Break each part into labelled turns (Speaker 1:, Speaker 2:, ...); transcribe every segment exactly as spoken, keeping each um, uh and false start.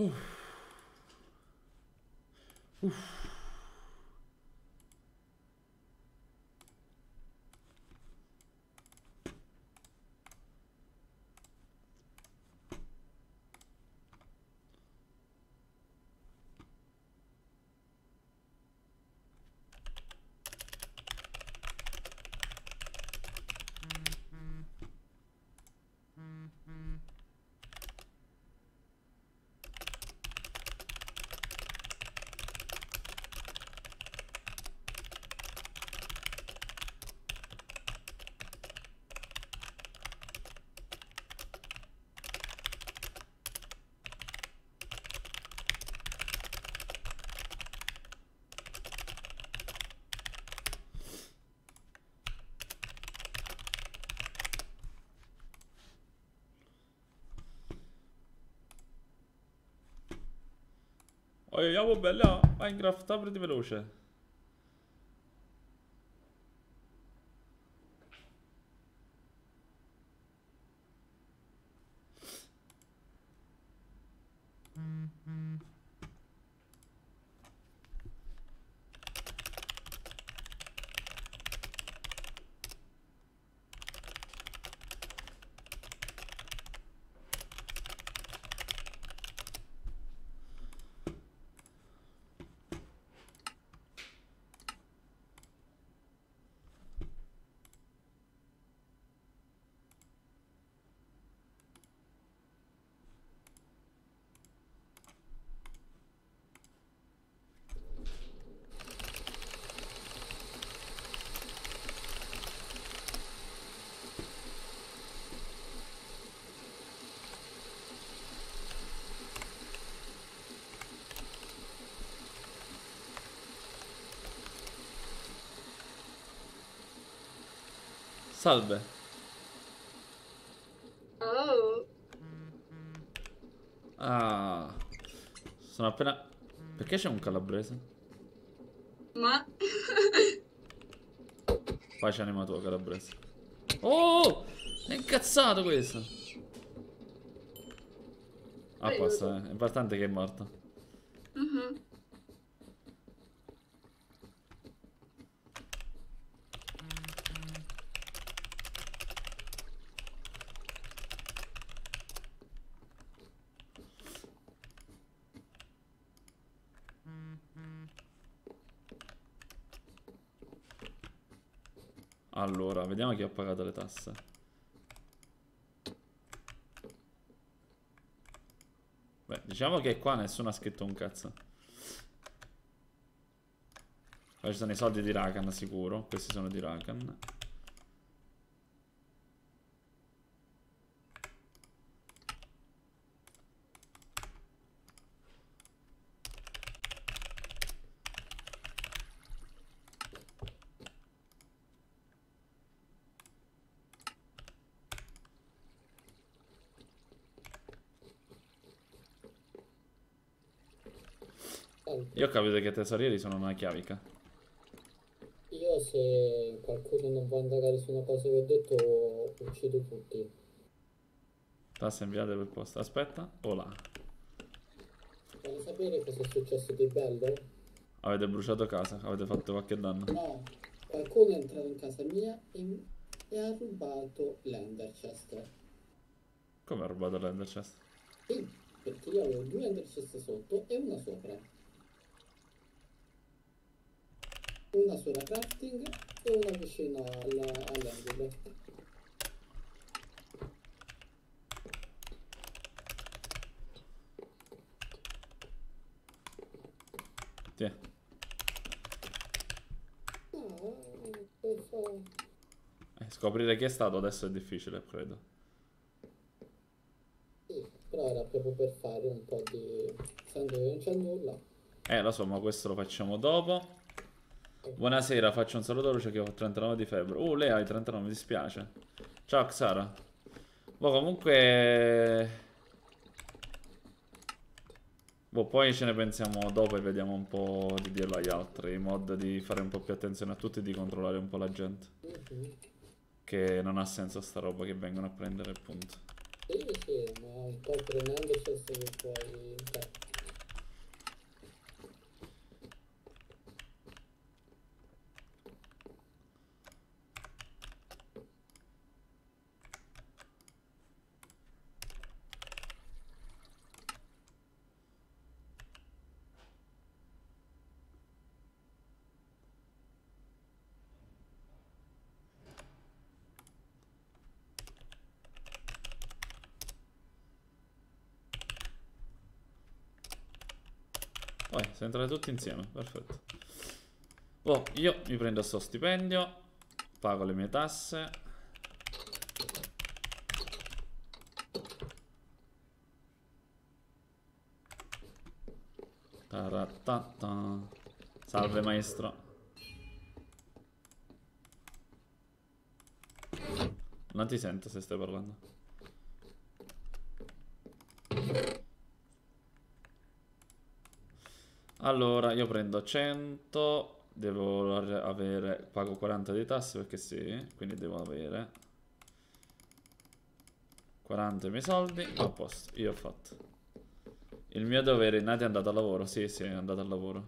Speaker 1: Uff. Uff. Oh, andiamo bella. Minecraft, apriti veloce. Salve.
Speaker 2: Oh,
Speaker 1: Ah. Sono appena... Perché c'è un calabrese?
Speaker 2: ma
Speaker 1: Pace anima tua, calabrese. Oh! È incazzato questo. Ah,
Speaker 2: aiuto.
Speaker 1: passa, eh. È importante che è morto.
Speaker 2: Mhm.
Speaker 1: Allora, vediamo chi ha pagato le tasse. Beh, diciamo che qua nessuno ha scritto un cazzo. Qua ci sono i soldi di Rakan, sicuro. Questi sono di Rakan.
Speaker 3: Senti,
Speaker 1: Io ho capito che i tesorieri sono una chiavica.
Speaker 3: io se qualcuno non vuole indagare su una cosa che ho detto, uccido tutti.
Speaker 1: Tasse inviate per posta. Aspetta. Oh là.
Speaker 3: Vuole sapere cosa è successo di bello?
Speaker 1: Avete bruciato casa. Avete fatto qualche danno.
Speaker 3: No, qualcuno è entrato in casa mia e, e ha rubato l'Ender Chest.
Speaker 1: Come ha rubato l'Ender Chest?
Speaker 3: Sì, perché io avevo due Ender Chest sotto e una sopra. Una sulla crafting e una vicino alla- all'angolo.
Speaker 1: Tiè.
Speaker 3: No, per fa-
Speaker 1: Eh, scoprire chi è stato adesso è difficile, credo.
Speaker 3: Sì, però era proprio per fare un po' di... Essendo che non c'è nulla.
Speaker 1: Eh, lo so, ma questo lo facciamo dopo. Buonasera, faccio un saluto a Luce che ho trentanove di febbre. Uh, lei ha i trentanove, mi dispiace. Ciao, Xara. Boh, comunque... Boh, poi ce ne pensiamo dopo e vediamo un po' di dirlo agli altri, in modo di fare un po' più attenzione a tutti e di controllare un po' la gente.
Speaker 3: Mhm.
Speaker 1: Che non ha senso sta roba che vengono a prendere, appunto.
Speaker 3: Sì, sì, ma sto prendendo il cesto che puoi... Cioè,
Speaker 1: Poi, se entrate tutti insieme, perfetto. Oh, io mi prendo sto stipendio, pago le mie tasse. Taratata. Salve maestro. Non ti sento se stai parlando. Allora, io prendo cento, devo avere, pago quaranta di tasse perché sì, quindi devo avere quaranta i miei soldi, a posto, io ho fatto. Il mio dovere, Nati è andato al lavoro, sì sì è andato al lavoro.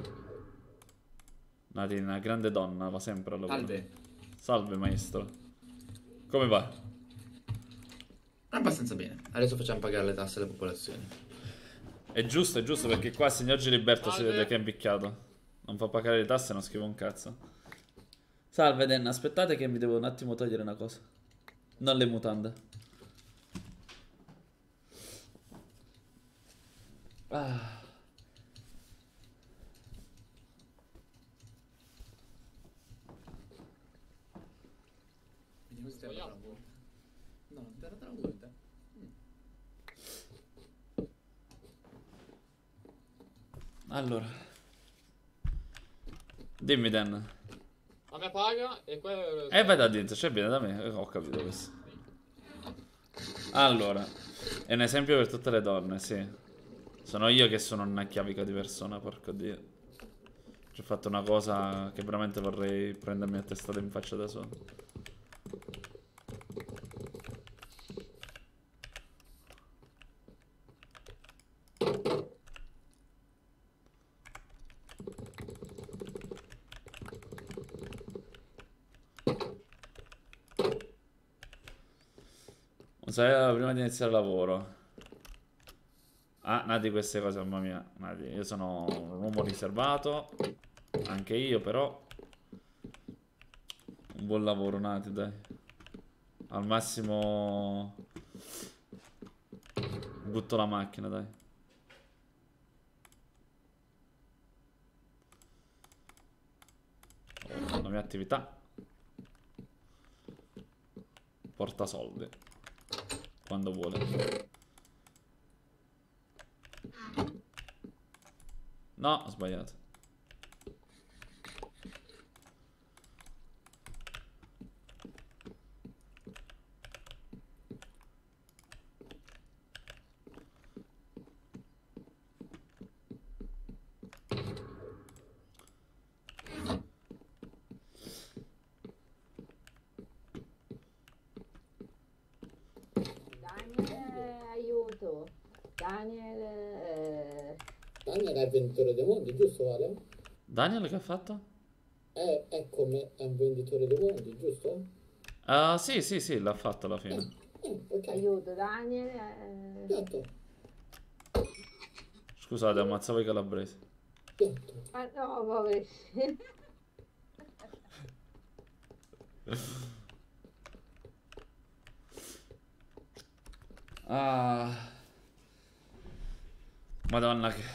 Speaker 1: Nati è una grande donna, va sempre al lavoro.
Speaker 4: Salve.
Speaker 1: Salve maestro. Come va?
Speaker 4: Abbastanza bene. Adesso facciamo pagare le tasse alle popolazioni.
Speaker 1: È giusto, è giusto perché qua il signor Giliberto si
Speaker 5: Salve.
Speaker 1: vede che è impiccato. Non fa pagare le tasse e non scrive un cazzo. Salve Den, aspettate che mi devo un attimo togliere una cosa. Non le mutande. Ah.
Speaker 4: Vediamo se ti
Speaker 5: Vogliamo?
Speaker 4: arriva No, non ti era tra due te.
Speaker 1: Allora. Dimmi Dan.
Speaker 5: A me paga e quello...
Speaker 1: Eh vai da dentro, c'è bene da me. Eh, Ho capito questo. Allora. È un esempio per tutte le donne, sì. Sono io che sono una chiavica di persona, porco dio. Ci ho fatto una cosa che veramente vorrei prendermi a testata in faccia da solo. Sai, prima di iniziare il lavoro. Ah, Nati, queste cose, mamma mia. Nati, io sono un uomo riservato. Anche io, però. Un buon lavoro, Nati, dai. Al massimo. Butto la macchina, dai. Oh, la mia attività porta soldi. Quando vuole. No, ho sbagliato.
Speaker 6: Daniel, aiuto. Daniel, eh,
Speaker 3: Daniel è il venditore dei mondi, giusto Vale?
Speaker 1: Daniel che ha fatto?
Speaker 3: È, è come è un venditore dei mondi, giusto?
Speaker 1: Ah, sì, sì, sì, l'ha fatto alla fine.
Speaker 3: Eh, ok.
Speaker 6: aiuto, Daniel. eh.
Speaker 3: Piatto,
Speaker 1: Scusate, ammazzavo i calabresi.
Speaker 3: piatto.
Speaker 6: Ma no, poverino.
Speaker 1: Ah. Madonna che...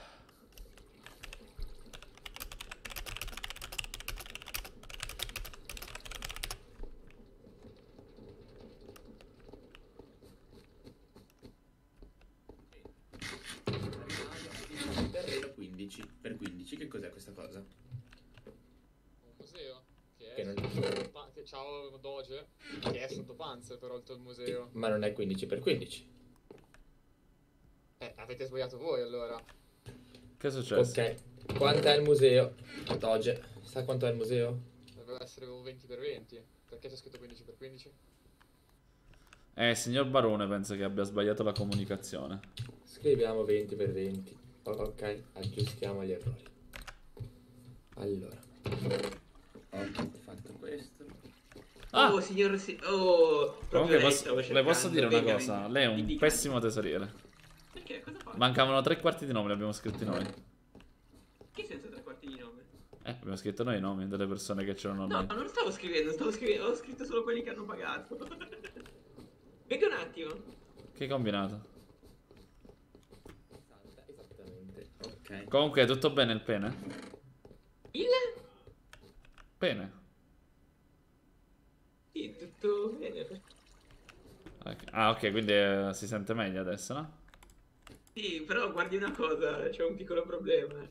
Speaker 4: Un terreno quindici per quindici. Che cos'è questa cosa?
Speaker 5: Un museo che
Speaker 4: Che
Speaker 5: è
Speaker 4: non-
Speaker 5: sotto pa- che ciao Doge che è sotto Panzer però il tuo museo.
Speaker 4: Ma non è quindici per quindici.
Speaker 5: Eh, avete sbagliato voi allora.
Speaker 1: Che è successo?
Speaker 4: Ok. Quant'è il museo? Doge. Sa quanto è il museo?
Speaker 5: Doveva essere un venti per venti. Perché c'è scritto quindici per quindici?
Speaker 1: Eh, signor Barone, penso che abbia sbagliato la comunicazione.
Speaker 7: Scriviamo venti per venti. Ok, aggiustiamo gli errori. Allora.
Speaker 4: Ho fatto questo.
Speaker 1: Ah!
Speaker 8: Oh, signor... Si oh, proprio
Speaker 1: Comunque
Speaker 8: lei
Speaker 1: posso-
Speaker 8: stavo
Speaker 1: le
Speaker 8: cercando.
Speaker 1: posso dire una
Speaker 8: Venga,
Speaker 1: cosa?
Speaker 8: venga.
Speaker 1: Lei è
Speaker 8: Mi
Speaker 1: un
Speaker 8: dica.
Speaker 1: pessimo tesoriere.
Speaker 8: Perché? Cosa fa?
Speaker 1: Mancavano tre quarti di nome, li abbiamo scritti noi.
Speaker 8: Che senso tre quarti di nome?
Speaker 1: Eh, abbiamo scritto noi i nomi delle persone che c'erano
Speaker 8: No,
Speaker 1: noi.
Speaker 8: non stavo scrivendo, stavo scrivendo, ho scritto solo quelli che hanno pagato. Venga un attimo.
Speaker 1: Che combinato?
Speaker 7: Esattamente.
Speaker 4: Ok.
Speaker 1: Comunque, tutto bene il pene?
Speaker 8: Il?
Speaker 1: Pene.
Speaker 8: Sì, tutto bene.
Speaker 1: Ok. Ah, ok, quindi eh, si sente meglio adesso, no?
Speaker 8: Sì, però guardi una cosa, c'è un piccolo problema.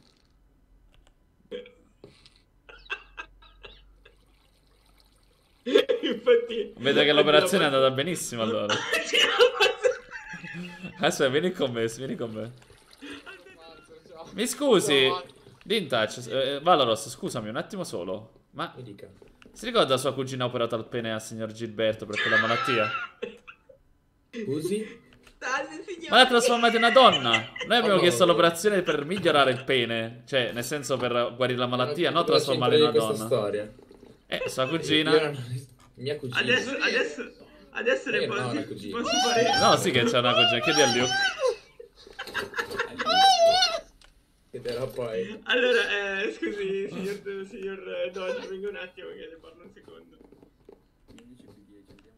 Speaker 8: Infatti...
Speaker 1: Vedo che l'operazione è andata benissimo allora.
Speaker 8: Sì, la posso-
Speaker 1: Adesso vieni con me, vieni con me.
Speaker 5: Avanza, ciao.
Speaker 1: Mi scusi,
Speaker 5: No,
Speaker 1: Dintouch, eh, Valoros, scusami un attimo solo. Ma
Speaker 7: Mi dica.
Speaker 1: si ricorda sua cugina ha operato al pene al signor Gilberto per quella malattia?
Speaker 7: Scusi?
Speaker 8: Salve, signore.
Speaker 1: Ma l'ha trasformata in una donna. Noi abbiamo
Speaker 7: Oh,
Speaker 1: chiesto
Speaker 7: no.
Speaker 1: l'operazione per migliorare il pene. Cioè, nel senso per guarire la malattia, non
Speaker 7: Cosa
Speaker 1: trasformarla in una
Speaker 7: c'entra di questa
Speaker 1: donna.
Speaker 7: storia?
Speaker 1: Eh, sua
Speaker 7: Io
Speaker 1: cugina.
Speaker 7: non- Mia cugina.
Speaker 8: Adesso, adesso, adesso le
Speaker 7: Io non ho
Speaker 8: posso,
Speaker 7: una cugina.
Speaker 8: posso fare...
Speaker 1: No, sì che c'è una cugina, chiedi a Luke.
Speaker 7: Chiederò poi.
Speaker 8: Allora, eh, scusi, signor, signor eh, Dodge, venga un attimo che le parlo un secondo.
Speaker 4: quindici più dieci, vediamo.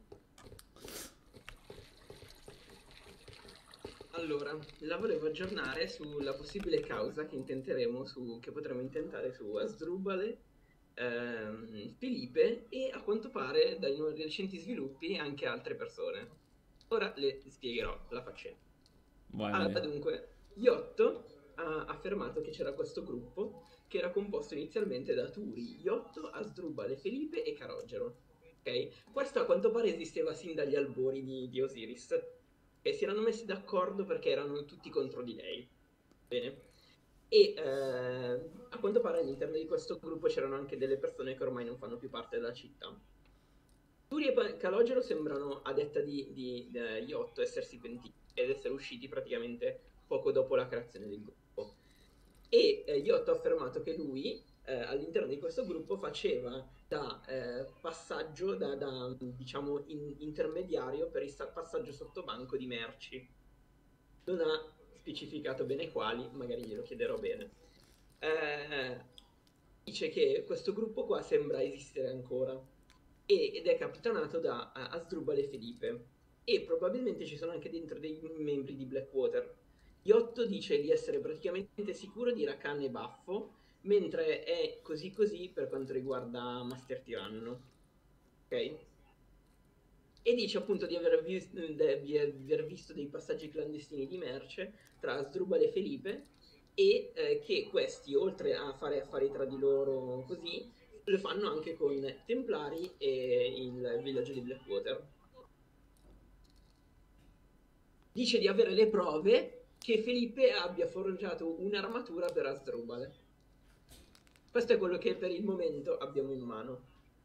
Speaker 8: Allora, la volevo aggiornare sulla possibile causa che intenteremo su, che potremo intentare su Asdrubale, ehm, Felipe e a quanto pare dai nuovi recenti sviluppi anche altre persone. Ora le spiegherò la faccenda.
Speaker 1: Vai,
Speaker 8: Allora,
Speaker 1: vai.
Speaker 8: dunque, Iotto ha affermato che c'era questo gruppo che era composto inizialmente da Turi, Iotto, Asdrubale, Felipe e Carogero. Ok? Questo a quanto pare esisteva sin dagli albori di, di Osiris. E si erano messi d'accordo perché erano tutti contro di lei. Bene. E eh, a quanto pare all'interno di questo gruppo c'erano anche delle persone che ormai non fanno più parte della città. Turi e Calogero sembrano, a detta di, di eh, Iotto, essersi pentiti ed essere usciti praticamente poco dopo la creazione del gruppo. E eh, Iotto ha affermato che lui, eh, all'interno di questo gruppo, faceva da eh, passaggio, da, da diciamo in, intermediario per il sa- passaggio sotto banco di merci. Non ha specificato bene quali, magari glielo chiederò bene. Eh, dice che questo gruppo qua sembra esistere ancora e- ed è capitanato da uh, Asdrubal e Felipe e probabilmente ci sono anche dentro dei membri di Blackwater. Iotto dice di essere praticamente sicuro di Rakan e Baffo, mentre è così così per quanto riguarda Master Tiranno. Ok? E dice appunto di aver, vis- de- di aver visto dei passaggi clandestini di merce tra Asdrubal e Felipe e eh, che questi, oltre a fare affari tra di loro così, lo fanno anche con Templari e il villaggio di Blackwater. Dice di avere le prove che Felipe abbia forgiato un'armatura per Asdrubal. Questo è quello che per il momento abbiamo in mano.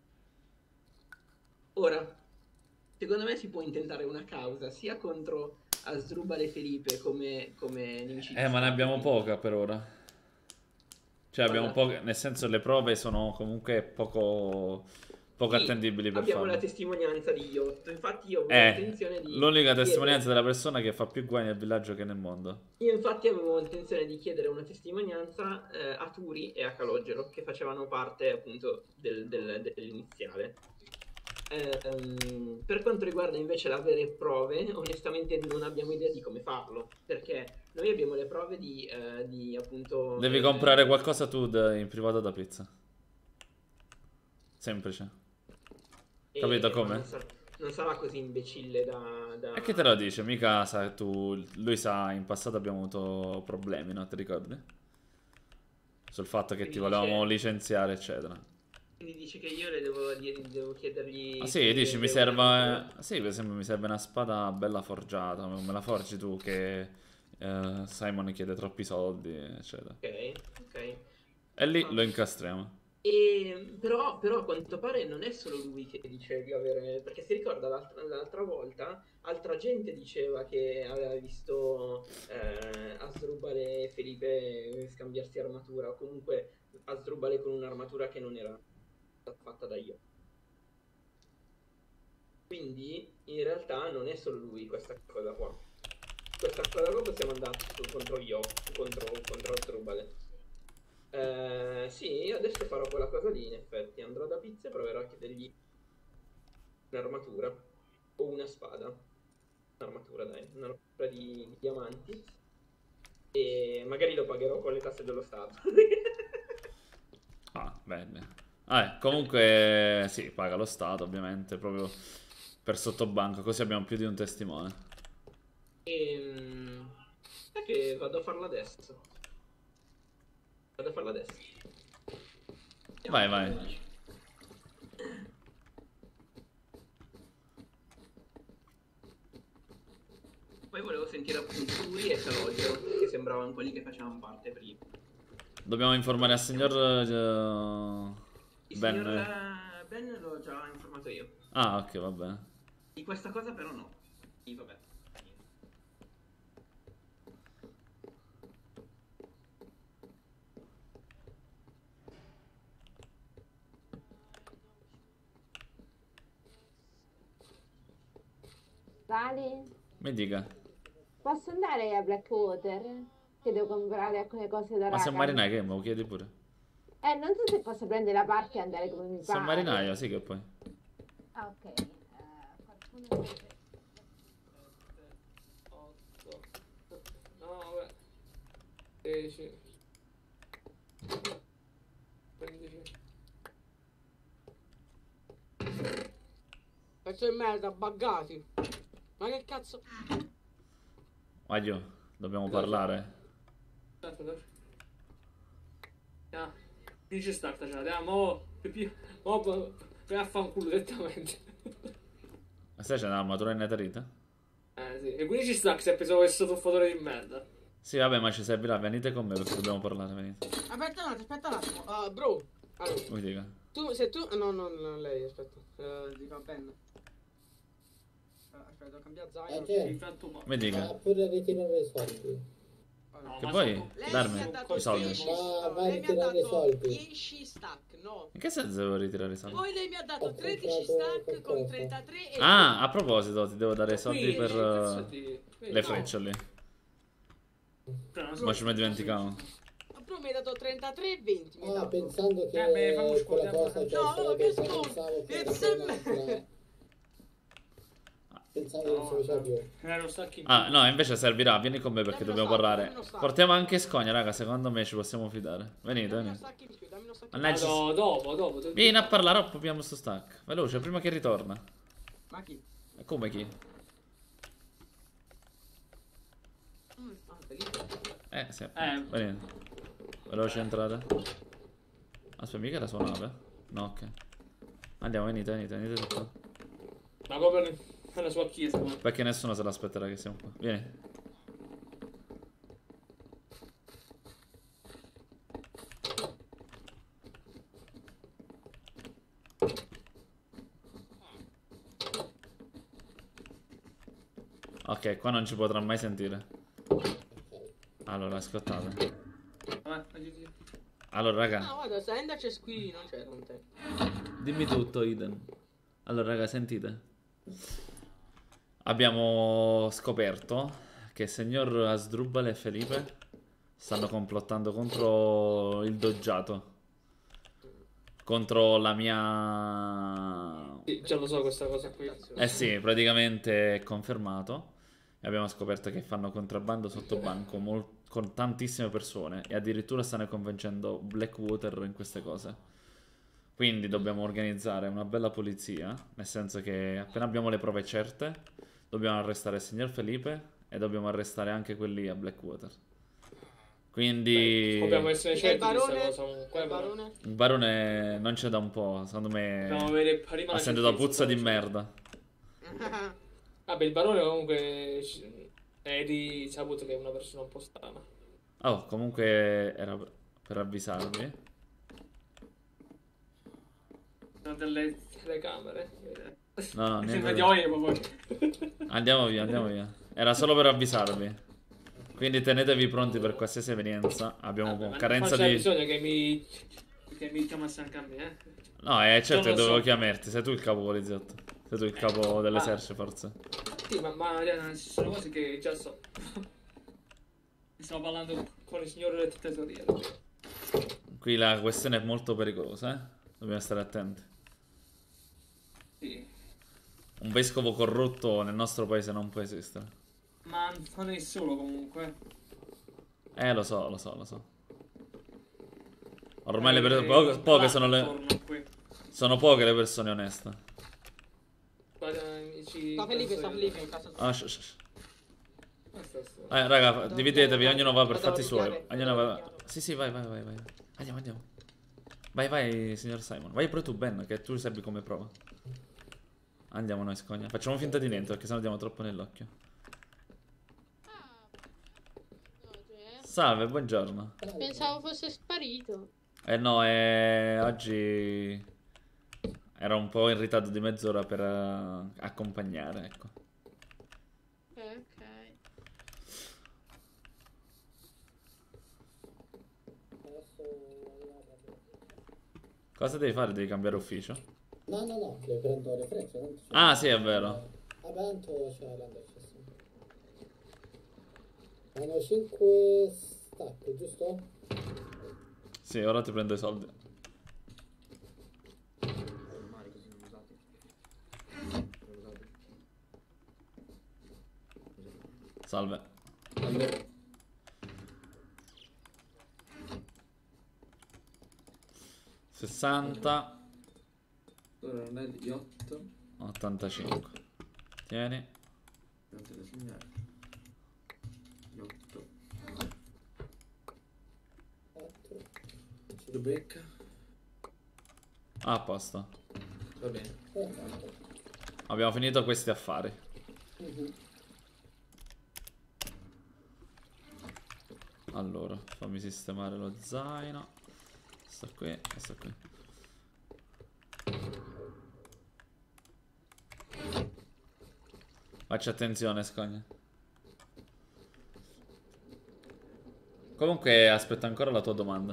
Speaker 8: Ora, secondo me si può intentare una causa sia contro Asdrubal e Felipe come, come nemici.
Speaker 1: Eh, ma ne abbiamo poca per ora. Cioè, abbiamo
Speaker 8: Guarda.
Speaker 1: poche. Nel senso, le prove sono comunque poco. Poco
Speaker 8: Sì,
Speaker 1: attendibili per
Speaker 8: abbiamo
Speaker 1: farlo.
Speaker 8: la testimonianza di Iotto. Infatti io avevo
Speaker 1: Eh,
Speaker 8: intenzione di
Speaker 1: l'unica
Speaker 8: chiedere-
Speaker 1: testimonianza della persona che fa più guai nel villaggio che nel mondo.
Speaker 8: Io infatti avevo intenzione di chiedere una testimonianza eh, a Turi e a Calogero, che facevano parte appunto del- del- dell'iniziale. Ehm, per quanto riguarda invece l'avere prove, onestamente non abbiamo idea di come farlo, perché noi abbiamo le prove di, eh, di appunto...
Speaker 1: Devi
Speaker 8: eh,
Speaker 1: comprare qualcosa tu da- in privato da pizza. Semplice.
Speaker 8: e-
Speaker 1: capito
Speaker 8: ma
Speaker 1: come?
Speaker 8: Non, sa- non sarà così imbecille da... da...
Speaker 1: E che te lo dice? Mica sa tu. Lui sa, in passato abbiamo avuto problemi, no? Ti ricordi? Sul fatto che
Speaker 8: Quindi
Speaker 1: ti volevamo
Speaker 8: dice-
Speaker 1: licenziare, eccetera.
Speaker 8: Quindi dice che io le devo, gli- devo chiedergli...
Speaker 1: Ma sì, dici mi
Speaker 8: devo-
Speaker 1: serve. Sì, per esempio mi serve una spada bella forgiata. Me la forgi tu che eh, Simon chiede troppi soldi, eccetera.
Speaker 8: Ok, ok.
Speaker 1: E lì lo incastriamo.
Speaker 8: E, però, però a quanto pare non è solo lui che dice di avere... Perché si ricorda l'altra, l'altra volta, altra gente diceva che aveva visto eh, Asdrubale e Felipe scambiarsi armatura, o comunque Asdrubale con un'armatura che non era stata fatta da io. Quindi in realtà non è solo lui questa cosa qua. Questa cosa qua possiamo andare su- contro io, contro, contro Asdrubale. Eh, sì, adesso farò quella cosa lì, in effetti. Andrò da Pizza e proverò a chiedergli un'armatura o una spada. Un'armatura, dai, un'armatura di, di diamanti. E magari lo pagherò con le tasse dello Stato.
Speaker 1: Ah, bene. Ah, eh, comunque, sì, paga lo Stato, ovviamente, proprio per sottobanco, così abbiamo più di un testimone.
Speaker 8: E... È che vado a farlo adesso. Vado a farlo adesso.
Speaker 1: Vai, vai.
Speaker 8: Poi volevo sentire appunto Turi e Calogero, che sembravano quelli che facevano parte prima.
Speaker 1: Dobbiamo informare al signor eh,
Speaker 8: Il
Speaker 1: Ben.
Speaker 8: signor eh, Ben l'ho già informato io.
Speaker 1: Ah, ok, va bene.
Speaker 8: Di questa cosa però no. Sì, vabbè.
Speaker 6: Sali?
Speaker 1: Mi dica.
Speaker 6: Posso andare a Blackwater? Che devo comprare alcune cose da
Speaker 1: Ma sei un
Speaker 6: raga.
Speaker 1: marinaio che me lo chiedi pure?
Speaker 6: Eh, non so se posso prendere la barca e andare come mi
Speaker 1: Sei un
Speaker 6: pare.
Speaker 1: marinaio, sì che poi.
Speaker 6: Ah, ok. Eh, qualcuno...
Speaker 5: otto, nove, dieci, quindici. Pezzo di merda, buggati. Ma che cazzo?
Speaker 1: Maglio, dobbiamo parlare.
Speaker 5: Aspetta, aspetta. Ah, dici starta, ce l'abbiamo. Pipì. Oh, vai a fa un culo direttamente.
Speaker 1: Ma stai c'è un'armatura in netherite?
Speaker 5: Eh sì. E quindi ci sta che si è preso questo tuffatore di merda.
Speaker 1: Sì, vabbè, ma ci servirà. Venite con me perché dobbiamo parlare, venite.
Speaker 5: Aspetta un attimo, aspetta un attimo. Uh, bro. Allora,
Speaker 1: Mi dica.
Speaker 5: tu, se tu... No, no, no, lei, aspetta. Uh, di va bene. Uh, aspetta, ho cambiato zaino.
Speaker 3: Eh, certo.
Speaker 5: Sì, fatto male.
Speaker 1: Mi dica.
Speaker 3: Ma pure ritirare i soldi.
Speaker 5: No,
Speaker 1: Che
Speaker 5: ma
Speaker 1: vuoi?
Speaker 5: sono-
Speaker 9: Lei
Speaker 1: Darmi
Speaker 9: mi ha dato
Speaker 1: i soldi.
Speaker 9: dieci,
Speaker 3: Ma
Speaker 9: allora,
Speaker 3: vai a
Speaker 9: lei mi ha
Speaker 3: ritirare i
Speaker 9: dato
Speaker 3: soldi.
Speaker 9: dieci stack, no.
Speaker 1: In che senso devo ritirare i soldi?
Speaker 9: Poi lei mi ha dato
Speaker 3: Ho
Speaker 9: tredici
Speaker 3: comprato
Speaker 9: stack con
Speaker 3: qualcosa.
Speaker 9: trentatré e...
Speaker 1: Ah, a proposito, ti devo dare i soldi
Speaker 5: Qui,
Speaker 1: per
Speaker 5: cazzo
Speaker 1: eh,
Speaker 5: di-
Speaker 1: le
Speaker 5: no.
Speaker 1: frecce lì.
Speaker 5: Cioè, non so-
Speaker 1: Ma ci mi dimenticavo.
Speaker 9: Però mi hai dato trentatré e venti, mi hai
Speaker 3: Ah,
Speaker 9: dato.
Speaker 3: pensando che
Speaker 5: Eh, beh, fammi
Speaker 3: quella
Speaker 5: scordare.
Speaker 3: cosa che
Speaker 9: No,
Speaker 3: sarebbe
Speaker 9: che
Speaker 3: pensavo
Speaker 9: scusa,
Speaker 3: che
Speaker 9: it's
Speaker 3: era
Speaker 9: a
Speaker 3: una-
Speaker 9: me.
Speaker 3: pensavo che non si faceva più.
Speaker 5: Eh, lo stacchi in
Speaker 1: Ah,
Speaker 5: più.
Speaker 1: no, invece servirà. Vieni con me perché
Speaker 9: Dammi
Speaker 1: dobbiamo
Speaker 9: uno stack,
Speaker 1: parlare.
Speaker 9: dammi uno stack.
Speaker 1: Portiamo anche Scogna, raga. Secondo me ci possiamo fidare. Venite,
Speaker 9: Dammi uno
Speaker 1: venite.
Speaker 9: stack in più, dammi uno stack in
Speaker 1: Mannaggia.
Speaker 5: Ah, no, dopo, dopo. te-
Speaker 1: Vieni a parlare o proviamo sto stack. Veloce, prima che ritorna.
Speaker 9: più. Ma chi?
Speaker 1: E come chi?
Speaker 9: Mm, ah, bellissimo.
Speaker 1: Eh, sì.
Speaker 5: Eh.
Speaker 1: Venite. Veloce entrate. Aspetta, mica è la sua nave? No, ok. Andiamo, venite, venite, venite tutti qua.
Speaker 5: Ma proprio nella sua chiesa. ma-
Speaker 1: Perché nessuno se l'aspetterà che siamo qua. Vieni. Ok, qua non ci potrà mai sentire. Allora, ascoltate.
Speaker 5: Vabbè, aiuti.
Speaker 1: Allora, raga,
Speaker 9: No, guarda, sta Ender c'è qui, non c'è con te.
Speaker 1: dimmi tutto, Iden. Allora, raga, sentite. Abbiamo scoperto che il signor Asdrubale e Felipe stanno complottando contro il doggiato. Contro la mia...
Speaker 5: Sì, già lo so questa cosa qui.
Speaker 1: Eh sì, praticamente è confermato. E abbiamo scoperto che fanno contrabbando sotto banco mol- con tantissime persone. E addirittura stanno convincendo Blackwater in queste cose. Quindi dobbiamo organizzare una bella pulizia. Nel senso che appena abbiamo le prove certe, dobbiamo arrestare il signor Felipe. E dobbiamo arrestare anche quelli a Blackwater. Quindi...
Speaker 5: Dobbiamo essere
Speaker 9: E il
Speaker 5: certi di questa
Speaker 9: barone?
Speaker 5: cosa. comunque,
Speaker 9: Il
Speaker 5: però.
Speaker 9: barone?
Speaker 1: Il barone non c'è da un po'. Secondo
Speaker 5: Dobbiamo
Speaker 1: me
Speaker 5: avere prima
Speaker 1: ha
Speaker 5: la
Speaker 1: sentito
Speaker 5: certezza,
Speaker 1: puzza di
Speaker 5: poi-
Speaker 1: merda.
Speaker 5: Vabbè, il barone comunque è risaputo che è una persona un po' strana.
Speaker 1: Oh, comunque era per avvisarvi
Speaker 9: Sono delle telecamere.
Speaker 1: No, no,
Speaker 9: Si
Speaker 1: niente.
Speaker 9: medioevo poi.
Speaker 1: Andiamo via, andiamo via. Era solo per avvisarvi. Quindi tenetevi pronti per qualsiasi evenienza. Abbiamo
Speaker 9: Vabbè, ma
Speaker 1: carenza
Speaker 9: non c'è
Speaker 1: di...
Speaker 9: bisogno che mi... che mi chiamassi anche a me, eh.
Speaker 1: No, eh, certo
Speaker 9: Non
Speaker 1: che
Speaker 9: lo
Speaker 1: dovevo
Speaker 9: so.
Speaker 1: chiamarti. Sei tu il capo poliziotto. Sei tu il capo dell'esercito, forse.
Speaker 9: Sì, ma, ma eh, ci sono cose che già so. Stiamo parlando con il signore tesoriere.
Speaker 1: Qui la questione è molto pericolosa, eh. Dobbiamo stare attenti.
Speaker 9: Sì.
Speaker 1: Un vescovo corrotto nel nostro paese non può esistere.
Speaker 9: Ma non è solo comunque.
Speaker 1: Eh, lo so, lo so, lo so. Ormai le
Speaker 9: Eh,
Speaker 1: persone... po- poche sono le...
Speaker 9: attorno qui.
Speaker 1: Sono poche le persone oneste.
Speaker 9: Guarda, ci
Speaker 5: Sta Felipe,
Speaker 9: penso
Speaker 5: sta
Speaker 9: io.
Speaker 5: Felipe in casa sua.
Speaker 1: Ah, sh- sh- sh.
Speaker 9: Questo è sto-
Speaker 1: Eh, raga, dividetevi, ognuno va per
Speaker 5: Guarda,
Speaker 1: fatti
Speaker 5: lo
Speaker 1: suoi.
Speaker 5: chiave.
Speaker 1: Ognuno va... Sì, sì, vai, vai, vai, vai. Andiamo, andiamo. Vai, vai, signor Simon. Vai pure tu, Ben, che tu servi come prova. Andiamo noi, scogna. Facciamo finta di niente, perché sennò diamo troppo nell'occhio. Salve, buongiorno.
Speaker 6: Pensavo fosse sparito.
Speaker 1: Eh no, eh, oggi era un po' in ritardo di mezz'ora per eh, accompagnare, ecco.
Speaker 6: Ok.
Speaker 1: Cosa devi fare? Devi cambiare ufficio?
Speaker 3: No, no, no, le prendo le frecce. Tanto c'è-
Speaker 1: Ah, sì, è vero.
Speaker 3: Vabbè, tanto c'è l'underchest. Hanno cinque stack, giusto?
Speaker 1: Sì, ora ti prendo i soldi.
Speaker 7: Ormai così non usate. Non usate.
Speaker 1: Salve.
Speaker 7: Allora,
Speaker 1: sessanta,
Speaker 7: allora non è di otto.
Speaker 1: ottantacinque. Tieni.
Speaker 7: Non te lo segnare. Di otto.
Speaker 3: quattro.
Speaker 7: Ci lo becca.
Speaker 1: Ah, a posto.
Speaker 7: Va bene.
Speaker 3: Esatto.
Speaker 1: Abbiamo finito questi affari.
Speaker 3: Mhm.
Speaker 1: Allora, fammi sistemare lo zaino. Sta qui e sta qui. Faccia attenzione, scogna. Comunque aspetta ancora la tua domanda.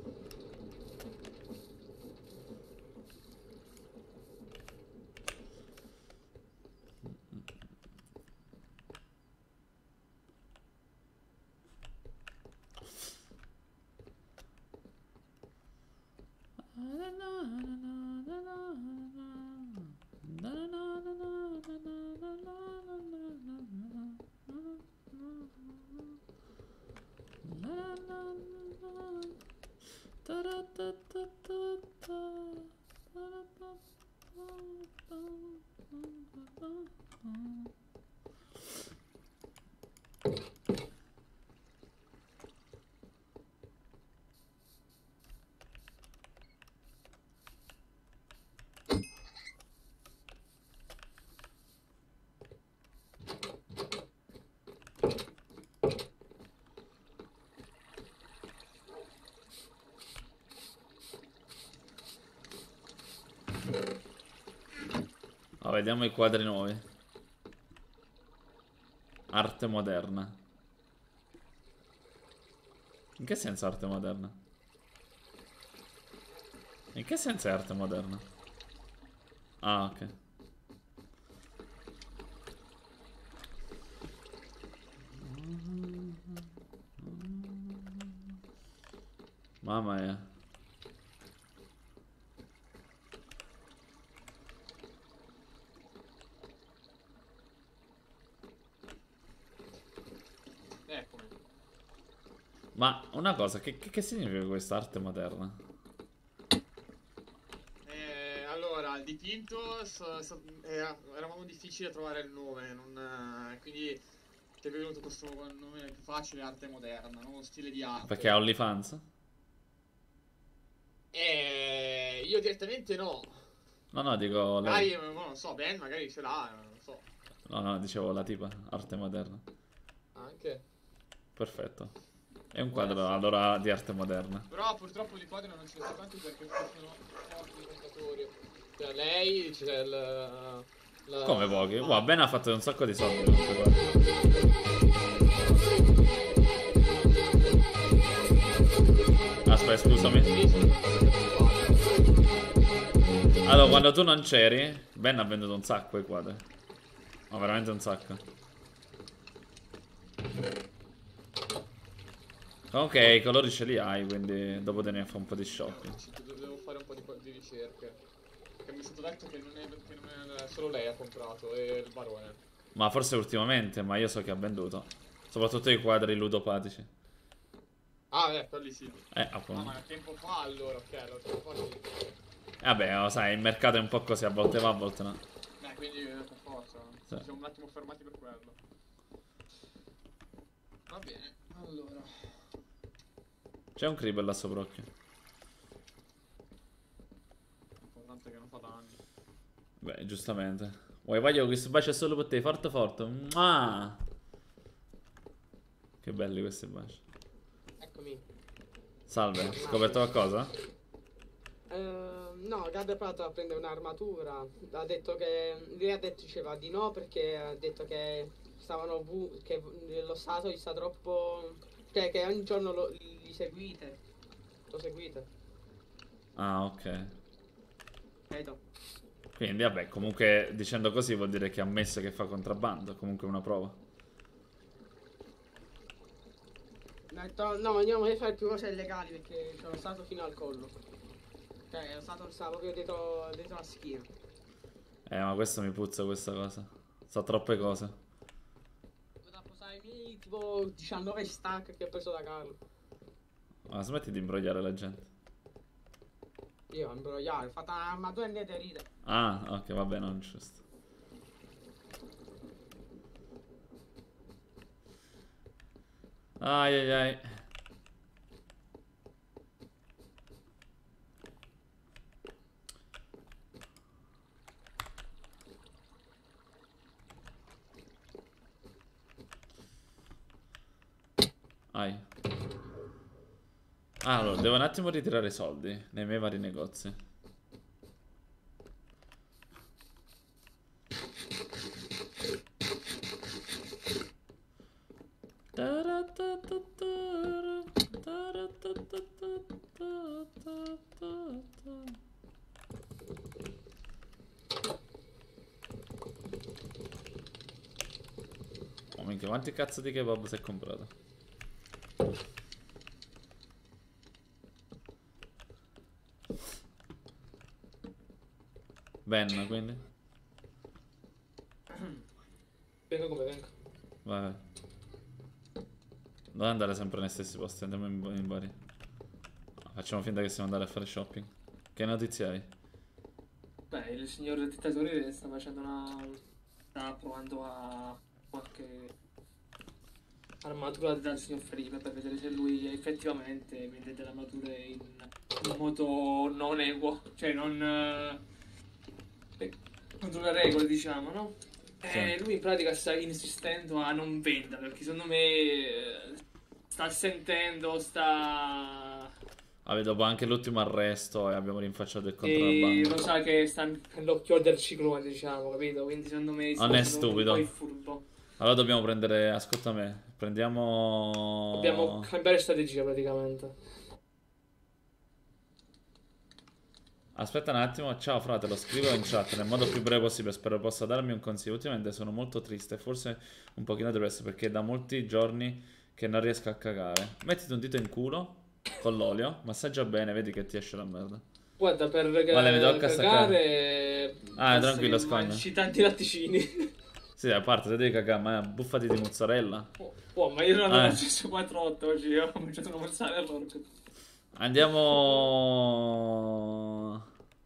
Speaker 1: Ah, vediamo i quadri nuovi. Arte moderna. In che senso arte moderna? In che senso è arte moderna? Ah, ok. Mamma mia.
Speaker 5: Eccomi.
Speaker 1: Ma una cosa, che, che, che significa questa arte moderna?
Speaker 5: Eh, allora, il dipinto so- so- era, era molto difficile trovare il nome, non, eh, quindi ti è venuto questo nome più facile, arte moderna, nuovo stile di arte.
Speaker 1: Perché ha OnlyFans?
Speaker 5: Eh, io direttamente no.
Speaker 1: No, no, dico
Speaker 5: Magari,
Speaker 1: lei.
Speaker 5: eh, non lo so, Ben magari ce l'ha, non lo so.
Speaker 1: No, no, dicevo la tipa, arte moderna.
Speaker 5: Anche.
Speaker 1: Perfetto. È un quadro allora di arte moderna.
Speaker 5: Però purtroppo di quadri non ce ne sono tanti perché sono forti i contatori. Cioè, lei, c'è il... La...
Speaker 1: Come pochi? Wow, Ben ha fatto un sacco di soldi comunque, guarda. Aspetta, scusami. Allora, quando tu non c'eri, Ben ha venduto un sacco i quadri. Ma veramente un sacco. Ok, i colori ce li hai, quindi dopo te ne fai un po' di shopping.
Speaker 5: Devo fare un po' di, di ricerche. Perché mi è stato detto che non è, che non è solo lei ha comprato, e il barone.
Speaker 1: Ma forse ultimamente, ma io so che ha venduto. Soprattutto i quadri ludopatici.
Speaker 5: Ah, eh, quelli sì.
Speaker 1: Eh,
Speaker 5: Ah,
Speaker 1: appunto.
Speaker 5: ma tempo fa allora, ok, lo tempo fa sì.
Speaker 1: Eh, vabbè, lo sai, il mercato è un po' così, a volte va, a volte no.
Speaker 5: Eh, quindi eh, per forza.
Speaker 1: Sì.
Speaker 5: Ci siamo un attimo fermati per quello. Va bene, allora.
Speaker 1: C'è un creeper là sopra occhio.
Speaker 5: L'importante è che non fa danni.
Speaker 1: Beh, giustamente. Vuoi voglio questo bacio è solo per te, forte forte. Mua! Che belli questi baci.
Speaker 10: Eccomi.
Speaker 1: Salve, scoperto qualcosa?
Speaker 10: Eh, no, Gad è provato a prendere un'armatura. Ha detto che. Lui ha detto diceva di no perché ha detto che stavano vu- che lo stato gli sta troppo. Cioè che ogni giorno lo, li, li seguite. Lo seguite.
Speaker 1: Ah, ok.
Speaker 10: Vedo.
Speaker 1: Quindi, vabbè, comunque dicendo così vuol dire che ha ammesso che fa contrabbando. Comunque è una prova.
Speaker 10: Ha detto no, io non voglio fare più cose illegali perché sono stato fino al collo. Cioè, lo stato stava proprio dietro, dietro la schiena.
Speaker 1: Eh, ma questo mi puzza questa cosa. Sa troppe cose.
Speaker 10: Dopo sai, i miei tipo diciannove stack che ho preso da Carlo.
Speaker 1: Ma smetti di imbrogliare la gente.
Speaker 10: Io a imbrogliare, ho fatto un'armatura e niente ride.
Speaker 1: Ah, ok, vabbè, non giusto. Ai ai ai. Ai. Ah, allora, devo un attimo ritirare i soldi nei miei vari negozi. Oh minchia, quanti cazzo di kebab si è comprato? Ben, quindi?
Speaker 9: Vengo come vengo.
Speaker 1: Vai, vai. Non andare sempre nei stessi posti, andiamo in, in vari. Facciamo finta che stiamo andare a fare shopping. Che notizie hai?
Speaker 9: Beh, il signor dittatore sta facendo una... sta provando a qualche armatura dal signor Felipe per vedere se lui effettivamente vende delle armature in un modo non equo, cioè non eh, contro le regole, diciamo, no?
Speaker 1: Sì.
Speaker 9: E lui in pratica sta insistendo a non vendere perché secondo me eh, sta sentendo, sta...
Speaker 1: Vabbè, dopo anche l'ultimo arresto e abbiamo rinfacciato il
Speaker 9: e
Speaker 1: contrabbando.
Speaker 9: lo sa che sta nell'occhio del ciclone, diciamo, capito? Quindi secondo me sta
Speaker 1: Non è
Speaker 9: facendo
Speaker 1: stupido.
Speaker 9: un po' il furbo.
Speaker 1: Allora dobbiamo prendere... Ascolta me. Prendiamo...
Speaker 9: Dobbiamo cambiare strategia praticamente.
Speaker 1: Aspetta un attimo. Ciao frate, lo scrivo in chat nel modo più breve possibile. Spero possa darmi un consiglio. Ultimamente sono molto triste, forse un pochino depresso, perché è da molti giorni che non riesco a cagare. Mettiti un dito in culo con l'olio, massaggia bene, vedi che ti esce la merda.
Speaker 9: Guarda, per
Speaker 1: Vale, mi tocca
Speaker 9: cagare...
Speaker 1: Ah,
Speaker 9: basta
Speaker 1: tranquillo,
Speaker 9: che
Speaker 1: scogna.
Speaker 9: mangi tanti latticini.
Speaker 1: Sì, a parte, se devi cagare, ma buffati di mozzarella.
Speaker 9: Oh, oh, ma io non avevo
Speaker 1: Eh.
Speaker 9: accesso quattro otto oggi, io ho mangiato una mozzarella porco.
Speaker 1: Andiamo...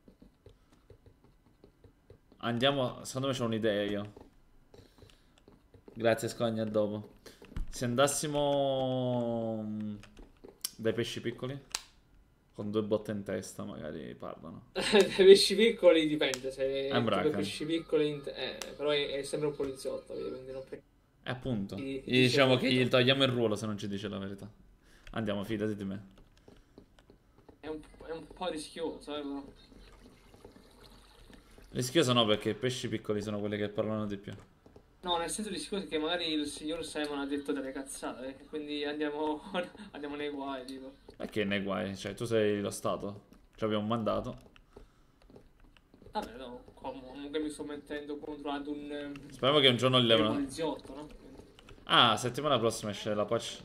Speaker 1: Andiamo... Secondo me c'ho un'idea io. Grazie Scogna, a dopo. Se andassimo mm, dai pesci piccoli, con due botte in testa magari parlano.
Speaker 9: Dai pesci piccoli dipende, se
Speaker 1: È un
Speaker 9: tipo
Speaker 1: braco.
Speaker 9: pesci piccoli in- eh, però è, è sempre un poliziotto, quindi non pre-
Speaker 1: E appunto,
Speaker 9: Gli-
Speaker 1: gli diciamo che gli togliamo il ruolo se non ci dice la verità. Andiamo, fidati di me.
Speaker 9: è un, è un po' rischioso, eh, però.
Speaker 1: Rischioso no, perché i pesci piccoli sono quelli che parlano di più.
Speaker 9: No, nel senso rischioso che magari il signor Simon ha detto delle cazzate, eh, quindi andiamo, andiamo nei guai, tipo.
Speaker 1: Perché nei guai? Cioè, tu sei lo Stato. Ci abbiamo un mandato.
Speaker 9: Vabbè, no, comunque mi sto mettendo contro ad un... ehm,
Speaker 1: Speriamo che un giorno li
Speaker 9: un
Speaker 1: levano.
Speaker 9: poliziotto, no?
Speaker 1: Ah, settimana prossima esce la patch.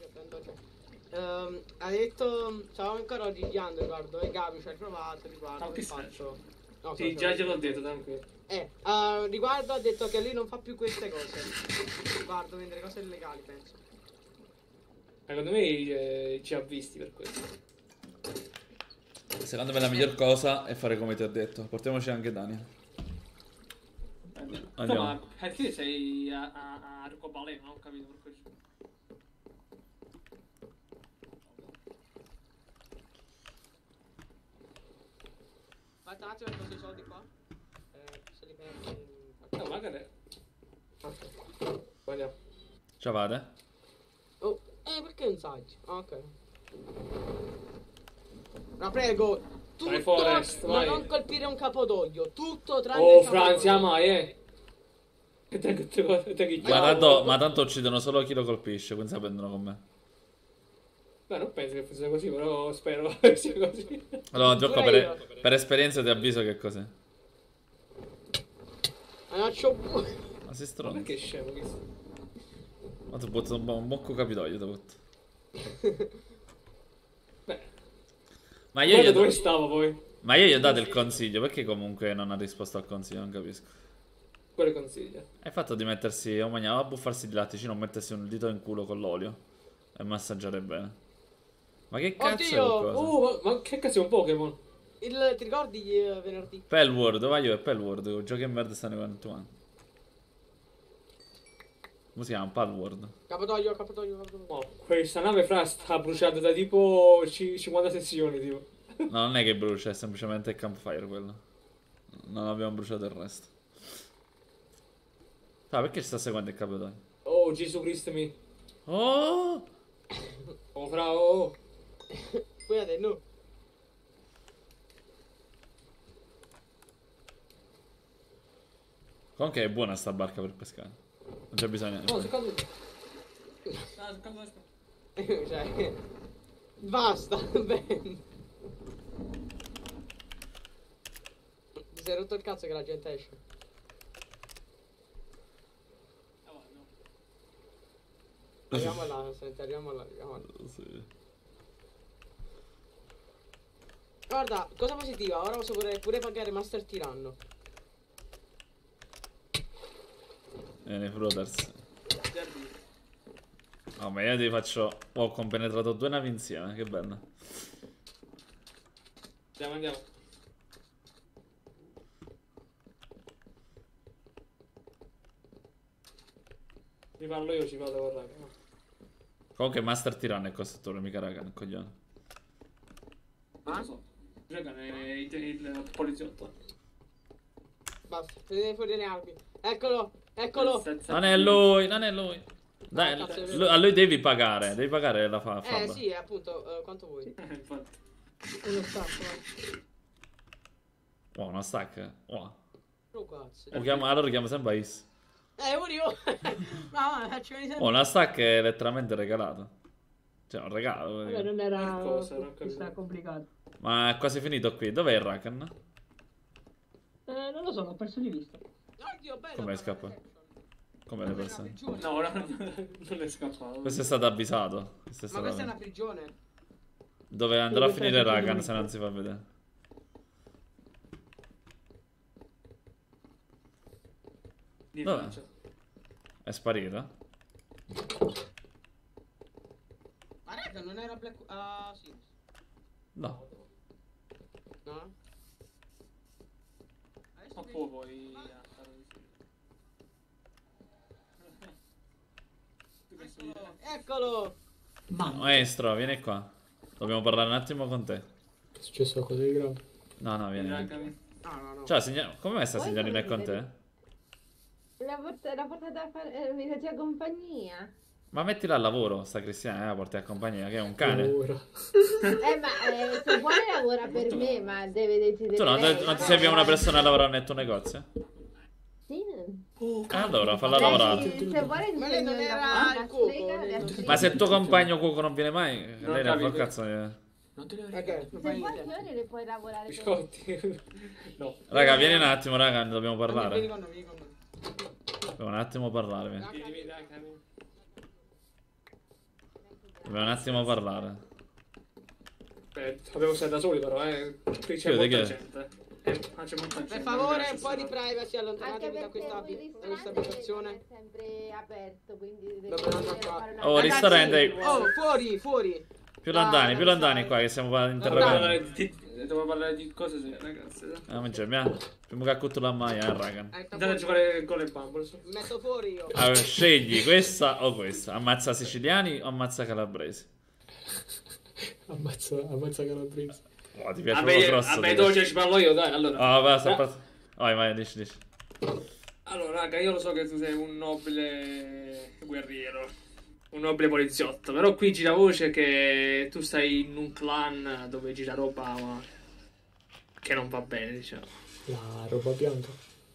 Speaker 10: Ehm, ha detto, stavamo ancora litigando riguardo e Gabi ci ha provato riguardo
Speaker 9: Ah, che
Speaker 10: il
Speaker 9: stai?
Speaker 10: fatto. No,
Speaker 9: Sì,
Speaker 10: cosa-
Speaker 9: già gliel'ho detto, tranquillo.
Speaker 10: Eh, eh, riguardo ha detto che lui non fa più queste cose. Riguardo vendere cose illegali, penso.
Speaker 9: Secondo me eh, ci ha visti per questo.
Speaker 1: Secondo me la miglior cosa è fare come ti ho detto. Portiamoci anche Daniel.
Speaker 9: Andiamo.
Speaker 1: Andiamo.
Speaker 9: Ma perché sei a, a, a arcobaleno? Non ho capito per questo.
Speaker 10: Aspetta un attimo, ho preso i soldi qua. Eh, se li perdi.
Speaker 9: No, magari... Ok. Guardiamo.
Speaker 1: Ciao vade.
Speaker 10: Oh, eh, perché un saggio? Ah, ok. La prego, tutto,
Speaker 9: Vai Forest,
Speaker 10: ma
Speaker 9: vai.
Speaker 10: non colpire un capodoglio, tutto tranne
Speaker 9: Oh,
Speaker 10: il
Speaker 9: Franzi,
Speaker 10: capodoglio.
Speaker 9: mai, eh. Te, te, te, te,
Speaker 1: Ma tanto, ma tanto uccidono solo chi lo colpisce, quindi se la prendono con me.
Speaker 9: Beh, non penso che fosse così, però spero che sia così.
Speaker 1: Allora, gioco
Speaker 10: Pure
Speaker 1: per,
Speaker 10: io.
Speaker 1: per esperienza ti avviso che cos'è.
Speaker 10: Ah, no, c'ho...
Speaker 1: Ma sei
Speaker 9: Ma
Speaker 1: stronzo.
Speaker 9: perché è scemo questo?
Speaker 1: Ma tu butto un, bo- un bocco capitoglio, ti butto.
Speaker 9: Beh,
Speaker 1: Ma io,
Speaker 9: guarda
Speaker 1: gli ho,
Speaker 9: dove stavo poi.
Speaker 1: ma io gli ho dato il consiglio, perché comunque non ha risposto al consiglio, non capisco.
Speaker 9: Quale consiglia?
Speaker 1: È il fatto di mettersi, o mangiare, a buffarsi di latticino, mettersi un dito in culo con l'olio e massaggiare bene. Ma che cazzo è
Speaker 10: Oddio!
Speaker 1: quel coso?
Speaker 9: Oh, ma, ma che cazzo è un Pokémon?
Speaker 10: Il, ti ricordi eh, venerdì?
Speaker 1: Pellworld, vai io, è Pellworld, giochi in merda stanno con tu. Come si chiama? Pellworld.
Speaker 10: Capodoglio, capodoglio, capodoglio.
Speaker 9: Oh, questa nave fra sta bruciata da tipo ci- cinquanta sezioni, tipo.
Speaker 1: No, non è che brucia, è semplicemente il campfire quello. Non abbiamo bruciato il resto. Ah, perché ci sta seguendo il capodoglio?
Speaker 9: Oh, Gesù Cristo mi.
Speaker 1: Oh!
Speaker 9: Oh, fra, oh.
Speaker 10: Guardate, no.
Speaker 1: Comunque è buona sta barca per pescare. Non c'è bisogno.
Speaker 9: No, sono caduto. Ah, sono caduto.
Speaker 10: Cioè... Basta, bene. Ti sei rotto il cazzo che la gente esce. Arriviamo là, senti, arriviamo là, arriviamo là.
Speaker 1: Sì.
Speaker 10: Guarda, cosa positiva, ora posso pure, pure pagare Master Tiranno.
Speaker 1: E nei Brothers. Oh, ma io ti faccio... Oh, ho compenetrato due navi insieme, che bello.
Speaker 9: Andiamo, andiamo. Ci parlo io, ci vado con raga. No.
Speaker 1: Comunque Master Tiranno è costruttore, mica raga, un coglione.
Speaker 9: Non lo so. Raga, è il, il poliziotto.
Speaker 10: Basta, prendete fuori le armi. Eccolo, eccolo.
Speaker 1: Non è lui, non è lui. Dai,
Speaker 10: Ah, cazzo, è
Speaker 1: lui- a lui devi pagare, devi pagare la fa
Speaker 10: Eh
Speaker 1: fabba.
Speaker 10: sì, appunto, eh, quanto vuoi?
Speaker 9: Infatti.
Speaker 10: Uno stacco, vai.
Speaker 1: Oh, una stack. Oh.
Speaker 10: Oh cazzo.
Speaker 1: Lo chiamo- allora chiamo sempre Is.
Speaker 10: Eh, pure io. No, ma faccio venire
Speaker 1: Oh, una stack è letteralmente regalata. Cioè, un regalo.
Speaker 10: Vabbè, non era
Speaker 9: Cosa, non ho
Speaker 10: chissà
Speaker 9: capito.
Speaker 10: complicato.
Speaker 1: Ma è quasi finito qui. Dov'è il Rakan?
Speaker 10: Eh, non lo so, l'ho perso di vista. Oddio, bello.
Speaker 1: Come scappa? Come le persone?
Speaker 9: No, no, non è scappato.
Speaker 1: Questo è stato avvisato. Questo è
Speaker 10: Ma
Speaker 1: stato
Speaker 10: questa è una
Speaker 1: avvisato.
Speaker 10: prigione.
Speaker 1: Dove andrà a
Speaker 10: Questa è
Speaker 1: finire
Speaker 10: la
Speaker 1: Rakan
Speaker 10: prigione.
Speaker 1: se non si fa vedere?
Speaker 9: Di
Speaker 1: Dov'è?
Speaker 9: Francia.
Speaker 1: È sparita?
Speaker 10: Ma raga, non era Black... Ah, sì.
Speaker 1: No.
Speaker 10: No?
Speaker 9: Ma poi poi andare così.
Speaker 10: Eccolo!
Speaker 1: Maestro, vieni qua. Dobbiamo parlare un attimo con te.
Speaker 3: È successo qualcosa di grave?
Speaker 1: No, no, vieni.
Speaker 9: Raga,
Speaker 10: No, no, no.
Speaker 1: Ciao, signor... Come mai sta
Speaker 6: Vuoi
Speaker 1: signorina è con
Speaker 6: vedere?
Speaker 1: te?
Speaker 6: L'ha port- l'ha portata a fare, eh, mi faceva compagnia.
Speaker 1: Ma mettila al lavoro, sta Cristiana, eh, la porti a compagnia, che è un cane.
Speaker 6: Eh, ma eh, se vuole lavora per me, ma deve decidere
Speaker 1: Tu non,
Speaker 6: lei.
Speaker 1: non ti serve una persona a lavorare nel tuo negozio?
Speaker 6: Sì.
Speaker 1: Eh, allora, falla
Speaker 6: Lei,
Speaker 1: lavorare.
Speaker 6: se vuole
Speaker 10: Ma lei non
Speaker 6: disegno
Speaker 10: era
Speaker 6: la
Speaker 10: il cuoco,
Speaker 6: strega, le
Speaker 10: nel-
Speaker 6: attrici.
Speaker 1: Ma se il tuo compagno cuoco non viene mai,
Speaker 9: Non
Speaker 1: lei ne fa il
Speaker 9: capito.
Speaker 1: cazzo. eh.
Speaker 7: Non te ne
Speaker 10: Ok,
Speaker 7: frega.
Speaker 10: non
Speaker 6: Se
Speaker 10: fai
Speaker 6: vuoi
Speaker 10: niente.
Speaker 6: Fiore le puoi lavorare per
Speaker 9: Biscotti. No.
Speaker 1: Raga, vieni un attimo, raga, ne dobbiamo
Speaker 10: Vieni
Speaker 1: parlare.
Speaker 10: con noi, vieni con noi.
Speaker 1: Dobbiamo un attimo parlare. vieni.
Speaker 9: Vieni, vieni, dai, cammino.
Speaker 1: Dobbiamo un attimo parlare.
Speaker 9: Beh, dobbiamo stare da soli però, eh. Qui c'è
Speaker 1: Chiudi,
Speaker 9: molta
Speaker 1: chiudi.
Speaker 9: gente. Eh, ah, c'è molta gente.
Speaker 10: Per favore,
Speaker 9: Lascia
Speaker 10: un po' di
Speaker 9: stare.
Speaker 10: privacy,
Speaker 6: Anche
Speaker 10: allontanatevi da
Speaker 6: perché
Speaker 10: questa,
Speaker 6: un
Speaker 10: abi- da questa
Speaker 6: ristorante
Speaker 10: abitazione.
Speaker 6: è sempre aperto, quindi deve
Speaker 10: Dove non
Speaker 6: deve
Speaker 10: fa-
Speaker 6: fare una
Speaker 1: Oh,
Speaker 6: Ragazzi,
Speaker 1: ristorante.
Speaker 10: Oh, fuori, fuori.
Speaker 1: Più lontani,
Speaker 10: Ah,
Speaker 1: più lontani qua che stiamo
Speaker 9: Devo
Speaker 1: interrompendo.
Speaker 9: parlare di, devo parlare di cose serie, ragazzi. dai.
Speaker 1: Ah, mangia, mi prima che accutto la maia, eh, raga.
Speaker 10: Ecco,
Speaker 9: Andate a
Speaker 10: fuori.
Speaker 9: giocare con le bambole. so.
Speaker 10: Metto fuori io.
Speaker 1: Allora, scegli questa o questa. Ammazza siciliani o ammazza calabresi?
Speaker 7: Ammazza, ammazza calabrese.
Speaker 1: Oh, ti piace
Speaker 9: A
Speaker 1: proprio
Speaker 9: me,
Speaker 1: grosso.
Speaker 9: a
Speaker 1: ti
Speaker 9: me
Speaker 1: piace.
Speaker 9: dolce ci parlo io, dai, allora.
Speaker 1: Ah, basta,
Speaker 9: Eh,
Speaker 1: basta. Vai, vai, dici, dici.
Speaker 9: Allora, raga, io lo so che tu sei un nobile guerriero, un nobile poliziotto, però qui gira voce che tu stai in un clan dove gira roba ma che non va bene, diciamo.
Speaker 7: La roba bianca.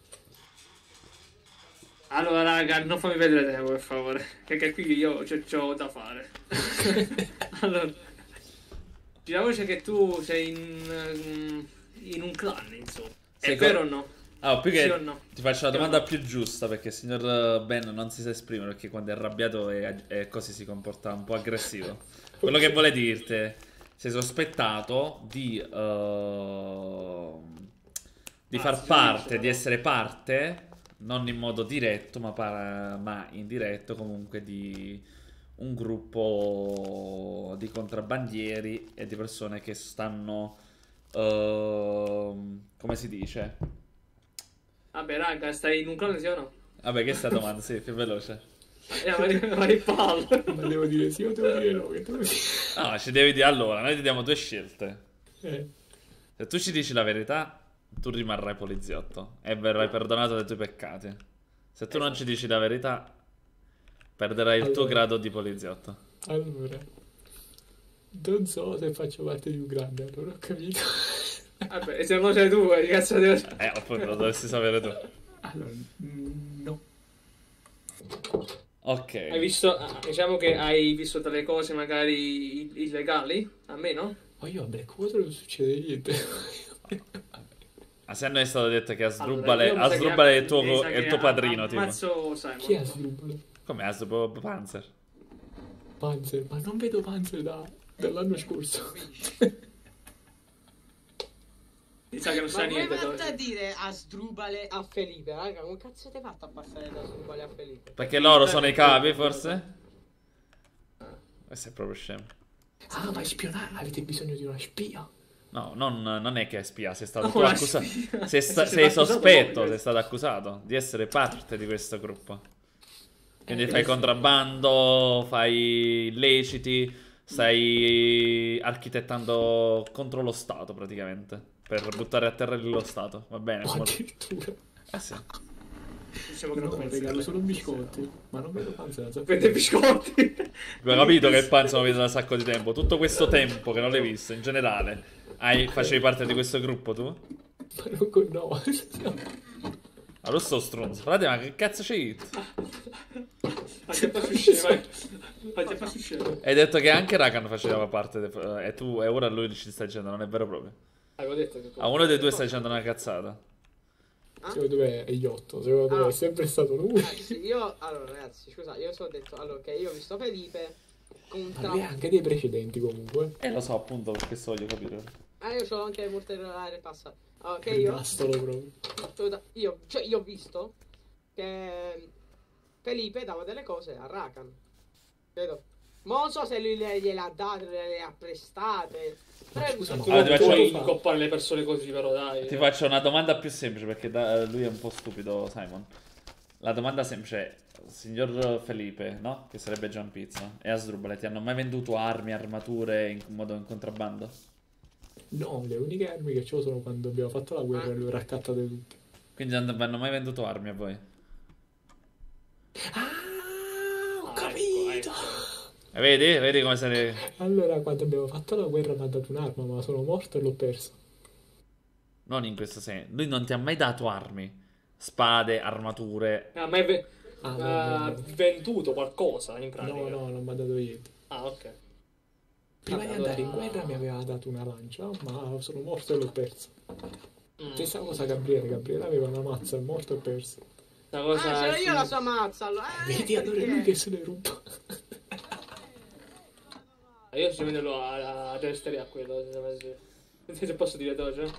Speaker 9: Allora, raga, non fammi vedere tempo, per favore, perché qui io c'ho, c'ho da fare. Allora, gira voce che tu sei in, in un clan, insomma. È
Speaker 1: Sei
Speaker 9: vero
Speaker 1: co-
Speaker 9: o no?
Speaker 1: Ah, più che
Speaker 9: Sì o no?
Speaker 1: ti faccio la
Speaker 9: Sì o
Speaker 1: domanda
Speaker 9: no?
Speaker 1: più giusta perché il signor Ben non si sa esprimere perché quando è arrabbiato e, e così si comporta un po' aggressivo. Quello che vuole dirti, sei sospettato di, uh, di
Speaker 9: Ah,
Speaker 1: far
Speaker 9: sì,
Speaker 1: parte,
Speaker 9: sì,
Speaker 1: di
Speaker 9: no.
Speaker 1: essere parte, non in modo diretto ma, para- ma indiretto comunque di un gruppo di contrabbandieri e di persone che stanno... Ehm, come si dice?
Speaker 9: Vabbè, raga, stai in un clan, sì o no?
Speaker 1: Vabbè, che è sta domanda? Sì, più veloce.
Speaker 9: Eh, vai, vai in palla.
Speaker 7: Ma devo dire sì o devo dire no? Che devo dire?
Speaker 1: No, ci devi dire allora, noi ti diamo due scelte.
Speaker 7: Eh.
Speaker 1: Se tu ci dici la verità, tu rimarrai poliziotto e verrai perdonato dai tuoi peccati. Se tu non ci dici la verità, perderai il tuo
Speaker 7: Allora.
Speaker 1: grado di poliziotto.
Speaker 7: Allora, non so se faccio parte di un grande, non ho capito.
Speaker 9: Vabbè, e se non sei tu, che cazzo devo...
Speaker 1: Eh, appunto, lo dovresti sapere tu.
Speaker 7: Allora, mm, no.
Speaker 1: Ok.
Speaker 9: Hai visto, ah, diciamo che hai visto delle cose magari i- illegali? A me no?
Speaker 7: Ma io a Blackwater non succede niente.
Speaker 1: Ma se a noi è stato detto che
Speaker 9: Allora,
Speaker 1: Asdrubale,
Speaker 9: io mi sa che-
Speaker 1: Asdrubale è il tuo,
Speaker 9: mi sa
Speaker 1: è il
Speaker 9: che
Speaker 1: tuo padrino,
Speaker 9: am-
Speaker 1: tipo.
Speaker 9: Ammazzo Simon.
Speaker 7: Chi è Asdrubale?
Speaker 1: Come Asdrubale Panzer?
Speaker 7: Panzer, ma non vedo Panzer da, dall'anno scorso.
Speaker 9: Mi sa che non
Speaker 10: Ma
Speaker 9: sa
Speaker 10: come
Speaker 9: niente.
Speaker 10: hai fatto a
Speaker 9: dove-
Speaker 10: dire Asdrubale a Felipe, raga? Come cazzo ti hai fatto a passare da Asdrubale a Felipe?
Speaker 1: Perché loro sono i capi, forse? Questo è proprio scemo.
Speaker 7: Ah, ma spionare, avete bisogno di una spia?
Speaker 1: No, non, non è che è spia, sei stato
Speaker 9: No,
Speaker 1: tu
Speaker 9: una
Speaker 1: accusato.
Speaker 9: spia.
Speaker 1: Sei, sta-
Speaker 9: Sei
Speaker 1: sei
Speaker 9: accusato
Speaker 1: sospetto,
Speaker 9: voi,
Speaker 1: sei stato accusato di essere parte di questo gruppo. Quindi
Speaker 9: Eh,
Speaker 1: fai
Speaker 9: sì.
Speaker 1: contrabbando, fai illeciti, stai architettando contro lo Stato praticamente. Per buttare a terra lo Stato, va bene?
Speaker 7: Ma
Speaker 1: come-
Speaker 7: addirittura.
Speaker 1: Eh sì.
Speaker 9: Diciamo che
Speaker 7: No,
Speaker 9: non pensi
Speaker 7: regalo
Speaker 9: che-
Speaker 7: solo biscotti. Ma non vedo Panzer da
Speaker 9: Prende biscotti.
Speaker 1: Abbiamo capito che il Panzo non vede da un sacco di tempo. Tutto questo tempo che non l'hai visto, in generale, hai, facevi parte di questo gruppo tu?
Speaker 7: Ma non con no.
Speaker 1: Allora sto stronzo. Frate, ma che cazzo c'hai?
Speaker 9: Fatti a far uscire, vai. Fatti a far uscire.
Speaker 1: Hai detto che anche Rakan faceva parte de- e tu e ora lui ci sta dicendo non è vero proprio.
Speaker 9: Avevo detto che...
Speaker 1: A uno dei due sta dicendo una cazzata.
Speaker 7: Secondo me è Iotto, secondo me
Speaker 10: Ah.
Speaker 7: è sempre stato lui.
Speaker 10: Eh, sì, io, allora ragazzi, scusa, io so detto, allora, che io ho visto Felipe contra...
Speaker 7: Ma lui ha anche dei precedenti comunque.
Speaker 1: Eh lo so appunto per questo voglio capire.
Speaker 10: Ah, io ho anche molte aree passate. Ok,
Speaker 7: Il
Speaker 10: io...
Speaker 7: bastolo proprio.
Speaker 10: Io, io, cioè, io ho visto che Felipe dava delle cose a Rakan. Vedo. Ma non so se lui le, gliel'ha date, le ha prestate. Però
Speaker 7: scusa, ma
Speaker 9: Tu
Speaker 1: Allora,
Speaker 9: non
Speaker 1: ti faccio-
Speaker 9: puoi incoppare le persone così, però dai.
Speaker 1: Ti faccio una domanda più semplice perché da- lui è un po' stupido, Simon. La domanda semplice è, signor Felipe, no? Che sarebbe Gian Pizza e Asdrubale, ti hanno mai venduto armi, armature in modo in contrabbando?
Speaker 7: No, le uniche armi che ho sono quando abbiamo fatto la guerra e le ho raccattate tutte.
Speaker 1: Quindi non vi hanno mai venduto armi a voi?
Speaker 7: Ah, ho
Speaker 9: Ah,
Speaker 7: capito!
Speaker 9: ecco,
Speaker 7: capito.
Speaker 1: E vedi? Vedi come se ne...
Speaker 7: Allora, quando abbiamo fatto la guerra mi ha dato un'arma, ma sono morto e l'ho perso.
Speaker 1: Non in questo senso. Lui non ti ha mai dato armi. Spade, armature.
Speaker 9: Ah, ma è ve-
Speaker 7: Ah, no,
Speaker 9: ha
Speaker 7: no, no.
Speaker 9: venduto qualcosa in pratica.
Speaker 7: No, no, non mi ha dato niente.
Speaker 9: Ah, ok.
Speaker 7: Prima
Speaker 9: Vabbè,
Speaker 7: di andare in
Speaker 9: allora-
Speaker 7: guerra mi aveva dato una lancia, ma sono morto e l'ho perso.
Speaker 9: Mm.
Speaker 7: Stessa cosa Gabriele, Gabriele aveva una mazza, è morto e perso.
Speaker 9: La
Speaker 10: Ah,
Speaker 9: cosa
Speaker 10: c'era
Speaker 9: sì.
Speaker 10: io la sua mazza, allora. Eh,
Speaker 7: Vedi, allora è lui
Speaker 10: perché?
Speaker 7: che se ne ruba.
Speaker 9: Io ci venderlo a, a testeria a quello, se, se, se posso dire Doge.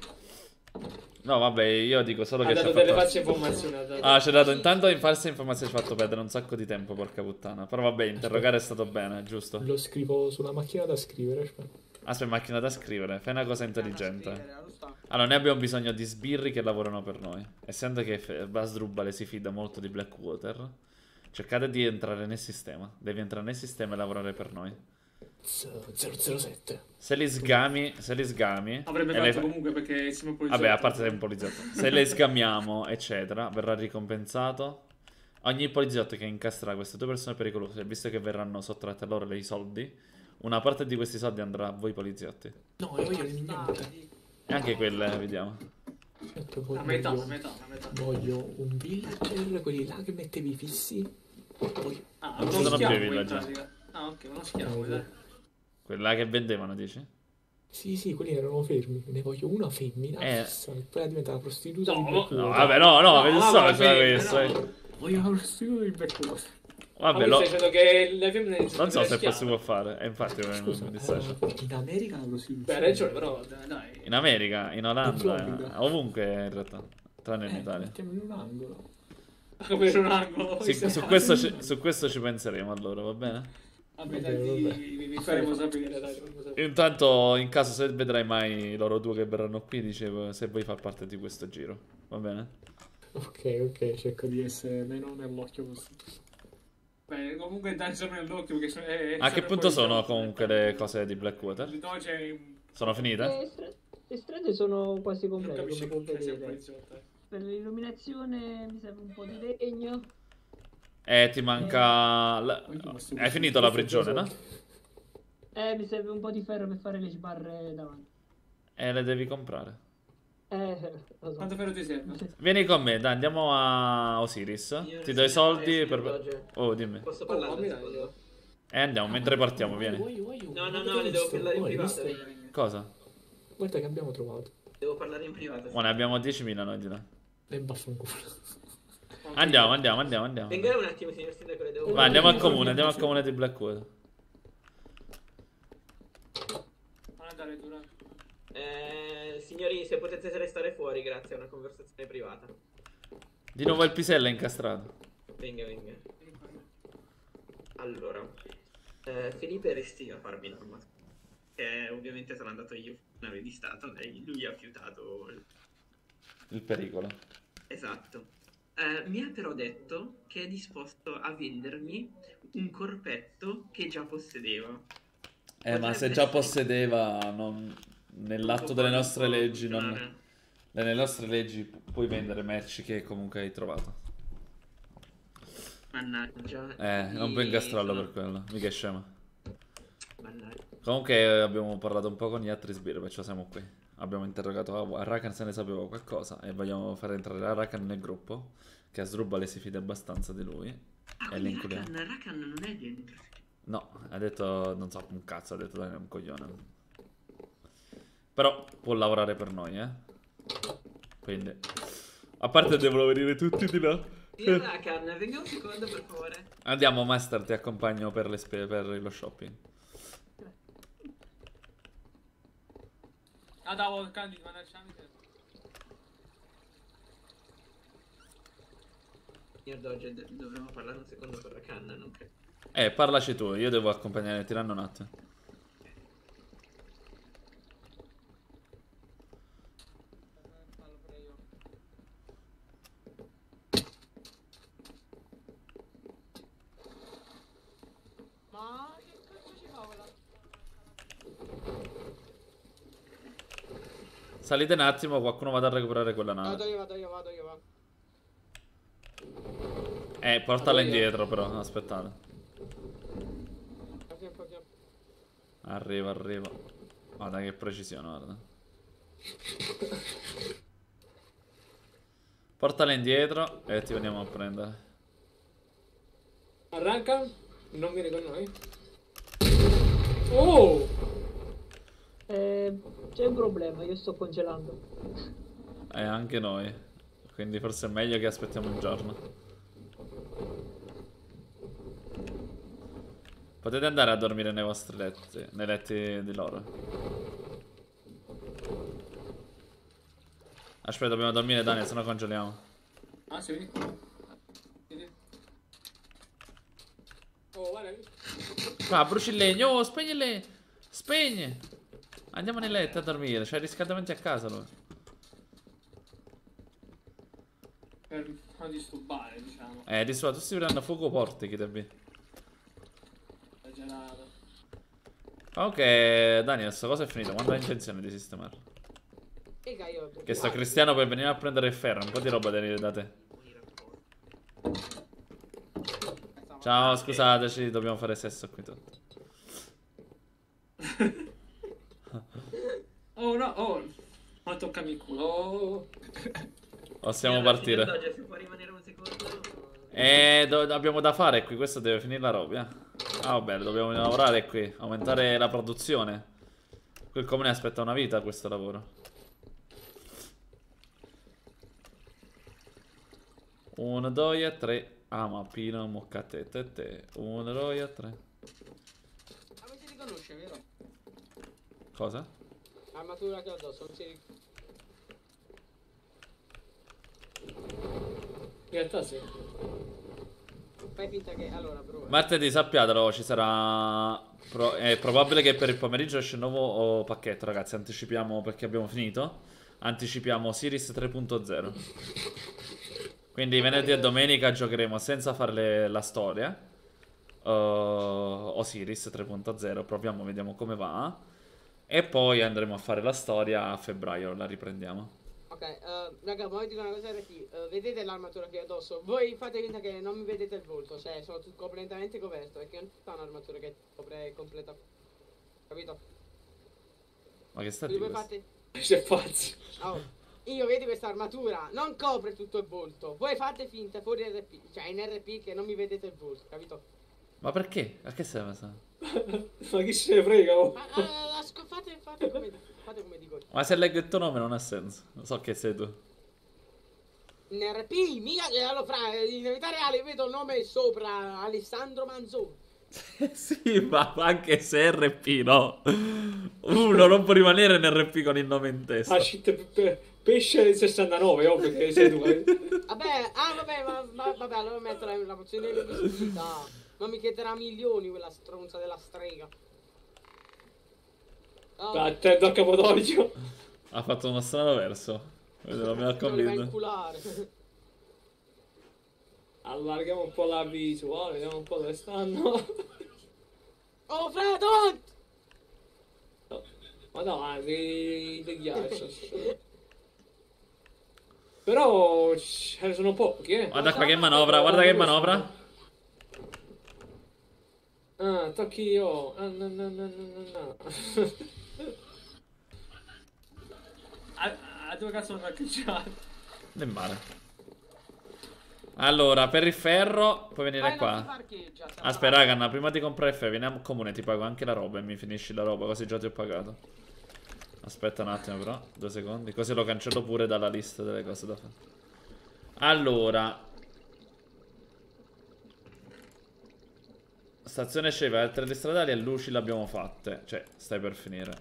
Speaker 1: No, vabbè, io dico solo
Speaker 9: Ha
Speaker 1: che ci ha
Speaker 9: dato delle
Speaker 1: fatto...
Speaker 9: false informazioni. Ha dato.
Speaker 1: Ah, ci ha dato intanto in false informazioni, ci ha fatto perdere un sacco di tempo, porca puttana. Però vabbè, interrogare è stato bene, giusto?
Speaker 7: Lo scrivo sulla macchina da scrivere. Aspetta.
Speaker 1: Aspetta, macchina da scrivere, fai una cosa intelligente.
Speaker 10: Scrivere, lo sta.
Speaker 1: Allora, noi abbiamo bisogno di sbirri che lavorano per noi. Essendo che Fe- Asdrubale si fida molto di Blackwater, cercate di entrare nel sistema. Devi entrare nel sistema e lavorare per noi.
Speaker 7: zero zero sette.
Speaker 1: Se li sgami, se li sgami...
Speaker 9: Avrebbe
Speaker 1: e
Speaker 9: fatto
Speaker 1: lei fa-
Speaker 9: comunque perché siamo poliziotto.
Speaker 1: Vabbè, a parte sei un poliziotto. Se le sgamiamo, eccetera, verrà ricompensato. Ogni poliziotto che incastrerà queste due persone pericolose, visto che verranno sottratte a loro dei soldi, una parte di questi soldi andrà a voi poliziotti.
Speaker 7: No, io voglio niente.
Speaker 1: E anche quelle, vediamo.
Speaker 7: Aspetta,
Speaker 9: La
Speaker 7: voglio,
Speaker 9: metà, la metà, la metà.
Speaker 7: voglio un villager, quelli là che mettevi fissi. Poi
Speaker 9: Ah,
Speaker 1: Non
Speaker 9: uno
Speaker 1: ci sono più i
Speaker 9: schiavo in
Speaker 1: villager.
Speaker 9: pratica. Ah, ok, uno schiavo, dai.
Speaker 1: Quella che vendevano, dici?
Speaker 7: sì, sì, quelli erano fermi. Ne voglio una femmina
Speaker 1: Eh.
Speaker 7: fissa, che poi diventa la prostituta
Speaker 9: No,
Speaker 7: di
Speaker 9: no,
Speaker 7: Blackwater.
Speaker 1: No, vabbè, no, no,
Speaker 9: No,
Speaker 1: per
Speaker 9: no,
Speaker 1: so
Speaker 9: vabbè,
Speaker 1: c'era
Speaker 9: no.
Speaker 1: questo, eh.
Speaker 7: Voglio la prostituta di Blackwater.
Speaker 1: Vabbè,
Speaker 9: Ma
Speaker 1: lo...
Speaker 9: stai dicendo che le femmine
Speaker 1: non so se
Speaker 9: schiave.
Speaker 1: si può fare. E infatti
Speaker 7: Scusa,
Speaker 1: mi dissocio.
Speaker 7: eh, in America la prostituta.
Speaker 9: Beh, hai ragione, però dai.
Speaker 1: In America, in Olanda,
Speaker 7: Florida.
Speaker 1: eh, ovunque in realtà, tranne in
Speaker 7: Eh,
Speaker 1: Italia.
Speaker 7: mettiamo in un angolo.
Speaker 9: Come per un angolo.
Speaker 1: Sì, su, questo ci, su questo ci penseremo allora, va bene?
Speaker 9: Vabbè, dai, vi, vi- vi faremo sapere, dai, vi faremo sapere.
Speaker 1: Intanto, in caso se vedrai mai loro due che verranno qui, dicevo, se vuoi far parte di questo giro, va bene?
Speaker 7: Ok, ok, cerco di essere meno nell'occhio possibile.
Speaker 9: Beh, comunque dai sempre nell'occhio perché sono- è- è
Speaker 1: A che
Speaker 9: sempre
Speaker 1: punto sono
Speaker 9: poliziotto.
Speaker 1: comunque le cose di Blackwater?
Speaker 9: Il Doge è un-
Speaker 1: Sono finite?
Speaker 11: Le, stra- le strade sono quasi
Speaker 9: non
Speaker 11: complete,
Speaker 9: capisce
Speaker 11: come può
Speaker 9: che sia un
Speaker 11: vedere.
Speaker 9: poliziotto. eh.
Speaker 11: Per l'illuminazione mi serve un po' di legno.
Speaker 1: Eh, ti manca... la- Hai finito la prigione, no?
Speaker 11: Eh, mi serve un po' di ferro per fare le sbarre davanti.
Speaker 1: E le devi comprare.
Speaker 11: Eh, lo so.
Speaker 9: Quanto ferro ti serve?
Speaker 1: Vieni con me, dai, andiamo a Osiris.
Speaker 3: Io
Speaker 1: Ti do i soldi
Speaker 3: eh,
Speaker 1: per...
Speaker 3: Doge.
Speaker 1: Oh, dimmi.
Speaker 3: Posso
Speaker 9: Oh,
Speaker 3: parlare un
Speaker 9: mi
Speaker 3: secondo?
Speaker 1: E andiamo, mentre partiamo,
Speaker 7: Voglio,
Speaker 1: vieni.
Speaker 7: voglio, voglio.
Speaker 3: No, no,
Speaker 7: Guarda
Speaker 3: no,
Speaker 7: che
Speaker 3: ne devo
Speaker 7: visto,
Speaker 3: parlare in
Speaker 7: oh, hai
Speaker 3: privato.
Speaker 7: visto?
Speaker 1: Cosa?
Speaker 7: Guarda che abbiamo trovato.
Speaker 3: Devo parlare in privato.
Speaker 1: Oh, ne abbiamo diecimila noi di là.
Speaker 7: E vaffanculo.
Speaker 1: Andiamo, andiamo, andiamo, andiamo.
Speaker 3: Venga un attimo, signor sindaco, le devo
Speaker 1: Vai, andiamo al comune, andiamo al comune di Blackwood.
Speaker 9: Non andare tu, dai.
Speaker 3: Eh, signori, se potete restare fuori, grazie, è una conversazione privata.
Speaker 1: Di nuovo il pisello è incastrato.
Speaker 3: Venga, venga. Allora, eh, Felipe resti a farmi norma. Che ovviamente sono andato io, nave di stato, lei, lui ha fiutato. il-
Speaker 1: Il pericolo.
Speaker 3: Esatto. Eh, mi ha però detto che è disposto a vendermi un corpetto che già possedeva.
Speaker 1: Eh, ma se
Speaker 3: Potrebbe
Speaker 1: già
Speaker 3: essere-
Speaker 1: possedeva, non... nell'atto delle nostre
Speaker 3: Non può
Speaker 1: leggi, non...
Speaker 3: funzionare.
Speaker 1: nelle nostre leggi pu- puoi vendere merci che comunque hai trovato.
Speaker 3: Mannaggia.
Speaker 1: Eh, non puoi incastrarlo per quello, mica è scema.
Speaker 3: Mannaggia.
Speaker 1: Comunque eh, abbiamo parlato un po' con gli altri sbirri, perciò siamo qui. Abbiamo interrogato Arakan se ne sapeva qualcosa e vogliamo fare entrare Arakan nel gruppo, che Asdrubale si fida abbastanza di lui.
Speaker 3: Ah,
Speaker 1: E
Speaker 3: quindi
Speaker 1: l'inculiamo.
Speaker 3: Rakan, Rakan non è dentro.
Speaker 1: No, ha detto, non so, un cazzo, ha detto dai, è un coglione. Però può lavorare per noi, eh. Quindi, a parte devono venire tutti di là.
Speaker 3: Signor Rakan, venga un secondo per favore.
Speaker 1: Andiamo, master, ti accompagno per, le spe- per lo shopping.
Speaker 9: Ah, davo Candy, ma lasciami.
Speaker 3: Signor Doge, d- dovremmo parlare un secondo con Rakan, non credo.
Speaker 1: Eh, parlaci tu, io devo accompagnare il tiranno un attimo.
Speaker 10: Ma che cazzo ci fa quella?
Speaker 1: Salite un attimo, qualcuno vada a recuperare quella
Speaker 10: Vado
Speaker 1: nave.
Speaker 10: io, vado io, vado io, vado.
Speaker 1: Eh, portala indietro però, aspettate.
Speaker 10: tieni un pochino.
Speaker 1: Arriva, arriva. Guarda che precisione, guarda. Portala indietro e ti veniamo a prendere.
Speaker 9: Arranca. Non viene con noi. Oh!
Speaker 11: Eh, c'è un problema, io sto congelando.
Speaker 1: E anche noi. Quindi forse è meglio che aspettiamo un giorno. Potete andare a dormire nei vostri letti, nei letti di loro. Aspetta, dobbiamo dormire, Daniel, se no congeliamo.
Speaker 9: Ah, sì? Oh, guarda.
Speaker 1: Qua, bruci il legno, oh, spegni il legno. Spegni. Andiamo nei letti a dormire, c'hai riscaldamenti a casa lui.
Speaker 9: Per non disturbare, diciamo.
Speaker 1: Eh, di solito, tu stai vedendo fuoco porti, chi te vi.
Speaker 9: È gelato.
Speaker 1: Ok, Daniel, sta cosa è finita, quando hai intenzione di sistemare?
Speaker 10: Raga, io...
Speaker 1: Che sto Cristiano per venire a prendere il ferro, un po' di roba da venire da te. Ciao, scusateci, dobbiamo fare sesso qui tutto.
Speaker 9: Oh no, oh. Ma toccami il culo. Oh.
Speaker 1: Possiamo partire.
Speaker 8: Dodge, se può rimanere un secondo.
Speaker 1: Eh, do abbiamo da fare qui, questo deve finire la roba. Ah, vabbè, dobbiamo lavorare qui, aumentare la produzione. Quel comune aspetta una vita questo lavoro. Uno, due e tre. Ah, ma pino, moccate, te, te. Uno, due e tre.
Speaker 10: Ah, mi si riconosce, vero?
Speaker 1: Cosa?
Speaker 10: Armatura che ho addosso, non si riconosce.
Speaker 9: In realtà sì.
Speaker 10: Fai finta che... Allora, bro.
Speaker 1: Martedì, sappiatelo, ci sarà... Pro... È probabile che per il pomeriggio esce un nuovo pacchetto, ragazzi. Anticipiamo perché abbiamo finito. Anticipiamo Siris tre punto zero. Quindi venerdì e domenica giocheremo senza fare la storia. Uh, Osiris tre punto zero, proviamo, vediamo come va. E poi andremo a fare la storia a febbraio, la riprendiamo.
Speaker 10: Ok, uh, raga, voglio dire una cosa qui. Uh, vedete l'armatura che ho addosso? Voi fate finta che non mi vedete il volto, cioè sono tutto completamente coperto, perché non fa un'armatura che copre completa. Capito?
Speaker 1: Ma che sta
Speaker 10: Quindi
Speaker 1: di
Speaker 10: voi
Speaker 1: questo?
Speaker 10: fate...
Speaker 9: Sei pazzo.
Speaker 10: Oh, io vedi questa armatura, non copre tutto il volto. Voi fate finta fuori R P, cioè in R P che non mi vedete il volto, capito?
Speaker 1: Ma perché? A che serve sta?
Speaker 9: Ma chi se ne frega? Oh.
Speaker 10: Ma uh, asco, fate, fate, come, fate come dico io.
Speaker 1: Ma se leggo il tuo nome non ha senso. Non so che sei tu.
Speaker 10: In R P, mica, allora, fra, in vita reale vedo il nome sopra, Alessandro Manzoni.
Speaker 1: Sì, ma anche se R P, no? Uno non può rimanere in R P con il nome in testa.
Speaker 9: Ah, shit, pe pe pesce sessantanove, oh, perché sei tu. Eh.
Speaker 10: Vabbè, ah, vabbè, ma, ma vabbè, allora metto la, la pozione di visibilità. Non mi chiederà milioni quella stronza della strega. Oh.
Speaker 9: Attento a Capodolio.
Speaker 1: Ha fatto uno strano verso. Non mi ha convinto.
Speaker 9: Allarghiamo un po' la visuale, vediamo un po' dove stanno.
Speaker 10: Oh, Fredon!
Speaker 9: No. Ma no, di, di ghiaccio. Però ce ne sono pochi, eh.
Speaker 1: Guarda qua che manovra, guarda che manovra.
Speaker 9: Ah, tocchi io. Ah, no, no, no, no, no. a, a dove cazzo mi parcheggiato?
Speaker 1: Nel mare. Allora, per il ferro puoi venire
Speaker 10: Ah,
Speaker 1: qua. Aspetta, raga, prima di comprare il ferro, vieni al comune, ti pago anche la roba e mi finisci la roba, così già ti ho pagato. Aspetta un attimo però, due secondi, così lo cancello pure dalla lista delle cose da fare. Allora, stazione sceva, altre le stradali e luci le abbiamo fatte. Cioè, stai per finire.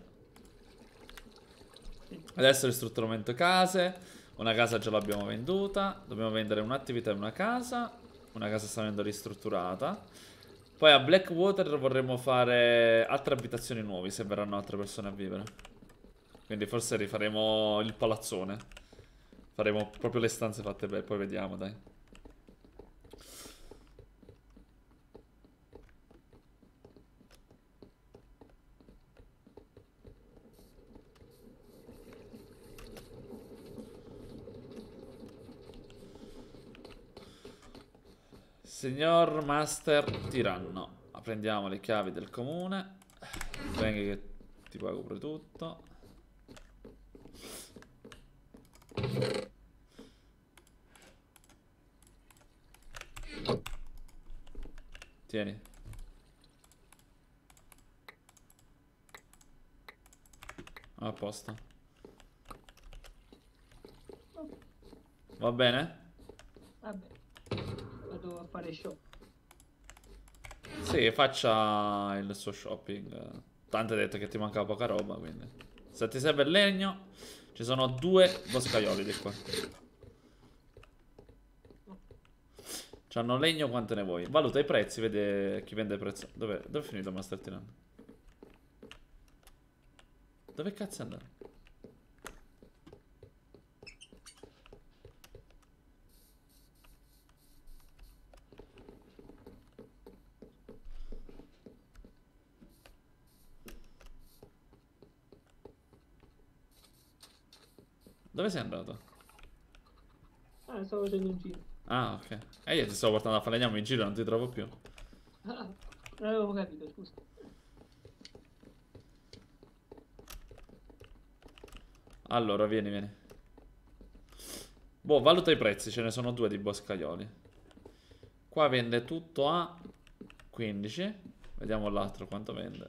Speaker 1: Adesso ristrutturamento case. Una casa già l'abbiamo venduta. Dobbiamo vendere un'attività e una casa. Una casa sta venendo ristrutturata. Poi a Blackwater vorremmo fare altre abitazioni nuove, se verranno altre persone a vivere. Quindi forse rifaremo il palazzone. Faremo proprio le stanze fatte bene. Poi vediamo, dai. Signor Master Tiranno, prendiamo le chiavi del comune. Venga che ti pago pure tutto. Tieni. A posto. Va bene?
Speaker 11: Vabbè, vado a fare show.
Speaker 1: Sì, faccia il suo shopping. Tanto hai detto che ti manca poca roba, quindi. Se ti serve il legno, ci sono due boscaioli di qua. C'hanno legno quante ne vuoi. Valuta i prezzi, vede chi vende il prezzo. Dove è finito Master Tiranno? Dove cazzo è andato? Dove sei andato?
Speaker 11: Ah, stavo facendo un giro.
Speaker 1: Ah, ok. E io ti stavo portando a falegname in giro, non ti trovo più.
Speaker 11: Ah, non avevo capito, scusa.
Speaker 1: Allora, vieni, vieni. Boh, valuta i prezzi, ce ne sono due di boscaioli. Qua vende tutto a quindici. Vediamo l'altro quanto vende.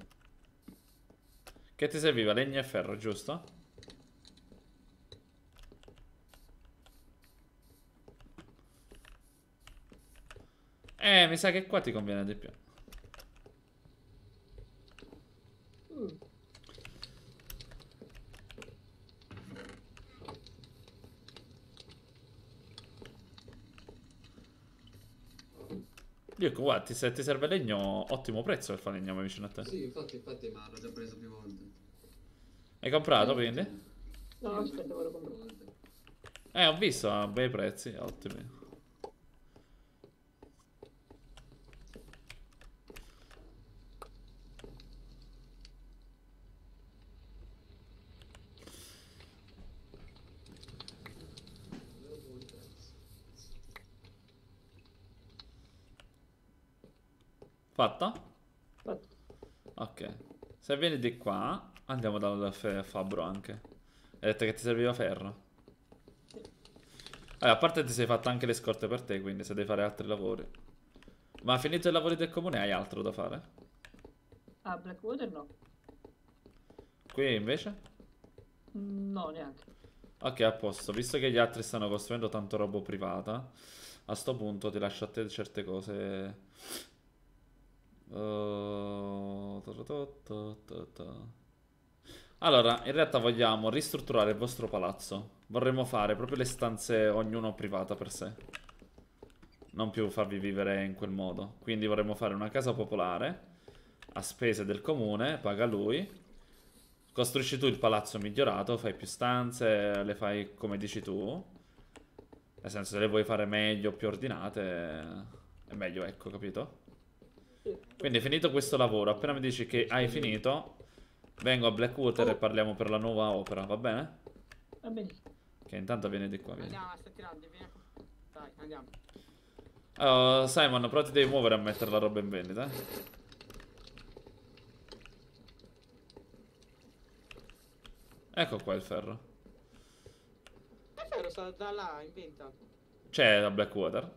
Speaker 1: Che ti serviva? Legno e ferro, giusto? Eh, mi sa che qua ti conviene di più.
Speaker 11: Mm.
Speaker 1: Dico, guarda, ti- se ti serve legno, ottimo prezzo per fare legname vicino a te.
Speaker 12: Sì, infatti, infatti, ma l'ho già preso più volte.
Speaker 1: Hai comprato, quindi?
Speaker 11: No, aspetta, vado a comprare.
Speaker 1: Eh, ho visto, ha bei prezzi, ottimi. Fatta?
Speaker 11: Fatto.
Speaker 1: Ok. Se vieni di qua, andiamo dal fe- fabbro anche. Hai detto che ti serviva ferro? Allora, a parte ti sei fatta anche le scorte per te, quindi se devi fare altri lavori. Ma finito i lavori del comune hai altro da fare?
Speaker 11: Ah, Blackwater no.
Speaker 1: Qui invece?
Speaker 11: Mm, No, neanche.
Speaker 1: Ok, a posto. Visto che gli altri stanno costruendo tanto roba privata, a sto punto ti lascio a te certe cose. Uh, ta ta ta ta ta ta. Allora, in realtà vogliamo ristrutturare il vostro palazzo. Vorremmo fare proprio le stanze, ognuno privata per sé. Non più farvi vivere in quel modo. Quindi vorremmo fare una casa popolare a spese del comune, paga lui. Costruisci tu il palazzo migliorato, fai più stanze, le fai come dici tu. Nel senso, se le vuoi fare meglio, più ordinate, è meglio, ecco, capito? Quindi finito questo lavoro, appena mi dici che hai finito, vengo a Blackwater e parliamo per la nuova opera, va bene?
Speaker 11: Va benissimo.
Speaker 1: Che intanto vieni di qua, vieni.
Speaker 10: Andiamo, sta tirando, vieni a... Dai, andiamo.
Speaker 1: Oh, Simon, però ti devi muovere a mettere la roba in vendita, eh. Ecco qua il ferro.
Speaker 10: Il ferro sta da là, in venta.
Speaker 1: C'è a Blackwater?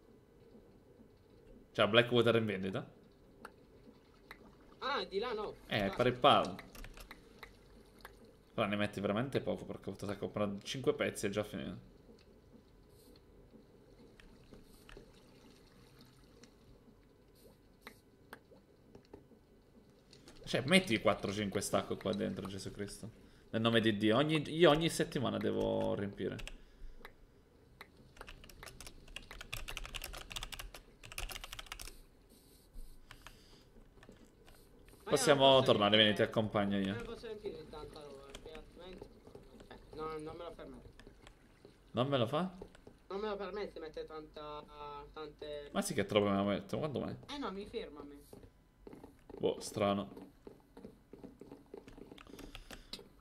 Speaker 1: C'è a Blackwater in vendita?
Speaker 10: Ah, di là no.
Speaker 1: Eh, pare il palo. Però ne metti veramente poco, perché ho comprato cinque pezzi e è già finito. Cioè, metti quattro cinque stacco qua dentro, Gesù Cristo. Nel nome di Dio. Ogni, io ogni settimana devo riempire. Possiamo tornare, vieni, ti accompagno io.
Speaker 10: Non posso riempire tanta roba, perché altrimenti... Eh, no, non me lo permette.
Speaker 1: Non me lo fa?
Speaker 10: Non me lo permette mettere tanta... tante...
Speaker 1: Ma sì che troppo me la metto, quando mai?
Speaker 10: Eh no, mi ferma a me.
Speaker 1: Boh, strano.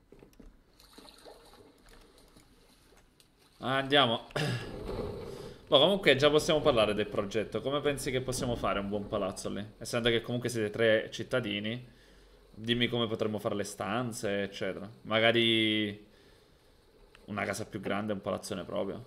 Speaker 1: Andiamo. Boh, comunque già possiamo parlare del progetto. Come pensi che possiamo fare un buon palazzo lì? Essendo che comunque siete tre cittadini, dimmi come potremmo fare le stanze, eccetera. Magari una casa più grande, un palazzone proprio.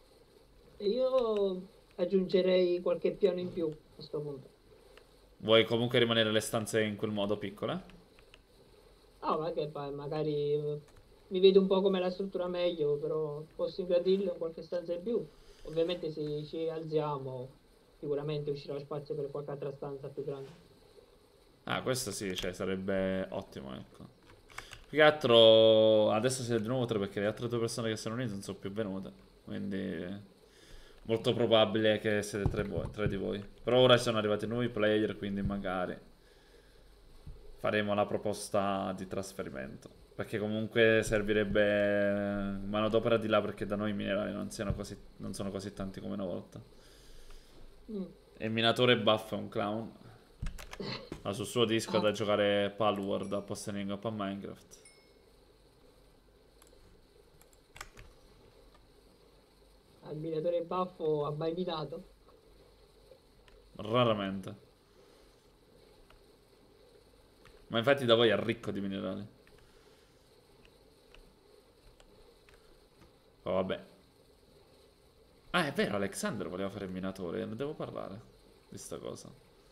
Speaker 11: Io aggiungerei qualche piano in più a sto punto.
Speaker 1: Vuoi comunque rimanere le stanze in quel modo piccole?
Speaker 11: Ah, ma che poi magari eh, mi vedo un po' come la struttura meglio, però posso ingrandirlo in qualche stanza in più. Ovviamente se ci alziamo sicuramente uscirà spazio per qualche altra stanza più grande.
Speaker 1: Ah, questo sì, cioè sarebbe ottimo, ecco. Più che altro adesso siete di nuovo tre perché le altre due persone che sono unite non sono più venute. Quindi molto probabile che siete tre, voi, tre di voi. Però ora sono arrivati nuovi player, quindi magari faremo la proposta di trasferimento. Perché comunque servirebbe manodopera di là perché da noi i minerali non, siano così, non sono così tanti come una volta.
Speaker 11: Mm.
Speaker 1: E il minatore buff è un clown. Ha sul suo disco da giocare Palworld a Posting Up a Minecraft.
Speaker 11: Al minatore baffo ha mai minato?
Speaker 1: Raramente. Ma infatti da voi è ricco di minerali. Oh, vabbè. Ah, è vero, Alexander voleva fare il minatore. Ne devo parlare di sta cosa.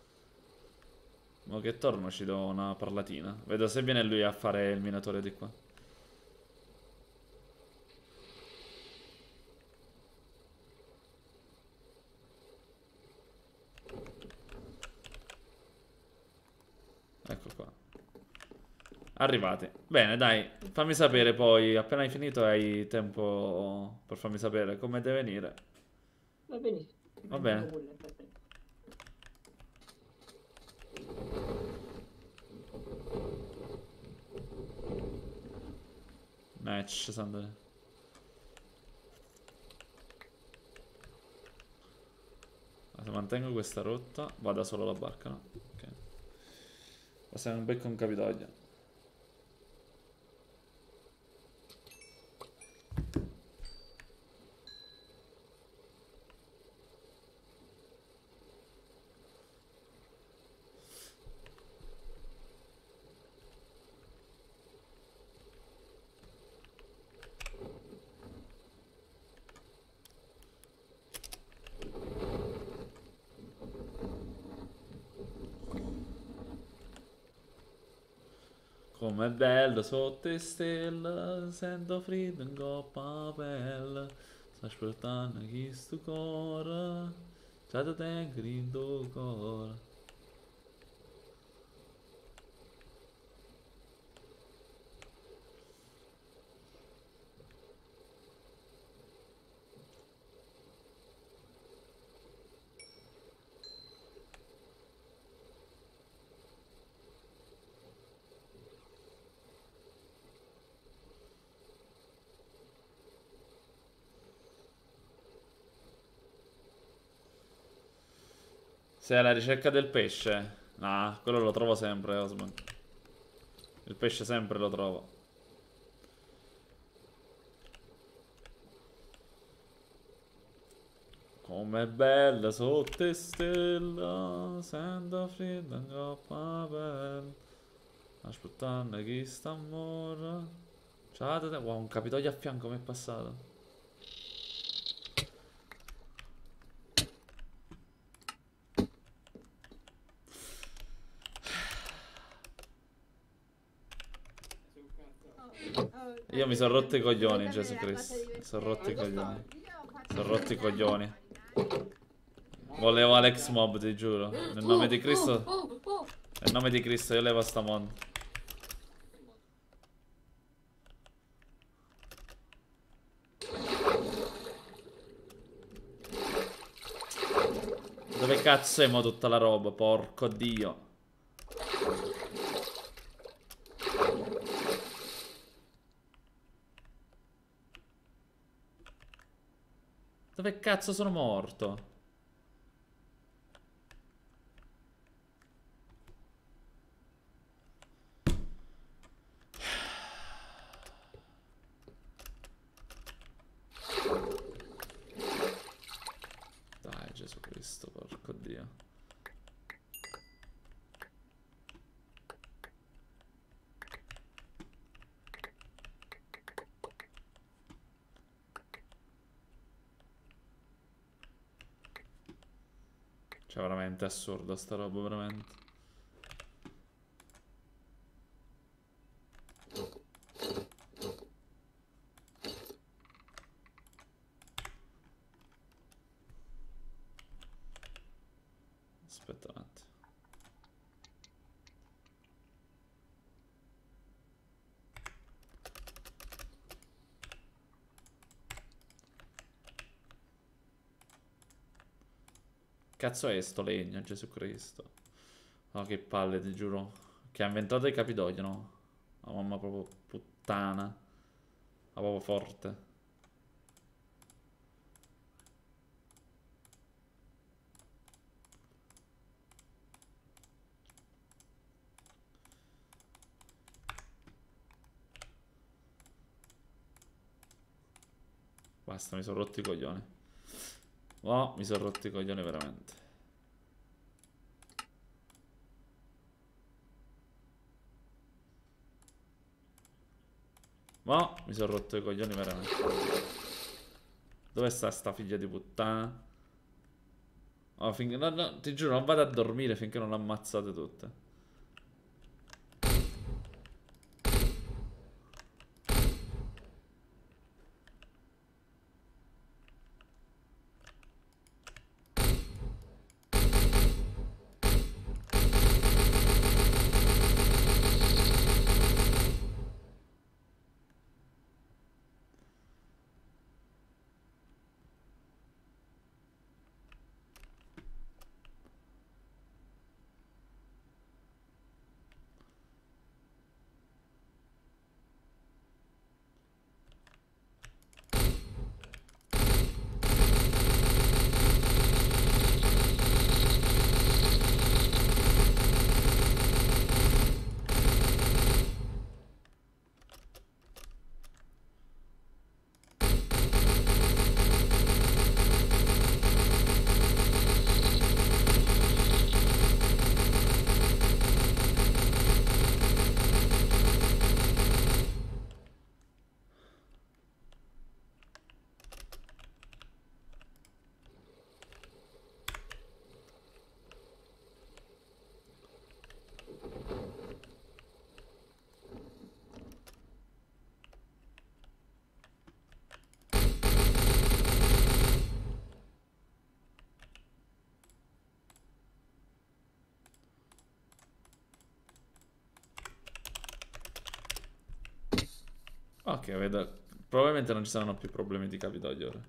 Speaker 1: Ma che torno ci do una parlatina. Vedo se viene lui a fare il minatore di qua. Ecco qua. Arrivati. Bene, dai, fammi sapere poi, appena hai finito hai tempo per farmi sapere come deve venire.
Speaker 11: Va benissimo.
Speaker 1: Va bene. Match, Sandra. Se mantengo questa rotta, vada solo la barca, no? Ok. Passiamo un becco un Capitoglia. Com'è bello sotto le stelle, sento freddo in coppa a pelle, sto aspettando chi sto cuore, già ti tengo in tuo cuore. Sei alla ricerca del pesce? Nah, quello lo trovo sempre, Osman. Il pesce sempre lo trovo. Com'è bella sotto le stelle, sento freddo in coppa a pelle, aspettando chi sta a morire. Ciao, te- wow, un Capitolio a fianco mi è passato. Io mi sono rotto i coglioni, Gesù Cristo. Mi sono rotto i coglioni. Mi sono rotto i coglioni. Volevo Alex Mob, ti giuro. Nel nome di Cristo. Nel nome di Cristo, io levo sta mon. Dove cazzo è mo tutta la roba? Porco Dio. Dove cazzo sono morto? Cioè, veramente assurdo sta roba, veramente. Aspetta un attimo. Cazzo è sto legno, Gesù Cristo? Oh, che palle, ti giuro. Che ha inventato i Capitolio, no? Oh, mamma, proprio puttana. Ma proprio forte. Basta, mi sono rotti i coglioni. Oh, mi sono rotti i coglioni veramente. Oh, mi sono rotto i coglioni veramente. Dove sta sta figlia di puttana? Oh, finché... no, no, ti giuro, non vado a dormire finché non ammazzate tutte. Ok, vedo. Probabilmente non ci saranno più problemi di Capitolio ora.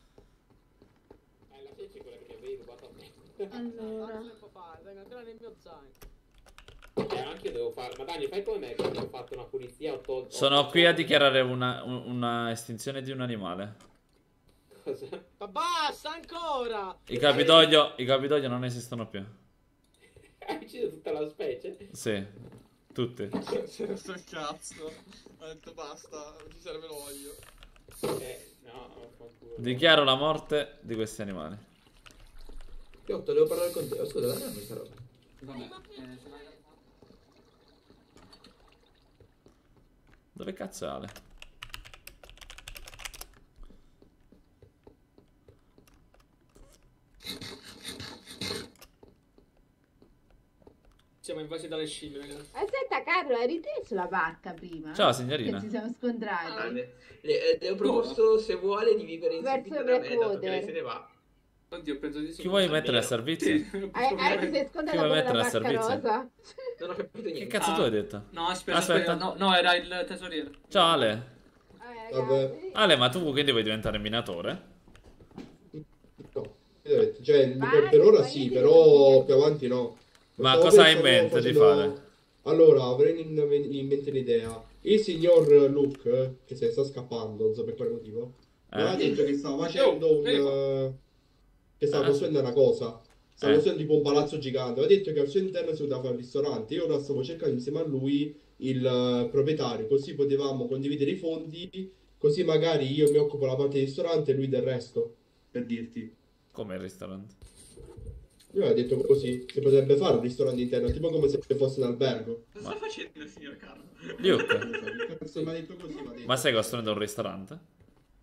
Speaker 7: Eh, la fece quella che mi avevi rubato a me.
Speaker 10: Allora. Tengo ancora nel mio zaino.
Speaker 7: Eh, anche io devo fare. Ma Dani, fai come me che ho fatto una pulizia. Ho tolto.
Speaker 1: Sono qui a dichiarare una, un- una estinzione di un animale.
Speaker 7: Cosa?
Speaker 10: Ma basta ancora!
Speaker 1: I Capitolio, i Capitolio non esistono più.
Speaker 7: Hai ucciso tutta la specie?
Speaker 1: Sì, tutti.
Speaker 5: Sto il cazzo. Ho detto basta, non ci serve l'olio.
Speaker 7: Eh, no, fanculo.
Speaker 1: Dichiaro la morte di questi animali.
Speaker 8: Piotto, devo parlare con te. Oh, scusa, dammi questa roba.
Speaker 12: Vabbè, eh, se vai...
Speaker 1: Dove cazzo è Ale?
Speaker 9: Siamo invasi dalle scimmie, ragazzi.
Speaker 6: Aspetta, Carlo, eri te sulla barca prima?
Speaker 1: Ciao, signorina.
Speaker 6: Che ci siamo scontrati.
Speaker 8: Salve. Le, eh, le ho proposto, se vuole, di vivere in
Speaker 6: Verso
Speaker 8: servizio da me, dato che
Speaker 6: Blackwater.
Speaker 8: lei se ne va.
Speaker 5: Oddio, penso di sì.
Speaker 1: Chi vuoi mettere al servizio?
Speaker 6: Hai, hai ti sei
Speaker 1: Chi
Speaker 6: scontrata
Speaker 1: vuoi
Speaker 6: con la
Speaker 1: mettere al
Speaker 6: barca
Speaker 1: servizio?
Speaker 6: rosa?
Speaker 8: Non ho capito niente.
Speaker 1: Che cazzo tu hai detto?
Speaker 9: No, aspetta,
Speaker 1: Aspetta.
Speaker 9: aspetta. No, no, era il tesoriere.
Speaker 1: Ciao Ale.
Speaker 6: Eh,
Speaker 13: Vabbè.
Speaker 6: ragazzi.
Speaker 1: Ale, ma tu quindi vuoi diventare minatore?
Speaker 13: No, vedete, cioè,
Speaker 6: Vai,
Speaker 13: per, per ora
Speaker 6: vai,
Speaker 13: sì,
Speaker 6: io ti
Speaker 13: però
Speaker 6: dico.
Speaker 13: più avanti no.
Speaker 1: Ma
Speaker 13: Stavo
Speaker 1: cosa hai in
Speaker 13: pensando,
Speaker 1: mente di
Speaker 13: facendo-
Speaker 1: fare?
Speaker 13: Allora, avrei in, in mente un'idea. Il signor Luke, eh, che se ne sta scappando, non so per quale motivo, mi aveva
Speaker 1: Eh?
Speaker 13: detto che stava facendo
Speaker 9: Oh,
Speaker 13: un...
Speaker 9: vieni qua.
Speaker 13: eh, che stava
Speaker 1: Ah.
Speaker 13: costruendo una cosa. Stava
Speaker 1: Eh.
Speaker 13: costruendo tipo un palazzo gigante. Aveva detto che al suo interno si poteva fare un ristorante. Io ora stavo cercando insieme a lui il eh, proprietario, così potevamo condividere i fondi, così magari io mi occupo la parte del ristorante e lui del resto, per dirti.
Speaker 1: Come il ristorante?
Speaker 13: Io avevo detto così, si potrebbe fare un ristorante interno, tipo come se fosse un albergo.
Speaker 3: Cosa sta facendo il signor Carlo?
Speaker 1: Luke,
Speaker 13: Che cazzo mi ha detto così, mi ha detto.
Speaker 1: ma stai costruendo un ristorante?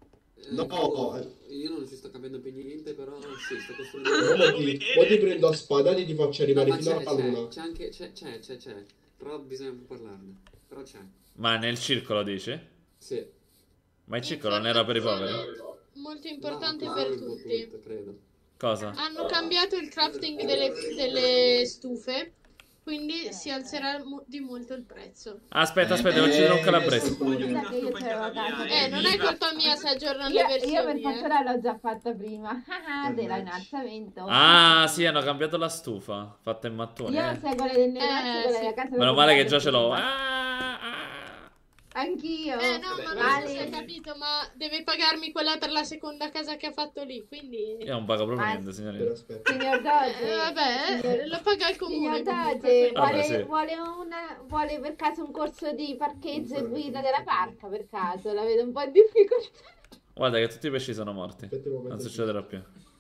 Speaker 13: No,
Speaker 12: Io non ci sto capendo più niente, però sì, sto
Speaker 13: no,
Speaker 12: costruendo.
Speaker 13: mo ti, mo ti prendo a spadate e ti faccio
Speaker 12: No,
Speaker 13: arrivare
Speaker 12: ma
Speaker 13: fino
Speaker 12: c'è,
Speaker 13: alla
Speaker 12: c'è,
Speaker 13: luna.
Speaker 12: c'è anche, c'è, c'è, c'è, c'è. Però bisogna un po' parlarne. Però c'è.
Speaker 1: Ma nel circolo dici?
Speaker 12: Sì.
Speaker 1: Ma il circolo non era per i poveri?
Speaker 14: Molto importante
Speaker 12: No,
Speaker 14: per
Speaker 12: un po'
Speaker 14: tutti.
Speaker 12: tutto, credo.
Speaker 1: Cosa?
Speaker 14: Hanno cambiato il crafting delle, delle stufe, quindi si alzerà mo- di molto il prezzo.
Speaker 1: Aspetta, aspetta, devo uccidere un calabrese.
Speaker 6: Scusa che io c'avevo casa.
Speaker 14: Eh, non è colpa mia se aggiornano le
Speaker 6: Io,
Speaker 14: versioni.
Speaker 6: io per
Speaker 14: eh.
Speaker 6: fortuna l'ho già fatta prima. Ah, della innalzamento.
Speaker 1: Ah, sì, hanno cambiato la stufa. Fatta in mattoni,
Speaker 6: Io
Speaker 1: eh.
Speaker 6: seguo le del negozio,
Speaker 14: Eh,
Speaker 6: quella
Speaker 14: sì.
Speaker 6: della casa.
Speaker 1: Meno male che già
Speaker 6: già
Speaker 1: ce l'ho. Ah,
Speaker 6: Anch'io.
Speaker 14: Eh no, ma non
Speaker 6: Vale.
Speaker 14: si è capito, ma deve pagarmi quella per la seconda casa che ha fatto lì, quindi...
Speaker 1: io non pago proprio
Speaker 6: Ah,
Speaker 1: niente, signorina.
Speaker 13: Aspetta.
Speaker 6: Signor Doge.
Speaker 14: Eh, vabbè, lo paga il comune.
Speaker 6: Signor
Speaker 14: comunque.
Speaker 6: Doge,
Speaker 1: Vabbè,
Speaker 6: vuole,
Speaker 1: sì.
Speaker 6: vuole, una, vuole per caso un corso di parcheggio e guida della barca, per caso? La vedo un po' in difficoltà.
Speaker 1: Guarda che tutti i pesci sono morti.
Speaker 13: Aspetta un momento.
Speaker 1: Non succederà più.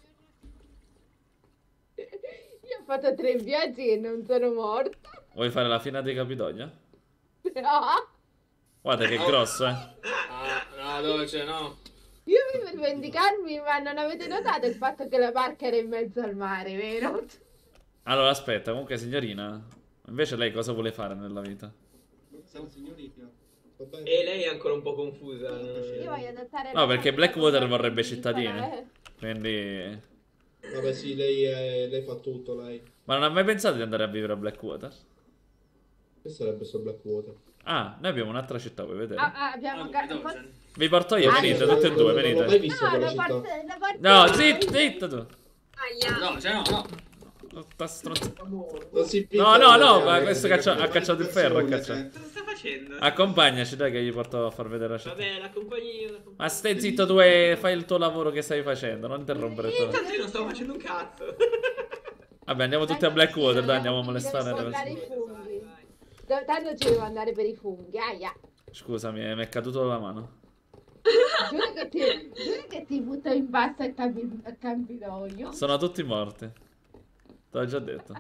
Speaker 6: Io ho fatto tre viaggi e non sono morta.
Speaker 1: Vuoi fare la fine dei Capitoglia?
Speaker 6: No.
Speaker 1: Guarda che grosso, eh.
Speaker 9: Ah, no, dolce, no.
Speaker 6: Io mi per vendicarmi, ma non avete notato il fatto che la barca era in mezzo al mare, vero?
Speaker 1: Allora, aspetta, comunque, signorina. Invece lei cosa vuole fare nella vita?
Speaker 13: Siamo signorina.
Speaker 8: E lei è ancora un po' confusa.
Speaker 6: Io voglio adattare
Speaker 1: No,
Speaker 6: la
Speaker 1: perché
Speaker 6: casa
Speaker 1: Blackwater
Speaker 6: per
Speaker 1: vorrebbe
Speaker 6: fare-
Speaker 1: cittadini. Quindi...
Speaker 13: Vabbè, sì, lei, è, lei fa tutto, lei.
Speaker 1: Ma non ha mai pensato di andare a vivere a Blackwater?
Speaker 13: Che sarebbe sto Blackwater?
Speaker 1: Ah, noi abbiamo un'altra città, vuoi vedere?
Speaker 6: Ah, ah, abbiamo... ca-
Speaker 1: Vi porto io,
Speaker 6: Ah,
Speaker 1: venite,
Speaker 6: no,
Speaker 1: tutte e
Speaker 13: no,
Speaker 1: due,
Speaker 13: no, non l'ho mai
Speaker 1: venite.
Speaker 13: vista
Speaker 6: No,
Speaker 13: quella
Speaker 6: lo
Speaker 13: città.
Speaker 6: porto, lo porto
Speaker 1: No,
Speaker 6: io.
Speaker 1: zitto, zitto tu.
Speaker 2: Aia.
Speaker 9: No, cioè no, no.
Speaker 1: Tutta stronza-
Speaker 13: Non si
Speaker 1: No, no, no,
Speaker 13: eh,
Speaker 1: ma questo
Speaker 13: eh,
Speaker 1: caccia- ha
Speaker 13: eh,
Speaker 1: cacciato il ferro, ha
Speaker 13: eh,
Speaker 1: cacciato.
Speaker 3: Cosa sta facendo?
Speaker 1: Accompagnaci, dai, che gli porto a far vedere la città.
Speaker 8: Vabbè, la compagnia. La compagnia.
Speaker 1: Ma stai zitto tu e fai il tuo lavoro che stai facendo, non interrompere tu.
Speaker 8: Tanto io non stavo facendo un cazzo.
Speaker 1: Vabbè, andiamo tutti a Blackwater, dai, andiamo a molestare
Speaker 6: Devo
Speaker 1: le
Speaker 6: portare i
Speaker 1: persone.
Speaker 6: funghi. Do- Tanto ci devo andare per i funghi, aia.
Speaker 1: Scusami, mi è caduto la mano.
Speaker 6: Giuro che ti, giuro che ti butto in basso al campi- al Campidoglio.
Speaker 1: Sono tutti morti. Te l'ho già detto.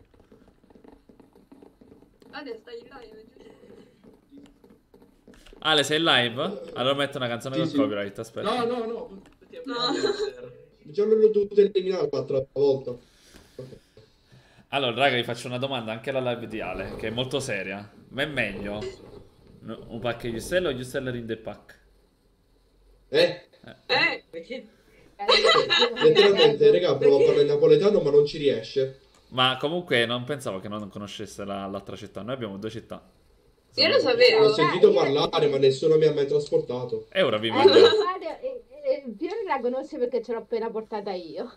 Speaker 2: Adesso stai in live, giusto?
Speaker 1: Ale, sei in live? Allora metto una canzone
Speaker 13: Sì,
Speaker 1: con
Speaker 13: sì.
Speaker 1: copyright, aspetta.
Speaker 13: No, no, no.
Speaker 2: No.
Speaker 13: Già l'ho dovuto eliminare l'altra volta.
Speaker 1: Allora, raga, vi faccio una domanda anche alla live di Ale, che è molto seria. Ma è meglio no, un pack di Giustello o Giusteller in the pack?
Speaker 13: Eh?
Speaker 2: Eh,
Speaker 8: Perché?
Speaker 13: Letteralmente, raga, prova a parlare in napoletano ma non ci riesce.
Speaker 1: Ma comunque non pensavo che non conoscesse la- l'altra città. Noi abbiamo due città.
Speaker 2: io lo sapevo.
Speaker 13: Ho sentito parlare ma nessuno mi ha mai trasportato.
Speaker 1: E ora vi
Speaker 6: Eh,
Speaker 1: voglio.
Speaker 6: guarda, eh, eh, Fiore la conosce perché ce l'ho appena portata io.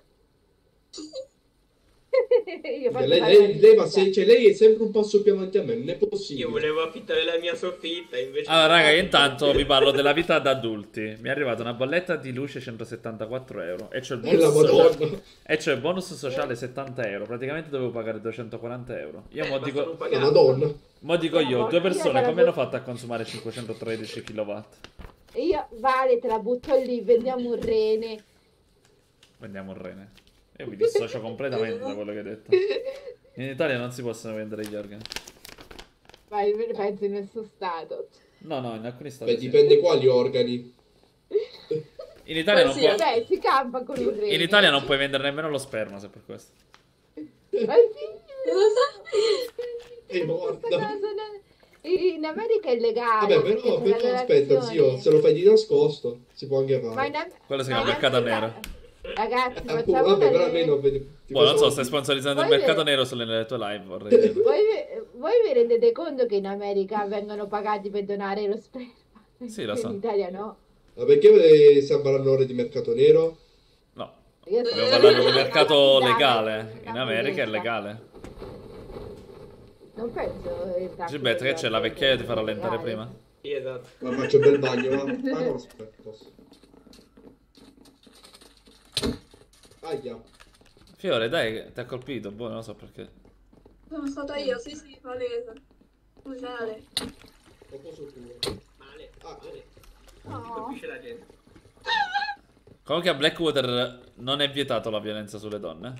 Speaker 6: Io
Speaker 13: Cioè,
Speaker 6: faccio
Speaker 13: lei,
Speaker 6: fare
Speaker 13: lei,
Speaker 6: la
Speaker 13: lei, va
Speaker 6: visita.
Speaker 13: se- cioè, lei è sempre un passo più avanti a me, non è
Speaker 8: Io
Speaker 13: possibile.
Speaker 8: volevo affittare la mia soffitta invece.
Speaker 1: Allora, raga, io intanto vi parlo della vita da adulti. Mi è arrivata una bolletta di luce centosettantaquattro euro. E c'è il
Speaker 13: E la
Speaker 1: bonus,
Speaker 13: Madonna.
Speaker 1: e c'è il bonus sociale settanta euro. Praticamente dovevo pagare duecentoquaranta euro. Io mo
Speaker 8: basta
Speaker 1: dico,
Speaker 8: non
Speaker 13: La
Speaker 8: pagare.
Speaker 13: Madonna.
Speaker 1: mo dico io, due persone
Speaker 6: Io
Speaker 1: come hanno fatto a consumare cinquecentotredici kilowatt?
Speaker 6: Io, Vale, te la butto lì, vendiamo un rene.
Speaker 1: Vendiamo un rene. Io mi dissocio completamente da quello che hai detto. In Italia non si possono vendere gli organi.
Speaker 6: Vai, penso in questo stato.
Speaker 1: No, no, in alcuni stati
Speaker 13: Beh,
Speaker 1: sì.
Speaker 13: dipende quali organi.
Speaker 1: In Italia non
Speaker 6: Sì,
Speaker 1: può...
Speaker 6: vabbè, si campa con un rene.
Speaker 1: In Italia non puoi vendere nemmeno lo sperma, se per questo.
Speaker 6: Ma sì,
Speaker 13: E
Speaker 6: questa
Speaker 13: morta.
Speaker 6: cosa no- in America è legale.
Speaker 13: Vabbè,
Speaker 6: perché
Speaker 13: però,
Speaker 6: c'è la
Speaker 13: però aspetta,
Speaker 6: donazione.
Speaker 13: zio, se lo fai di nascosto, si può anche
Speaker 6: Ma
Speaker 13: fare.
Speaker 6: in Am-
Speaker 1: Quello si
Speaker 6: ma
Speaker 1: chiama
Speaker 6: in
Speaker 1: mercato
Speaker 6: America-
Speaker 1: nero.
Speaker 6: Ragazzi,
Speaker 13: Eh,
Speaker 6: facciamo
Speaker 13: vabbè, però
Speaker 6: una-
Speaker 13: almeno vedi- ti
Speaker 1: Boh, non so,
Speaker 13: facciamo-
Speaker 1: stai sponsorizzando il
Speaker 6: Poi
Speaker 1: mercato
Speaker 6: ve-
Speaker 1: nero sulle tue live, vorrei dire.
Speaker 6: Voi, vi- voi vi rendete conto che in America vengono pagati per donare lo sperma?
Speaker 1: Sì, lo
Speaker 6: In
Speaker 1: so.
Speaker 6: Italia no.
Speaker 13: Ma perché stiamo parlando ora di mercato nero?
Speaker 1: No,
Speaker 6: Io
Speaker 1: abbiamo
Speaker 6: so-
Speaker 1: parlato di mercato
Speaker 6: Dai,
Speaker 1: legale.
Speaker 6: la
Speaker 1: In America è
Speaker 6: bolletta.
Speaker 1: legale.
Speaker 6: Non penso. il taxi
Speaker 1: Gilberto, che c'è? La vecchiaia ti fa
Speaker 6: legale.
Speaker 1: rallentare prima?
Speaker 8: Sì, esatto.
Speaker 13: Ma faccio bel bagno, va? Ah no, aspetta, posso. Aia.
Speaker 1: Fiore, dai, ti ha colpito, boh, non lo so perché.
Speaker 2: Sono stata io, sì, sì, palese. Scusate.
Speaker 13: Lo posso pure.
Speaker 8: Male,
Speaker 13: Ah,
Speaker 8: male.
Speaker 6: No.
Speaker 8: Ti colpisce la gente.
Speaker 1: Comunque a Blackwater non è vietato la violenza sulle donne.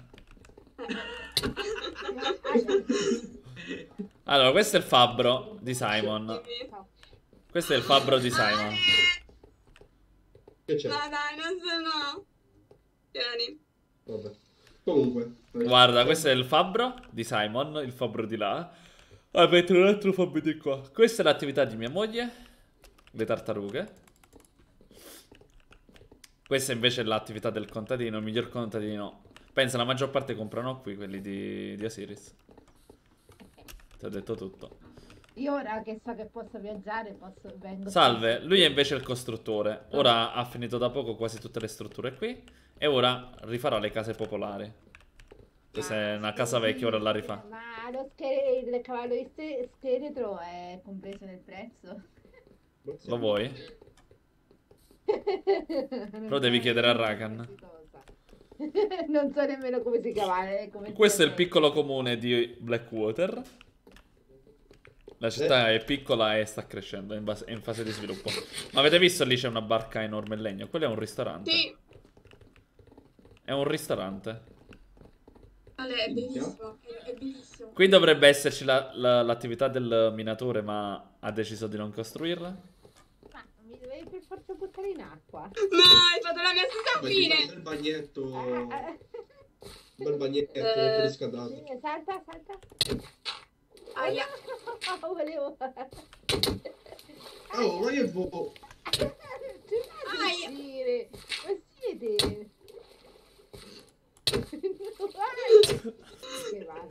Speaker 1: Allora, questo è il fabbro di Simon. Questo è il fabbro di Simon.
Speaker 13: Che c'è?
Speaker 2: No, dai, non so, no. Vieni.
Speaker 13: Vabbè. Comunque.
Speaker 1: Guarda, questo è il fabbro di Simon, il fabbro di là. Ah, metto un altro fabbro di qua. Questa è l'attività di mia moglie, le tartarughe. Questa invece è l'attività del contadino, il miglior contadino. Pensa, la maggior parte comprano qui, quelli di, di Osiris. Ti ho detto tutto.
Speaker 6: Io ora che so che posso viaggiare, posso vengo.
Speaker 1: Salve, lui è invece il costruttore. Ora ha finito da poco quasi tutte le strutture qui. E ora rifarà le case popolari. Questa è una casa vecchia, ora la rifà.
Speaker 6: Ma lo scheletro, il cavallo di ste- scheletro è compreso nel prezzo?
Speaker 1: Lo vuoi? Però devi chiedere a Rakan.
Speaker 6: Non so nemmeno come si chiama. eh, Come
Speaker 1: Questo è il
Speaker 6: si
Speaker 1: piccolo comune di Blackwater. La città è piccola e sta crescendo, è in, base- è in fase di sviluppo. Ma avete visto lì c'è una barca enorme in legno? Quello è un ristorante.
Speaker 2: Sì.
Speaker 1: È un ristorante.
Speaker 2: Ale, è bellissimo. È, è bellissimo.
Speaker 1: Qui dovrebbe esserci la- la- l'attività del minatore, ma ha deciso di non costruirla.
Speaker 6: Ma mi dovevi per forza buttare in acqua.
Speaker 2: No, hai fatto la mia stessa fine.
Speaker 13: Un bel bagnetto. Un
Speaker 6: Eh,
Speaker 13: bel bagnetto
Speaker 2: Eh,
Speaker 13: riscaldato.
Speaker 6: eh, salta, salta.
Speaker 2: Aia.
Speaker 6: Volevo.
Speaker 13: Oh, ma io vo-
Speaker 6: Aia. Dire. Ma siete? Che va?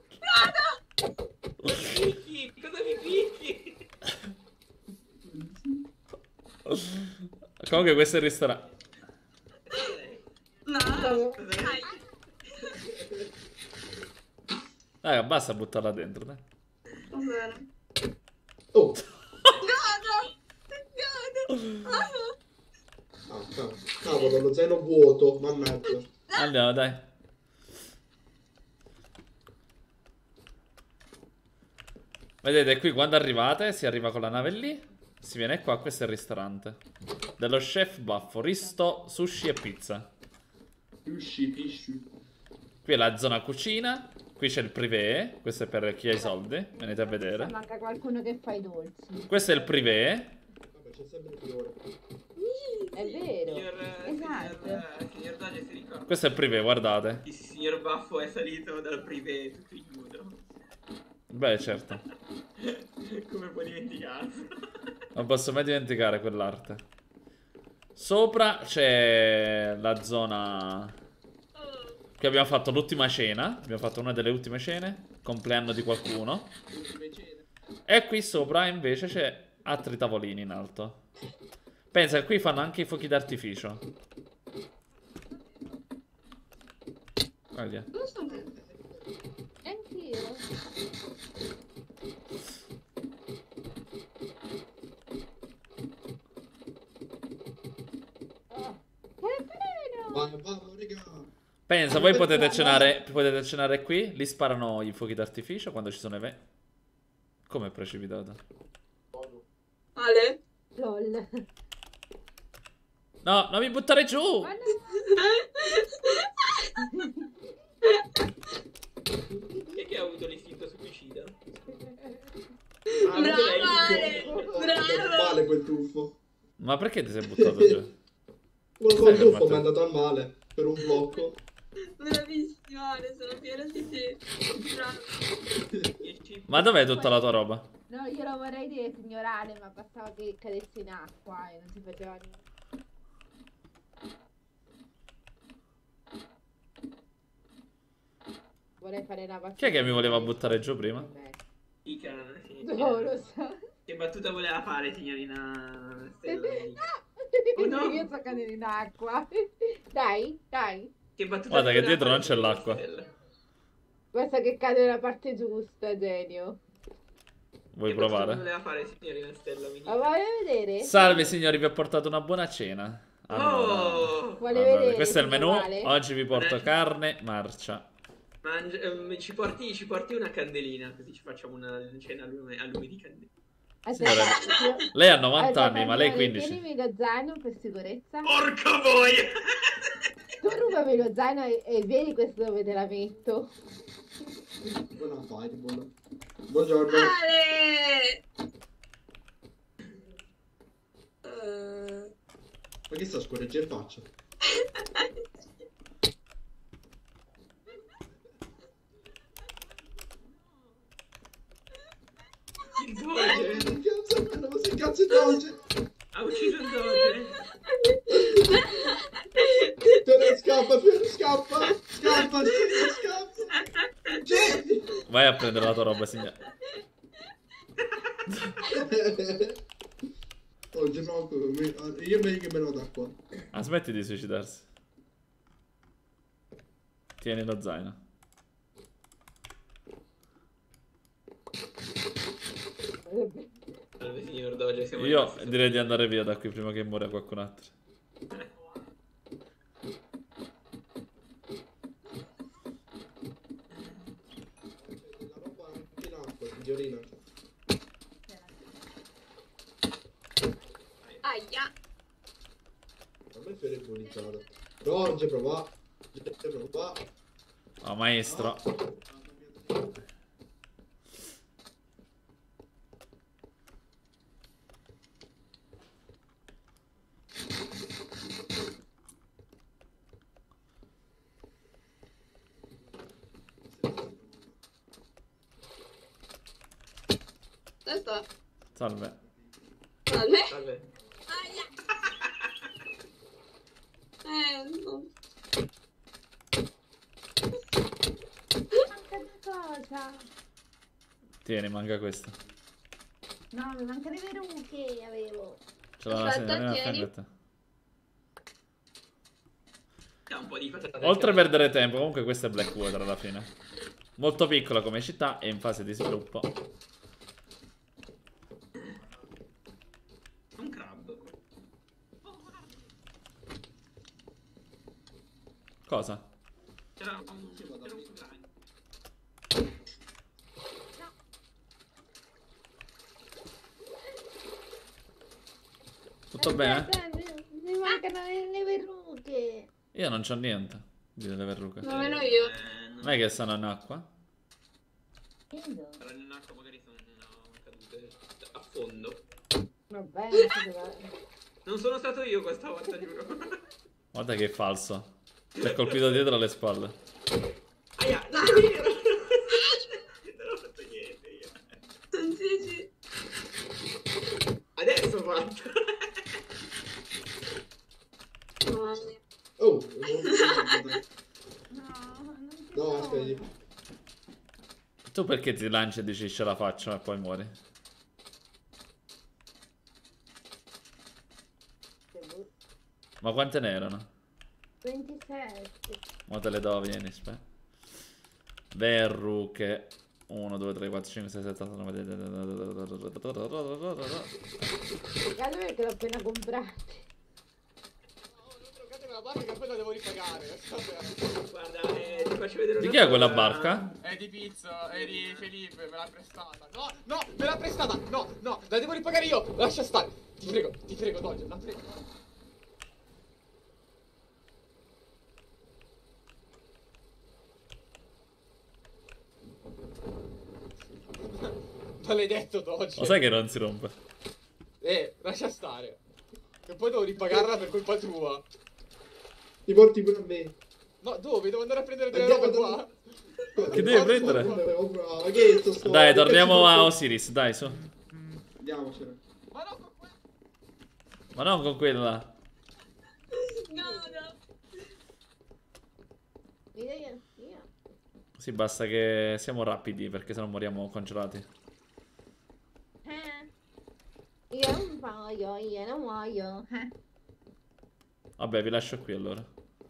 Speaker 8: Picchi, cosa mi picchi?
Speaker 1: Comunque questo è il ristorante.
Speaker 2: No.
Speaker 1: Raga, basta buttarla dentro, dai.
Speaker 2: Va bene.
Speaker 13: Oh.
Speaker 2: No, no.
Speaker 13: Ah, cavolo, cavolo, lo zaino vuoto, mannaggia.
Speaker 1: Andiamo, dai. Vedete, qui quando arrivate, si arriva con la nave lì, si viene qua, questo è il ristorante dello chef Baffo, risto, sushi e pizza.
Speaker 13: Sushi, pisci.
Speaker 1: Qui è la zona cucina, qui c'è il privé, questo è per chi ha i soldi, venite a vedere.
Speaker 6: Manca qualcuno che fa i dolci.
Speaker 1: Questo è il privé.
Speaker 13: Vabbè, c'è sempre il fiore.
Speaker 6: È vero.
Speaker 8: Signor,
Speaker 6: Esatto.
Speaker 8: signor, signor Dogge si ricorda?
Speaker 1: Questo è il privé, guardate.
Speaker 8: Il signor Baffo è salito dal privé tutto ignudo.
Speaker 1: Beh, certo.
Speaker 8: Come può dimenticarlo?
Speaker 1: Non posso mai dimenticare quell'arte. Sopra c'è la zona... Qui abbiamo fatto l'ultima cena. Abbiamo fatto una delle ultime cene. Compleanno di qualcuno. E qui sopra invece c'è altri tavolini in alto. Pensa che qui fanno anche i fuochi d'artificio. Guarda.
Speaker 2: Non so bene.
Speaker 6: Anch'io. Oh, che carino!
Speaker 13: Vai, vai, raga.
Speaker 1: Pensa, voi potete cenare, potete cenare qui. Lì sparano i fuochi d'artificio quando ci sono eventi. Come è precipitato?
Speaker 2: Ale?
Speaker 6: LOL.
Speaker 1: No, non mi buttare giù!
Speaker 6: Ma no.
Speaker 8: Chi è che ha avuto l'istinto suicida?
Speaker 13: Ah,
Speaker 2: Bravo,
Speaker 13: lei,
Speaker 2: Ale!
Speaker 13: il tuffo.
Speaker 2: Bravo!
Speaker 13: È male quel tuffo.
Speaker 1: Ma perché ti sei buttato giù?
Speaker 13: Quel
Speaker 1: Stai
Speaker 13: tuffo
Speaker 1: fermato.
Speaker 13: mi è andato al male. Per un blocco.
Speaker 2: Bravissimo, Ale, sono fiera di te. Bravo.
Speaker 1: Ma dov'è tutta la tua roba?
Speaker 6: No, io lo vorrei dire signorale, ma bastava che cadesse in acqua e non si faceva niente. Vorrei fare una battuta.
Speaker 1: Chi è che mi voleva buttare giù prima?
Speaker 8: Ica, sì.
Speaker 6: No, lo so.
Speaker 8: Che battuta voleva fare, signorina Stella?
Speaker 6: Oh
Speaker 8: no.
Speaker 6: Io sto cadendo in acqua. Dai, dai.
Speaker 8: Che battuta
Speaker 1: Guarda che
Speaker 8: voleva
Speaker 1: dietro non
Speaker 8: fare,
Speaker 1: c'è l'acqua.
Speaker 8: Stella?
Speaker 6: Basta che cade nella parte giusta, genio.
Speaker 1: Vuoi
Speaker 8: Che battuta
Speaker 1: provare?
Speaker 8: voleva fare, signorina Stella? Mi
Speaker 6: Ma vuoi vedere?
Speaker 1: Salve signori, vi ho portato una buona cena. Allora,
Speaker 8: Oh!
Speaker 6: Vuole
Speaker 1: allora,
Speaker 6: vedere?
Speaker 1: questo è il menù.
Speaker 6: Vale?
Speaker 1: Oggi vi porto carne marcia.
Speaker 8: Mangi- ehm, ci, porti, ci porti una candelina, così ci facciamo una cena a lume, a lume di candelina.
Speaker 1: Signora, lei ha novanta anni, ma lei
Speaker 6: Tienimi
Speaker 1: quindici.
Speaker 6: lo zaino per sicurezza.
Speaker 8: Porca boia!
Speaker 6: Tu rubami lo zaino e, e vedi questo dove te la metto.
Speaker 13: Buona fight, buona. Buongiorno.
Speaker 2: Ale! Uh,
Speaker 13: Ma che sta scorreggendo in faccia?
Speaker 3: Il Doge!
Speaker 13: Ma che cazzo è Doge?
Speaker 3: Ha ucciso il Doge!
Speaker 13: Fiore scappa, Fiore scappa! Scappa, Fiore scappa! Jenny!
Speaker 1: Vai a prendere la tua roba, signore.
Speaker 13: Oggi proprio, io meglio che me lo da qua.
Speaker 1: Ah, smetti di suicidarsi. Tieni lo zaino.
Speaker 8: Salve signor Doge, siamo
Speaker 1: Io
Speaker 8: rimasti
Speaker 1: direi di andare via da qui prima che muore qualcun altro.
Speaker 13: La roba anche in acqua, signorina.
Speaker 2: Aia.
Speaker 13: A me Fiore è buonizzato. Roger, prova. Roger, prova.
Speaker 1: Oh, maestro.
Speaker 2: Testa.
Speaker 1: Salve.
Speaker 2: Salve.
Speaker 8: Salve.
Speaker 2: Aia. Eh, no.
Speaker 6: Manca di cosa?
Speaker 1: Tieni, manca questo.
Speaker 6: No, mi manca di verruche avevo.
Speaker 1: Ce l'ho la
Speaker 2: Aspetta,
Speaker 1: signorina a
Speaker 2: tieni.
Speaker 1: fianco a te.
Speaker 8: Ha un po' di patate.
Speaker 1: Oltre a perdere tempo, comunque questa è Blackwater alla fine. Molto piccola come città e in fase di sviluppo.
Speaker 3: Un crab.
Speaker 1: Cosa?
Speaker 3: C'era un, c'era un crab.
Speaker 1: Tutto bene?
Speaker 6: Aspetta, mi, mi mancano le, le verruche.
Speaker 1: Io non c'ho niente di delle verruche.
Speaker 2: Nemmeno io.
Speaker 1: Non è che stanno in acqua?
Speaker 6: Vedo.
Speaker 8: Però in acqua magari sono cadute a fondo.
Speaker 6: Va bene,
Speaker 8: Non sono stato io questa volta, giuro.
Speaker 1: Guarda che è falso. Ti ha colpito dietro alle spalle.
Speaker 8: Aia, non è vero. Non ho fatto niente io.
Speaker 2: Non sì, sì.
Speaker 8: Adesso ho fatto.
Speaker 2: Mamma mia.
Speaker 13: Oh,
Speaker 6: no, non ci
Speaker 13: no,
Speaker 6: sono.
Speaker 13: aspetta.
Speaker 1: Tu perché ti lanci e dici ce la faccio e poi muori? Ma quante ne erano?
Speaker 6: ventisette.
Speaker 1: Mo te le do, vieni, aspetta. Verruche. uno, due, tre, quattro, cinque, sei, sette, otto, nove, dieci.
Speaker 6: Guarda perché l'ho appena comprate.
Speaker 5: La barca che poi la devo ripagare.
Speaker 8: Guarda, eh, ti faccio vedere
Speaker 1: Di
Speaker 8: una
Speaker 1: chi è quella
Speaker 8: cosa.
Speaker 1: barca?
Speaker 5: È di Pizzo, è di Felipe, me l'ha prestata. No, no, me l'ha prestata. No, no, la devo ripagare io. Lascia stare. Ti prego, ti prego, Doge, la prego. Maledetto Doge.
Speaker 1: Lo sai che non si rompe?
Speaker 5: Eh, lascia stare. E poi devo ripagarla per colpa tua.
Speaker 13: Ti porti pure a me.
Speaker 5: No, dove? Devo andare a prendere delle
Speaker 13: Andiamo,
Speaker 5: robe
Speaker 13: andiamo.
Speaker 5: qua?
Speaker 1: Che devi prendere?
Speaker 13: Ma che sto sto-
Speaker 1: Dai,
Speaker 13: che
Speaker 1: torniamo
Speaker 13: cazzo
Speaker 1: a
Speaker 13: sto-
Speaker 1: Osiris, dai, su.
Speaker 13: Andiamocene.
Speaker 5: Ma no, con quella.
Speaker 1: Ma non con quella.
Speaker 2: No, no.
Speaker 6: Via, via, via.
Speaker 1: Sì, basta che siamo rapidi perché sennò moriamo congelati.
Speaker 6: Eh. Io non voglio, io non voglio. Eh.
Speaker 1: Vabbè, vi lascio qui allora.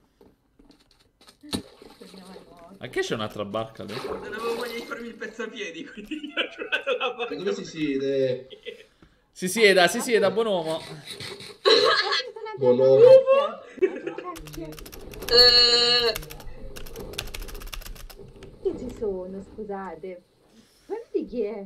Speaker 6: Torniamo al nuovo.
Speaker 1: Ma che c'è un'altra barca lì?
Speaker 8: Non avevo voglia di farmi il pezzo a piedi, quindi mi ho giocato la barca.
Speaker 13: Ma dove si siede?
Speaker 1: Si sieda, si sieda, buon uomo.
Speaker 13: Buon uomo.
Speaker 2: Eh,
Speaker 6: Chi ci sono, scusate? Guardi chi è?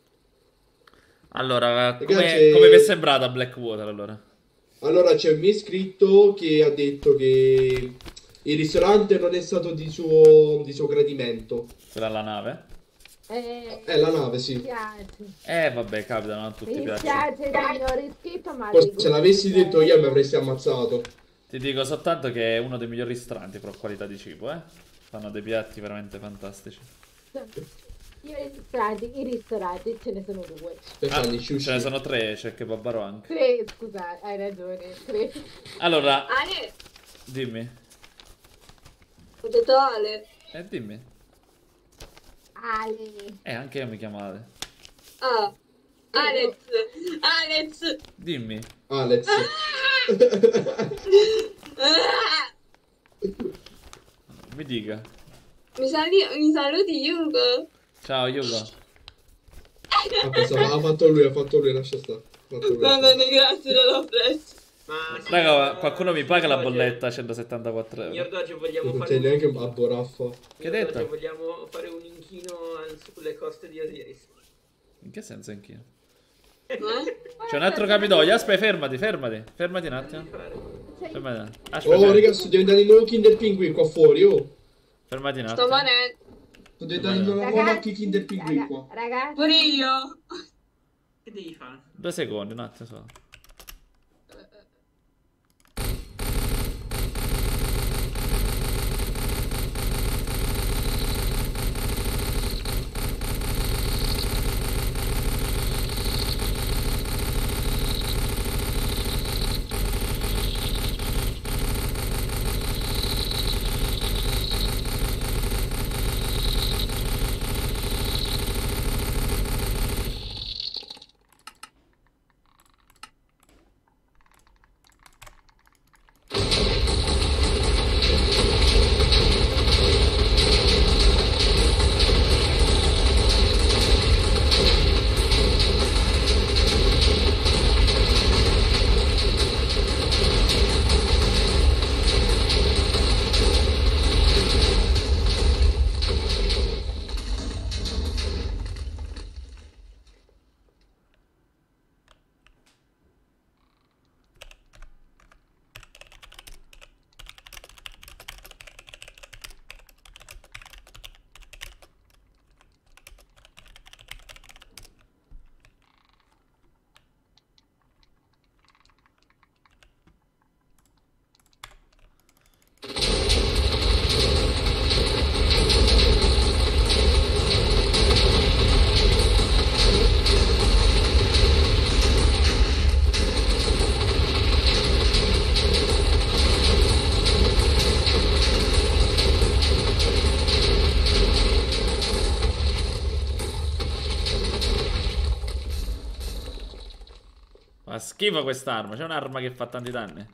Speaker 1: Allora, come,
Speaker 13: Ragazzi-
Speaker 1: come vi è sembrata Blackwater allora?
Speaker 13: Allora c'è un mio iscritto che ha detto che il ristorante non è stato di suo, di suo gradimento.
Speaker 1: Quella la nave?
Speaker 6: Eh,
Speaker 13: È la nave, sì.
Speaker 6: Mi piace.
Speaker 1: Eh, vabbè, capita, non a tutti
Speaker 6: Mi
Speaker 1: piace.
Speaker 6: piace, signor Ischetto, ma...
Speaker 13: Poi se l'avessi detto io mi avresti ammazzato.
Speaker 1: Ti dico soltanto che è uno dei migliori ristoranti per qualità di cibo, eh. Fanno dei piatti veramente fantastici.
Speaker 6: Io i ristoranti, i ristoranti ce ne sono due.
Speaker 1: Ah, ce ne sono tre, c'è che Babbaro anche.
Speaker 6: Tre, scusa, hai ragione, tre.
Speaker 1: Allora,
Speaker 2: Ale,
Speaker 1: dimmi.
Speaker 2: ho detto Ale.
Speaker 1: Eh, dimmi.
Speaker 6: Ale.
Speaker 1: Eh, anche io mi chiamo Ale.
Speaker 2: Ah, Alex, Alex.
Speaker 1: Dimmi.
Speaker 13: Alex.
Speaker 2: Ah,
Speaker 1: Mi dica.
Speaker 2: mi, sali- mi saluti, Yugo.
Speaker 1: Ciao, Yugo.
Speaker 13: Ah, pensavo, ha fatto lui, ha fatto lui, lascia stare. Ha fatto lui.
Speaker 2: Va bene, grazie, non l'ho preso.
Speaker 8: Ma
Speaker 1: Raga, qualcuno mi paga la bolletta centosettantaquattro euro.
Speaker 8: Signor Doge, vogliamo
Speaker 13: Non
Speaker 8: fare
Speaker 13: c'è
Speaker 8: un...
Speaker 13: neanche a boraffa.
Speaker 1: Che hai detto?
Speaker 8: vogliamo fare un inchino sulle coste di Osiris.
Speaker 1: In che senso anch'io?
Speaker 2: Eh?
Speaker 1: C'è un altro Campidoglio. Aspetta, fermati, fermati. Fermati un attimo. Fermati un attimo. Aspetta,
Speaker 13: Oh,
Speaker 1: fermati.
Speaker 13: raga, sto diventando il nuovo Kinder Pinguin qua fuori, oh.
Speaker 1: Fermati un
Speaker 2: Sto
Speaker 1: attimo.
Speaker 2: morendo.
Speaker 13: Sto diventando una buona Kinder Pinguin qua.
Speaker 6: Ragazzi.
Speaker 2: Pure io.
Speaker 3: Che devi fare?
Speaker 1: Due secondi, un attimo solo. Fa schifo quest'arma. C'è un'arma che fa tanti danni.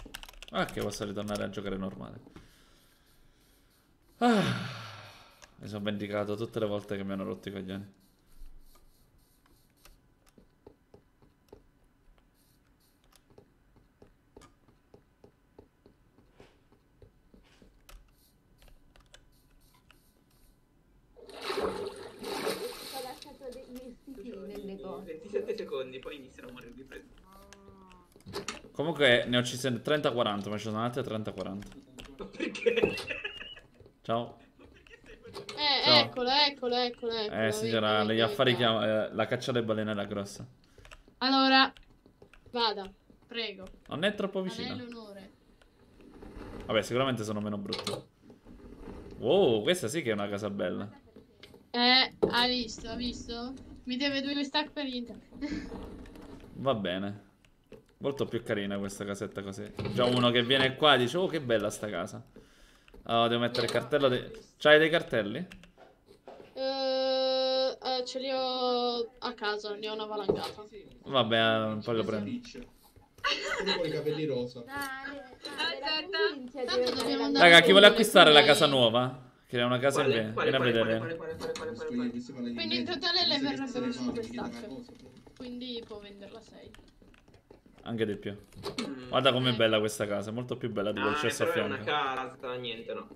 Speaker 1: Ah, che posso ritornare a giocare normale. Ah, mi sono sono vendicato tutte le volte che mi hanno rotto i coglioni.
Speaker 6: Ho lasciato degli vestiti nel negozio.
Speaker 8: ventisette secondi, poi iniziano a morire di freddo.
Speaker 1: Comunque ne ho uccise trenta quaranta, ma ci sono altre trenta quaranta.
Speaker 8: Ma perché?
Speaker 1: Ciao.
Speaker 14: Eh,
Speaker 1: Ciao.
Speaker 14: eccola, eccola, eccola, eccola.
Speaker 1: Eh signora,
Speaker 14: venga,
Speaker 1: negli
Speaker 14: venga,
Speaker 1: affari
Speaker 14: venga.
Speaker 1: chiama, eh, la caccia alle balene era grossa.
Speaker 14: Allora, vada, prego.
Speaker 1: Non è troppo
Speaker 14: A lei
Speaker 1: vicina.
Speaker 14: l'onore.
Speaker 1: Vabbè, sicuramente sono meno brutte. Wow, questa sì che è una casa bella.
Speaker 14: Eh, ha visto, ha visto? Mi deve due stack per niente.
Speaker 1: Va bene. Molto più carina questa casetta così. Già uno che viene qua e dice, oh che bella sta casa. Allora, devo mettere il cartello di... C'hai dei cartelli?
Speaker 14: Eh, eh, ce li ho a casa, ne ho una valangata.
Speaker 1: Vabbè, un po' lo prendo.
Speaker 13: Quello con i capelli rosa.
Speaker 14: Tanto dobbiamo andare
Speaker 1: Raga, chi vuole
Speaker 14: pure,
Speaker 1: acquistare la
Speaker 14: quindi-
Speaker 1: casa nuova? Che è una casa in
Speaker 8: Quale?
Speaker 1: bene.
Speaker 8: Quale,
Speaker 1: Vieni a
Speaker 8: quale,
Speaker 1: vedere.
Speaker 8: quale, quale, quale, quale, quale, quale?
Speaker 14: Quindi in totale le verrebbero cinque stack. Quindi può venderla sei.
Speaker 1: Anche di più. Guarda com'è bella questa casa. È molto più bella di quel
Speaker 8: Ah,
Speaker 1: cesso a
Speaker 8: però è una
Speaker 1: fianco.
Speaker 8: casa, niente, no.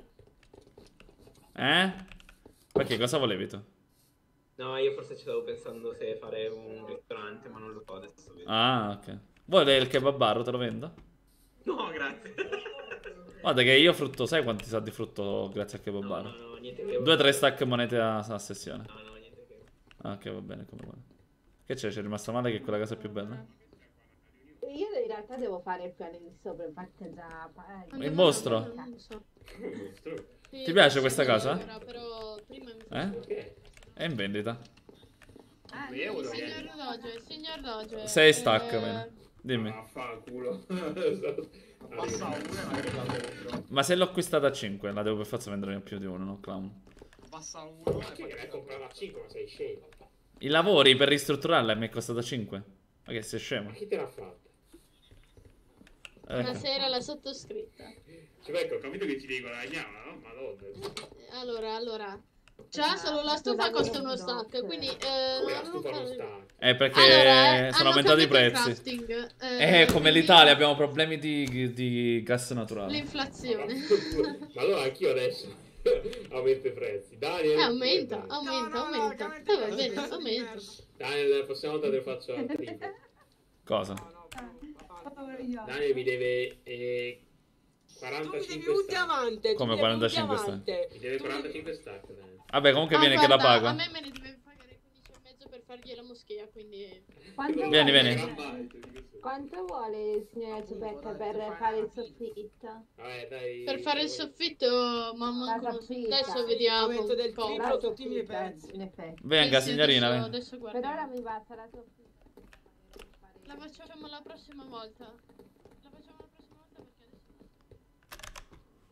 Speaker 1: Eh? Perché cosa volevi tu?
Speaker 8: No, io forse ci stavo pensando se fare un ristorante, ma non lo so adesso. Vedo.
Speaker 1: Ah, ok. Vuoi il kebabaro? Te lo vendo?
Speaker 8: No, grazie.
Speaker 1: Guarda che io frutto, sai quanti sa di frutto grazie a kebabaro?
Speaker 8: No, no, niente che...
Speaker 1: Due o tre stack monete a, a sessione.
Speaker 8: No, no, niente che...
Speaker 1: Ah, ok, va bene, come vuoi. Che c'è? C'è rimasta male che quella casa è più bella?
Speaker 6: Io in realtà devo fare il piano di sopra, infatti già... eh,
Speaker 1: Il mostro?
Speaker 14: Non lo so. Sì,
Speaker 1: Ti piace
Speaker 14: sì,
Speaker 1: questa
Speaker 14: sì,
Speaker 1: casa?
Speaker 14: era, però prima mi
Speaker 1: Eh? È in vendita.
Speaker 14: Signor Doge, signor Doge.
Speaker 1: sei stack,
Speaker 14: eh,
Speaker 1: bene. Dimmi.
Speaker 7: Vaffanculo.
Speaker 5: Passa una e magari la compro.
Speaker 1: Ma se l'ho acquistata a cinque, la devo per forza vendere in più di uno, no clown.
Speaker 5: Passa uno e
Speaker 7: Che
Speaker 5: poi...
Speaker 7: l'hai comprata a cinque, ma sei scemo.
Speaker 1: I lavori per ristrutturarla mi è costata cinque. Ma che sei scemo?
Speaker 7: Ma chi te l'ha fatta?
Speaker 1: Ecco.
Speaker 14: Buonasera, la sottoscritta.
Speaker 7: Cioè, ecco, ho capito che ci devi guadagnare, no? Madonna.
Speaker 14: Allora, allora. Già solo la stufa costa uno stack, quindi... Eh,
Speaker 7: Come la
Speaker 14: non
Speaker 7: stufa non
Speaker 14: fare-
Speaker 7: sta?
Speaker 1: È perché
Speaker 14: Allora,
Speaker 1: sono
Speaker 14: hanno
Speaker 1: aumentati i
Speaker 14: cambiato il
Speaker 1: prezzi.
Speaker 14: crafting,
Speaker 1: Eh,
Speaker 14: eh,
Speaker 1: come
Speaker 14: quindi
Speaker 1: l'Italia abbiamo problemi di, di gas naturale.
Speaker 14: L'inflazione.
Speaker 7: Ma allora anch'io adesso aumento i prezzi. Daniel.
Speaker 14: Eh, aumenta, aumenta, aumenta. Eh, va bene, aumenta.
Speaker 7: Daniel, la prossima volta te lo faccio a prima.
Speaker 1: Cosa?
Speaker 7: Daniel mi deve eh, quarantacinque
Speaker 10: un
Speaker 7: stack.
Speaker 10: diamante.
Speaker 1: Come
Speaker 10: tu devi un
Speaker 1: quarantacinque
Speaker 10: diamante.
Speaker 7: Mi deve quarantacinque stack, Daniel.
Speaker 1: Vabbè, comunque
Speaker 14: Ah,
Speaker 1: vieni
Speaker 14: guarda,
Speaker 1: che la pago.
Speaker 14: a me me ne deve pagare quindici e mezzo per fargli la moschea, quindi...
Speaker 6: Quanto
Speaker 1: Vieni,
Speaker 6: vuole,
Speaker 1: vieni.
Speaker 6: Quanto vuole, signora Giubecca, per fare il soffitto?
Speaker 7: Vabbè, dai.
Speaker 14: Per fare il soffitto, mamma,
Speaker 6: La
Speaker 14: non so.
Speaker 6: soffitto.
Speaker 14: Adesso vediamo
Speaker 10: Aumento del
Speaker 14: un po'.
Speaker 10: triplo,
Speaker 6: La
Speaker 10: tutti i miei
Speaker 6: soffitto,
Speaker 10: pezzi.
Speaker 6: in effetti.
Speaker 1: Venga,
Speaker 14: Sì, sì,
Speaker 1: signorina.
Speaker 14: adesso,
Speaker 1: venga.
Speaker 14: adesso
Speaker 6: Per
Speaker 14: guardiamo.
Speaker 6: ora mi basta la soffitto.
Speaker 14: La facciamo la prossima volta. La facciamo la prossima volta perché adesso...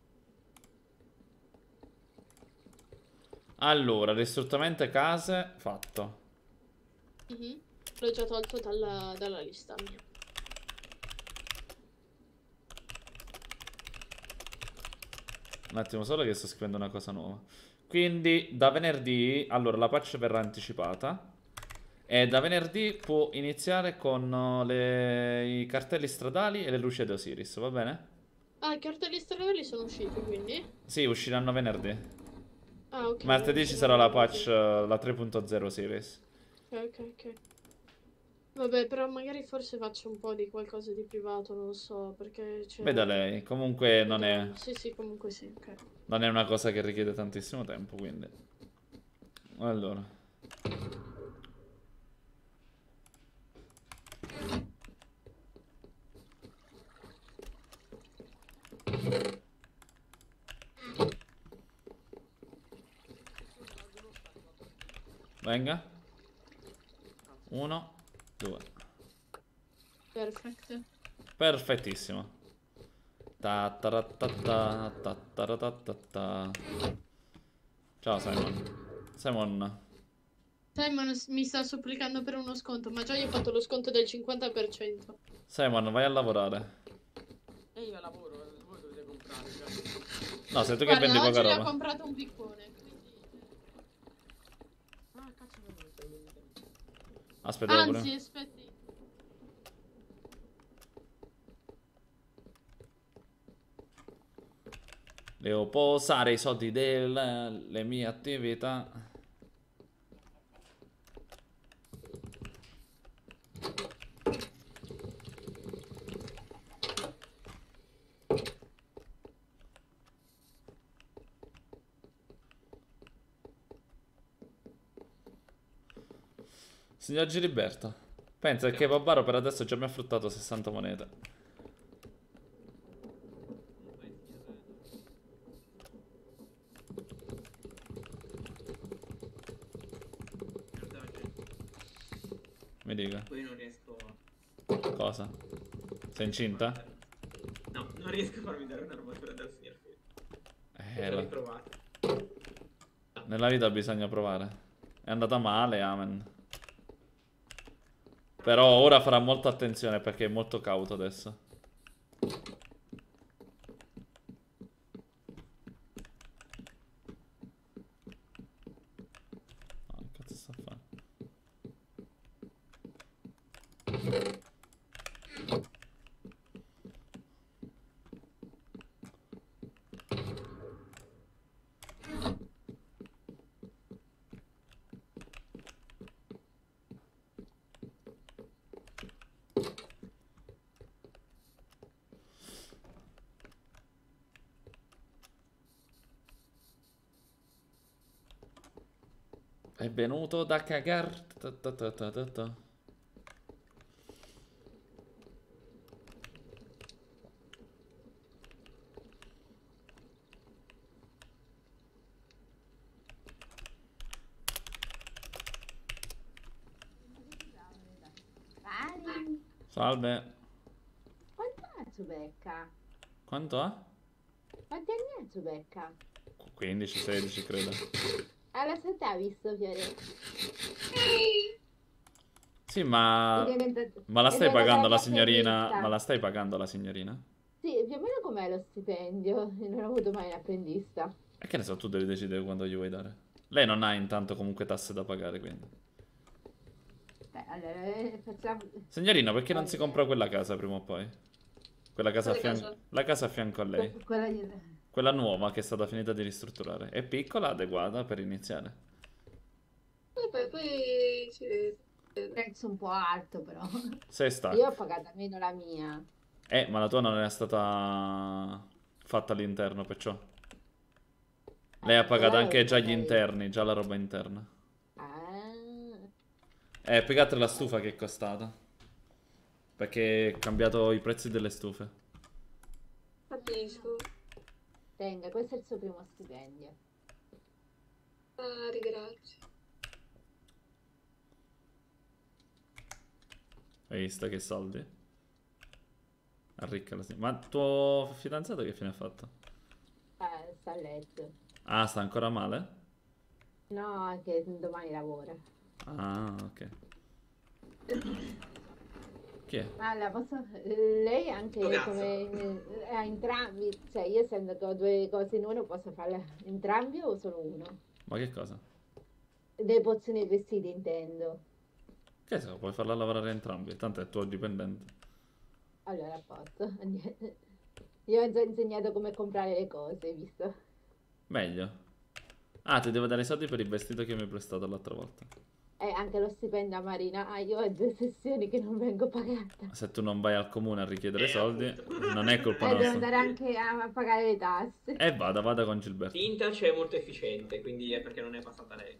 Speaker 1: Allora, ristruttamento case fatto.
Speaker 14: Mhm. L'ho già tolto dalla, dalla lista mia.
Speaker 1: Un attimo solo che sto scrivendo una cosa nuova. Quindi da venerdì, allora la patch verrà anticipata. E da venerdì può iniziare con uh, le- i cartelli stradali e le luci di Osiris, va bene?
Speaker 14: Ah, i cartelli stradali sono usciti, quindi?
Speaker 1: Sì, usciranno venerdì.
Speaker 14: Ah, ok.
Speaker 1: Martedì ci sarà la patch, uh, la tre punto zero Osiris.
Speaker 14: Ok, ok, ok. Vabbè, però magari forse faccio un po' di qualcosa di privato, non lo so, perché c'è...
Speaker 1: Veda lei, comunque non è,
Speaker 14: Sì, sì, comunque sì, ok.
Speaker 1: non è una cosa che richiede tantissimo tempo, quindi. Allora. Venga. Uno, due.
Speaker 14: Perfetto.
Speaker 1: Perfettissimo. Ta ta ra ta ta ta ta ra ta ta ta. Ciao Simon. Simon.
Speaker 14: Simon s- mi sta supplicando per uno sconto, ma già io ho fatto lo sconto del cinquanta per cento.
Speaker 1: Simon, vai a lavorare.
Speaker 10: E io lavoro, voi dovete comprare.
Speaker 1: No, sei tu che
Speaker 14: Guarda,
Speaker 1: vendi poca
Speaker 14: oggi le ho
Speaker 1: roba.
Speaker 14: comprato un piccone, quindi...
Speaker 1: Aspetta, pure.
Speaker 14: Anzi, aspetti.
Speaker 1: Devo posare i soldi delle mie attività. Signor Giliberto, pensa che Babaro per adesso già mi ha fruttato sessanta monete. Mi dica.
Speaker 3: Poi non riesco a...
Speaker 1: Cosa? Sei incinta?
Speaker 3: No, non riesco a farmi dare un'armatura dal signor Philip.
Speaker 1: Eh,
Speaker 3: L'ho
Speaker 1: la-
Speaker 3: riprovato.
Speaker 1: Nella vita bisogna provare. È andata male, amen. Però ora farà molta attenzione perché è molto cauto adesso. Ah, che cazzo sta a fare? È venuto da cagar. Ta ta ta ta ta ta.
Speaker 6: Mari,
Speaker 1: Salve.
Speaker 6: quanto ha Zubecca?
Speaker 1: Quanto ha?
Speaker 6: Quanti anni ha Zubecca?
Speaker 1: quindici, sedici credo.
Speaker 6: Alla sette ha visto Fiore.
Speaker 1: Sì, ma...
Speaker 6: È diventato-
Speaker 1: Ma la
Speaker 6: è
Speaker 1: stai
Speaker 6: diventata
Speaker 1: pagando
Speaker 6: la
Speaker 1: la
Speaker 6: mia
Speaker 1: signorina?
Speaker 6: apprendista.
Speaker 1: Ma la stai pagando la signorina?
Speaker 6: Sì, più o meno com'è lo stipendio? Io non ho avuto mai un apprendista.
Speaker 1: E che ne so, tu devi decidere quando gli vuoi dare. Lei non ha intanto comunque tasse da pagare, quindi.
Speaker 6: Beh, allora eh, facciamo...
Speaker 1: Signorina, perché non si compra quella casa prima o poi? Quella casa a
Speaker 6: Quale
Speaker 1: fianco...
Speaker 6: casa?
Speaker 1: La casa a fianco a lei.
Speaker 6: Que- Quella di...
Speaker 1: Quella nuova che è stata finita di ristrutturare. È piccola, adeguata per iniziare.
Speaker 2: Vabbè, poi si vede.
Speaker 6: Prezzo un po' alto però.
Speaker 1: Sei stack.
Speaker 6: Io ho pagato meno la mia.
Speaker 1: Eh, ma la tua non è stata fatta all'interno, perciò. Lei ha pagato
Speaker 6: quella
Speaker 1: anche
Speaker 6: l'avevo
Speaker 1: già gli
Speaker 6: pagata io.
Speaker 1: interni, già la roba interna.
Speaker 6: Ah,
Speaker 1: Eh, più che altro la stufa che è costata. Perché è cambiato i prezzi delle stufe.
Speaker 2: Capisco.
Speaker 6: tenga, questo è il suo primo stipendio.
Speaker 2: Ah, ringrazio.
Speaker 1: Hai visto che soldi? Arricca la signora. Ma tuo fidanzato che fine ha fatto?
Speaker 6: Eh, sta a letto.
Speaker 1: Ah, sta ancora male?
Speaker 6: No, che domani lavora.
Speaker 1: Ah, ok. Chi è?
Speaker 6: Allora, posso... lei anche
Speaker 3: Sto cazzo.
Speaker 6: come a entrambi, cioè io essendo che ho due cose in uno posso farle entrambi o solo uno?
Speaker 1: Ma che cosa?
Speaker 6: Delle pozioni e vestiti intendo.
Speaker 1: Che so, puoi farla lavorare entrambi, tanto è tuo dipendente.
Speaker 6: Allora, a posto. Io ho già insegnato come comprare le cose, visto?
Speaker 1: Meglio. Ah, ti devo dare i soldi per il vestito che mi hai prestato l'altra volta.
Speaker 6: E anche lo stipendio a Marina. Ah, io ho due sessioni che non vengo pagata.
Speaker 1: Se tu non vai al comune a richiedere
Speaker 3: Eh,
Speaker 1: soldi, non è colpa
Speaker 6: E devo
Speaker 1: nostra.
Speaker 6: andare anche a, a pagare le tasse.
Speaker 1: E vada, vada con Gilberto.
Speaker 8: Vintage è molto efficiente, quindi è perché non è passata lei.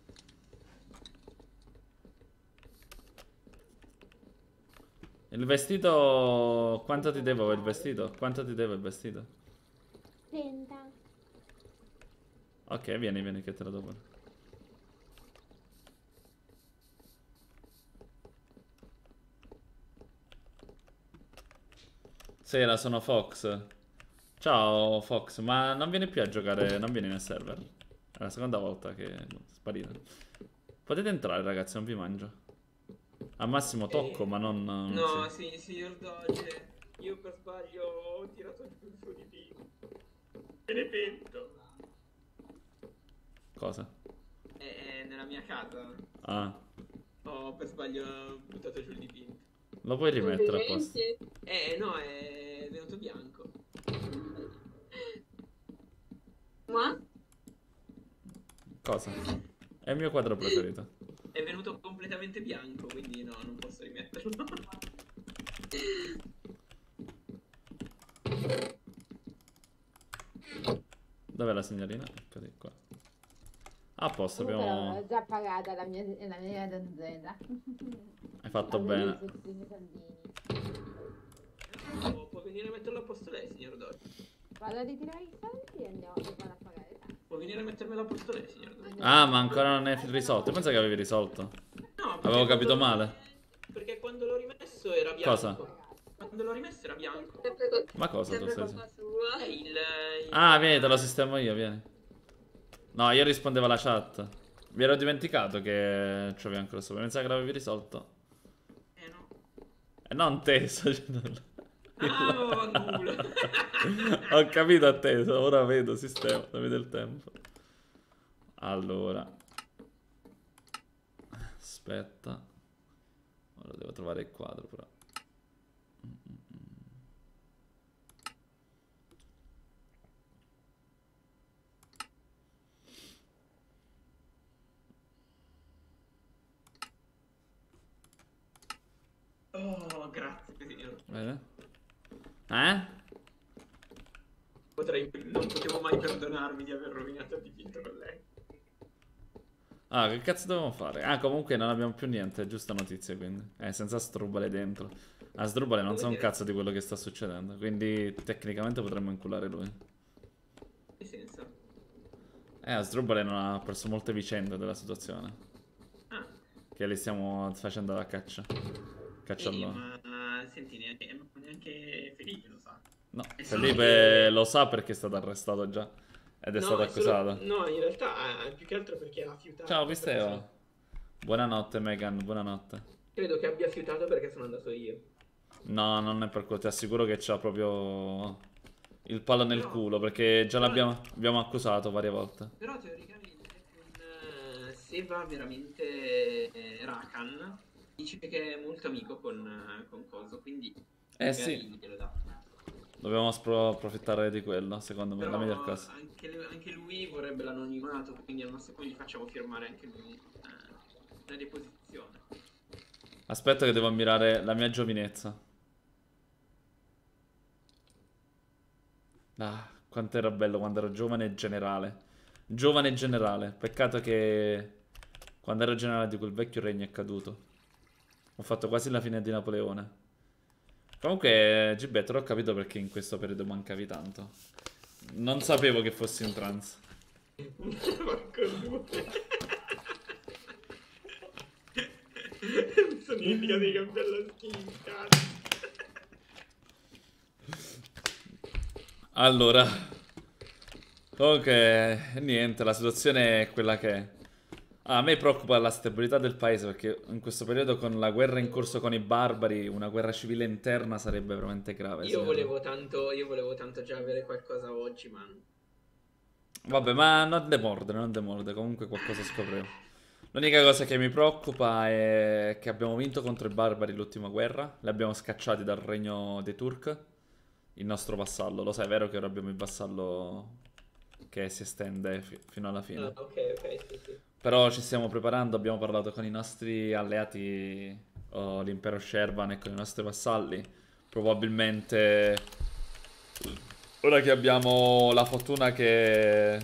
Speaker 1: Il vestito... Quanto ti devo il vestito? Quanto ti devo il vestito?
Speaker 6: Senta.
Speaker 1: Ok, vieni, vieni che te lo do pure. Sera, sono Fox. Ciao Fox, ma non vieni più a giocare, non vieni nel server. È la seconda volta che è sparito. Potete entrare ragazzi, non vi mangio. Al massimo tocco, ma non... non
Speaker 8: No,
Speaker 1: sì.
Speaker 8: sì, signor Doge, io per sbaglio ho tirato giù il suo dipinto. Me ne pento.
Speaker 1: Cosa?
Speaker 8: Eh, è nella mia casa.
Speaker 1: Ah,
Speaker 8: Ho per sbaglio buttato giù il dipinto.
Speaker 1: lo puoi rimettere a posto.
Speaker 8: Eh no, è venuto bianco.
Speaker 2: Ma?
Speaker 1: Cosa? È il mio quadro preferito.
Speaker 8: È venuto completamente bianco, quindi no, non posso rimetterlo.
Speaker 1: Dov'è la signorina? Eccoli qua. A posto,
Speaker 6: Comunque
Speaker 1: abbiamo...
Speaker 6: l'ho già pagata la mia, la mia donzella.
Speaker 1: Hai fatto
Speaker 6: Avevo
Speaker 1: bene.
Speaker 6: i soldini, soldini.
Speaker 8: Può, può venire a metterlo a posto lei, signor Dory.
Speaker 6: Vado a ritirare i soldi e andiamo e vado a pagare.
Speaker 8: Può venire a mettermelo a posto lei, signor Dory.
Speaker 1: Ah, ma ancora non è risolto. Pensa che avevi risolto.
Speaker 8: No, perché
Speaker 1: Avevo capito
Speaker 8: quando-
Speaker 1: male.
Speaker 8: Perché quando l'ho rimesso era bianco.
Speaker 1: Cosa?
Speaker 8: Quando l'ho rimesso era bianco.
Speaker 1: Ma cosa tu
Speaker 2: Sempre
Speaker 1: stai
Speaker 2: colpa sua.
Speaker 8: Eh, il, il-
Speaker 1: Ah, vieni, te lo sistemo io, vieni. No, io rispondevo alla chat. Mi ero dimenticato che c'avevi ancora sopra. Pensavo che l'avevi risolto.
Speaker 8: Eh no.
Speaker 1: E non teso.
Speaker 8: Ah, culo.
Speaker 1: Ho capito a teso, ora vedo, sistema, dammi del tempo. Allora. Aspetta. Ora devo trovare il quadro però.
Speaker 8: Oh, grazie, signor.
Speaker 1: Bene. Eh?
Speaker 8: Potrei, non potevo mai perdonarmi di aver rovinato il dipinto con lei.
Speaker 1: Ah, che cazzo dobbiamo fare? Ah, comunque non abbiamo più niente, giusta notizia quindi. Eh, senza Asdrubale dentro. Asdrubale non sa un cazzo di quello che sta succedendo, quindi tecnicamente potremmo inculare lui.
Speaker 8: Che senso?
Speaker 1: Eh, Asdrubale non ha perso molte vicende della situazione.
Speaker 8: Ah.
Speaker 1: Che li stiamo facendo alla caccia. Caccia
Speaker 8: Ehi,
Speaker 1: all'uomo.
Speaker 8: ma senti, neanche, neanche Felipe lo sa.
Speaker 1: No,
Speaker 8: È solo
Speaker 1: Felipe
Speaker 8: che-
Speaker 1: lo sa perché è stato arrestato già. Ed è stato
Speaker 8: è solo-
Speaker 1: accusato.
Speaker 8: no, in realtà, eh, più che altro perché ha fiutato.
Speaker 1: Ciao,
Speaker 8: perché
Speaker 1: Pisteo.
Speaker 8: sono-
Speaker 1: Buonanotte, Megan, buonanotte.
Speaker 8: Credo che abbia fiutato perché sono andato io.
Speaker 1: No, non è per quello, ti assicuro che c'ha proprio il palo nel
Speaker 8: No.
Speaker 1: culo, perché già
Speaker 8: No.
Speaker 1: l'abbiamo abbiamo accusato varie volte.
Speaker 8: Però teoricamente con, eh, se va veramente eh, Rakan, dice che è molto amico con, eh, con Coso, quindi
Speaker 1: Eh,
Speaker 8: magari
Speaker 1: sì.
Speaker 8: glielo dà.
Speaker 1: Dobbiamo spro- approfittare di quello, secondo me, è la
Speaker 8: Però
Speaker 1: miglior cosa.
Speaker 8: anche, lui- anche lui vorrebbe l'anonimato, quindi al massimo gli facciamo firmare anche lui eh, una deposizione.
Speaker 1: Aspetta che devo ammirare la mia giovinezza. Ah, quanto era bello quando ero giovane e generale. Giovane e generale. Peccato che quando ero generale di quel vecchio regno è caduto. Ho fatto quasi la fine di Napoleone. Comunque, Gibbetto, ho capito perché in questo periodo mancavi tanto. Non sapevo che fossi in trance.
Speaker 8: Porco due. Mi sono dimenticato di cambiare la skin, cazzo.
Speaker 1: Allora, comunque, niente, la situazione è quella che è. Ah, a me preoccupa la stabilità del paese perché in questo periodo con la guerra in corso con i barbari, una guerra civile interna sarebbe veramente grave.
Speaker 8: Io
Speaker 1: secondo me.
Speaker 8: volevo tanto, io volevo tanto già avere qualcosa oggi, ma
Speaker 1: Vabbè, ma non demordere, non demordere, comunque qualcosa scopriremo. L'unica cosa che mi preoccupa è che abbiamo vinto contro i barbari l'ultima guerra, li abbiamo scacciati dal regno dei Turk, il nostro vassallo. Lo sai, è vero che ora abbiamo il vassallo che si estende fi- fino alla fine.
Speaker 8: ah, ok, ok, sì, sì.
Speaker 1: Però ci stiamo preparando, abbiamo parlato con i nostri alleati, oh, l'impero Shervan e con i nostri vassalli. Probabilmente, ora che abbiamo la fortuna che...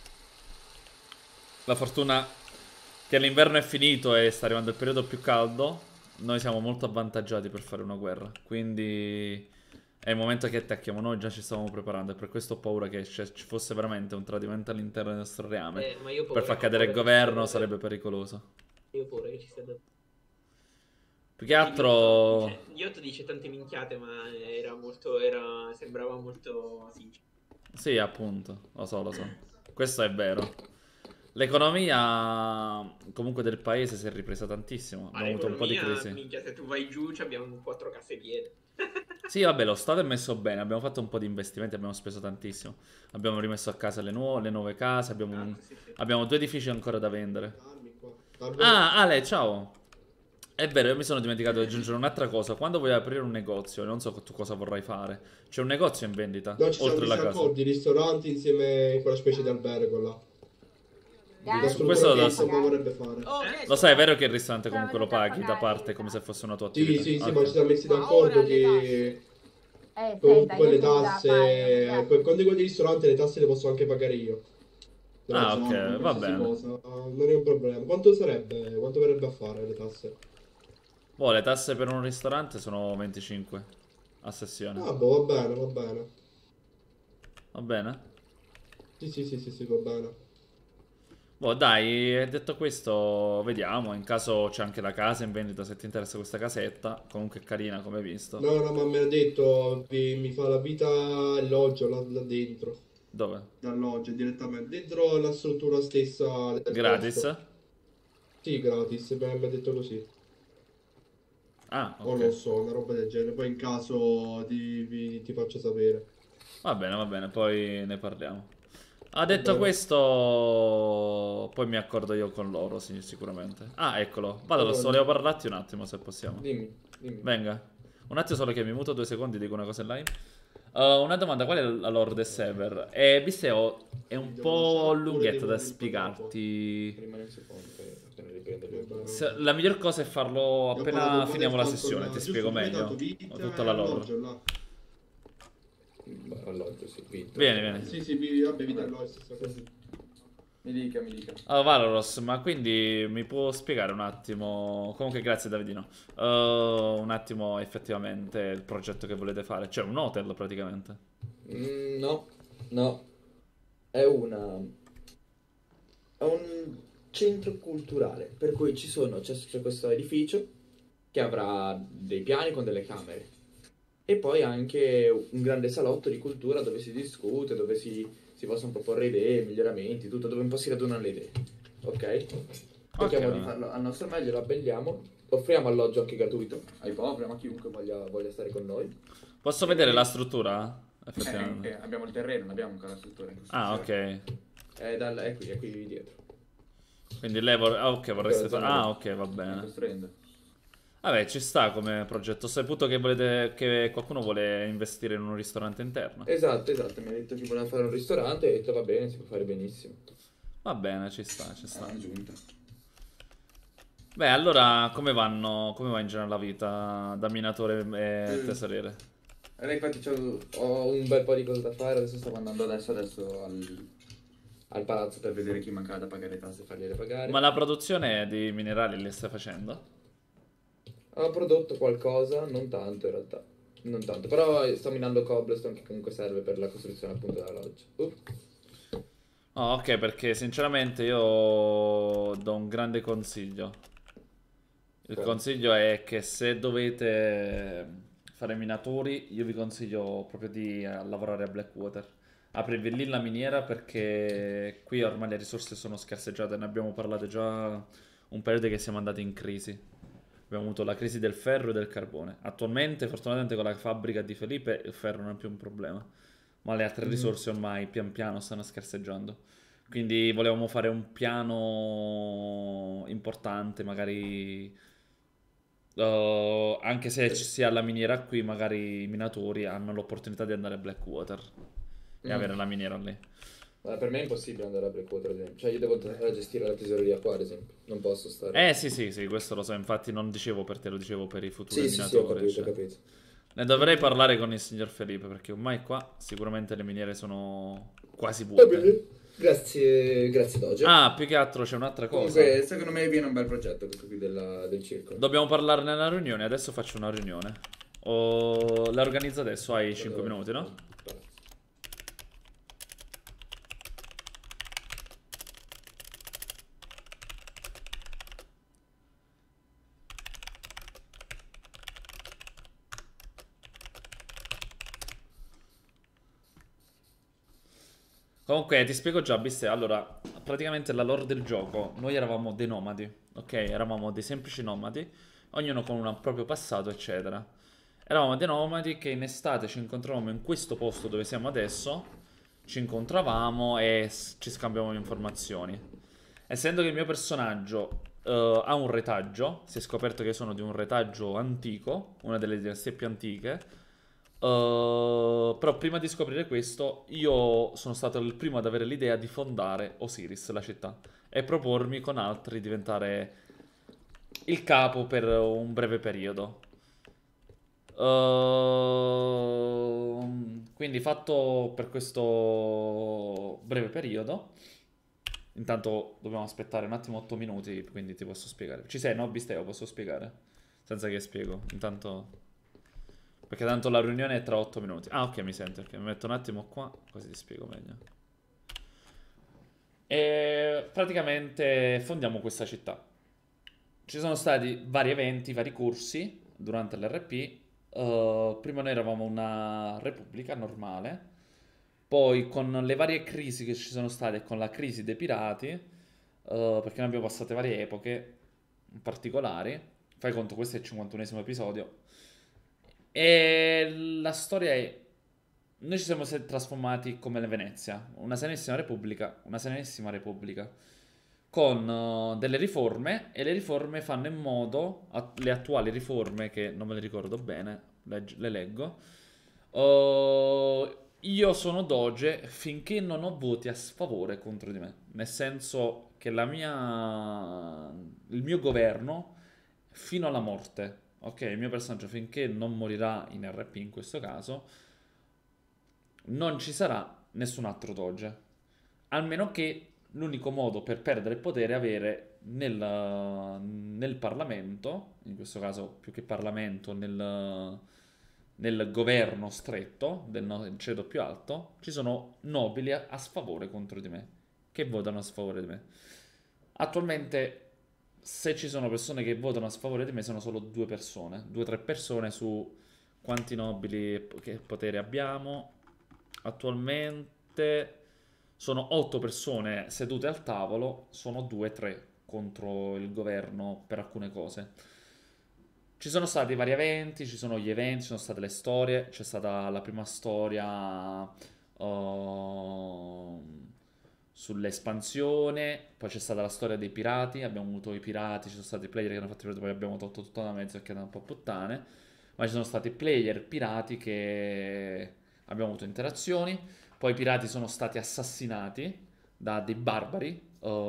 Speaker 1: La fortuna che l'inverno è finito e sta arrivando il periodo più caldo, noi siamo molto avvantaggiati per fare una guerra. Quindi è il momento che attacchiamo, noi già ci stavamo preparando e per questo ho paura che ci ci fosse veramente un tradimento all'interno del nostro reame.
Speaker 8: Eh, ma io ho
Speaker 1: Per
Speaker 8: paura
Speaker 1: far
Speaker 8: che-
Speaker 1: cadere il
Speaker 8: paura che ci
Speaker 1: governo
Speaker 8: sia
Speaker 1: sarebbe pericoloso.
Speaker 8: Io ho paura che ci sia da...
Speaker 1: Più che altro...
Speaker 8: Cioè, Giotto dice tante minchiate, ma era molto, era, sembrava molto sincero.
Speaker 1: Sì, appunto, lo so, lo so. Questo è vero. L'economia comunque del paese si è ripresa tantissimo.
Speaker 8: Ma
Speaker 1: Abbiamo avuto un po' di
Speaker 8: l'economia,
Speaker 1: crisi.
Speaker 8: minchia, se tu vai giù ci abbiamo quattro casse piene.
Speaker 1: Sì, vabbè, lo Stato è messo bene, abbiamo fatto un po' di investimenti, abbiamo speso tantissimo. Abbiamo rimesso a casa le, nuove, le nuove case, abbiamo, un- abbiamo due edifici ancora da vendere. Ah, Ale, ciao. È vero, io mi sono dimenticato di aggiungere un'altra cosa. Quando vuoi aprire un negozio, non so tu cosa vorrai fare. C'è un negozio in vendita,
Speaker 13: No, ci siamo
Speaker 1: oltre la
Speaker 13: messi
Speaker 1: casa.
Speaker 13: accordi, ristoranti insieme a quella specie di albergo là. La
Speaker 1: Questo
Speaker 13: struttura che
Speaker 1: lo-
Speaker 13: insomma vorrebbe fare.
Speaker 1: Lo sai, è vero che il ristorante comunque lo paghi da parte come se fosse una tua
Speaker 13: Sì,
Speaker 1: attività?
Speaker 13: sì, sì,
Speaker 1: Ok.
Speaker 13: ma ci siamo messi d'accordo che
Speaker 6: Eh,
Speaker 13: con
Speaker 6: senta,
Speaker 13: quelle
Speaker 6: io sono da
Speaker 13: tasse,
Speaker 6: fare,
Speaker 13: per quanto riguarda il ristorante, le tasse le posso anche pagare io. Però,
Speaker 1: Ah,
Speaker 13: insomma,
Speaker 1: ok, va
Speaker 13: qualsiasi
Speaker 1: bene.
Speaker 13: cosa, non è un problema. Quanto sarebbe? Quanto verrebbe a fare le tasse?
Speaker 1: Boh, le tasse per un ristorante sono venticinque a sessione.
Speaker 13: Ah, boh, va bene, va bene.
Speaker 1: Va bene?
Speaker 13: Sì, sì, sì, sì, sì, va bene.
Speaker 1: Boh, dai, detto questo, vediamo. In caso c'è anche la casa in vendita, se ti interessa questa casetta. Comunque è carina, come hai visto.
Speaker 13: No, no, ma mi ha detto che mi fa la vita alloggio là, là dentro.
Speaker 1: Dove?
Speaker 13: D'alloggio direttamente. Dentro la struttura stessa del
Speaker 1: Gratis?
Speaker 13: posto. Sì, gratis, mi ha detto così.
Speaker 1: Ah,
Speaker 13: O
Speaker 1: ok.
Speaker 13: non so, una roba del genere. Poi in caso ti, vi- ti faccio sapere.
Speaker 1: Va bene, va bene, poi ne parliamo. Ha detto
Speaker 13: bene.
Speaker 1: questo, poi mi accordo io con loro, sì, sicuramente. Ah, eccolo. Vado,
Speaker 7: Allora,
Speaker 1: volevo parlarti un attimo, se possiamo.
Speaker 7: Dimmi, dimmi.
Speaker 1: Venga. Un attimo solo che mi muto, due secondi, dico una cosa in live. Uh, una domanda, qual è la lore del server? E Bisteo è un po' lunghetta da spiegarti.
Speaker 7: Rimane un secondo, poi appena riprende lui.
Speaker 1: Se- la miglior cosa è farlo
Speaker 13: Io ho
Speaker 1: appena
Speaker 13: parlato
Speaker 1: finiamo la
Speaker 13: con-
Speaker 1: sessione,
Speaker 13: con-
Speaker 1: ti
Speaker 13: giusto,
Speaker 1: spiego
Speaker 13: tu mi hai
Speaker 1: meglio.
Speaker 13: dato vita
Speaker 1: Tutta
Speaker 13: e
Speaker 1: la lore.
Speaker 13: alloggio là.
Speaker 7: Beh, alloggio, sì, Vitto.
Speaker 1: Vieni, vieni.
Speaker 13: Sì, sì, vi- vabbè, vita e alloggio, stessa cosa.
Speaker 7: Mi dica, mi dica.
Speaker 1: Allora, Valoros, ma quindi mi può spiegare un attimo, comunque grazie Davidino, uh, un attimo effettivamente il progetto che volete fare? Cioè un hotel praticamente.
Speaker 7: Mm, no, no. È una... È un centro culturale, per cui ci sono, c'è, c'è questo edificio che avrà dei piani con delle camere e poi anche un grande salotto di cultura dove si discute, dove si, si possono proporre idee, miglioramenti, tutto, dove un po' si radunano le idee. Ok? Cerchiamo di farlo al nostro meglio, lo abbelliamo, offriamo alloggio anche gratuito ai poveri, ma a chiunque voglia, voglia stare con noi.
Speaker 1: Posso vedere la struttura?
Speaker 7: Eh,
Speaker 1: Effettivamente.
Speaker 7: eh, abbiamo il terreno, non abbiamo ancora la struttura. in
Speaker 1: Ah,
Speaker 7: costruzione.
Speaker 1: ok.
Speaker 7: È, dal, è qui, è qui dietro.
Speaker 1: Quindi lei vorrei... Ah, ok, vorreste
Speaker 7: Quella
Speaker 1: fare...
Speaker 7: zona
Speaker 1: Ah,
Speaker 7: lì.
Speaker 1: ok, va
Speaker 7: Stiamo
Speaker 1: bene.
Speaker 7: costruendo.
Speaker 1: Vabbè, ci sta come progetto. Ho saputo che volete... che qualcuno vuole investire in un ristorante interno.
Speaker 7: Esatto, esatto, mi ha detto che voleva fare un ristorante e ho detto va bene, si può fare benissimo.
Speaker 1: Va bene, ci sta, ci sta.
Speaker 7: È una giunta.
Speaker 1: Beh, allora come vanno... come va in genere la vita da minatore e
Speaker 7: Mm.
Speaker 1: tesoriere?
Speaker 7: Allora, infatti c'ho- ho un bel po' di cose da fare, adesso stavo andando adesso, adesso al, al palazzo per vedere chi mancava da pagare le tasse e fargliele pagare.
Speaker 1: Ma la produzione di minerali li stai facendo?
Speaker 7: Ho prodotto qualcosa, non tanto in realtà, non tanto, però sto minando cobblestone che comunque serve per la costruzione appunto della loggia. Uh.
Speaker 1: Oh, ok, perché sinceramente io do un grande consiglio. Il
Speaker 7: Quale?
Speaker 1: consiglio è che se dovete fare minatori, io vi consiglio proprio di eh, lavorare a Blackwater. Aprirvi lì la miniera perché qui ormai le risorse sono scarseggiate, ne abbiamo parlato già un periodo che siamo andati in crisi. Abbiamo avuto la crisi del ferro e del carbone. Attualmente, fortunatamente con la fabbrica di Felipe, il ferro non è più un problema. Ma le altre
Speaker 7: Mhm.
Speaker 1: risorse ormai pian piano stanno scarseggiando. Quindi volevamo fare un piano importante, magari uh, anche se ci sia la miniera qui, magari i minatori hanno l'opportunità di andare a Blackwater e
Speaker 7: Mm.
Speaker 1: avere la miniera lì.
Speaker 7: Guarda, per me è impossibile andare a Blackwater, ad esempio. Cioè io devo andare a gestire la tesoreria qua, ad esempio. Non posso stare...
Speaker 1: Eh sì, sì, sì, questo lo so, infatti non dicevo per te, lo dicevo per i futuri
Speaker 7: Sì, sì, sì, ho
Speaker 1: minatori.
Speaker 7: capito, ho
Speaker 1: cioè.
Speaker 7: capito.
Speaker 1: Ne dovrei parlare con il signor Felipe perché ormai qua sicuramente le miniere sono quasi
Speaker 7: Va
Speaker 1: vuote.
Speaker 7: bene. Grazie, grazie Doge.
Speaker 1: Ah, più che altro c'è un'altra cosa.
Speaker 7: Comunque, secondo me viene un bel progetto questo qui della- del circolo.
Speaker 1: Dobbiamo parlarne nella riunione, adesso faccio una riunione. O... La organizzo adesso, hai cinque minuti, no? Comunque ti spiego già, Biste, allora, praticamente la lore del gioco, noi eravamo dei nomadi, ok? Eravamo dei semplici nomadi, ognuno con un proprio passato, eccetera. Eravamo dei nomadi che in estate ci incontravamo in questo posto dove siamo adesso, ci incontravamo e ci scambiavamo informazioni. Essendo che il mio personaggio uh, ha un retaggio, si è scoperto che sono di un retaggio antico, una delle dinastie più antiche. Uh, però prima di scoprire questo io sono stato il primo ad avere l'idea di fondare Osiris, la città, e propormi con altri di diventare il capo per un breve periodo. Uh, quindi fatto per questo breve periodo, intanto dobbiamo aspettare un attimo otto minuti, quindi ti posso spiegare. Ci sei, no? Bisteo, posso spiegare? Senza che spiego, intanto... Perché tanto la riunione è tra otto minuti. Ah, ok, mi senti. Ok, mi metto un attimo qua, così ti spiego meglio. E praticamente fondiamo questa città. Ci sono stati vari eventi, vari corsi durante l'R P. Uh, prima noi eravamo una repubblica normale. Poi con le varie crisi che ci sono state, con la crisi dei pirati, uh, perché noi abbiamo passato varie epoche particolari. Fai conto, questo è il cinquantunesimo episodio. E la storia è... Noi ci siamo trasformati come la Venezia, una serenissima repubblica, una serenissima repubblica, con uh, delle riforme, e le riforme fanno in modo, at le attuali riforme, che non me le ricordo bene, le, le leggo, uh, io sono doge finché non ho voti a sfavore contro di me, nel senso che la mia... il mio governo fino alla morte. Ok, il mio personaggio finché non morirà in R P in questo caso, non ci sarà nessun altro doge. Almeno che l'unico modo per perdere il potere è avere nel, nel Parlamento, in questo caso più che Parlamento, nel, nel governo stretto, del ceto più alto, ci sono nobili a, a sfavore contro di me, che votano a sfavore di me. Attualmente... Se ci sono persone che votano a sfavore di me, sono solo due persone, due o tre persone su quanti nobili che potere abbiamo. Attualmente sono otto persone sedute al tavolo, sono due o tre contro il governo per alcune cose. Ci sono stati vari eventi, ci sono gli eventi, ci sono state le storie, c'è stata la prima storia... Uh... sull'espansione, poi c'è stata la storia dei pirati, abbiamo avuto i pirati, ci sono stati i player che hanno fatto i pirati, poi abbiamo tolto tutto da mezzo perché erano un po' puttane, ma ci sono stati player pirati che abbiamo avuto interazioni, poi i pirati sono stati assassinati da dei barbari,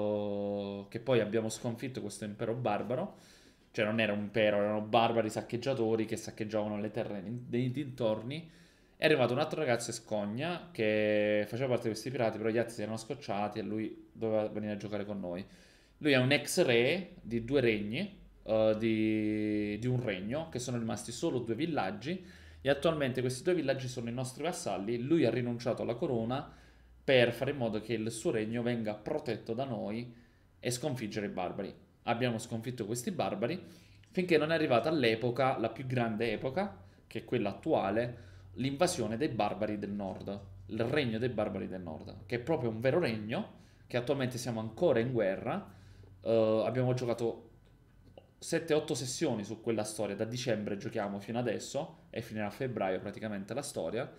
Speaker 1: uh, che poi abbiamo sconfitto questo impero barbaro, cioè non era un impero, erano barbari saccheggiatori che saccheggiavano le terre dei dintorni. È arrivato un altro ragazzo Escogna che faceva parte di questi pirati, però gli altri si erano scocciati e lui doveva venire a giocare con noi. Lui è un ex re di due regni, uh, di, di un regno, che sono rimasti solo due villaggi, e attualmente questi due villaggi sono i nostri vassalli. Lui ha rinunciato alla corona per fare in modo che il suo regno venga protetto da noi e sconfiggere i barbari. Abbiamo sconfitto questi barbari finché non è arrivata l'epoca, la più grande epoca, che è quella attuale, l'invasione dei barbari del nord, il regno dei barbari del nord, che è proprio un vero regno, che attualmente siamo ancora in guerra. Uh, abbiamo giocato sette otto sessioni su quella storia, da dicembre giochiamo fino adesso, e finirà a febbraio praticamente la storia.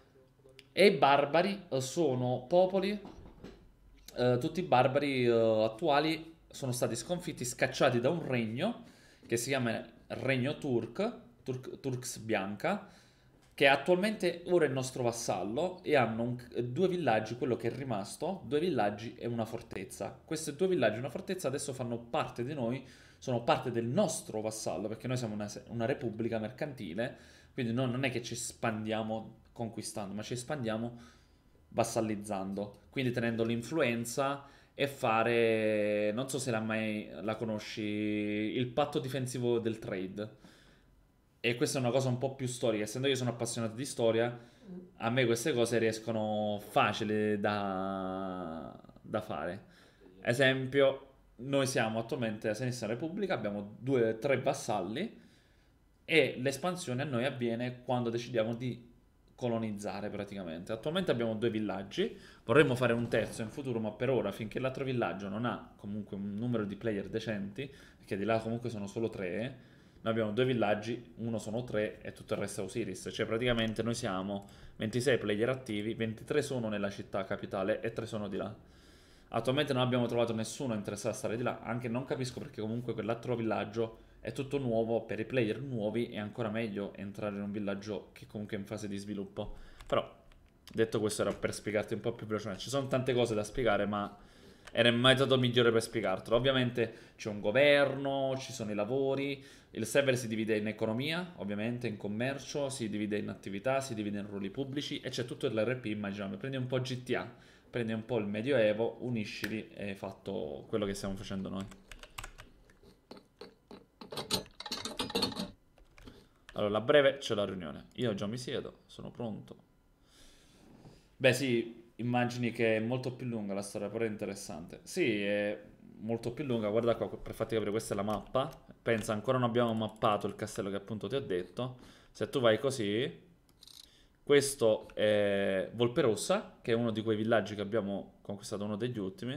Speaker 1: E i barbari uh, sono popoli, uh, tutti i barbari uh, attuali sono stati sconfitti, scacciati da un regno, che si chiama Regno Turk, Turk Turks Bianca, che attualmente ora è il nostro vassallo, e hanno un, due villaggi, quello che è rimasto, due villaggi e una fortezza. Questi due villaggi e una fortezza adesso fanno parte di noi, sono parte del nostro vassallo, perché noi siamo una, una repubblica mercantile, quindi no, non è che ci espandiamo conquistando, ma ci espandiamo vassallizzando, quindi tenendo l'influenza e fare, non so se la mai la conosci, il patto difensivo del trade. E questa è una cosa un po' più storica, essendo io sono appassionato di storia, a me queste cose riescono facili da, da fare. Esempio, noi siamo attualmente la Serenissima Repubblica, abbiamo due, tre vassalli, e l'espansione a noi avviene quando decidiamo di colonizzare praticamente. Attualmente abbiamo due villaggi, vorremmo fare un terzo in futuro, ma per ora, finché l'altro villaggio non ha comunque un numero di player decenti, perché di là comunque sono solo tre, Noi abbiamo due villaggi, uno sono tre e tutto il resto è Osiris. Cioè praticamente noi siamo ventisei player attivi, ventitré sono nella città capitale e tre sono di là. Attualmente non abbiamo trovato nessuno interessato a stare di là, anche non capisco perché comunque quell'altro villaggio è tutto nuovo, per i player nuovi è ancora meglio entrare in un villaggio che comunque è in fase di sviluppo. Però, detto questo, era per spiegarti un po' più velocemente. Ci sono tante cose da spiegare, ma era il metodo migliore per spiegartelo. Ovviamente c'è un governo, ci sono i lavori, il server si divide in economia, ovviamente, in commercio, si divide in attività, si divide in ruoli pubblici e c'è tutto l'R P, immaginate. Prendi un po' G T A, prendi un po' il Medioevo, uniscili e hai fatto quello che stiamo facendo noi. Allora, a breve c'è la riunione. Io già mi siedo, sono pronto. Beh sì, immagini che è molto più lunga la storia, però è interessante. Sì, è molto più lunga. Guarda qua, per farti capire, questa è la mappa. Pensa, ancora non abbiamo mappato il castello che appunto ti ho detto. Se tu vai così... Questo è Volperossa, che è uno di quei villaggi che abbiamo conquistato, uno degli ultimi.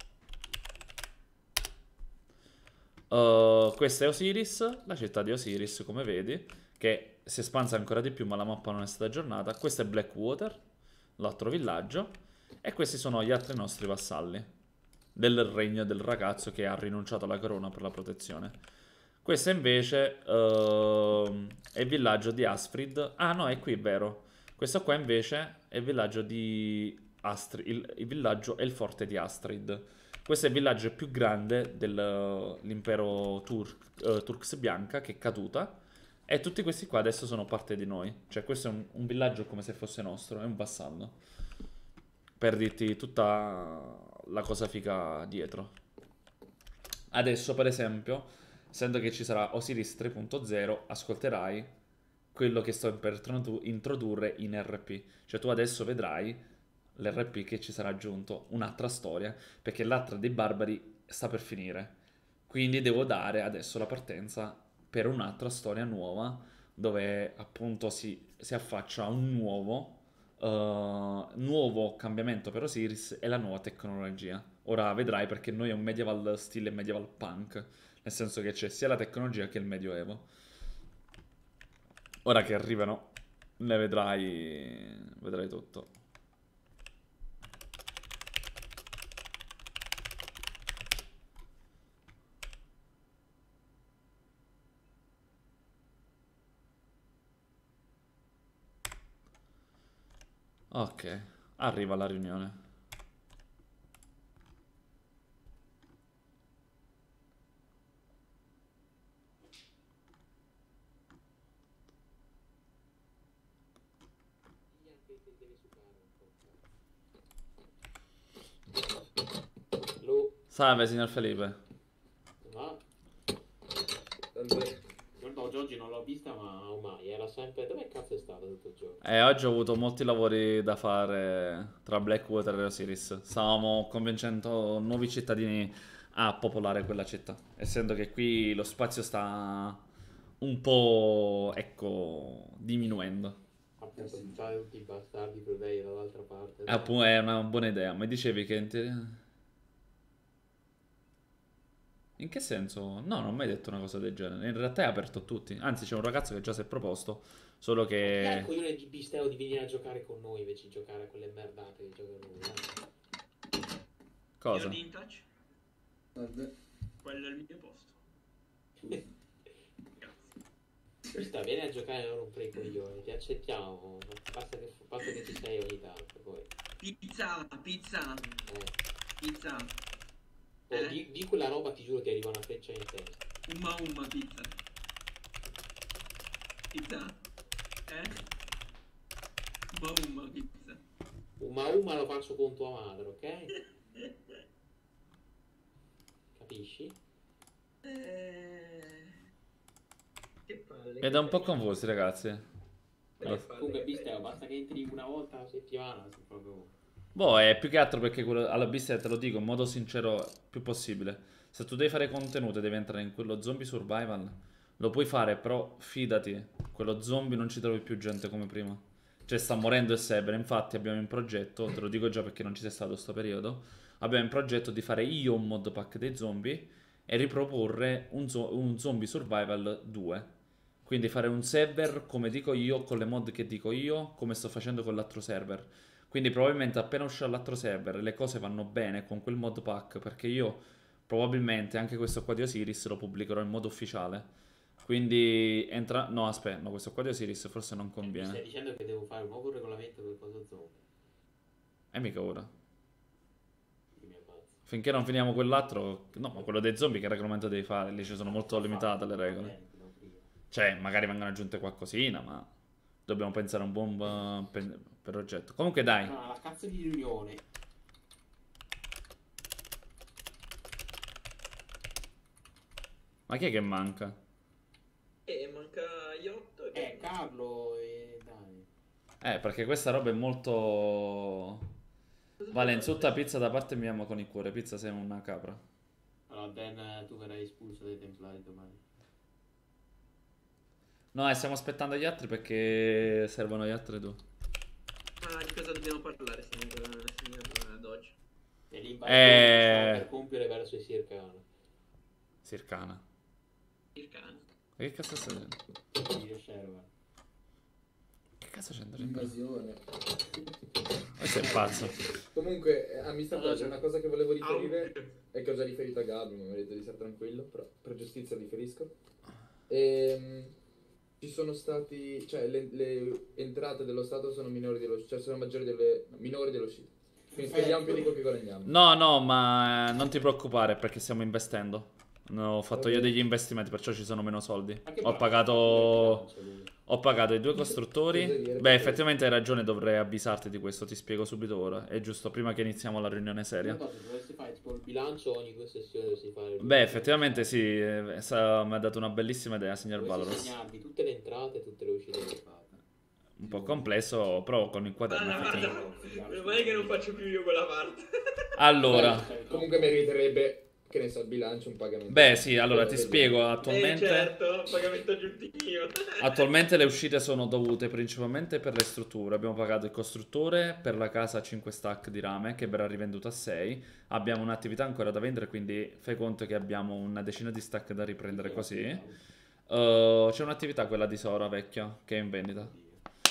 Speaker 1: Uh, questa è Osiris, la città di Osiris, come vedi, che si è espansa ancora di più, ma la mappa non è stata aggiornata. Questo è Blackwater, l'altro villaggio. E questi sono gli altri nostri vassalli del regno del ragazzo che ha rinunciato alla corona per la protezione. Questo invece uh, è il villaggio di Asfrid. Ah no, è qui, è vero. Questo qua invece è il villaggio di Astrid. Il, il villaggio è il forte di Astrid. Questo è il villaggio più grande dell'impero Tur uh, Turks Bianca, che è caduta. E tutti questi qua adesso sono parte di noi. Cioè questo è un, un villaggio come se fosse nostro, è un vassallo. Per dirti tutta la cosa figa dietro. Adesso per esempio, essendo che ci sarà Osiris tre punto zero, ascolterai quello che sto per introdurre in R P. Cioè tu adesso vedrai l'R P che ci sarà aggiunto, un'altra storia, perché l'altra dei barbari sta per finire. Quindi devo dare adesso la partenza per un'altra storia nuova, dove appunto si, si affaccia un nuovo, uh, nuovo cambiamento per Osiris e la nuova tecnologia. Ora vedrai, perché noi è un medieval stile medieval punk, nel senso che c'è sia la tecnologia che il medioevo. Ora che arrivano, ne vedrai, vedrai tutto. Ok, arriva la riunione. Salve signor Felipe.
Speaker 12: Ma guarda, oggi non l'ho vista, ma ormai era sempre... Dove cazzo è stata tutto il giorno?
Speaker 1: Eh, oggi ho avuto molti lavori da fare tra Blackwater e Osiris. Stavamo convincendo nuovi cittadini a popolare quella città, essendo che qui lo spazio sta un po', ecco, diminuendo.
Speaker 12: Appunto, buttare tutti i bastardi crudei dall'altra parte.
Speaker 1: È appunto, è una buona idea. Mi dicevi che... In, te... In che senso? No, non ho mai detto una cosa del genere. In realtà è aperto a tutti. Anzi, c'è un ragazzo che già si è proposto. Solo che...
Speaker 12: Ma che coglione di Bisteo di venire a giocare con noi invece di giocare a quelle merdate che giocano noi. Eh?
Speaker 1: Cosa?
Speaker 3: Io di in touch? Quello è il mio posto.
Speaker 12: Sta bene a giocare, non rompere i coglioni, ti accettiamo. Basta che, basta che ci sei ogni tanto. Poi.
Speaker 3: Pizza, pizza,
Speaker 12: Eh.
Speaker 3: pizza.
Speaker 12: Oh,
Speaker 3: Eh?
Speaker 12: di, di quella roba ti giuro ti arriva una freccia in testa.
Speaker 3: Umma umma pizza. Pizza? Eh? Umma umma pizza.
Speaker 12: Uma uma lo faccio con tua madre, ok? Capisci?
Speaker 3: Eh...
Speaker 8: Che palle.
Speaker 1: Ed è un po' confusi, ragazzi.
Speaker 12: Beh, comunque Bisteo, basta che entri una volta a settimana, sei proprio...
Speaker 1: Boh, è più che altro perché quello, alla Beast te lo dico in modo sincero più possibile. Se tu devi fare contenuto e devi entrare in quello zombie survival, lo puoi fare, però fidati, quello zombie non ci trovi più gente come prima. Cioè sta morendo il server, infatti abbiamo in progetto, te lo dico già perché non ci sei stato sto periodo, abbiamo in progetto di fare io un mod pack dei zombie e riproporre un, zo- un Zombie Survival due. Quindi fare un server come dico io, con le mod che dico io, come sto facendo con l'altro server. Quindi probabilmente appena uscirà l'altro server le cose vanno bene con quel mod pack, perché io probabilmente anche questo qua di Osiris lo pubblicherò in modo ufficiale. Quindi entra... No, aspetta, no, questo qua di Osiris forse non
Speaker 12: Mi stai
Speaker 1: conviene.
Speaker 12: dicendo che devo fare un nuovo regolamento per cosa zombie.
Speaker 1: E mica ora.
Speaker 12: Io mi ammazzo.
Speaker 1: Finché non finiamo quell'altro... No, ma quello dei zombie che regolamento devi fare? Lì ci sono molto limitate le regole. Cioè, magari vengono aggiunte qualcosina, ma dobbiamo pensare a un buon uh, per, per oggetto. Comunque dai.
Speaker 12: No, la cazzo di riunione.
Speaker 1: Ma chi è che manca?
Speaker 8: E manca Iotto.
Speaker 12: Eh, Carlo e dai.
Speaker 1: Eh, perché questa roba è molto... Vale, insulta pizza da parte mia, ma con il cuore. Pizza sei una capra.
Speaker 12: Allora, Ben, tu verrai espulso dai Templari domani.
Speaker 1: No, e stiamo aspettando gli altri perché servono gli altri tu.
Speaker 8: Ma di cosa dobbiamo parlare, signor, signor Dodge?
Speaker 12: E lì
Speaker 1: Eh...
Speaker 12: per compiere verso i Sircana.
Speaker 1: Sircana.
Speaker 8: Sircana.
Speaker 1: Ma che cazzo stai facendo?
Speaker 12: Di Sherva.
Speaker 1: Che cazzo c'è dentro?
Speaker 7: Invasione.
Speaker 1: Questo è pazzo.
Speaker 7: Comunque, eh, a Mista c'è una cosa che volevo riferire e che ho già riferito a Gabri, mi avete detto di stare tranquillo, però per giustizia riferisco. Ehm, ci sono stati, cioè le, le entrate dello Stato sono minori dello, cioè sono maggiori delle, minori dello uscite. Quindi speriamo più di quel che guadagniamo.
Speaker 1: No, no, ma non ti preoccupare perché stiamo investendo. No, ho fatto io degli investimenti, perciò ci sono meno soldi. Ho pagato... Ho pagato i due costruttori. Beh, effettivamente hai ragione, dovrei avvisarti di questo, ti spiego subito ora. È giusto, prima che iniziamo la riunione seria.
Speaker 12: Dovresti fare tipo il bilancio ogni due sessioni, dovresti fare il
Speaker 1: Beh, effettivamente sì, eh, sa- mi ha dato una bellissima idea, signor
Speaker 12: dovresti
Speaker 1: Valoros.
Speaker 12: segnarmi tutte le entrate e tutte le uscite che fate.
Speaker 1: Un po' complesso, però con il quaderno.
Speaker 8: Ah,
Speaker 1: effettivamente.
Speaker 8: meno male che non faccio più io quella parte.
Speaker 1: Allora,
Speaker 7: Beh, comunque meriterebbe, che ne so, il bilancio, un pagamento.
Speaker 1: beh sì, allora ti spiego,
Speaker 8: Eh
Speaker 1: attualmente...
Speaker 8: certo, pagamento aggiuntivo.
Speaker 1: Attualmente le uscite sono dovute principalmente per le strutture. Abbiamo pagato il costruttore per la casa a cinque stack di rame che verrà rivenduta a sei. Abbiamo un'attività ancora da vendere, quindi fai conto che abbiamo una decina di stack da riprendere così. Uh, c'è un'attività, quella di Sora vecchia, che è in vendita.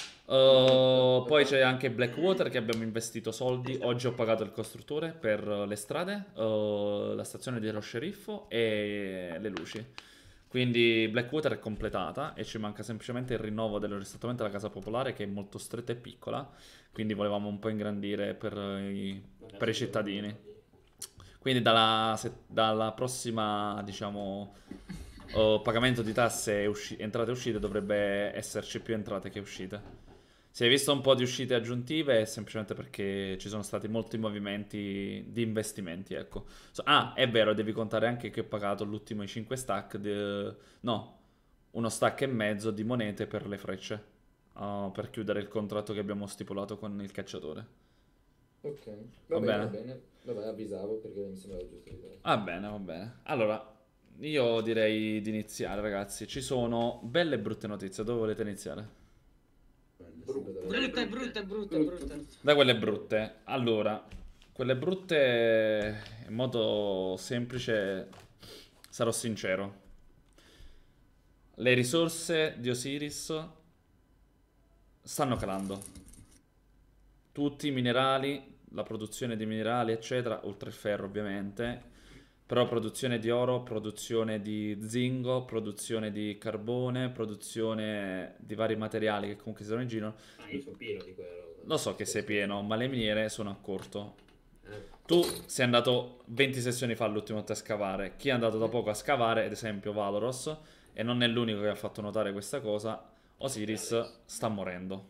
Speaker 1: Uh, poi c'è anche Blackwater che abbiamo investito soldi. Oggi ho pagato il costruttore per le strade, uh, la stazione dello sceriffo e le luci. Quindi Blackwater è completata e ci manca semplicemente il rinnovo del riscattamento della casa popolare, che è molto stretta e piccola, quindi volevamo un po' ingrandire per i, per i cittadini. Quindi dalla, se- dalla prossima, diciamo, uh, pagamento di tasse e usci- entrate e uscite dovrebbe esserci più entrate che uscite. Si è visto un po' di uscite aggiuntive semplicemente perché ci sono stati molti movimenti di investimenti, ecco. So- ah, è vero, devi contare anche che ho pagato l'ultimo i cinque stack, de- no, uno stack e mezzo di monete per le frecce, uh, per chiudere il contratto che abbiamo stipulato con il cacciatore.
Speaker 7: Ok,
Speaker 1: Va
Speaker 7: va bene,
Speaker 1: bene?
Speaker 7: va bene. Vabbè, avvisavo perché mi sembrava giusto dire.
Speaker 1: Va bene, va bene. Allora, io direi di iniziare, ragazzi. Ci sono belle e brutte notizie. Dove volete iniziare?
Speaker 10: Brutte, brutte, brutte, brutte.
Speaker 1: Da quelle brutte. Allora, quelle brutte, in modo semplice, sarò sincero. Le risorse di Osiris stanno calando. Tutti i minerali, la produzione di minerali, eccetera, oltre il ferro ovviamente. Però produzione di oro, produzione di zinco, produzione di carbone, produzione di vari materiali che comunque si sono in giro.
Speaker 12: Ah, io sono pieno di quella roba.
Speaker 1: Lo so che sei pieno, ma le miniere sono a corto.
Speaker 12: Eh.
Speaker 1: Tu sei andato venti sessioni fa l'ultimo a scavare. Chi è andato da poco a scavare, ad esempio Valoros, e non è l'unico che ha fatto notare questa cosa, Osiris sta morendo.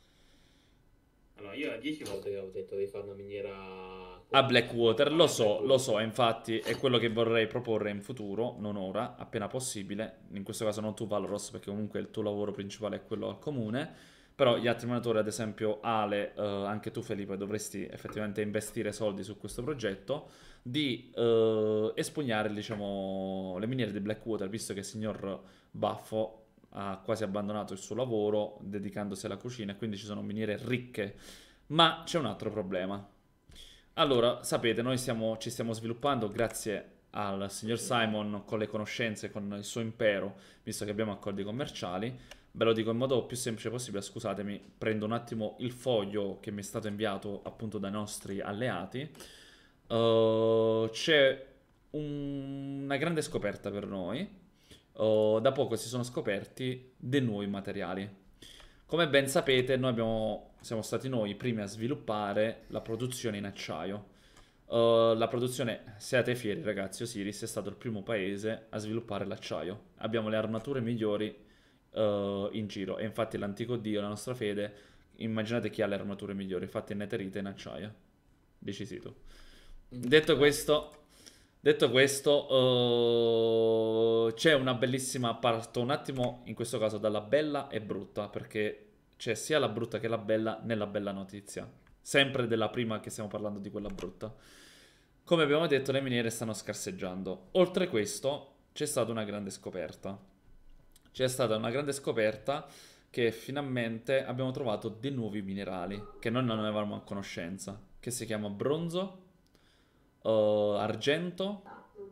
Speaker 12: Allora, io dieci volte che avevo detto di fare una miniera
Speaker 1: A Blackwater, lo so, lo so, infatti è quello che vorrei proporre in futuro, non ora, appena possibile. In questo caso non tu Valoros, perché comunque il tuo lavoro principale è quello al comune. Però gli altri minatori, ad esempio Ale, eh, anche tu Felipe, dovresti effettivamente investire soldi su questo progetto di eh, espugnare, diciamo, le miniere di Blackwater, visto che il signor Baffo ha quasi abbandonato il suo lavoro dedicandosi alla cucina, e quindi ci sono miniere ricche. Ma c'è un altro problema. Allora, sapete, noi stiamo, ci stiamo sviluppando grazie al signor Simon con le conoscenze, con il suo impero, visto che abbiamo accordi commerciali. Ve lo dico in modo più semplice possibile, scusatemi, prendo un attimo il foglio che mi è stato inviato appunto dai nostri alleati. Uh, c'è un- una grande scoperta per noi. Uh, da poco si sono scoperti dei nuovi materiali. Come ben sapete, noi abbiamo, siamo stati noi i primi a sviluppare la produzione in acciaio. Uh, la produzione, siate fieri ragazzi, Osiris è stato il primo paese a sviluppare l'acciaio. Abbiamo le armature migliori uh, in giro, e infatti l'antico dio, la nostra fede, immaginate chi ha le armature migliori, fatte in neterite e in acciaio. Decisi tu. Detto questo, detto questo uh, c'è una bellissima, parto un attimo in questo caso dalla bella e brutta, perché c'è sia la brutta che la bella nella bella notizia. Sempre della prima che stiamo parlando, di quella brutta. Come abbiamo detto, le miniere stanno scarseggiando. Oltre questo c'è stata una grande scoperta. C'è stata una grande scoperta che finalmente abbiamo trovato dei nuovi minerali che noi non avevamo a conoscenza, che si chiama bronzo, uh, argento,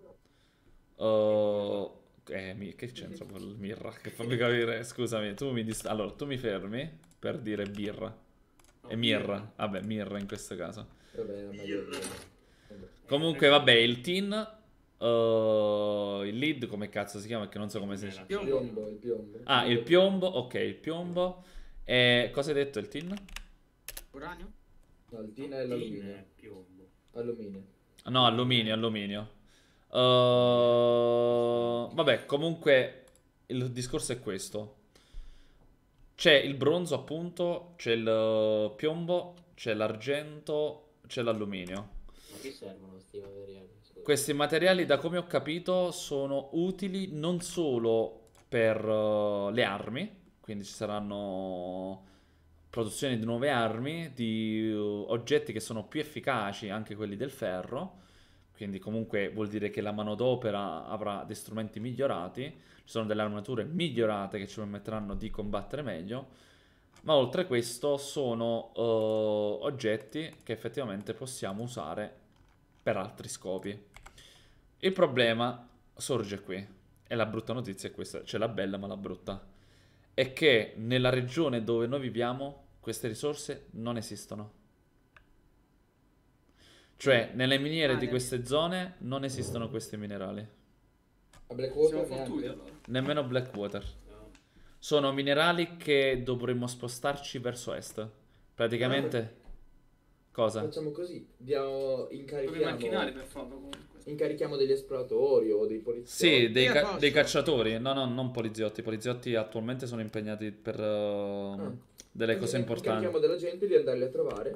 Speaker 1: uh, eh, mi- che c'entra il mirra? Che fammi capire, scusami, tu mi dist- allora, tu mi fermi per dire birra e mirra, vabbè, mirra in questo caso.
Speaker 7: Vabbè, ma io-
Speaker 1: Comunque, vabbè, il tin, uh, il lead, come cazzo si chiama? Che non so come si dice.
Speaker 7: Il piombo, il piombo.
Speaker 1: Ah, il piombo, ok, il piombo. E cosa hai detto il tin?
Speaker 5: Uranio?
Speaker 7: No, il tin è l'alluminio. Alluminio.
Speaker 1: No, alluminio, alluminio. Uh, vabbè, comunque il discorso è questo. C'è il bronzo, appunto, c'è il uh, piombo, c'è l'argento, c'è l'alluminio.
Speaker 12: Ma che servono questi materiali? Scusa.
Speaker 1: Questi materiali, da come ho capito, sono utili non solo per uh, le armi, quindi ci saranno produzioni di nuove armi, di uh, oggetti che sono più efficaci, anche quelli del ferro, quindi comunque vuol dire che la manodopera avrà dei strumenti migliorati, ci sono delle armature migliorate che ci permetteranno di combattere meglio, ma oltre a questo sono uh, oggetti che effettivamente possiamo usare per altri scopi. Il problema sorge qui, e la brutta notizia è questa, c'è la bella ma la brutta, è che nella regione dove noi viviamo queste risorse non esistono. Cioè, nelle miniere di queste zone non esistono questi minerali.
Speaker 7: A Blackwater
Speaker 9: Siamo fottuti
Speaker 7: neanche?
Speaker 9: allora.
Speaker 1: Nemmeno Blackwater. Sono minerali che dovremmo spostarci verso est. Praticamente... Cosa?
Speaker 7: Facciamo così, diamo,
Speaker 9: Dove
Speaker 7: incarichiamo,
Speaker 9: macchinari per farlo comunque.
Speaker 7: incarichiamo degli esploratori o dei poliziotti.
Speaker 1: Sì, dei,
Speaker 5: Io
Speaker 1: ca-
Speaker 5: posso.
Speaker 1: dei cacciatori. No, no, non poliziotti. I poliziotti attualmente sono impegnati per uh,
Speaker 7: Ah.
Speaker 1: delle cose
Speaker 7: Quindi
Speaker 1: importanti.
Speaker 7: Incarichiamo della gente di andarli a trovare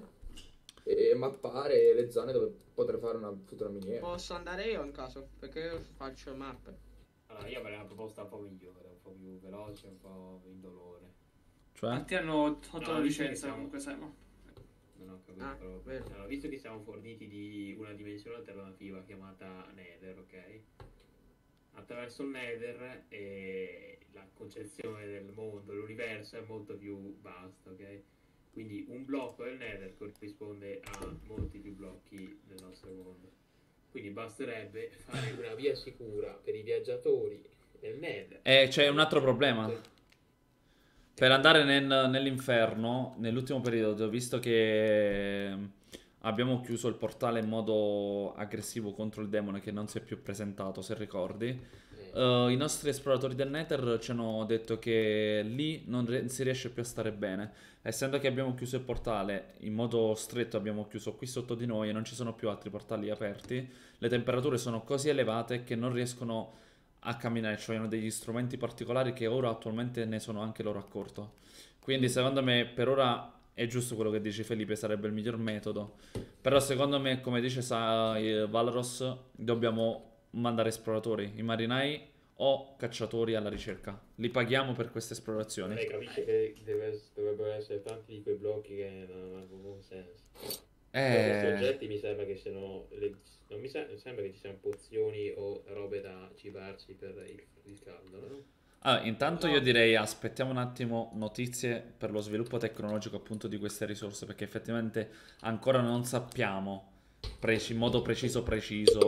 Speaker 7: e mappare le zone dove poter fare una futura miniera.
Speaker 10: Posso andare io in caso, perché io faccio mappe.
Speaker 12: Allora, io avrei una proposta un po' migliore, un po' più veloce, un po' indolore.
Speaker 1: Cioè?
Speaker 9: A te hanno fatto
Speaker 12: No,
Speaker 9: la
Speaker 12: visto che
Speaker 9: licenza
Speaker 12: siamo-
Speaker 9: comunque, Simo.
Speaker 12: Non ho capito
Speaker 10: Ah,
Speaker 12: proprio.
Speaker 10: vero.
Speaker 12: Allora, visto che siamo forniti di una dimensione alternativa chiamata Nether, ok? Attraverso il Nether eh, la concezione del mondo, l'universo è molto più vasta, ok? Quindi un blocco del Nether corrisponde a molti più blocchi del nostro mondo. Quindi basterebbe fare una via sicura per i viaggiatori nel Nether.
Speaker 1: E c'è un altro problema. Per andare nel- nell'inferno, nell'ultimo periodo, visto che abbiamo chiuso il portale in modo aggressivo contro il demone che non si è più presentato, se ricordi, eh, i nostri esploratori del Nether ci hanno detto che lì non re- si riesce più a stare bene. Essendo che abbiamo chiuso il portale in modo stretto, abbiamo chiuso qui sotto di noi e non ci sono più altri portali aperti, le temperature sono così elevate che non riescono a camminare, cioè hanno degli strumenti particolari che ora attualmente ne sono anche loro a corto. Quindi secondo me per ora è giusto quello che dice Felipe, sarebbe il miglior metodo. Però secondo me, come dice Sa- eh, Valros, dobbiamo mandare esploratori, i marinai o cacciatori alla ricerca. Li paghiamo per queste esplorazioni.
Speaker 12: Lei capisce che deve- dovrebbero essere tanti di quei blocchi che non hanno buon senso.
Speaker 1: Eh.
Speaker 12: Questi oggetti mi sembra che siano. le- non mi se- sembra che ci siano pozioni o robe da cibarsi per il, il caldo, no?
Speaker 1: Allora, intanto io direi aspettiamo un attimo notizie per lo sviluppo tecnologico appunto di queste risorse, perché effettivamente ancora non sappiamo preci- in modo preciso preciso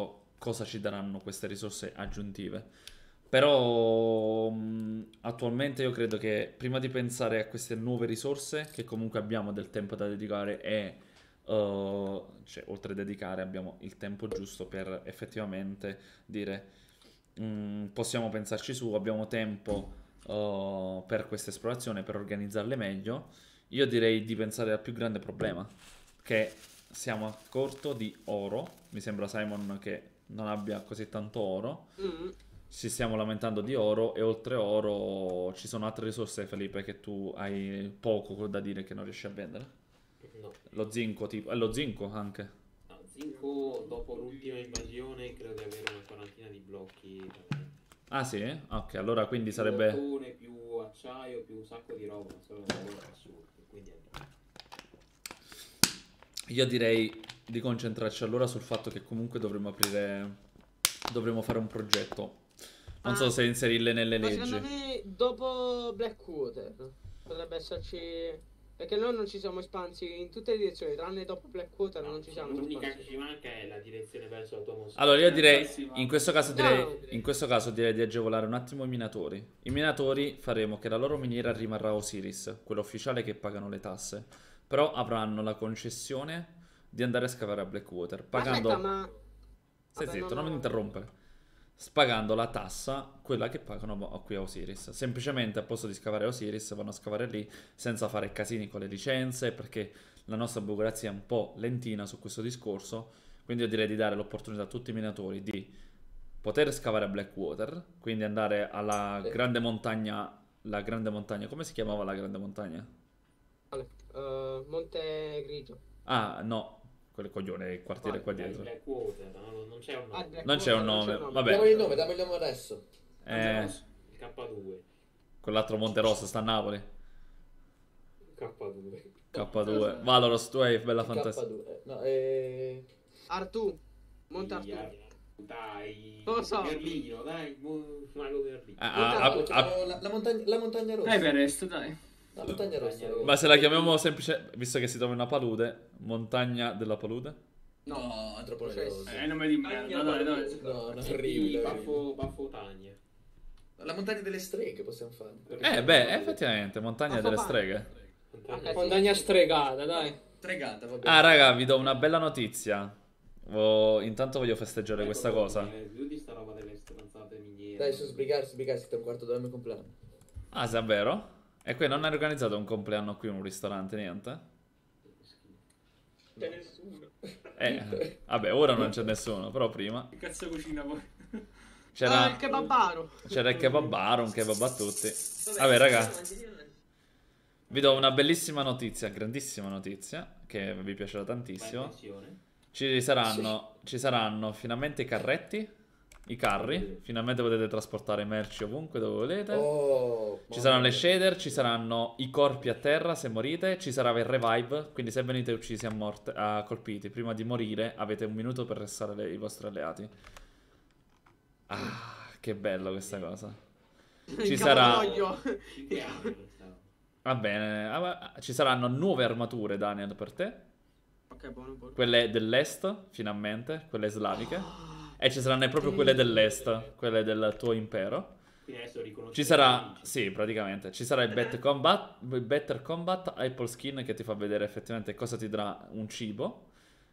Speaker 1: cosa ci daranno queste risorse aggiuntive. Però mh, attualmente io credo che prima di pensare a queste nuove risorse, che comunque abbiamo del tempo da dedicare e uh, cioè, oltre a dedicare abbiamo il tempo giusto per effettivamente dire mh, possiamo pensarci su, abbiamo tempo uh, per questa esplorazione, per organizzarle meglio. Io direi di pensare al più grande problema, che siamo a corto di oro. Mi sembra Simon che non abbia così tanto oro.
Speaker 10: Mm.
Speaker 1: Ci stiamo lamentando di oro e oltre oro ci sono altre risorse, Felipe, che tu hai poco da dire che non riesci a vendere.
Speaker 12: No.
Speaker 1: Lo zinco, tipo, e lo zinco anche.
Speaker 12: No, zinco dopo l'ultima invasione credo di avere una quarantina di blocchi.
Speaker 1: Ah sì? Ok, allora quindi sarebbe...
Speaker 12: Più bottone, più acciaio, più un sacco di roba, sono assurdo, quindi
Speaker 1: Io direi di concentrarci allora sul fatto che comunque dovremmo aprire... Dovremmo fare un progetto. Non
Speaker 10: Ah,
Speaker 1: so se inserirle nelle
Speaker 10: Ma
Speaker 1: leggi.
Speaker 10: secondo me dopo Blackwater potrebbe esserci... Perché noi non ci siamo espansi in tutte le direzioni, tranne dopo Blackwater non ci siamo
Speaker 12: l'unica
Speaker 10: espansi.
Speaker 12: che ci manca è la direzione verso la tua mossa.
Speaker 1: Allora io direi, in questo caso direi,
Speaker 10: No.
Speaker 1: in questo caso direi di agevolare un attimo i minatori. I minatori faremo che la loro miniera rimarrà Osiris, quello ufficiale che pagano le tasse. Però avranno la concessione di andare a scavare a Blackwater, pagando...
Speaker 10: Aspetta, ma...
Speaker 1: Stai
Speaker 10: Vabbè,
Speaker 1: zitto,
Speaker 10: no,
Speaker 1: non mi
Speaker 10: no.
Speaker 1: interrompere. Pagando la tassa, quella che pagano qui a Osiris. Semplicemente al posto di scavare a Osiris vanno a scavare lì senza fare casini con le licenze, perché la nostra burocrazia è un po' lentina su questo discorso. Quindi io direi di dare l'opportunità a tutti i minatori di poter scavare a Blackwater, quindi andare alla
Speaker 10: Sì.
Speaker 1: grande montagna. La grande montagna, come si chiamava la grande montagna?
Speaker 10: Vale, eh, Monte Grigio.
Speaker 1: Ah, no, quel coglione, il quartiere qua dietro.
Speaker 12: Blackwater, no? Non c'è un
Speaker 10: Ah,
Speaker 12: nome.
Speaker 10: Blackwater
Speaker 1: Non c'è un
Speaker 10: non c'è
Speaker 1: nome,
Speaker 10: un
Speaker 1: vabbè.
Speaker 7: Dammi il nome, dammi il nome adesso.
Speaker 1: Eh,
Speaker 12: Il K due.
Speaker 1: quell'altro Monte Rosso sta a Napoli.
Speaker 12: K due.
Speaker 1: K due. Valoros, tu hai bella fantasia.
Speaker 7: K due. No, eh...
Speaker 10: Artù. Monte Artù.
Speaker 12: Dai.
Speaker 10: Non lo so.
Speaker 12: Berlino, dai. Mo- Mago Berlino.
Speaker 1: Ah,
Speaker 7: Monte
Speaker 1: ah,
Speaker 7: Artù,
Speaker 1: ah,
Speaker 7: chiamiamo la, la montagna, la montagna rossa.
Speaker 9: Everest, dai.
Speaker 7: La montagna rossa. ragazzi.
Speaker 1: Ma se la chiamiamo semplice, visto che si trova in una palude, montagna della palude?
Speaker 7: No, è troppo noioso.
Speaker 9: Eh, nome di merda, dai, dai.
Speaker 7: No, no, è
Speaker 12: Sì,
Speaker 7: orribile.
Speaker 12: Baffo, Baffo Tagna.
Speaker 7: La montagna delle streghe possiamo fare.
Speaker 1: Eh, beh, effettivamente, montagna delle
Speaker 10: Papà.
Speaker 1: streghe.
Speaker 9: Montagna stregata, dai.
Speaker 7: Stregata, va bene.
Speaker 1: Ah, raga, vi do una bella notizia. Oh, intanto voglio festeggiare questa cosa.
Speaker 12: Più di sta roba delle stronzate miniere.
Speaker 7: Dai, su sbrigarsi, sbrigarsi, che è un quarto d'ora al mio compleanno.
Speaker 1: Ah, se è vero? E qui non hai organizzato un compleanno qui in un ristorante, niente?
Speaker 8: C'è nessuno.
Speaker 1: Eh, vabbè, ora non c'è nessuno, però prima
Speaker 9: Che cazzo cucina poi?
Speaker 10: Ah, il
Speaker 1: c'era
Speaker 10: kebabaro.
Speaker 1: c'era il kebabaro, un kebab a tutti. Vabbè, raga, vi do una bellissima notizia, grandissima notizia, che vi piacerà tantissimo. Ci saranno, ci saranno finalmente i carretti, i carri, finalmente potete trasportare merci ovunque dove volete.
Speaker 7: Oh,
Speaker 1: Ci saranno le shader, ci saranno i corpi a terra se morite, ci sarà il revive, quindi se venite uccisi a morte, a colpiti prima di morire avete un minuto per restare le- i vostri alleati. Ah, che bello questa cosa. Ci
Speaker 10: Il
Speaker 1: sarà...
Speaker 10: capovoglio.
Speaker 1: Va bene, ah, ci saranno nuove armature, Daniel, per te.
Speaker 10: Ok, buono, buono.
Speaker 1: Quelle dell'est, finalmente, quelle slaviche. E ci saranno proprio quelle dell'est, quelle del tuo impero.
Speaker 12: Quindi adesso riconosco.
Speaker 1: Ci sarà, sì, praticamente, ci sarà il Better Combat, il Better Combat Apple Skin che ti fa vedere effettivamente cosa ti darà un cibo.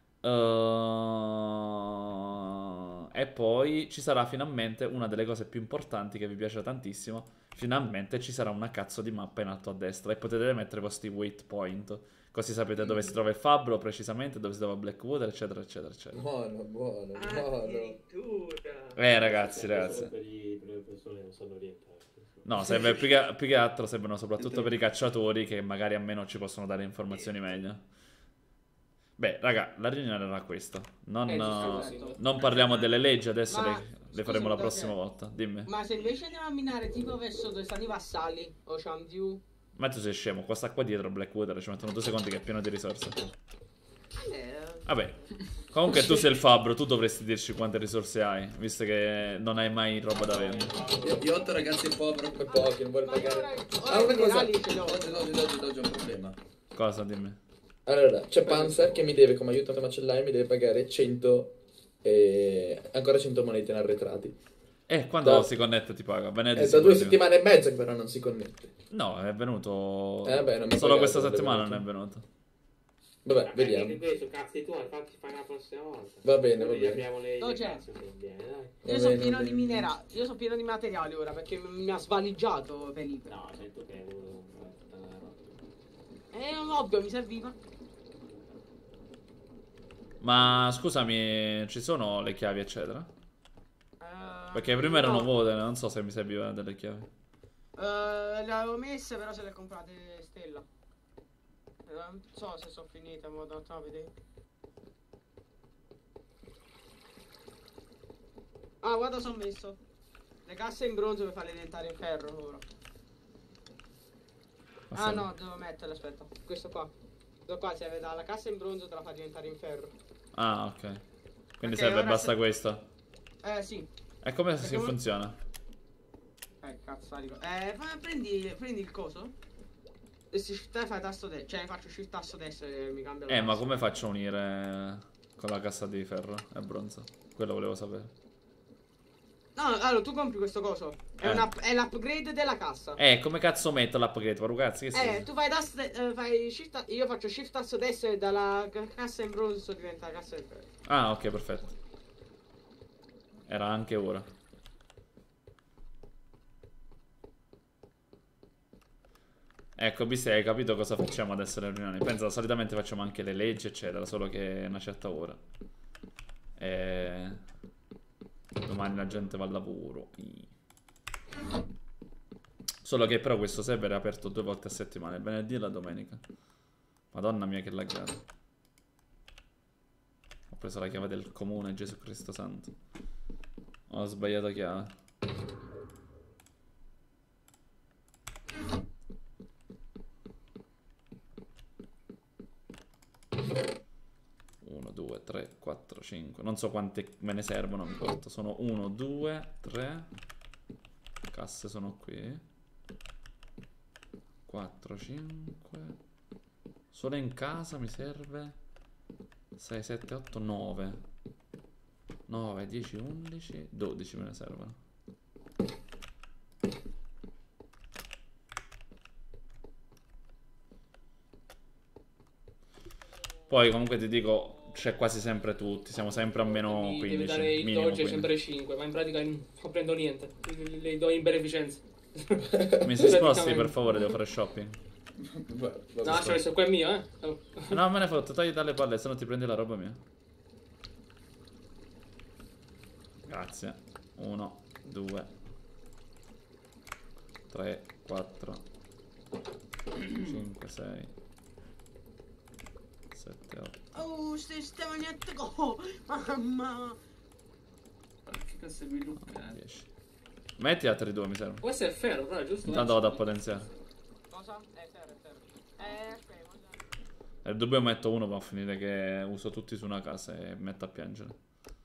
Speaker 1: Uh, e poi ci sarà finalmente una delle cose più importanti che vi piacerà tantissimo. Finalmente ci sarà una cazzo di mappa in alto a destra e potete mettere i vostri waypoint. Così sapete dove si trova il fabbro precisamente, dove si trova Blackwater, eccetera, eccetera, eccetera.
Speaker 7: Buono, buono, buono.
Speaker 1: Eh, ragazzi, ragazzi.
Speaker 12: Per, i- per le persone che non sanno orientare.
Speaker 1: No, serve più che, più che altro servono soprattutto per i cacciatori che magari a me non ci possono dare informazioni meglio. Beh, raga, la riunione era questa. Non,
Speaker 10: Eh, giusto,
Speaker 1: non parliamo delle leggi, adesso
Speaker 10: Ma-
Speaker 1: le, le faremo la
Speaker 10: scusa,
Speaker 1: prossima
Speaker 10: perché-
Speaker 1: volta. Dimmi.
Speaker 10: Ma se invece andiamo a minare tipo verso dove stanno i vassalli, Ocean View,
Speaker 1: Ma tu sei scemo, qua sta qua dietro Blackwater, ci mettono due secondi che è pieno di risorse.
Speaker 10: eh,
Speaker 1: Vabbè, comunque tu sei il fabbro, tu dovresti dirci quante risorse hai, visto che non hai mai roba da vendere.
Speaker 7: Io, io otto ragazzi povero come pochi, non vuole
Speaker 10: ma io ora,
Speaker 7: pagare.
Speaker 10: ora
Speaker 7: Ah, una
Speaker 10: i
Speaker 7: cosa.
Speaker 10: minerali ce li ho.
Speaker 7: Oggi, oggi, oggi, oggi ho un problema.
Speaker 1: Cosa, dimmi?
Speaker 7: Allora, c'è Panzer che mi deve, come aiuto a macellaio, mi deve pagare cento e ancora cento monete in arretrati.
Speaker 1: E quando
Speaker 7: Da-
Speaker 1: si connette ti paga? Venerdì
Speaker 7: È
Speaker 1: si
Speaker 7: da due
Speaker 1: può dire.
Speaker 7: settimane e mezza che però non si connette.
Speaker 1: No, è venuto...
Speaker 7: Eh, vabbè, non mi ha
Speaker 1: Solo
Speaker 7: pagato,
Speaker 1: questa
Speaker 7: non è
Speaker 1: settimana
Speaker 7: venuto.
Speaker 1: non è venuto.
Speaker 7: Vabbè,
Speaker 12: Vabbè,
Speaker 7: vediamo.
Speaker 12: anche questo, cazzi tuoi, fatti fare la prossima volta.
Speaker 7: Va bene, va
Speaker 12: Così
Speaker 7: bene.
Speaker 12: apriamo le,
Speaker 10: No,
Speaker 12: le
Speaker 10: c'è.
Speaker 12: casse se non viene, dai.
Speaker 10: Io
Speaker 7: Va
Speaker 10: sono
Speaker 7: bene,
Speaker 10: pieno
Speaker 7: va
Speaker 10: di
Speaker 7: bene.
Speaker 10: minera, io sono pieno di materiali ora perché mi ha svaligiato Felipe.
Speaker 12: No, sento che è voluto tutta la roba.
Speaker 10: Eh, ovvio, mi serviva.
Speaker 1: Ma scusami, ci sono le chiavi, eccetera?
Speaker 10: Eh,
Speaker 1: Perché prima erano
Speaker 10: no.
Speaker 1: vuote, non so se mi serviva delle chiavi.
Speaker 10: Eh, le avevo messe, però se le comprate Stella. Eh, Non so se sono finite, ma da a vedere. Ah, guarda, sono messo. Le casse in bronzo per farle diventare in ferro ora. Ah
Speaker 1: sì.
Speaker 10: no, devo metterle, aspetta. Questo qua. Questo qua serve dalla cassa in bronzo te la fa diventare in ferro.
Speaker 1: Ah, ok. Quindi
Speaker 10: Ok,
Speaker 1: serve
Speaker 10: ora
Speaker 1: basta
Speaker 10: se-
Speaker 1: questo.
Speaker 10: Eh sì.
Speaker 1: E come
Speaker 10: Perché
Speaker 1: si
Speaker 10: non-
Speaker 1: funziona?
Speaker 10: Eh cazzarico. Eh fa- prendi, prendi il coso. E si shift fai tasto destro. Cioè faccio shift tasto destro e mi cambia la
Speaker 1: Eh, ma
Speaker 10: cassa.
Speaker 1: come faccio a unire con la cassa di ferro e bronzo? Quello volevo sapere.
Speaker 10: No, allora tu compri questo coso. È,
Speaker 1: Eh.
Speaker 10: un up- è l'upgrade della cassa.
Speaker 1: Eh, come cazzo metto l'upgrade? Ma ragazzi, che
Speaker 10: Eh,
Speaker 1: sì?
Speaker 10: tu fai tasto de- eh, fai shift, io faccio shift tasto destro e dalla ca- cassa in bronzo diventa la cassa in ferro.
Speaker 1: Ah, ok, perfetto. Era anche ora. Ecco, visto hai capito cosa facciamo adesso alle riunioni. Pensa, solitamente facciamo anche le leggi, eccetera, solo che è una certa ora. E... domani la gente va al lavoro. I- Solo che però questo server è aperto due volte a settimana, il venerdì e la domenica. Madonna mia che laggata. Ho preso la chiave del comune, Gesù Cristo Santo. Ho sbagliato chiave. uno, due, tre, quattro, cinque. Non so quante me ne servono, mi porto. Sono uno, due, tre. Casse sono qui. quattro, cinque. Solo in casa mi serve sei, sette, otto, nove. nove, dieci, undici, dodici me ne servono. Poi comunque ti dico, c'è quasi sempre tutti, siamo sempre a meno
Speaker 9: Mi devi
Speaker 1: quindici,
Speaker 9: dare il
Speaker 1: minimo
Speaker 9: dodge
Speaker 1: quindici.
Speaker 9: sempre cinque, ma in pratica non prendo niente. Le, le do in beneficenza.
Speaker 1: Mi si sposti per favore, devo fare shopping.
Speaker 9: No, cioè, questo qua è mio, eh.
Speaker 1: No, me ne fotto, togli dalle palle, se no ti prendi la roba mia. Grazie. uno, due, tre, quattro, cinque, sei, sette, otto.
Speaker 10: Oh, stai stavagnette go. Mamma.
Speaker 9: Che cazzo è qui, Luca?
Speaker 1: dieci. Metti altri due, mi serve.
Speaker 9: Può essere ferro, però, giusto?
Speaker 1: Intanto vado a potenziare.
Speaker 10: Cosa? Eh, ferro, è ferro. Eh, aspetta, guarda.
Speaker 1: E il dubbio metto uno, va a finire che uso tutti su una casa e metto a piangere.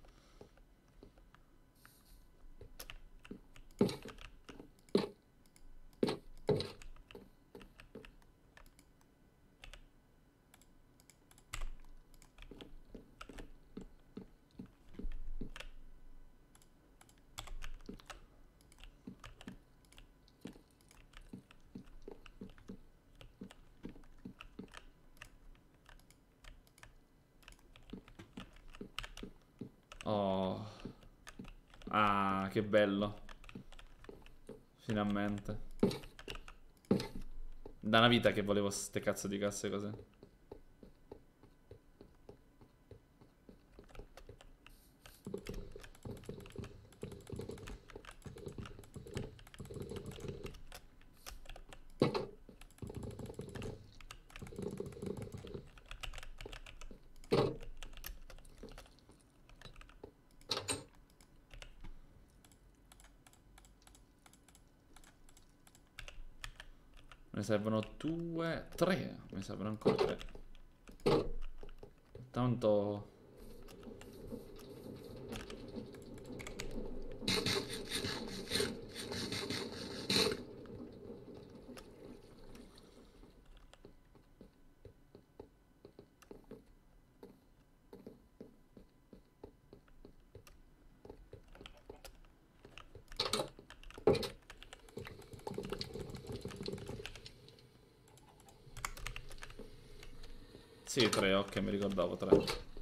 Speaker 1: Oh. Ah, che bello. Finalmente. Da una vita che volevo ste cazzo di casse così. Me ne servono due, tre. Me ne servono ancora tre. Tanto... Sì, tre, ok, mi ricordavo tre.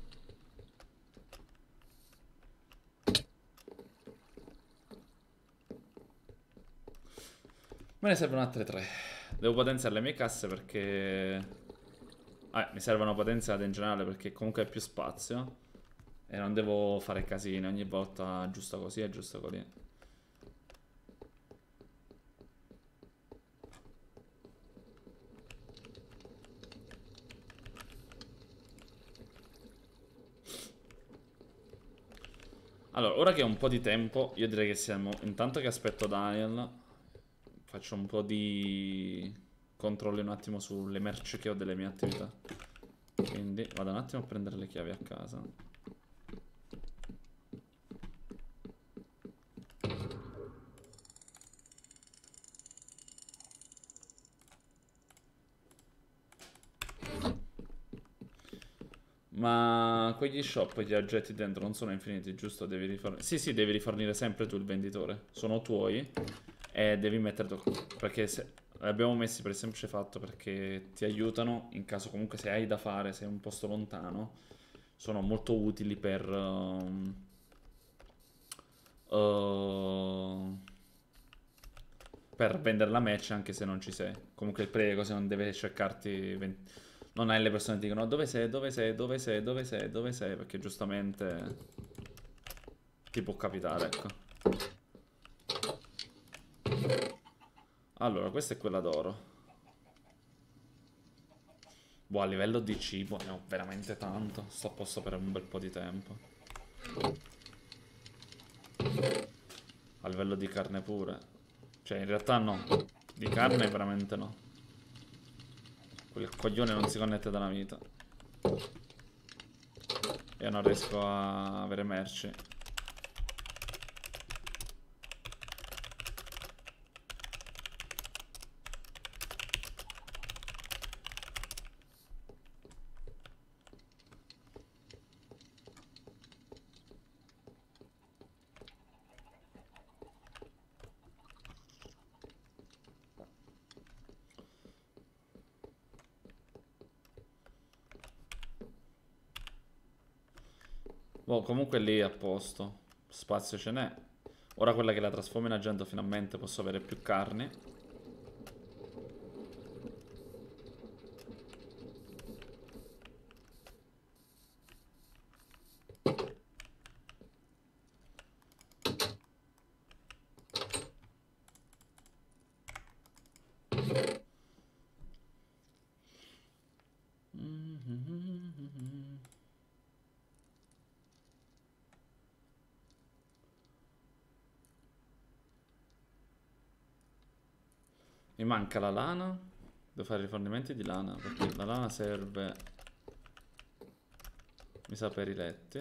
Speaker 1: Me ne servono altre tre. Devo potenziare le mie casse perché... Ah, mi servono potenziate in generale perché comunque è più spazio. E non devo fare casini ogni volta, giusto così e giusto così. Allora, ora che ho un po' di tempo, io direi che siamo... Intanto che aspetto Daniel, faccio un po' di controlli un attimo sulle merci che ho delle mie attività. Quindi vado un attimo a prendere le chiavi a casa. Ma quegli shop, gli oggetti dentro non sono infiniti, giusto? Devi rifornire... Sì, sì, devi rifornire sempre tu il venditore. Sono tuoi e devi mettere tu. Perché se... li abbiamo messi per il semplice fatto perché ti aiutano in caso comunque se hai da fare, sei in un posto lontano. Sono molto utili per... Um... Uh... per vendere la match anche se non ci sei. Comunque il player così non deve cercarti... venti... Non hai le persone che dicono dove sei, dove sei, dove sei, dove sei, dove sei, perché giustamente ti può capitare, ecco. Allora, questa è quella d'oro. Boh, a livello di cibo ne ho veramente tanto. Sto a posto per un bel po' di tempo. A livello di carne pure. Cioè, in realtà no. Di carne veramente no. Quel coglione non si connette da una vita. Io non riesco a avere merci. Boh, comunque lì è a posto. Spazio ce n'è. Ora quella che la trasformo in argento finalmente posso avere più carni. Mi manca la lana. Devo fare rifornimenti di lana perché la lana serve, mi sa, per i letti.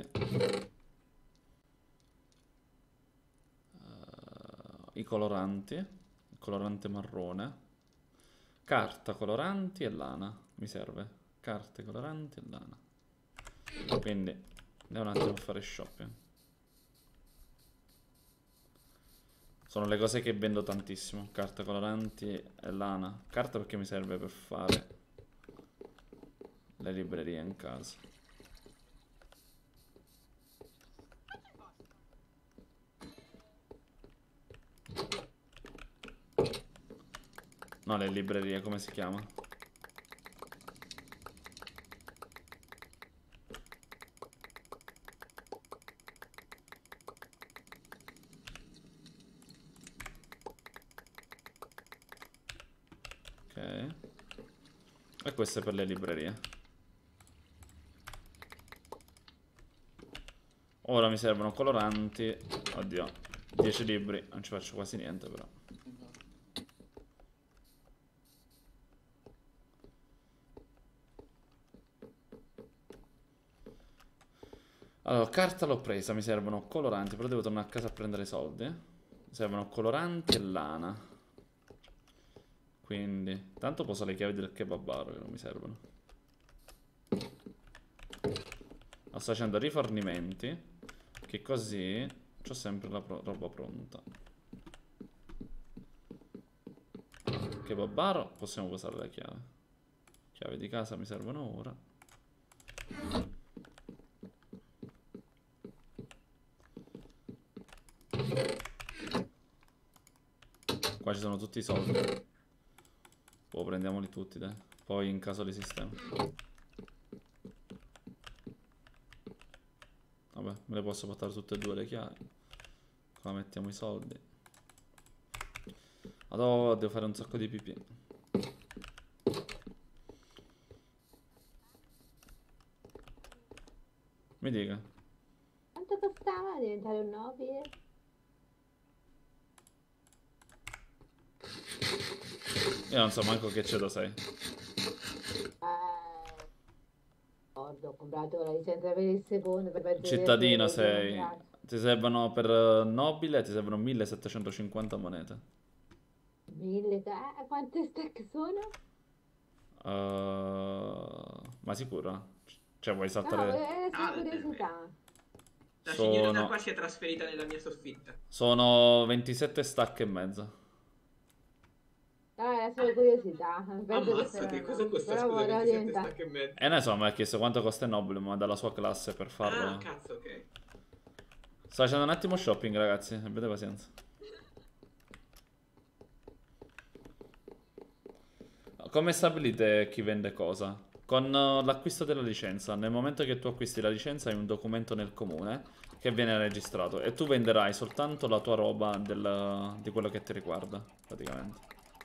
Speaker 1: Uh, I coloranti. Il colorante marrone. Carta, coloranti e lana. Mi serve. Carte, coloranti e lana. Quindi andiamo un attimo a fare shopping. Sono le cose che vendo tantissimo. Carta, coloranti e lana. Carta perché mi serve per fare le librerie in casa. No, le librerie, come si chiama? Ok. E questo è per le librerie. Ora mi servono coloranti. Oddio, dieci libri. Non ci faccio quasi niente però. Allora, carta l'ho presa, mi servono coloranti, però devo tornare a casa a prendere i soldi. Mi servono coloranti e lana. Quindi, tanto poso le chiavi del kebabaro che non mi servono. Ma sto facendo rifornimenti, che così c'ho sempre la pro roba pronta. Kebabaro, possiamo posare le chiavi. Chiavi di casa mi servono ora. Qua ci sono tutti i soldi. Boh, prendiamoli tutti, dai. Poi in caso li sistema. Vabbè, me le posso portare tutte e due le chiavi. Qua mettiamo i soldi. Allora, devo fare un sacco di pipì. Mi dica.
Speaker 6: Quanto costava diventare un nobile?
Speaker 1: Io non so manco che ceto sei.
Speaker 6: Eh, ricordo, ho comprato la licenza per il secondo per perdere
Speaker 1: Cittadino
Speaker 6: le
Speaker 1: sei.
Speaker 6: comprato.
Speaker 1: Ti servono per eh, nobile, ti servono millesettecentocinquanta monete.
Speaker 6: Mille, eh, quante stack sono?
Speaker 1: Uh, ma sicuro? Cioè vuoi
Speaker 6: No,
Speaker 1: saltare?
Speaker 6: è
Speaker 8: Ah,
Speaker 6: solo curiosità.
Speaker 8: La signorina
Speaker 1: Sono,
Speaker 8: qua si è trasferita nella mia soffitta.
Speaker 1: sono ventisette stack e mezzo.
Speaker 6: No, era solo curiosità. Penso
Speaker 8: Ammazza, che cosa costa,
Speaker 6: però
Speaker 8: scusa,
Speaker 6: volevo
Speaker 8: ventisette
Speaker 6: diventare-
Speaker 8: stack e mezzo?
Speaker 1: E ne so, mi ha chiesto quanto costa il nobile, ma dalla sua classe per farlo.
Speaker 8: Ah, cazzo, ok.
Speaker 1: Sto facendo un attimo shopping, ragazzi, abbiate pazienza. Come stabilite chi vende cosa? Con uh, l'acquisto della licenza. Nel momento che tu acquisti la licenza hai un documento nel comune che viene registrato e tu venderai soltanto la tua roba del, di quello che ti riguarda, praticamente.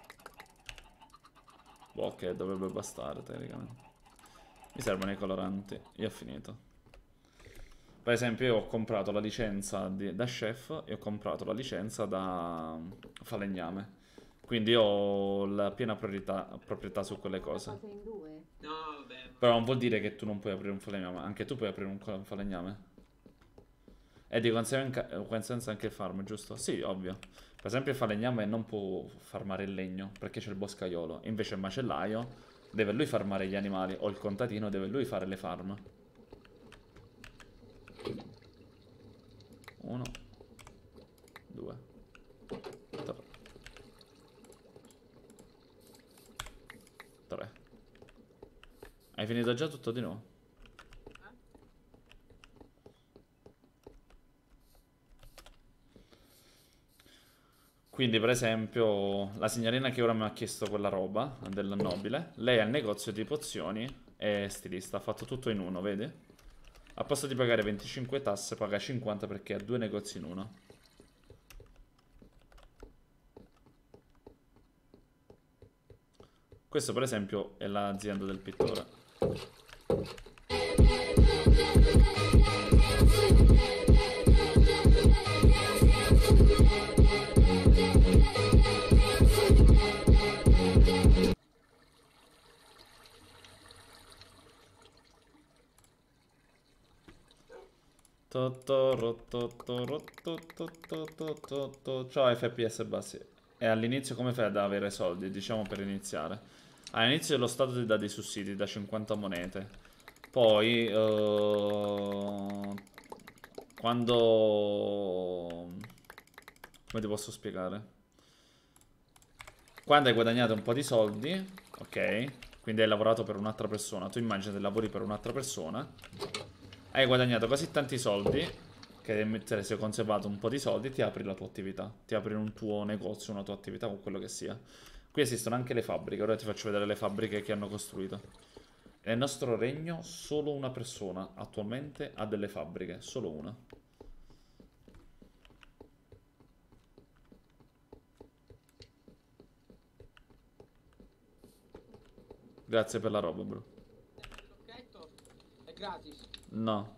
Speaker 1: Boh, ok, dovrebbe bastare, tecnicamente. Mi servono i coloranti. Io ho finito. Per esempio io ho comprato la licenza di- da chef e ho comprato la licenza da um, falegname. Quindi ho la piena priorità, proprietà su quelle cose.
Speaker 6: Cose in due.
Speaker 8: No, vabbè.
Speaker 1: Però non vuol dire che tu non puoi aprire un falegname. Anche tu puoi aprire un co- falegname. E di conseguenza conseguenza anche il farm, giusto? Sì, ovvio. Per esempio il falegname non può farmare il legno perché c'è il boscaiolo. Invece il macellaio deve lui farmare gli animali. O il contadino deve lui fare le farm. Uno, due, tre. Tre. Hai finito già tutto di nuovo? Quindi per esempio la signorina che ora mi ha chiesto quella roba del nobile, lei ha il negozio di pozioni e stilista, ha fatto tutto in uno, vedi? A posto di pagare venticinque tasse paga cinquanta perché ha due negozi in uno. Questo per esempio è l'azienda del pittore. Ciao F P S bassi. E all'inizio come fai ad avere soldi? Diciamo per iniziare. All'inizio lo Stato ti dà dei sussidi da cinquanta monete. Poi uh, quando... come ti posso spiegare? Quando hai guadagnato un po' di soldi, ok? Quindi hai lavorato per un'altra persona. Tu immagini che lavori per un'altra persona. Hai guadagnato così tanti soldi che te ne sei conservato un po' di soldi, ti apri la tua attività, ti apri un tuo negozio, una tua attività o quello che sia. Qui esistono anche le fabbriche, ora ti faccio vedere le fabbriche che hanno costruito. Nel nostro regno solo una persona attualmente ha delle fabbriche, solo una. Grazie per la roba, bro.
Speaker 10: È gratis.
Speaker 1: No.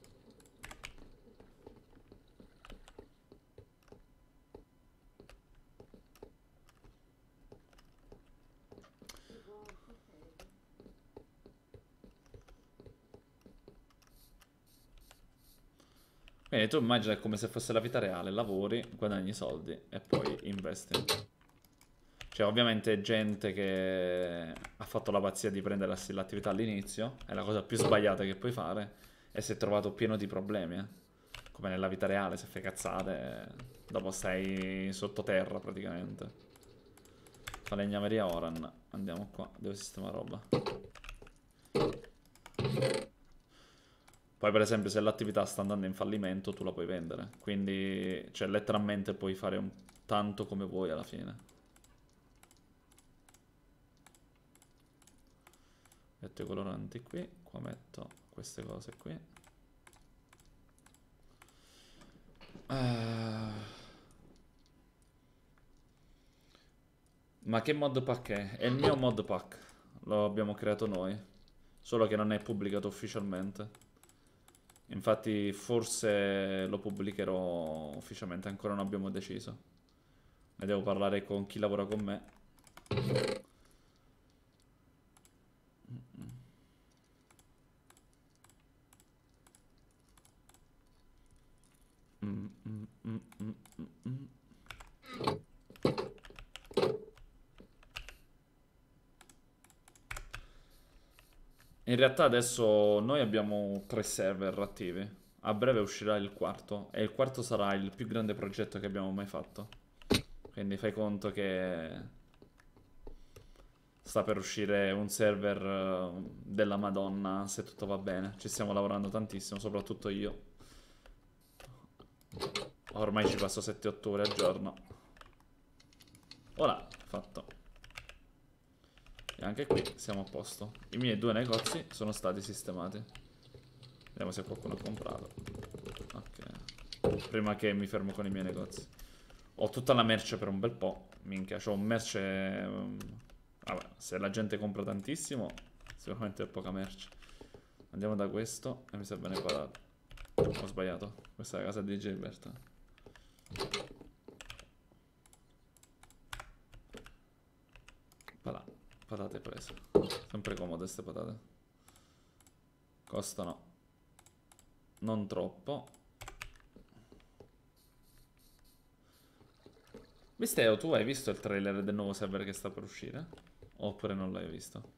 Speaker 1: Quindi tu immagina come se fosse la vita reale, lavori, guadagni soldi e poi investi. Cioè ovviamente gente che ha fatto la pazzia di prendere l'attività all'inizio, è la cosa più sbagliata che puoi fare, e si è trovato pieno di problemi, eh. Come nella vita reale, se fai cazzate, dopo stai sottoterra praticamente. Falegnameria Oran, andiamo qua, devo sistemare roba. Poi per esempio se l'attività sta andando in fallimento tu la puoi vendere. Quindi, cioè letteralmente puoi fare un tanto come vuoi alla fine. Metto i coloranti qui, qua metto queste cose qui. Uh... Ma che mod pack è? È il mio mod pack, lo abbiamo creato noi, solo che non è pubblicato ufficialmente. Infatti forse lo pubblicherò ufficialmente, ancora non abbiamo deciso. Ne devo parlare con chi lavora con me. Mm, mm, mm, mm, mm, mm. In realtà adesso noi abbiamo tre server attivi. A breve uscirà il quarto. E il quarto sarà il più grande progetto che abbiamo mai fatto. Quindi fai conto che sta per uscire un server uh, della Madonna, se tutto va bene. Ci stiamo lavorando tantissimo, soprattutto io. Ormai ci passo sette otto ore al giorno. Ora, fatto. E anche qui siamo a posto. I miei due negozi sono stati sistemati. Vediamo se qualcuno ha comprato. Ok. Prima che mi fermo con i miei negozi. Ho tutta la merce per un bel po'. Minchia, c'ho un merce... Vabbè, se la gente compra tantissimo, sicuramente è poca merce. Andiamo da questo e mi serve patate. Ho sbagliato. Questa è la casa di Gilbert. Patà. Patate prese. Sempre comode queste patate. Costano non troppo. Misteo, tu hai visto il trailer del nuovo server che sta per uscire? Oppure non l'hai visto?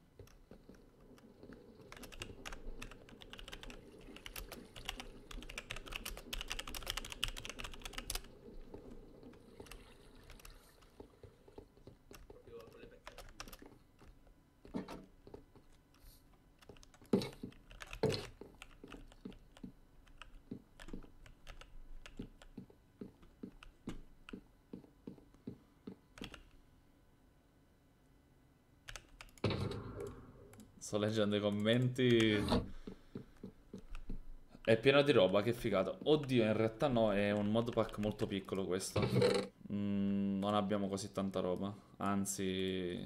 Speaker 1: Sto leggendo i commenti. È pieno di roba, che figata. Oddio, in realtà no, è un mod pack molto piccolo questo. Mm, non abbiamo così tanta roba. Anzi,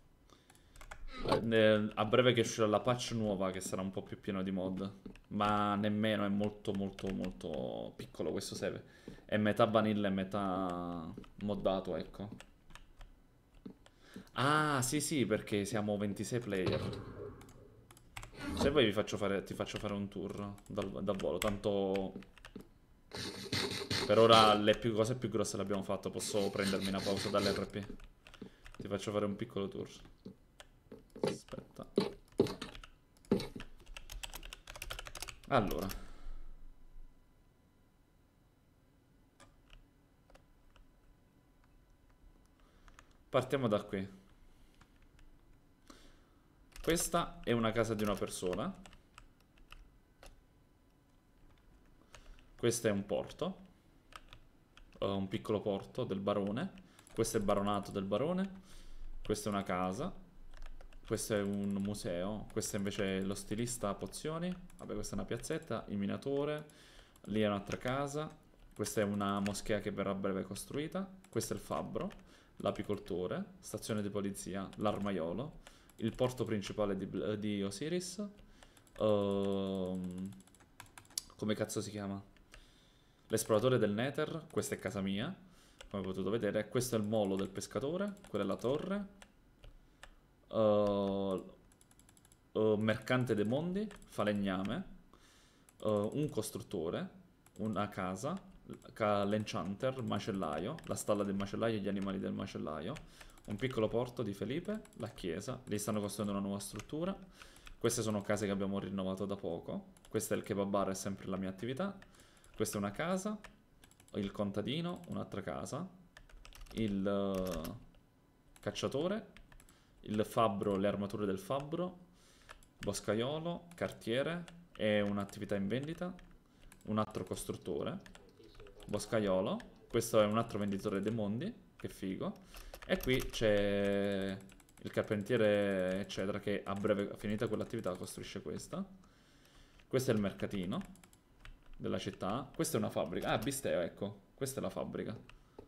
Speaker 1: eh, a breve che uscirà la patch nuova che sarà un po' più pieno di mod. Ma nemmeno, è molto molto molto piccolo questo server. È metà vanilla e metà moddato, ecco. Ah, sì sì, perché siamo ventisei player. Se vuoi vi faccio fare, ti faccio fare un tour dal, da volo, tanto per ora le più, cose più grosse le abbiamo fatto, posso prendermi una pausa dall'R P. Ti faccio fare un piccolo tour. Aspetta. Allora. Partiamo da qui. Questa è una casa di una persona. Questo è un porto. Uh, un piccolo porto del barone. Questo è il baronato del barone. Questa è una casa. Questo è un museo. Questo invece è lo stilista a pozioni. Vabbè, questa è una piazzetta. Il minatore. Lì è un'altra casa. Questa è una moschea che verrà a breve costruita. Questo è il fabbro. L'apicoltore. Stazione di polizia. L'armaiolo. Il porto principale di, di Osiris. Uh, come cazzo si chiama? L'esploratore del Nether. Questa è casa mia, come potete vedere. Questo è il molo del pescatore. Quella è la torre. uh, uh, Mercante dei mondi. Falegname. uh, Un costruttore. Una casa. L'enchanter. Macellaio. La stalla del macellaio e gli animali del macellaio. Un piccolo porto di Felipe, la chiesa, lì stanno costruendo una nuova struttura. Queste sono case che abbiamo rinnovato da poco. Questo è il kebab bar, è sempre la mia attività. Questa è una casa, il contadino, un'altra casa, il uh, cacciatore, il fabbro, le armature del fabbro, boscaiolo, cartiere, è un'attività in vendita, un altro costruttore, boscaiolo, questo è un altro venditore dei mondi, che figo, e qui c'è il carpentiere eccetera che a breve finita quell'attività costruisce questa. Questo è il mercatino della città, questa è una fabbrica, ah Bisteo, ecco, questa è la fabbrica.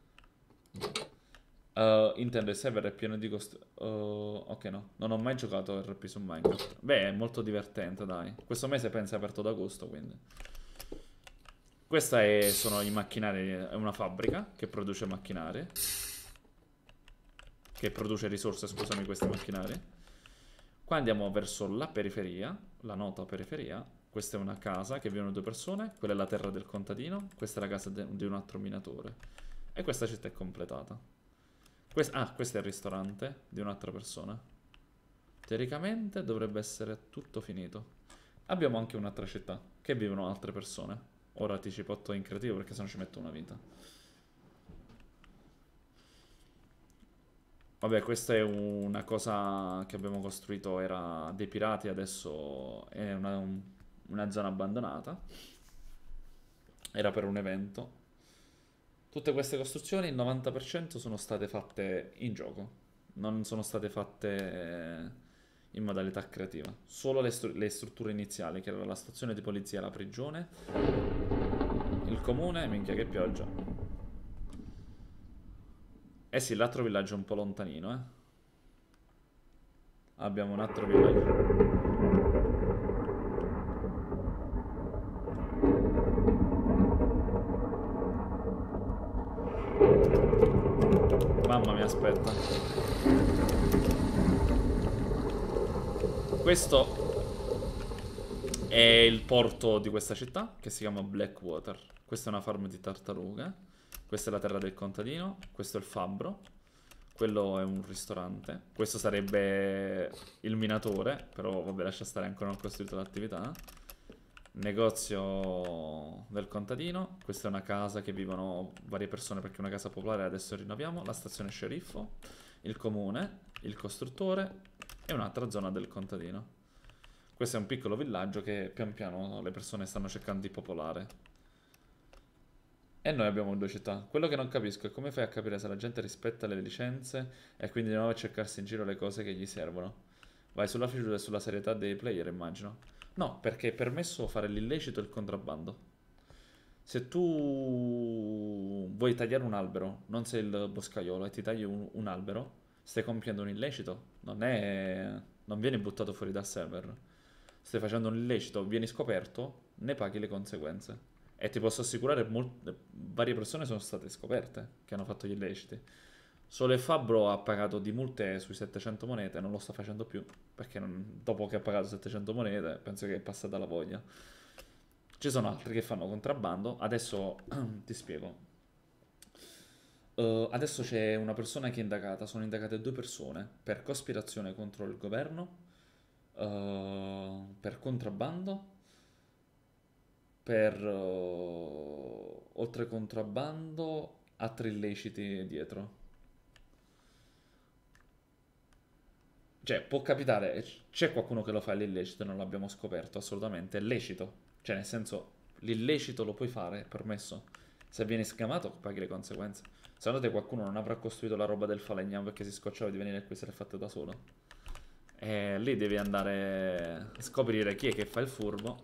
Speaker 1: Uh, intendo il server è pieno di cost... Uh, ok no, non ho mai giocato R P su Minecraft. Beh, è molto divertente, dai. Questo mese penso è aperto d'agosto, quindi. Questa è, sono i macchinari, è una fabbrica che produce macchinari. Che produce risorse, scusami, questi macchinari. Qua andiamo verso la periferia, la nota periferia. Questa è una casa che vivono due persone, quella è la terra del contadino, questa è la casa di un altro minatore. E questa città è completata. Quest ah, questo è il ristorante di un'altra persona. Teoricamente dovrebbe essere tutto finito. Abbiamo anche un'altra città, che vivono altre persone. Ora ti ci porto in creativo perché sennò ci metto una vita. Vabbè, questa è una cosa che abbiamo costruito, era dei pirati, adesso è una, un, una zona abbandonata. Era per un evento. Tutte queste costruzioni, il novanta per cento sono state fatte in gioco, non sono state fatte in modalità creativa. Solo le, stru le strutture iniziali, che era la stazione di polizia, la prigione, il comune, minchia che pioggia. Eh sì, l'altro villaggio è un po' lontanino, eh. Abbiamo un altro villaggio. Mamma mia, aspetta. Questo è il porto di questa città, che si chiama Blackwater. Questa è una farm di tartarughe. Questa è la terra del contadino. Questo è il fabbro. Quello è un ristorante. Questo sarebbe il minatore, però vabbè, lascia stare, ancora non ho costruito l'attività. Negozio del contadino. Questa è una casa che vivono varie persone perché è una casa popolare, adesso rinnoviamo. La stazione sceriffo, il comune, il costruttore e un'altra zona del contadino. Questo è un piccolo villaggio che pian piano le persone stanno cercando di popolare. E noi abbiamo due città. Quello che non capisco è come fai a capire se la gente rispetta le licenze e quindi di nuovo a cercarsi in giro le cose che gli servono. Vai sulla fiducia e sulla serietà dei player, immagino. No, perché è permesso fare l'illecito e il contrabbando. Se tu vuoi tagliare un albero, non sei il boscaiolo e ti tagli un, un albero, stai compiendo un illecito. Non è... non vieni buttato fuori dal server. Stai facendo un illecito, vieni scoperto, ne paghi le conseguenze. E ti posso assicurare che varie persone sono state scoperte che hanno fatto gli illeciti. Solo il fabbro ha pagato di multe sui settecento monete, non lo sta facendo più, perché non, dopo che ha pagato settecento monete penso che è passata la voglia. Ci sono altri che fanno contrabbando, adesso ti spiego. Uh, adesso c'è una persona che è indagata, sono indagate due persone per cospirazione contro il governo, uh, per contrabbando, per uh, oltre contrabbando altri illeciti dietro. Cioè, può capitare, c'è qualcuno che lo fa l'illecito e non l'abbiamo scoperto, assolutamente, è lecito. Cioè, nel senso, l'illecito lo puoi fare, è permesso. Se vieni scamato, paghi le conseguenze. Secondo te qualcuno non avrà costruito la roba del falegname perché si scocciava di venire qui e se l'è fatta da solo? E lì devi andare a scoprire chi è che fa il furbo.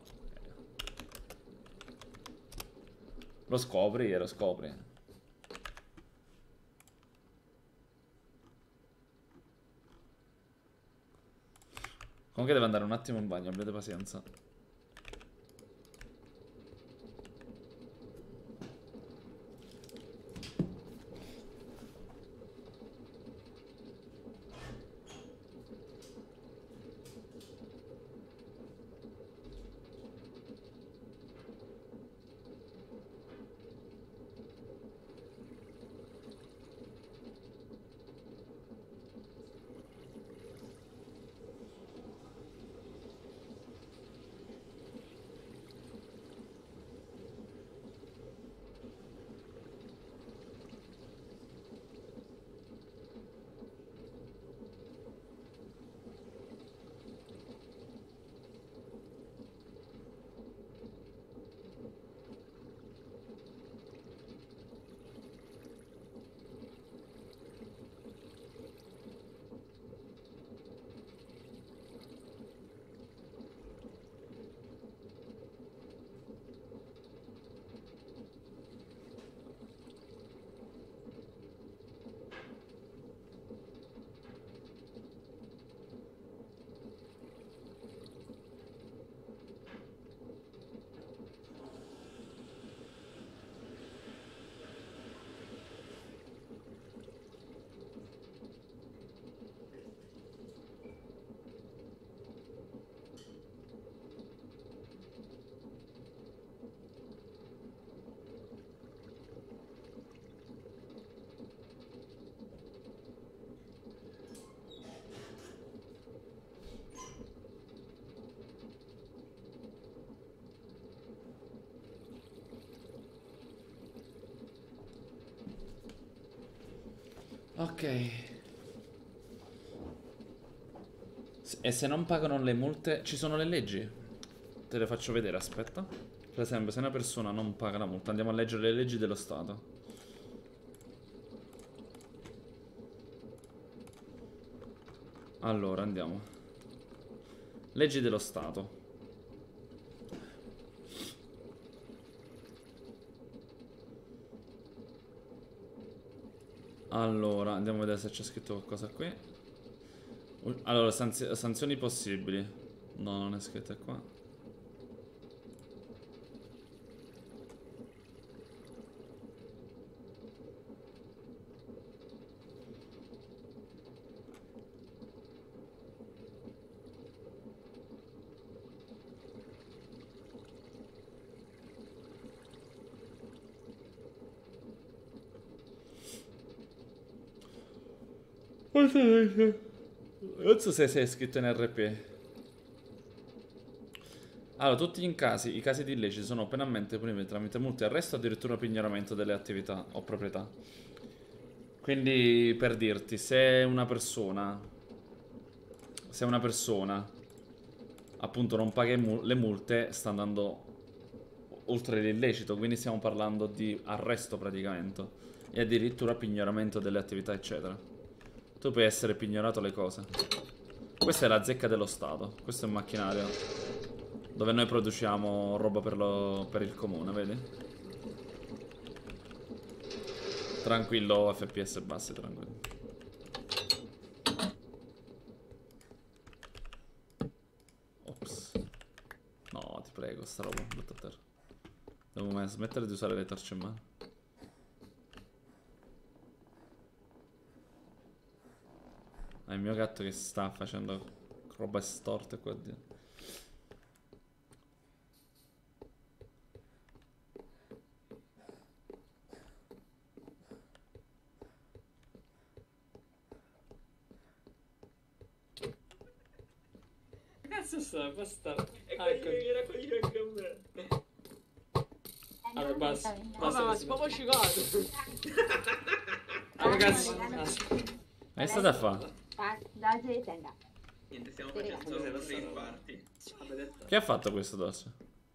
Speaker 1: Lo scopri e lo scopri. Comunque devo andare un attimo in bagno, abbiate pazienza. Ok. E se non pagano le multe, ci sono le leggi. Te le faccio vedere, aspetta. Per esempio, se una persona non paga la multa, andiamo a leggere le leggi dello Stato. Allora, andiamo. Leggi dello Stato. Allora, andiamo a vedere se c'è scritto qualcosa qui. Allora, sanzi- sanzioni possibili. No, non è scritto qua. Non so se sei iscritto in R P. Allora, tutti i casi, i casi di illeciti sono penalmente punibili tramite multe, arresto o addirittura pignoramento delle attività o proprietà. Quindi, per dirti, se una persona se una persona appunto non paga le multe, sta andando oltre l'illecito, quindi stiamo parlando di arresto praticamente e addirittura pignoramento delle attività eccetera. Tu puoi essere pignorato le cose. Questa è la zecca dello Stato. Questo è un macchinario dove noi produciamo roba per, lo, per il comune, vedi? Tranquillo, F P S bassi, tranquillo. Ops. No, ti prego, sta roba, butta a terra. Devo smettere di usare le torce in mano. È il mio gatto che sta facendo roba storte qua dentro.
Speaker 9: Che cazzo sta? Basta.
Speaker 8: E
Speaker 9: Ah,
Speaker 8: quelli
Speaker 9: ecco.
Speaker 8: che era quelli anche a me.
Speaker 9: Vabbè, basta.
Speaker 10: Vabbè,
Speaker 9: Basta.
Speaker 10: ma si può scigato.
Speaker 9: Ah, ragazzi.
Speaker 1: È stata a fa?
Speaker 6: Date, tenga.
Speaker 3: Niente, stiamo facendo solo tre quarti.
Speaker 1: Chi ha fatto questo dolce?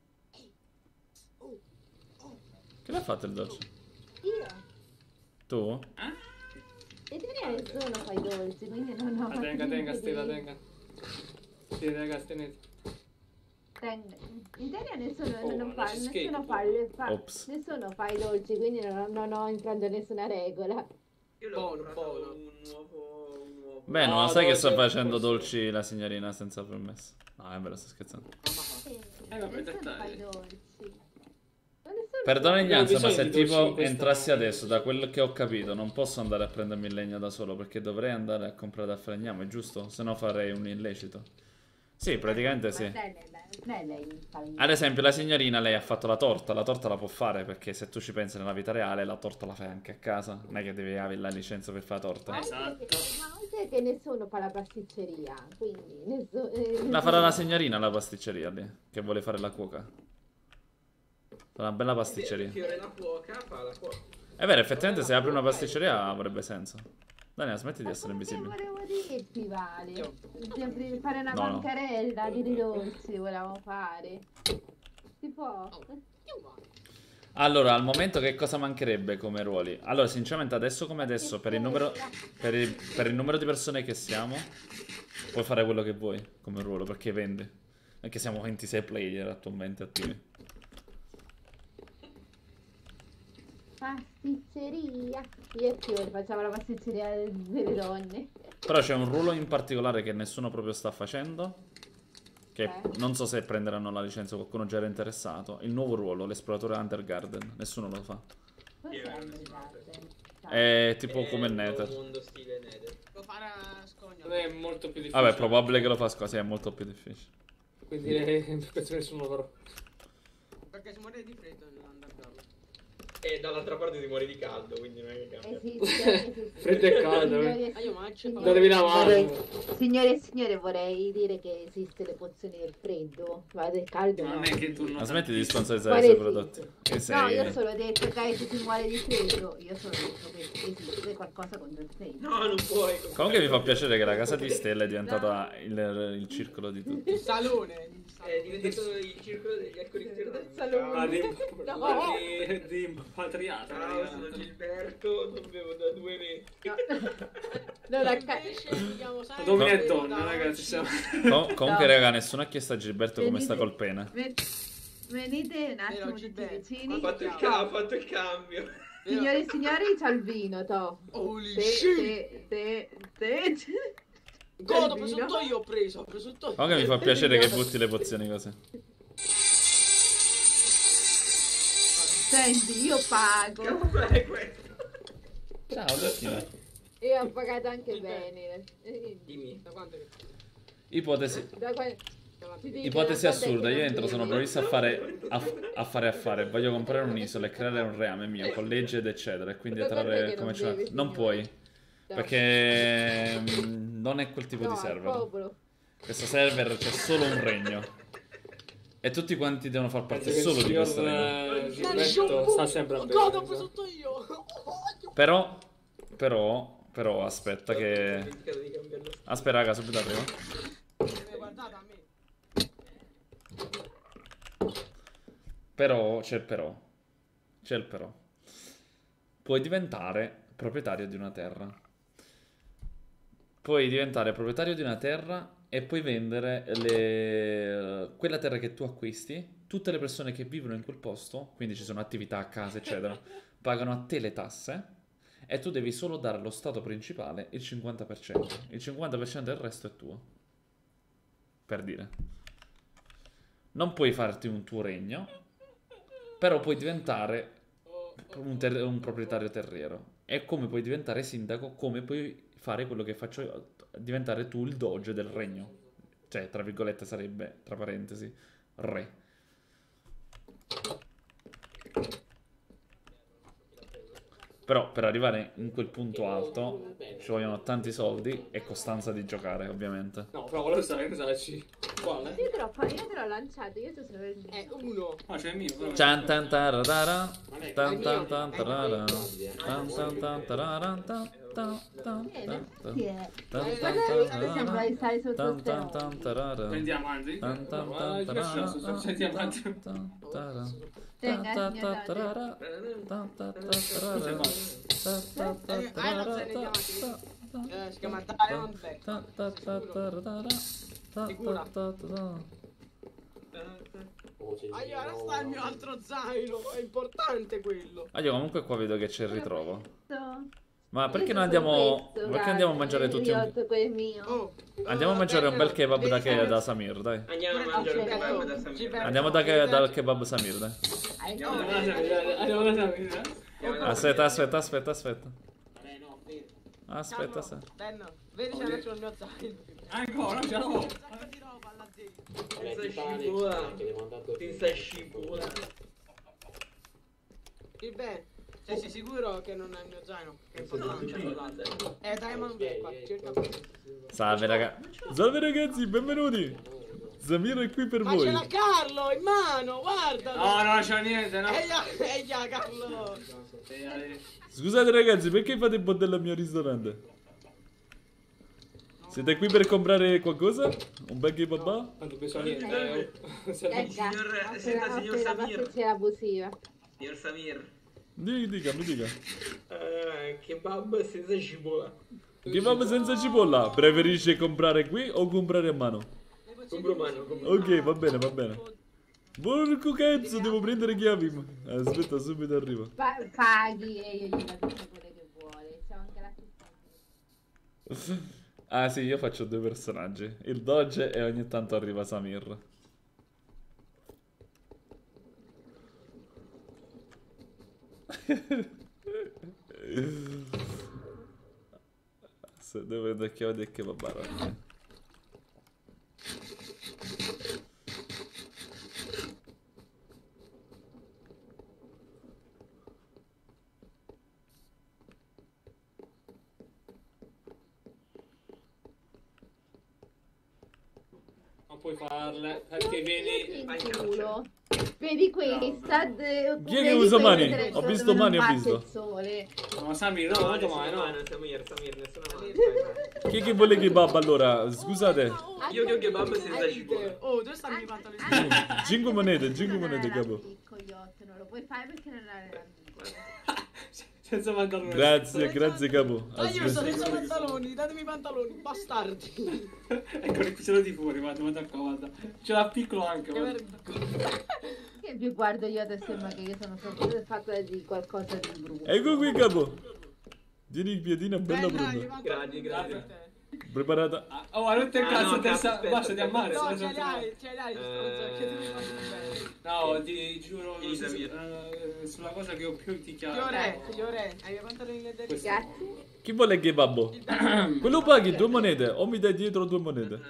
Speaker 1: Chi l'ha fatto il dolce?
Speaker 6: Io.
Speaker 1: Tu?
Speaker 6: E te ne nessuno fa i dolci, quindi non ho
Speaker 9: Ah,
Speaker 6: fatto
Speaker 9: tenga,
Speaker 6: niente
Speaker 9: tenga,
Speaker 6: di-
Speaker 9: stella, tenga. Sì, ragazzi, tenete.
Speaker 6: Tenga. In teoria nessuno,
Speaker 9: Oh,
Speaker 6: non
Speaker 9: ma
Speaker 6: fa,
Speaker 9: non si
Speaker 6: nessuno,
Speaker 9: scheda,
Speaker 6: fa, le- fa,
Speaker 1: Ops.
Speaker 6: nessuno fa i dolci, quindi non, non ho infranto nessuna regola.
Speaker 3: Io l'ho comprato un nuovo, un nuovo...
Speaker 1: Beh, non
Speaker 9: No,
Speaker 1: lo sai che
Speaker 9: dolce,
Speaker 1: sta facendo
Speaker 9: forse.
Speaker 1: dolci la signorina senza permesso. No, è vero, sto scherzando.
Speaker 9: Eh, vabbè,
Speaker 6: Nessuno fa i
Speaker 9: dettagli.
Speaker 6: dolci. Ma nessuno
Speaker 1: Perdona
Speaker 6: fa-
Speaker 1: ignoranza, ma
Speaker 9: bisogno
Speaker 1: se
Speaker 9: di dolci in
Speaker 1: tipo
Speaker 9: questo
Speaker 1: entrassi
Speaker 9: momento.
Speaker 1: adesso, da quello che ho capito, non posso andare a prendermi il legno da solo perché dovrei andare a comprare da falegname, giusto? Se no farei un illecito. Sì, praticamente sì.
Speaker 6: Ma lei, lei, lei, lei fa i-
Speaker 1: Ad esempio, la signorina, lei ha fatto la torta. La torta la può fare perché se tu ci pensi nella vita reale, la torta la fai anche a casa. Non è che devi avere la licenza per fare la torta.
Speaker 6: Ma oltre che- ma oltre che nessuno fa la pasticceria, quindi nessuno... eh,
Speaker 1: La farà la signorina la pasticceria lì, che vuole fare la cuoca. Farà una bella pasticceria.
Speaker 8: Fiore la cuoca, fa la cuoca.
Speaker 1: È vero, effettivamente se apri una pasticceria avrebbe senso. Daniela, smetti di essere invisibile.
Speaker 6: volevo dirti, Vale. Sempre fare una
Speaker 1: No, no.
Speaker 6: bancarella di dolci volevamo fare. Si può?
Speaker 1: Allora, al momento che cosa mancherebbe come ruoli? Allora, sinceramente adesso come adesso, per il numero, per il, per il numero di persone che siamo, puoi fare quello che vuoi come ruolo, perché vende. Perché siamo ventisei player attualmente attivi.
Speaker 6: Pasticceria. Io e Fiore facciamo la pasticceria delle donne.
Speaker 1: Però c'è un ruolo in particolare che nessuno proprio sta facendo. Che
Speaker 6: Eh.
Speaker 1: non so se prenderanno la licenza, qualcuno già era interessato. Il nuovo ruolo, l'esploratore Undergarden. Nessuno lo fa.
Speaker 6: Cos'è il garden?
Speaker 1: È tipo come il Nether.
Speaker 8: mondo stile Nether.
Speaker 10: Lo farà a scogna.
Speaker 9: È molto più difficile.
Speaker 1: Vabbè, probabile che lo fa scusa, sì, è molto più difficile.
Speaker 9: Quindi eh, penso che nessuno lo farà.
Speaker 10: Perché si muore di freddo nell'underground.
Speaker 8: E dall'altra parte si muore di caldo, quindi non è che cambia.
Speaker 6: Esiste, esiste.
Speaker 9: Freddo e caldo.
Speaker 6: Signori
Speaker 9: eh.
Speaker 6: e-
Speaker 10: Ah, io mangio
Speaker 6: signori-
Speaker 9: Datevi la mano.
Speaker 6: vorrei- Signore e signore, vorrei dire che esiste le pozioni del freddo, ma del caldo no.
Speaker 9: Non è che tu non...
Speaker 1: Ma smetti di sponsorizzare
Speaker 6: Quale
Speaker 1: i suoi prodotti. Che
Speaker 6: No,
Speaker 1: sei...
Speaker 6: io ho solo detto che se si muore di freddo, io solo detto che esiste qualcosa contro il freddo.
Speaker 8: No, non puoi.
Speaker 1: Comunque mi fa piacere che la casa di Stella è diventata il, il circolo di tutti.
Speaker 10: Il salone.
Speaker 8: È diventato il circolo degli alcolisti
Speaker 10: Del salone.
Speaker 9: Ma di...
Speaker 10: No.
Speaker 9: di... di patriata.
Speaker 8: Ciao, sono Gilberto, non bevo da due mesi.
Speaker 6: Non a
Speaker 10: Invece vediamo sempre
Speaker 9: Uomini e
Speaker 10: da
Speaker 9: donne, ragazzi,
Speaker 10: oggi.
Speaker 9: siamo...
Speaker 1: Com- comunque, raga, nessuno ha chiesto a Gilberto come sta col pene.
Speaker 6: Ven- Venite un attimo
Speaker 10: Vero,
Speaker 6: tutti
Speaker 10: Gilberto?
Speaker 6: vicini.
Speaker 8: Ha fatto il, ca- ha fatto il cambio.
Speaker 6: Signore e signori, c'ho il vino, to.
Speaker 10: Holy
Speaker 6: Te,
Speaker 10: shit!
Speaker 6: te, te, te, te.
Speaker 10: Godo, ho
Speaker 6: Il
Speaker 10: preso
Speaker 6: vino.
Speaker 10: tutto io, ho preso, ho preso tutto io.
Speaker 1: Comunque mi fa piacere che butti le pozioni così.
Speaker 6: Senti, io pago.
Speaker 8: Che è questo?
Speaker 1: Ciao, Dottina.
Speaker 6: E ho pagato anche bene. Eh,
Speaker 8: Dimmi.
Speaker 10: Da quanto che...
Speaker 1: Ipotesi.
Speaker 6: Da qua- ti dico,
Speaker 1: Ipotesi
Speaker 6: da quando è
Speaker 1: assurda,
Speaker 6: che
Speaker 1: io
Speaker 6: non
Speaker 1: entro, sono
Speaker 6: bevi?
Speaker 1: bravissimo a fare a, a fare affare, voglio comprare un'isola e creare un reame mio con leggi ed eccetera, e quindi
Speaker 6: Da quando è
Speaker 1: trarre
Speaker 6: che non
Speaker 1: come ce
Speaker 6: bevi,
Speaker 1: non
Speaker 6: signore?
Speaker 1: puoi,
Speaker 6: No.
Speaker 1: perché mm, non è quel tipo
Speaker 6: No,
Speaker 1: di
Speaker 6: al
Speaker 1: server.
Speaker 6: popolo.
Speaker 1: Questo server c'è solo un regno e tutti quanti devono far parte solo di questo regno.
Speaker 9: eh, Gilberto sta sempre a bere.
Speaker 10: Godo, ho preso tutto io.
Speaker 1: Però, però, però, aspetta
Speaker 8: Ho
Speaker 1: che...
Speaker 8: dimenticato di cambiare lo
Speaker 1: Aspetta raga, subito arrivo.
Speaker 10: Eh, guardate a me.
Speaker 1: Però, c'è il però. C'è il però. Puoi diventare proprietario di una terra. Puoi diventare proprietario di una terra e puoi vendere le... quella terra che tu acquisti. Tutte le persone che vivono in quel posto, quindi ci sono attività, case, eccetera, pagano a te le tasse e tu devi solo dare allo stato principale il cinquanta per cento. Il cinquanta per cento del resto è tuo. Per dire. Non puoi farti un tuo regno, però puoi diventare un, ter- un proprietario terriero. E come puoi diventare sindaco, come puoi fare quello che faccio io, diventare tu il doge del regno. Cioè, tra virgolette sarebbe, tra parentesi, re. Però per arrivare in quel punto alto ci vogliono tanti soldi e costanza di giocare, ovviamente.
Speaker 9: No, però volevo sapere cosa ci... Quale?
Speaker 6: Io te l'ho fa- io te l'ho lanciato, io ti sono il mio.
Speaker 10: È uno.
Speaker 9: Ah, c'è il mio. però-
Speaker 1: Cian tan taradara, tan tan tan tarara, tan tan tan tarara, tan tan tan
Speaker 6: Viene,
Speaker 1: tan
Speaker 6: sì, eh.
Speaker 1: tan tan
Speaker 6: Guarda,
Speaker 1: tan
Speaker 6: sembra di stare
Speaker 1: tan
Speaker 6: sotto
Speaker 1: tan tan tarara,
Speaker 9: Prendi avanti.
Speaker 1: tan tan
Speaker 9: Guarda,
Speaker 1: tan
Speaker 9: che successo?
Speaker 1: tarara,
Speaker 9: Senti avanti.
Speaker 1: tan tan tarara,
Speaker 6: Tenga,
Speaker 1: tan
Speaker 6: signor
Speaker 1: tan tarara, tan tan tan tarara, tan tan tan
Speaker 10: Eh, hai
Speaker 1: tarara,
Speaker 10: ragione,
Speaker 1: tan
Speaker 10: chiamati.
Speaker 1: tan
Speaker 10: Eh, si chiama Diamondback.
Speaker 1: tan tan tan tarara, tan
Speaker 10: Sicura?
Speaker 1: tan tan tarara.
Speaker 10: Ah, io ora sta il mio altro zaino. È importante quello.
Speaker 1: Ah, io comunque qua vedo che c'è il ritrovo.
Speaker 6: Sto-
Speaker 1: Ma perché
Speaker 6: Io
Speaker 1: non
Speaker 6: sono
Speaker 1: andiamo,
Speaker 6: questo,
Speaker 1: perché andiamo a
Speaker 6: guarda,
Speaker 1: mangiare
Speaker 6: il
Speaker 1: tutti un...
Speaker 6: riotto quel mio.
Speaker 10: Oh,
Speaker 1: Andiamo a mangiare un bel kebab da, che, da Samir, dai.
Speaker 8: Andiamo a mangiare un kebab da Samir.
Speaker 1: Andiamo da che, dal kebab Samir, dai.
Speaker 8: Andiamo
Speaker 10: Oh,
Speaker 8: da
Speaker 9: Andiamo da Samir.
Speaker 1: Aspetta, aspetta, aspetta, aspetta.
Speaker 12: Vabbè, no, fermo.
Speaker 1: Aspetta, aspetta.
Speaker 10: Ben, vedi c'è un attimo il mio zaino.
Speaker 9: Ancora, ce l'ho.
Speaker 10: Un sacco di roba là dentro.
Speaker 12: Vabbè,
Speaker 8: Senza
Speaker 12: ti pare
Speaker 8: scivola.
Speaker 12: che devo andare a dormire.
Speaker 8: Senza scivola.
Speaker 10: Il Ben, sei sei sicuro che non è il mio zaino? Che è
Speaker 8: No, non
Speaker 10: importante.
Speaker 8: c'è nulla.
Speaker 10: È Diamondback qua, cerca.
Speaker 1: Salve, raga. Salve, ragazzi, benvenuti. Samir è qui per
Speaker 10: Ma
Speaker 1: voi.
Speaker 10: ce l'ha Carlo in mano, guarda!
Speaker 9: No, non c'è niente, no.
Speaker 10: Eia, eia, Carlo!
Speaker 1: Scusate, ragazzi, perché fate il bordello al mio ristorante? Siete qui per comprare qualcosa? Un bel kebab?
Speaker 9: Non dobbiamo so niente.
Speaker 6: Venga,
Speaker 8: Signor-
Speaker 6: offri
Speaker 8: senta,
Speaker 6: la-
Speaker 8: signor
Speaker 6: offri la
Speaker 8: Samir.
Speaker 6: pasticcera abusiva.
Speaker 8: Signor Samir.
Speaker 1: Dica, dica, mi dica.
Speaker 8: Eh, kebab senza cipolla.
Speaker 1: Kebab senza cipolla. Preferisce comprare qui o comprare a mano?
Speaker 8: Compro mano, compro
Speaker 1: Ok, va bene, va bene. Porco cazzo, devo prendere chiavi. Aspetta, subito arrivo.
Speaker 6: Pa- paghi e io gli do tutto quello che vuole. C'è anche l'assistente.
Speaker 1: Ah sì, io faccio due personaggi. Il Doge e ogni tanto arriva Samir. Se devo vedere che vede che va bene.
Speaker 9: puoi farle, perché vieni...
Speaker 6: in culo. Vedi questa? d-
Speaker 1: Chi è che
Speaker 6: vedi
Speaker 1: usa
Speaker 6: quelle
Speaker 1: mani?
Speaker 6: tre
Speaker 1: Ho
Speaker 6: dove
Speaker 1: visto
Speaker 6: non
Speaker 1: mani, ho
Speaker 6: batte
Speaker 1: visto.
Speaker 6: il sole.
Speaker 9: No, Samir, no,
Speaker 8: No,
Speaker 9: no,
Speaker 8: nessuna
Speaker 9: mai, no.
Speaker 8: mano, Samir, Samir, nessuna mano.
Speaker 1: Chi è che vuole kebab allora? Scusate.
Speaker 8: Io che ho kebab senza cipolla.
Speaker 10: Oh, dove stanno i pantaloni?
Speaker 1: cinque monete, cinque monete, capo.
Speaker 6: Cogliotto, non lo puoi fare perché non hai la
Speaker 9: Senza pantaloni.
Speaker 1: Grazie, grazie, capo.
Speaker 10: Ah, io sto
Speaker 1: Aspetta.
Speaker 10: senza pantaloni, datemi i pantaloni, bastardi.
Speaker 9: Ecco il cucciolo di fuori, guarda, guarda qua, guarda. Ce l'ha piccolo anche,
Speaker 10: Che
Speaker 9: guarda.
Speaker 6: Che più guardo io adesso sembra che io sono sopra- fatta di qualcosa di brutto.
Speaker 1: Ecco qui, capo. Tieni il piedino, bella pronta.
Speaker 8: Grazie, grazie.
Speaker 1: Preparata.
Speaker 9: Oh, ma non te il
Speaker 8: Ah,
Speaker 9: cazzo,
Speaker 8: no,
Speaker 9: te
Speaker 8: cazzo,
Speaker 9: sa-
Speaker 8: aspetta,
Speaker 9: basta, ti
Speaker 8: aspetta,
Speaker 9: ammazzo.
Speaker 10: No,
Speaker 9: adesso
Speaker 10: ce
Speaker 9: te-
Speaker 10: l'hai, ce l'hai, stronzo, che tu mi fai bene.
Speaker 9: No, ti giuro,
Speaker 8: Sì, Samir.
Speaker 9: eh, sulla cosa che ho più ti chiaro.
Speaker 10: Fiore, Fiore, hai i pantaloni nel dedo?
Speaker 6: Grazie.
Speaker 1: Chi vuole il kebab? Quello paghi due monete o mi dai dietro due monete?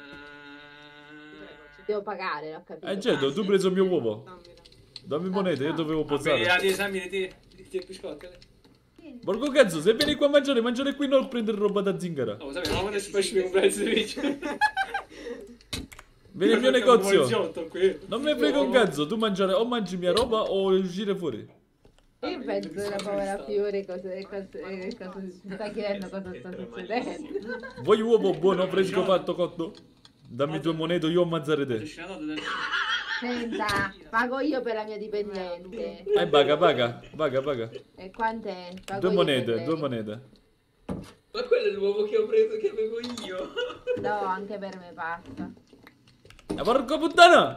Speaker 6: Devo pagare, l'ho capito.
Speaker 1: Eh certo, tu hai preso il mio uovo. Dammi monete, io dovevo
Speaker 9: Vabbè,
Speaker 1: posare.
Speaker 9: ti Samir, ti ti i biscotti.
Speaker 1: Porco cazzo, se vieni qua a mangiare, mangiare qui non prendere roba da zingara.
Speaker 9: Oh, Samir, non adesso faccio un prezzo di vicino.
Speaker 1: Vieni al mio
Speaker 9: Perché è un
Speaker 1: negozio.
Speaker 9: poliziotto qui.
Speaker 1: Non mi frega un cazzo, tu mangiare o mangi mia roba o uscire fuori.
Speaker 6: Io penso della povera Fiore cosa, cosa, eh, cosa si sta chiedendo cosa sta succedendo.
Speaker 1: Vuoi uovo buono, fresco, fatto, cotto? Dammi due monete, io ammazzare te.
Speaker 6: Senta, pago io per la mia dipendente.
Speaker 1: Eh, paga, paga, paga, paga.
Speaker 6: E quant'è? Pago
Speaker 1: Due
Speaker 6: io per
Speaker 1: monete,
Speaker 6: lei.
Speaker 8: Eh,
Speaker 1: due monete.
Speaker 8: Ma quello è l'uovo che ho preso, che avevo io.
Speaker 6: No, anche per me passa.
Speaker 1: Ma porca puttana!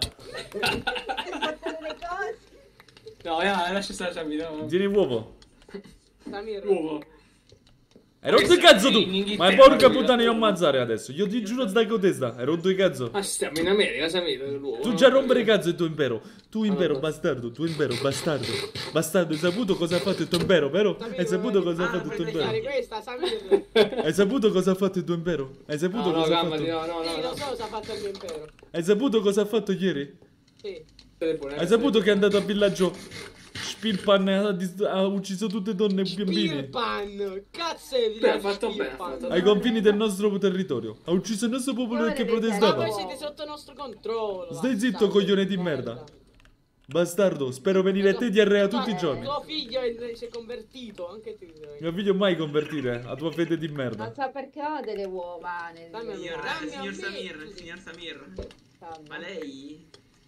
Speaker 6: Le cose.
Speaker 9: No, eh, lascia stare Samir. no.
Speaker 1: Tieni uovo.
Speaker 10: Samir.
Speaker 9: Uovo.
Speaker 1: Hai rotto il cazzo tu!
Speaker 9: In Inghilterra,
Speaker 1: Ma porca
Speaker 9: lui,
Speaker 1: puttana,
Speaker 9: eh.
Speaker 1: io ammazzare adesso. Io ti giuro stai con testa. Hai rotto il cazzo.
Speaker 9: Ma stiamo in America, Samir, l'uovo.
Speaker 1: Tu già rompere il cazzo il tuo impero. Tu impero, bastardo, tu impero, bastardo. Bastardo, hai saputo cosa ha fatto il tuo impero, vero? Hai saputo cosa ha fatto il tuo
Speaker 10: Fare
Speaker 1: impero?
Speaker 10: questa, Samir.
Speaker 1: Hai saputo cosa ha fatto il tuo impero? Hai saputo
Speaker 9: No, no,
Speaker 1: cosa ha
Speaker 9: calmati,
Speaker 1: fatto?
Speaker 9: no, no,
Speaker 10: Sì,
Speaker 9: no.
Speaker 10: lo so cosa ha fatto il mio impero.
Speaker 1: Hai saputo cosa ha fatto ieri?
Speaker 10: Sì.
Speaker 1: Hai saputo che è andato a villaggio Spilpan e ha, dis- ha ucciso tutte donne e bambini?
Speaker 10: Spilpan, cazzo è
Speaker 9: Beh, ha fatto bene, ha
Speaker 10: Spilpan.
Speaker 9: fatto
Speaker 1: Ai confini del nostro territorio. Ha ucciso il nostro popolo perché
Speaker 10: Ma
Speaker 1: protestava.
Speaker 10: voi siete sotto nostro controllo.
Speaker 1: Stai zitto, coglione di merda. Bastardo, spero venire a te di arrea tutti i giorni.
Speaker 10: Tuo figlio è- si è convertito, anche tu.
Speaker 1: Mio figlio mai convertire a tua fede di
Speaker 6: Non
Speaker 1: merda.
Speaker 6: so perché ho delle uova nel
Speaker 10: Dammi
Speaker 8: Signor,
Speaker 10: un
Speaker 8: eh, signor Samir, signor Samir. Ma lei?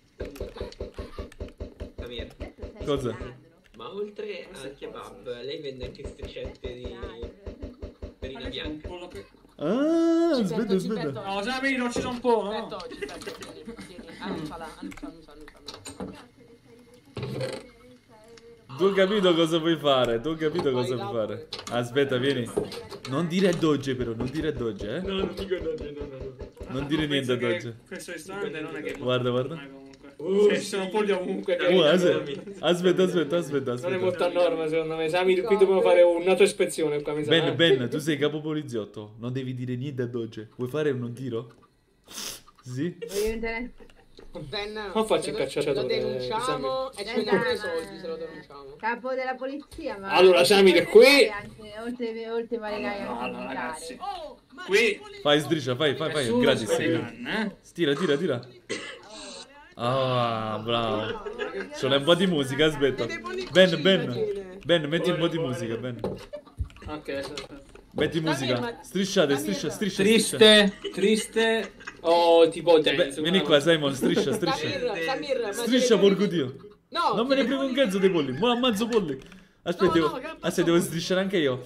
Speaker 8: Samir.
Speaker 1: Cosa?
Speaker 8: Ma oltre al kebab, lei vende anche striscette di farina bianca.
Speaker 1: Ah,
Speaker 10: Ci
Speaker 1: aspetta,
Speaker 10: metto, ci
Speaker 1: aspetta.
Speaker 10: metto.
Speaker 9: No, Samir, non ci sono un po', no?
Speaker 10: Aspetta, ci metto, tieni, tieni. Annunciala, annuncia, annuncia, annuncia.
Speaker 1: Tu hai capito cosa vuoi fare? Tu hai capito cosa vuoi fare? Aspetta, vieni. Non dire a Doge però, non dire a Doge, eh?
Speaker 8: No, non dico no, no, no, no.
Speaker 1: Non dire niente a
Speaker 9: Penso che
Speaker 1: Doge.
Speaker 9: Questo ristorante non è che...
Speaker 1: Guarda, guarda.
Speaker 8: Oh,
Speaker 9: Cioè, ci sono polli ovunque.
Speaker 1: Oh, aspetta, aspetta, aspetta, aspetta.
Speaker 9: Non è molto a
Speaker 1: aspetta.
Speaker 9: norma secondo me. Samir, qui dobbiamo fare un'autoispezione qua, mi sa.
Speaker 1: Ben,
Speaker 9: eh.
Speaker 1: Ben, tu sei capo poliziotto. Non devi dire niente a Doge. Vuoi fare un tiro? Sì?
Speaker 6: Voglio entrare.
Speaker 10: Ben,
Speaker 9: Non faccio il cacciatore,
Speaker 10: lo denunciamo e ci
Speaker 6: Samir.
Speaker 10: prendiamo i soldi se lo denunciamo.
Speaker 6: Capo della polizia, ma...
Speaker 9: Allora, Samir,
Speaker 6: oltre
Speaker 9: qui-
Speaker 6: anche- Oltre, oltre marinai
Speaker 9: No,
Speaker 6: anche
Speaker 9: no,
Speaker 6: militari.
Speaker 9: ragazzi. Qui
Speaker 1: Fai striscia, fai, fai, fai.
Speaker 9: nessuno
Speaker 1: Gratis.
Speaker 9: se ne canna, eh.
Speaker 1: Tira, tira, tira. Ah, bravo. C'ho un po' di musica, aspetta. Ben, Ben. Ben, metti un po' di musica, Ben.
Speaker 9: Ok, aspetta.
Speaker 1: Metti musica. Strisciate, striscia, striscia, striscia.
Speaker 9: Triste, triste. Oh, tipo
Speaker 1: Beh,
Speaker 9: dance.
Speaker 1: vieni qua, Simon, striscia, striscia.
Speaker 10: Samir, Samir, ma
Speaker 1: Striscia,
Speaker 10: delle-
Speaker 1: porco dio.
Speaker 10: No,
Speaker 1: Non me ne frega un cazzo dei polli. Ma ammazzo polli. Aspetta,
Speaker 10: No,
Speaker 1: devo...
Speaker 10: no, che
Speaker 1: aspetta, devo strisciare anche io.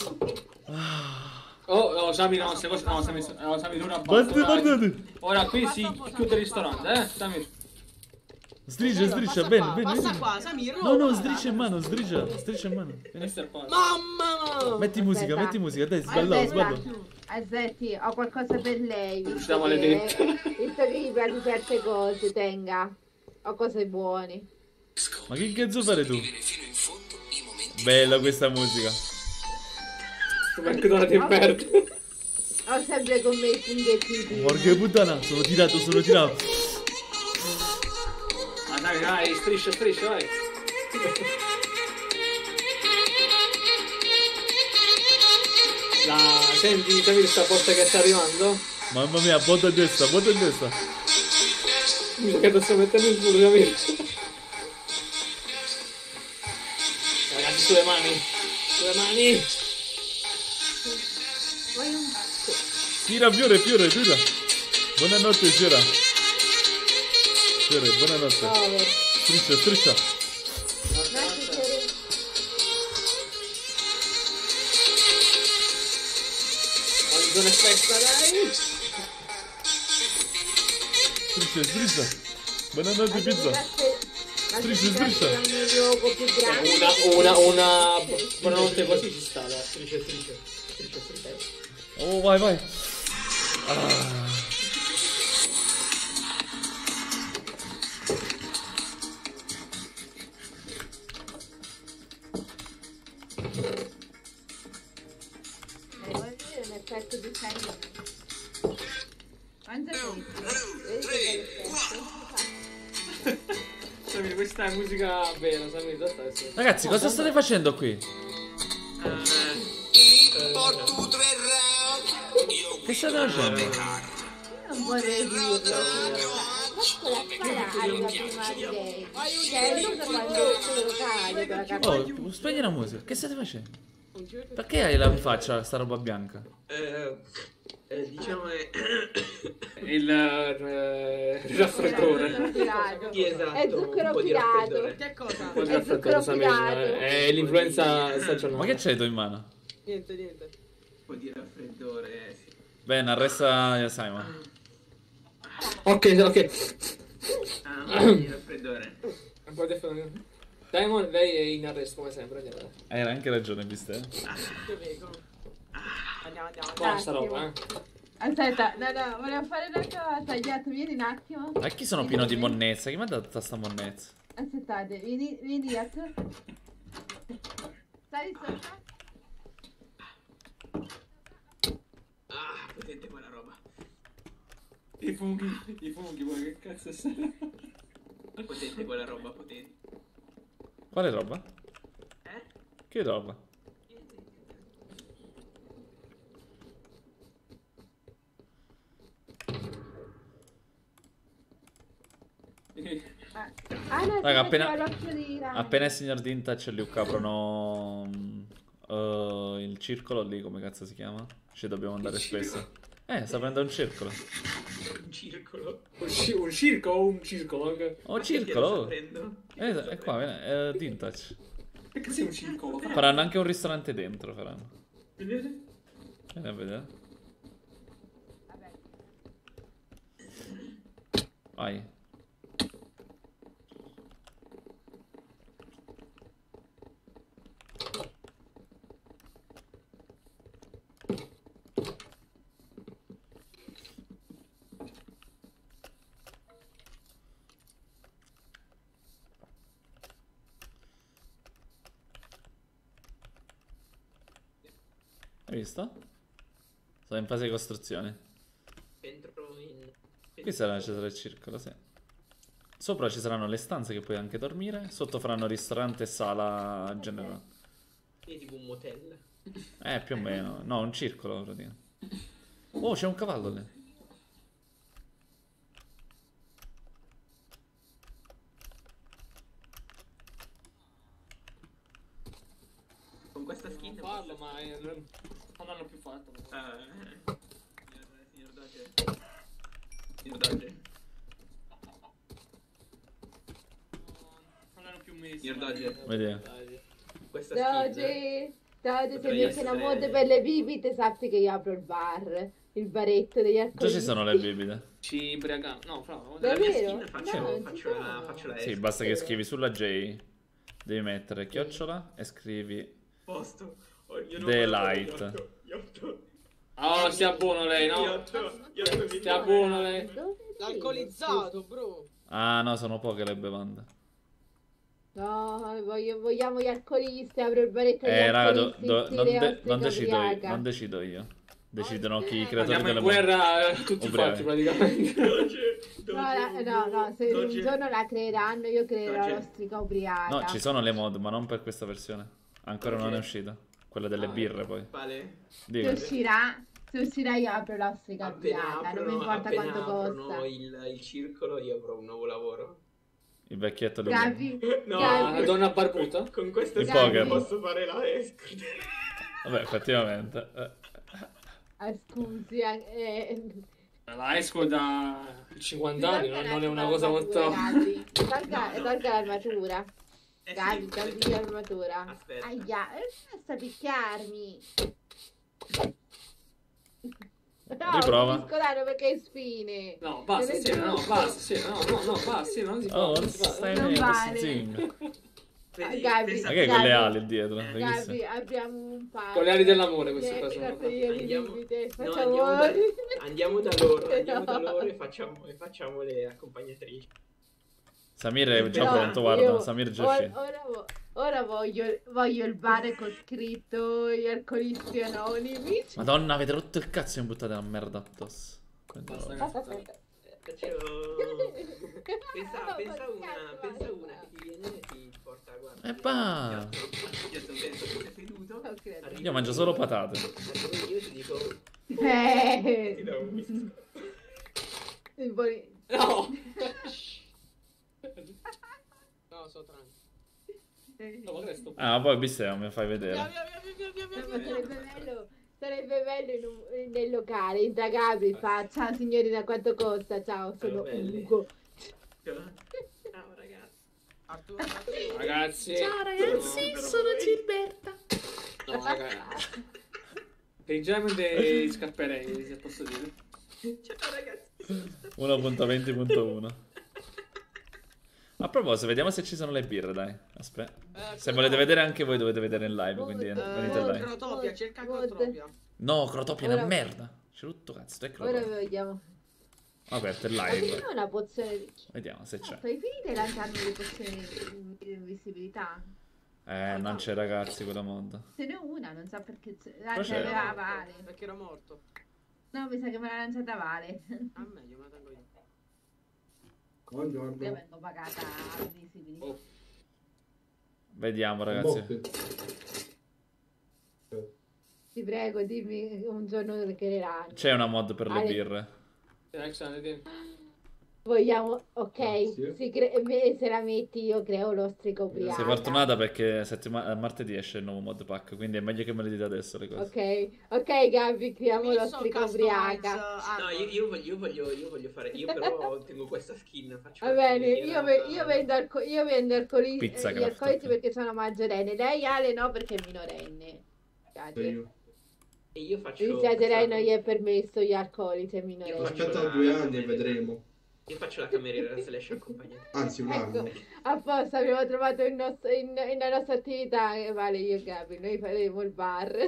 Speaker 9: Oh, oh, Samir, no, se cose... No, Samir, no, Samir, ora
Speaker 1: Basta,
Speaker 9: ora-
Speaker 1: guardate.
Speaker 9: Ora qui si chiude il ristorante, eh, Samir.
Speaker 1: Striscia, striscia,
Speaker 10: passa
Speaker 1: bene,
Speaker 10: qua,
Speaker 1: bene.
Speaker 10: passa
Speaker 1: bene.
Speaker 10: qua, Samir,
Speaker 1: No, no,
Speaker 10: guarda.
Speaker 1: striscia in mano, striscia, striscia in mano. Vieni.
Speaker 9: Questo è il posto.
Speaker 10: Mamma!
Speaker 1: Metti musica,
Speaker 6: Aspetta.
Speaker 1: metti musica, dai, sballo, sballo.
Speaker 6: Aspetti, ho qualcosa per lei. Visto
Speaker 9: Usciamo
Speaker 6: che,
Speaker 9: maledetta.
Speaker 6: visto che gli piace certe cose, tenga. Ho cose buone.
Speaker 1: Ma che cazzo fare tu? Bella questa musica.
Speaker 9: McDonald's in merda.
Speaker 6: Ho sempre con me i funghetti di...
Speaker 1: Porca puttana, sono tirato, sono tirato.
Speaker 9: Ah, dai, dai, striscia, striscia, vai. La senti, Samir, sta porta che sta arrivando?
Speaker 1: Mamma mia, botta a destra, botta a destra.
Speaker 9: Mi che sto mettendo in furiamento. Ragazzi, sulle mani. Sulle mani.
Speaker 1: Tira, Fiore, Fiore, tira. Buonanotte, Fiora. Fiore, buonanotte.
Speaker 6: Oh,
Speaker 1: Striscia, striscia.
Speaker 9: Zona festa, dai.
Speaker 1: Striscia, striscia. Buonanotte, pizza. Striscia, striscia.
Speaker 9: Una, una, una... Buonanotte così ci sta, dai.
Speaker 8: Striscia, striscia. Striscia, striscia.
Speaker 1: Oh, vai, vai. Ah.
Speaker 6: Effetto di sangue. Mangia questo. Vedi che effetto?
Speaker 9: Samir, questa è musica vera, Samir, da stare.
Speaker 1: Ragazzi, cosa state facendo qui? Che state facendo?
Speaker 6: Io non vorrei dirlo. Posso la sparare prima di lei. Cioè, non so quando sono cade per la capacità.
Speaker 1: Oh, spegni la musica. Che state facendo? Perché hai la in faccia sta roba bianca?
Speaker 8: Eh, eh, diciamo è...
Speaker 9: Il eh, raffreddore.
Speaker 8: Sì, esatto.
Speaker 6: È zucchero
Speaker 8: un po' di
Speaker 6: pirato.
Speaker 8: raffreddore.
Speaker 10: Che cosa?
Speaker 9: Un po' di
Speaker 6: È
Speaker 9: raffreddore,
Speaker 6: zucchero
Speaker 9: Samir.
Speaker 6: pirato.
Speaker 9: È l'influenza stagionale.
Speaker 1: Ma che c'hai tu in mano?
Speaker 10: Niente, niente.
Speaker 3: Un po' di raffreddore, eh, sì.
Speaker 1: Bene, arresta Simon.
Speaker 9: Ok, ok.
Speaker 3: Ah, un po' di raffreddore.
Speaker 9: Un po' di raffreddore. Diamond, lei è in arresto come sempre. Andiamo.
Speaker 1: Hai anche ragione, viste?
Speaker 10: Che vengo. Andiamo, andiamo.
Speaker 9: Buona sta roba, eh.
Speaker 6: Aspetta, no, no, volevo fare una cosa. Ghiatto, vieni un attimo.
Speaker 1: Ma chi sono pieno di monnezza? Chi mi ha dato tutta sta monnezza?
Speaker 6: Aspettate, vieni, vieni, Ghiatto. Stai sopra.
Speaker 3: Ah, potente quella roba.
Speaker 9: I funghi, i funghi, ma che cazzo sei?
Speaker 3: Potente quella roba, potente.
Speaker 1: Quale roba?
Speaker 3: Eh?
Speaker 1: Che roba?
Speaker 6: Ah no,
Speaker 1: Raga, appena,
Speaker 6: appena... l'occhio di ragno.
Speaker 1: appena il signor Dintach e Luca aprono uh, il circolo lì, come cazzo si chiama? Ci dobbiamo andare spesso. Eh, sta prendendo un circolo.
Speaker 3: Un circolo?
Speaker 9: Un, ci- un circo o un circolo? Ok.
Speaker 1: Oh, circolo! Eh, è qua, viene, è Dintach.
Speaker 9: Perché sei un circolo?
Speaker 1: Faranno anche un ristorante dentro, faranno.
Speaker 9: Vedete?
Speaker 1: Vieni a vedere. Vai. Hai visto? Sono in fase di costruzione.
Speaker 8: Entro in...
Speaker 1: Qui sarà, ci sarà il circolo, sì. Sopra ci saranno le stanze che puoi anche dormire. Sotto faranno ristorante e sala generale.
Speaker 8: È tipo un motel.
Speaker 1: Eh, più o meno. No, un circolo, praticamente. Oh, c'è un cavallo lì.
Speaker 3: Con questa skin...
Speaker 9: Non farlo, ma eh, non non hanno più fatto.
Speaker 3: Ah, eh. Signor Doge. Signor Doge.
Speaker 9: Non hanno più messo.
Speaker 3: Signor Doge.
Speaker 1: Vedi?
Speaker 3: Questa skin...
Speaker 6: Doge, Doge, se
Speaker 3: Potrei
Speaker 6: mi esce una
Speaker 3: essere-
Speaker 6: moda per le bibite, sappi che io apro il bar, il baretto degli
Speaker 1: Già
Speaker 6: alcolisti.
Speaker 1: ci sono le bibite.
Speaker 9: Ci imbriagamo. No, fra.
Speaker 3: Nella mia
Speaker 6: Davvero?
Speaker 3: skin faccio,
Speaker 6: No,
Speaker 3: faccio,
Speaker 6: ci
Speaker 3: la,
Speaker 6: sono.
Speaker 3: faccio la
Speaker 1: Sì,
Speaker 3: S.
Speaker 1: basta che scrivi sulla J. Devi mettere chiocciola e scrivi
Speaker 3: Posto. Ognuno
Speaker 1: The
Speaker 3: guarda
Speaker 1: Light.
Speaker 3: Iotto, Iotto.
Speaker 9: Oh, stia buono lei, no?
Speaker 3: Iotto, Iotto, mi
Speaker 9: Stia buono lei.
Speaker 10: L'alcolizzato, bro.
Speaker 1: Ah, no, sono poche le bevande.
Speaker 6: No, voglio- vogliamo gli alcolisti, apro il baretto degli
Speaker 1: Eh, raga, do-
Speaker 6: alcolisti,
Speaker 1: do-
Speaker 6: stile
Speaker 1: non, de-
Speaker 6: Austrica
Speaker 1: non decido io.
Speaker 6: ubriaca.
Speaker 1: Non decido io. Decidono chi i creatori
Speaker 9: Andiamo
Speaker 1: delle
Speaker 9: in
Speaker 1: mo-
Speaker 9: guerra eh, tutti
Speaker 1: ubriachi.
Speaker 9: fatti praticamente.
Speaker 6: No, la- no, no, se un
Speaker 3: Doge.
Speaker 6: giorno la creeranno, io creerò
Speaker 3: Doge.
Speaker 6: l'ostrica ubriaca.
Speaker 1: No, ci sono le mod, ma non per questa versione. Ancora non è uscita. Quella delle birre, poi.
Speaker 3: Vale.
Speaker 6: Se
Speaker 1: Dica.
Speaker 6: uscirà, Se uscirà io apro l'ostrica
Speaker 8: Appena
Speaker 6: ubriaca, non mi
Speaker 8: aprono,
Speaker 6: importa
Speaker 8: appena
Speaker 6: quanto
Speaker 8: aprono
Speaker 6: costa.
Speaker 8: il, il circolo, io avrò un nuovo lavoro.
Speaker 1: Il vecchietto del
Speaker 6: Gabi,
Speaker 8: No,
Speaker 6: Gabi.
Speaker 9: La donna barbuta?
Speaker 8: Con questo
Speaker 1: Il
Speaker 8: skin
Speaker 1: poker.
Speaker 8: posso fare la escort.
Speaker 1: Vabbè, effettivamente. Eh.
Speaker 6: Ah, scusi, eh,
Speaker 9: La esco da cinquanta anni, non, non è una cosa
Speaker 6: l'armatura,
Speaker 9: molto...
Speaker 6: Gabi. Tolga, tolga l'armatura.
Speaker 8: Eh sì,
Speaker 6: Gabi, togli l'armatura.
Speaker 8: Aspetta.
Speaker 6: Aia, eh, basta picchiarmi. No,
Speaker 1: Riprova.
Speaker 6: non scolare perché è spine.
Speaker 9: No, basta,
Speaker 6: Non è
Speaker 9: sì, no,
Speaker 6: giusto.
Speaker 9: basta, sì, no, no, no, basta, sì, non si fa,
Speaker 1: Oh,
Speaker 9: non si fa.
Speaker 1: stai
Speaker 6: Non
Speaker 1: meglio,
Speaker 6: vale.
Speaker 1: zing.
Speaker 8: Vedi,
Speaker 6: Gabi,
Speaker 8: pensa-
Speaker 1: Ma che è con
Speaker 6: Gabi.
Speaker 1: le ali dietro? Hai visto?
Speaker 6: Gabi, abbiamo un paio.
Speaker 9: Con le ali dell'amore queste
Speaker 6: Le
Speaker 9: cose sono
Speaker 6: cartoline di
Speaker 8: Andiamo-
Speaker 6: limite,
Speaker 8: No,
Speaker 6: facciamo...
Speaker 8: andiamo da, andiamo da loro, andiamo da
Speaker 6: No.
Speaker 8: loro e facciamo, e facciamo le accompagnatrici.
Speaker 1: Samir è già
Speaker 6: No,
Speaker 1: pronto, guarda.
Speaker 6: io-
Speaker 1: Samir già
Speaker 6: ora,
Speaker 1: uscito.
Speaker 6: ora, vo- ora voglio, voglio il bar con scritto gli alcolisti anonimi.
Speaker 1: Madonna, avete rotto il cazzo e mi buttate la merda addosso.
Speaker 9: Basta,
Speaker 1: Quindi-
Speaker 9: basta.
Speaker 8: Facevo... Pensa,
Speaker 6: No,
Speaker 8: pensa
Speaker 6: ma
Speaker 8: una,
Speaker 6: cazzo,
Speaker 8: pensa
Speaker 6: basta.
Speaker 8: una che ti viene e ti porta, guarda.
Speaker 1: E va.
Speaker 8: Io sto dentro, sei seduto.
Speaker 6: Ok.
Speaker 8: arrivo
Speaker 1: Io mangio solo patate.
Speaker 8: Arrivo io e ti dico...
Speaker 6: Eh,
Speaker 8: Ti do un whisky.
Speaker 6: il boni-
Speaker 9: No!
Speaker 10: No, so tranquillo.
Speaker 9: No, magari sto...
Speaker 1: Ah, poi Bisseo mi fai vedere.
Speaker 6: No, ma sarebbe bello, sarebbe bello in un- nel locale, entra Gabri e fa ciao signorina, quanto costa? Ciao, sono
Speaker 8: belli.
Speaker 6: Ugo.
Speaker 8: Ciao ragazzi.
Speaker 10: Arturo, Arturo.
Speaker 9: Ragazzi...
Speaker 14: Ciao ragazzi,
Speaker 9: no,
Speaker 14: sono Gilberta.
Speaker 9: No, ragazzi... Leggermente scapperei, se posso dire.
Speaker 8: Ciao ragazzi.
Speaker 1: uno punto venti punto uno. A proposito, vediamo se ci sono le birre, dai. Aspetta.
Speaker 10: Eh,
Speaker 1: Se volete vedere anche voi dovete vedere in live, quindi
Speaker 6: Eh,
Speaker 1: venite in live.
Speaker 10: Crotopia, cerca
Speaker 6: Mod.
Speaker 10: Crotopia.
Speaker 1: No, Crotopia è una
Speaker 6: Ora-
Speaker 1: merda. C'è rotto cazzo, è
Speaker 6: Ora
Speaker 1: Crotopia.
Speaker 6: vediamo.
Speaker 1: Ho aperto il
Speaker 6: Ma
Speaker 1: live.
Speaker 6: non è una pozione di...
Speaker 1: Vediamo se c'è.
Speaker 6: No, fai finire di lanciarmi le pozioni di di invisibilità.
Speaker 1: Eh, non c'è ragazzi quella mod.
Speaker 6: Se ne ho una, non so perché c'è.
Speaker 1: Però
Speaker 6: Ah,
Speaker 1: c'è.
Speaker 6: c'aveva Vale.
Speaker 10: Perché era morto.
Speaker 6: No, mi sa che me l'ha lanciata Vale.
Speaker 10: A meglio, me la tengo io.
Speaker 13: Buongiorno.
Speaker 6: Io vengo pagata a invisibilità.
Speaker 9: Oh.
Speaker 1: Vediamo ragazzi.
Speaker 13: Boh.
Speaker 6: Ti prego, dimmi un giorno che le lancio.
Speaker 1: C'è una mod per le
Speaker 6: Ale-
Speaker 1: birre.
Speaker 9: Alexander, tieni.
Speaker 6: Vogliamo, ok,
Speaker 13: Grazie.
Speaker 6: si cre- me- se la metti io creo l'ostrica ubriaca.
Speaker 1: Sei fortunata perché settima- martedì esce il nuovo mod pack, quindi è meglio che me le dite adesso le cose.
Speaker 6: Ok, ok Gabby, creiamo
Speaker 10: Io so
Speaker 6: l'ostrica
Speaker 10: customize,
Speaker 6: ubriaca.
Speaker 10: uh,
Speaker 8: No, io, io voglio, io, voglio, io voglio fare... Io però tengo questa skin. Faccio
Speaker 6: Va
Speaker 8: la
Speaker 6: bene,
Speaker 8: filiera,
Speaker 6: io, ve-
Speaker 8: ma-
Speaker 6: io vendo, alco- io vendo alcoli-
Speaker 1: Pizza
Speaker 6: eh, gli
Speaker 1: craft,
Speaker 6: alcolici
Speaker 1: ok.
Speaker 6: perché sono maggiorenne. Lei Ale no perché è minorenne.
Speaker 13: Sei io.
Speaker 8: E io faccio...
Speaker 6: Mi dispiace, lei non gli è permesso gli alcolici, è minorenne.
Speaker 13: Aspetta due anni e vedremo.
Speaker 8: Io faccio la cameriera slash accompagnata.
Speaker 13: Anzi, un anno.
Speaker 6: Ecco, apposta abbiamo trovato il nostro, in, in la nostra attività, eh, Vale, io e Gabby, noi faremo il bar.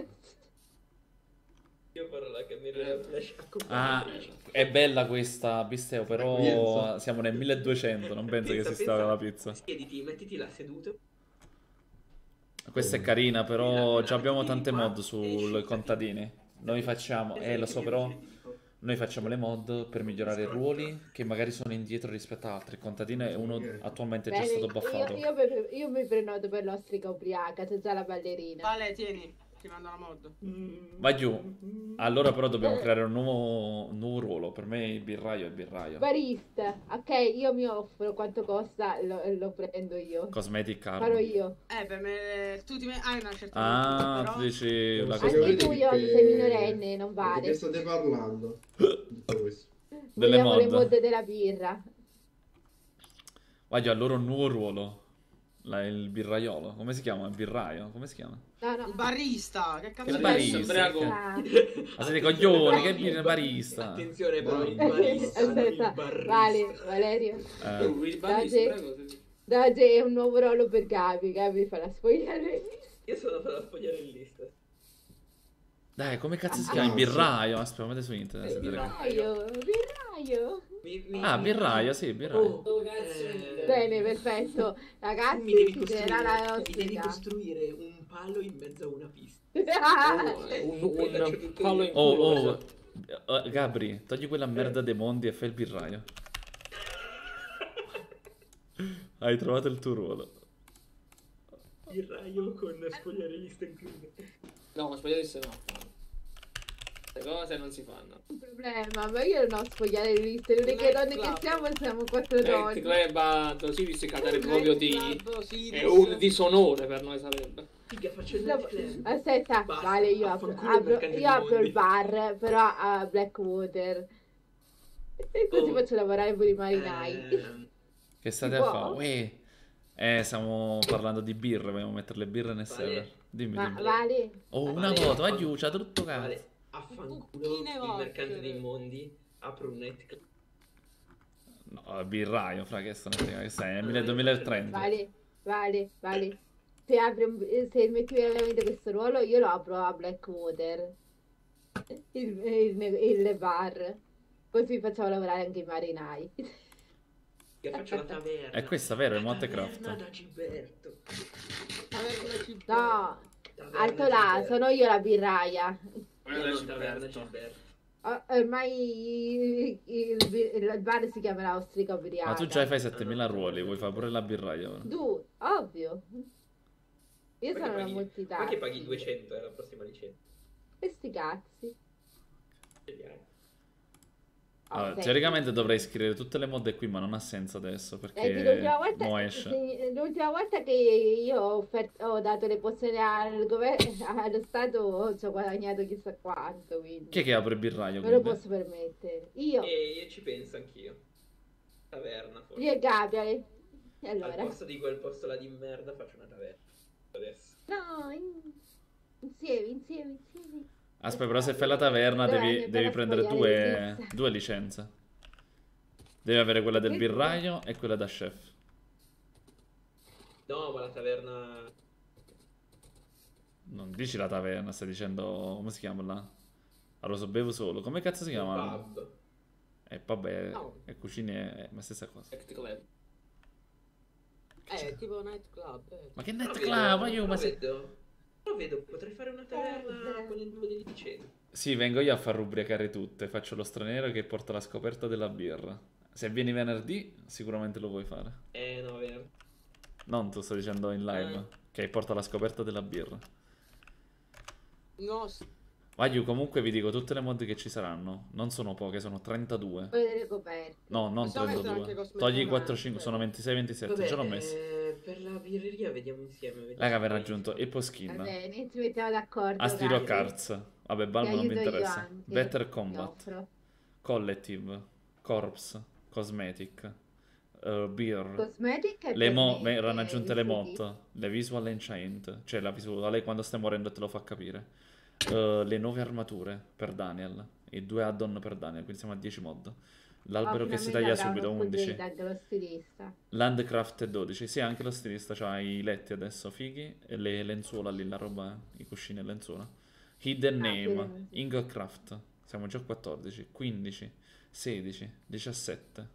Speaker 8: Io farò la cameriera slash
Speaker 1: Ah,
Speaker 8: accompagnatrice.
Speaker 1: è bella questa Bisteo, però
Speaker 13: Accoglienza.
Speaker 1: siamo nel milleduecento, non penso che
Speaker 8: Pensa,
Speaker 1: si stava
Speaker 8: pensa.
Speaker 1: la pizza.
Speaker 8: Siediti, mettiti là seduto.
Speaker 1: Questa è carina, però
Speaker 8: La-
Speaker 1: già abbiamo
Speaker 8: mettiti
Speaker 1: tante
Speaker 8: qua
Speaker 1: mod
Speaker 8: e
Speaker 1: sul
Speaker 8: scivolati.
Speaker 1: contadini. Noi facciamo, eh lo so però, noi facciamo le mod per migliorare i ruoli che magari sono indietro rispetto a altri. Il contadino è uno attualmente già
Speaker 6: Bene,
Speaker 1: stato
Speaker 6: io,
Speaker 1: buffato.
Speaker 6: io, per- io mi prenoto per l'ostrica ubriaca, c'è già la ballerina.
Speaker 10: Vale, tieni, ti mando la mod.
Speaker 1: Vai giù. Allora però dobbiamo creare un nuovo, un nuovo ruolo. Per me il birraio è il birraio.
Speaker 6: Barista, ok, io mi offro, quanto costa lo, lo prendo io.
Speaker 1: Cosmetic
Speaker 6: Farò
Speaker 1: Arm.
Speaker 6: io.
Speaker 10: Eh, per me... Tu ti metti... Hai una certa...
Speaker 1: Ah,
Speaker 10: però...
Speaker 1: tu dici la
Speaker 13: Sì,
Speaker 1: cosa
Speaker 6: Anche
Speaker 13: vedi
Speaker 6: tu, io,
Speaker 13: che-
Speaker 6: sei minorenne, non
Speaker 13: Di
Speaker 6: vale.
Speaker 13: che state parlando? Tutto questo.
Speaker 1: delle
Speaker 6: Vogliamo le
Speaker 1: mod.
Speaker 6: mod della birra.
Speaker 1: Voglio allora un nuovo ruolo. La- il birraiolo. Come si chiama? Il birraio? Come si chiama?
Speaker 6: No, no.
Speaker 10: Il barista, che cazzo
Speaker 1: Il
Speaker 10: è?
Speaker 1: barista.
Speaker 9: Ubriaco.
Speaker 6: Ah.
Speaker 1: Ma siete coglioni, che birra barista?
Speaker 8: Attenzione però, il
Speaker 13: Bravo.
Speaker 8: barista, non il
Speaker 6: Aspetta,
Speaker 8: barista.
Speaker 6: Vale, Valerio.
Speaker 1: Eh,
Speaker 9: Il barista,
Speaker 6: Dai,
Speaker 9: prego. sì.
Speaker 6: Da oggi è un nuovo ruolo per Gabi. Gabi fa la spogliare.
Speaker 8: Io sono per sfogliare il lista.
Speaker 1: dai, come cazzo si
Speaker 13: Ah,
Speaker 1: chiama? Il
Speaker 13: sì.
Speaker 1: birraio? Aspetta, guardate su internet.
Speaker 8: Il
Speaker 1: vedete che-
Speaker 6: Birraio, birraio.
Speaker 8: Mi- mi-
Speaker 1: Ah,
Speaker 8: mi-
Speaker 1: birraio, sì, birraio.
Speaker 8: Oh, eh,
Speaker 6: Bene, perfetto. Ragazzi,
Speaker 8: mi devi
Speaker 6: ci
Speaker 8: costruire,
Speaker 6: sarà la
Speaker 8: mi devi
Speaker 6: ostrica.
Speaker 8: costruire un palo in mezzo a una pista.
Speaker 9: Un, un palo in
Speaker 1: Oh,
Speaker 9: culo.
Speaker 1: oh, eh, Gabri, togli quella merda dei mondi e fai il birraio. Hai trovato il tuo ruolo.
Speaker 8: Il raio con sfogliare lista incluso.
Speaker 9: No, ho sbagliato di se no. Le cose non si fanno.
Speaker 6: Un problema, ma io non ho sfogliato le liste. Le uniche donne che siamo siamo quattro
Speaker 9: Night
Speaker 6: donne.
Speaker 9: Club a Osiris cadere proprio di...
Speaker 10: Club, Osiris.
Speaker 9: È un disonore per noi sarebbe.
Speaker 8: Figa, faccio il
Speaker 6: No,
Speaker 8: night club.
Speaker 6: aspetta,
Speaker 8: Basta,
Speaker 6: vale, io apro,
Speaker 8: affanculo
Speaker 6: apro-
Speaker 8: mercante
Speaker 6: io
Speaker 8: di
Speaker 6: apro
Speaker 8: mondi.
Speaker 6: il bar, però a Blackwater. E così
Speaker 8: Oh.
Speaker 6: faccio lavorare pure i marinai.
Speaker 8: Ehm,
Speaker 1: Che state
Speaker 6: Si
Speaker 1: a
Speaker 6: può?
Speaker 1: fare? Uè. Eh, stiamo parlando di birre, vogliamo mettere le birre nel
Speaker 8: Vale.
Speaker 1: server. Dimmi,
Speaker 6: Ma
Speaker 1: dimmi.
Speaker 6: vale?
Speaker 1: Oh, una
Speaker 8: Vale.
Speaker 1: foto, aiuto, c'ha tutto cazzo.
Speaker 8: Vale, affanculo
Speaker 10: Buchine
Speaker 8: il
Speaker 10: vodka.
Speaker 8: mercante dei mondi. Apro un night club.
Speaker 1: No, birraio, fra che sto che stai, nel duemilatrenta.
Speaker 6: Vale, vale, vale. Se, apri un- se metti veramente questo ruolo, io lo apro a Blackwater. Il, il, il bar. Così facciamo lavorare anche i marinai.
Speaker 8: Io faccio la taverna.
Speaker 1: È questa, vero? È
Speaker 8: La
Speaker 1: Montecraft.
Speaker 8: taverna da Gilberto.
Speaker 10: Taverna Gilberto.
Speaker 6: No,
Speaker 8: Taverna
Speaker 6: alto là,
Speaker 8: Gilberto.
Speaker 6: sono io la birraia.
Speaker 9: Quella
Speaker 8: No,
Speaker 9: del
Speaker 8: no, taverna
Speaker 9: Gilberto.
Speaker 8: Gilberto.
Speaker 6: O- Ormai il, il- il bar si chiamerà Ostrica Ubriaca.
Speaker 1: Ma tu già fai settemila ruoli, vuoi fare pure la birraia ora?
Speaker 6: Tu, ovvio. Io
Speaker 8: Poi
Speaker 6: sono
Speaker 8: che
Speaker 6: una
Speaker 8: paghi-
Speaker 6: multitasking.
Speaker 8: poi che paghi duecento è la prossima licenza.
Speaker 6: E sti cazzi.
Speaker 1: Allora,
Speaker 6: Ok.
Speaker 1: teoricamente dovrei scrivere tutte le mod qui, ma non ha senso adesso
Speaker 6: Eh,
Speaker 1: perché
Speaker 6: l'ultima volta,
Speaker 1: mo esce.
Speaker 6: se- l'ultima volta che io ho, offert- ho dato le pozioni al governo, allo Stato, ci ho guadagnato chissà quanto, quindi
Speaker 1: Chi è che apre il birraio?
Speaker 6: me lo
Speaker 1: quindi?
Speaker 6: posso permettere. Io,
Speaker 8: E io ci penso anch'io. Taverna forse.
Speaker 6: io e Gabriele. E
Speaker 8: Al
Speaker 6: allora?
Speaker 8: posto di quel posto là di merda faccio una taverna. Adesso.
Speaker 6: No, in- insieme, insieme, insieme.
Speaker 1: Aspetta, però se fai la taverna
Speaker 6: Dov'è
Speaker 1: devi,
Speaker 6: che
Speaker 1: devi
Speaker 6: per
Speaker 1: prendere
Speaker 6: sfogliare
Speaker 1: due,
Speaker 6: le liste?
Speaker 1: due licenze. Devi avere quella del
Speaker 6: Perché?
Speaker 1: birraio e quella da chef.
Speaker 8: No, ma la taverna.
Speaker 1: Non dici la taverna, stai dicendo... come si chiama là? Allora so bevo solo. Come cazzo si chiama?
Speaker 8: Pub.
Speaker 1: Eh, vabbè,
Speaker 10: No.
Speaker 1: e cucine è la stessa cosa.
Speaker 9: Night Club.
Speaker 10: Eh, tipo night club. eh.
Speaker 1: Ma che
Speaker 8: Però
Speaker 1: net
Speaker 8: vedo-
Speaker 1: club, ma io,
Speaker 8: però
Speaker 1: ma se...
Speaker 8: vedo, però vedo, potrei fare una taverna con il nome di licenza.
Speaker 1: Sì, vengo io a far rubriacare tutte. Faccio lo straniero che porta la scoperta della birra. Se vieni venerdì, sicuramente lo vuoi fare.
Speaker 8: Eh, no, vero.
Speaker 1: Non tu, sto dicendo in live.
Speaker 8: Eh.
Speaker 1: Che porta la scoperta della birra.
Speaker 10: No, s-
Speaker 1: Vaglio, comunque vi dico tutte le mod che ci saranno. Non sono poche, sono trentadue.
Speaker 6: Quello delle coperte.
Speaker 1: No, non
Speaker 10: Possiamo mettere anche
Speaker 1: trentadue.
Speaker 10: cosmetica,
Speaker 1: Togli quattro,
Speaker 10: eh,
Speaker 1: cinque,
Speaker 10: cioè.
Speaker 1: sono ventisei ventisette.
Speaker 8: Vabbè,
Speaker 1: Già l'ho messo.
Speaker 8: eh, per la birreria vediamo insieme. vediamo
Speaker 1: Raga,
Speaker 8: se
Speaker 1: aver
Speaker 8: poi-
Speaker 1: raggiunto Apple Skin.
Speaker 6: Va bene, ci mettiamo d'accordo.
Speaker 1: Astiro
Speaker 6: Gabriele.
Speaker 1: Cards. Vabbè, Balmo
Speaker 6: Ti
Speaker 1: non mi
Speaker 6: aiuto io
Speaker 1: interessa.
Speaker 6: anche.
Speaker 1: Better
Speaker 6: Ti
Speaker 1: Combat.
Speaker 6: offro.
Speaker 1: Collective. Corpse. Cosmetic. uh, Beer.
Speaker 6: Cosmetic e
Speaker 1: Le mo-
Speaker 6: cosmetic,
Speaker 1: verranno aggiunte le
Speaker 6: i succhi.
Speaker 1: mod. Le visual enchant. Cioè la visuale quando stai morendo te lo fa capire. Uh, le nuove armature per Daniel. I due add-on per Daniel. Quindi siamo a dieci mod. L'albero
Speaker 6: Oh,
Speaker 1: che si
Speaker 6: finalmente
Speaker 1: taglia
Speaker 6: avrà
Speaker 1: subito
Speaker 6: uno
Speaker 1: undici.
Speaker 6: upgrade anche lo stilista.
Speaker 1: Landcraft dodici. Sì, anche lo stilista c'ha i letti adesso fighi. E le lenzuola lì, la roba, i cuscini e lenzuola. Hidden
Speaker 6: Ah,
Speaker 1: Name.
Speaker 6: sì.
Speaker 1: Inglecraft. Siamo già a quattordici. quindici. sedici. diciassette.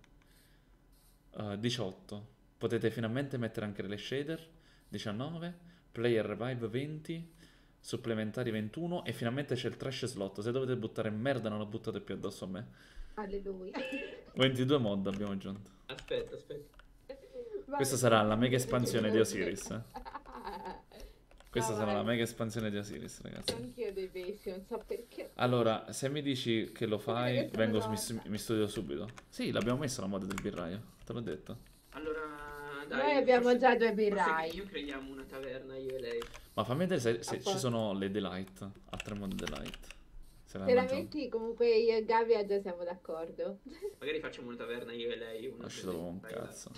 Speaker 1: uh, diciotto. Potete finalmente mettere anche le shader. diciannove. Player Revive venti. Supplementari ventuno. E finalmente c'è il trash slot. Se dovete buttare merda non lo buttate più addosso a me.
Speaker 6: Alleluia.
Speaker 1: ventidue mod abbiamo aggiunto.
Speaker 8: Aspetta, aspetta.
Speaker 1: Questa sarà la mega espansione di Osiris. eh. Questa
Speaker 6: No,
Speaker 1: sarà la
Speaker 6: vai.
Speaker 1: mega espansione di Osiris, ragazzi.
Speaker 6: Anch'io dei pesi, non so perché.
Speaker 1: Allora, se mi dici che lo fai,
Speaker 6: Perché
Speaker 1: vengo,
Speaker 6: sono
Speaker 1: mi, mi studio subito. Sì, l'abbiamo messo la mod del birraio, te l'ho detto.
Speaker 8: Allora, dai.
Speaker 6: Noi abbiamo
Speaker 8: forse-
Speaker 6: già due
Speaker 8: forse
Speaker 6: birrai.
Speaker 8: Io creiamo una taverna, io e lei.
Speaker 1: Ma fammi vedere se, se
Speaker 6: A
Speaker 1: ci
Speaker 6: posto.
Speaker 1: sono le Delight, altre mod Delight. Se le hai mangiate.
Speaker 6: Veramente comunque io e Gabriele già siamo d'accordo.
Speaker 8: Magari facciamo una taverna io e lei. Una
Speaker 1: Lasci dopo un
Speaker 8: Dai,
Speaker 1: cazzo.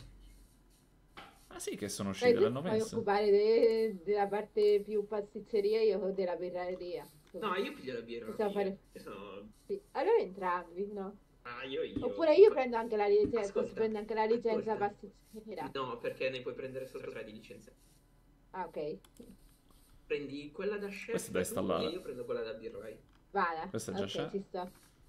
Speaker 1: Ah sì, che sono
Speaker 6: E
Speaker 1: uscite,
Speaker 6: tu
Speaker 1: l'hanno
Speaker 6: puoi
Speaker 1: messe.
Speaker 6: occupare de- della parte più pasticceria, io della birreria.
Speaker 8: No, io piglio la birra.
Speaker 6: Possiamo
Speaker 8: io.
Speaker 6: fare-
Speaker 8: Io sono...
Speaker 6: Sì. Allora entrambi, no?
Speaker 8: Ah, io, io.
Speaker 6: Oppure io prendo anche la licenza,
Speaker 8: Ascolta,
Speaker 6: posso prendere anche la licenza
Speaker 8: ascolta.
Speaker 6: pasticcera.
Speaker 8: No, perché ne puoi prendere solo tre di licenza.
Speaker 6: Ah, ok.
Speaker 8: Prendi quella da chef
Speaker 1: Questa è da
Speaker 8: tu,
Speaker 1: installare.
Speaker 8: e io prendo quella da birrai.
Speaker 6: Vada.
Speaker 1: Questa è già
Speaker 6: Ok,
Speaker 1: c'è?
Speaker 6: ci sto.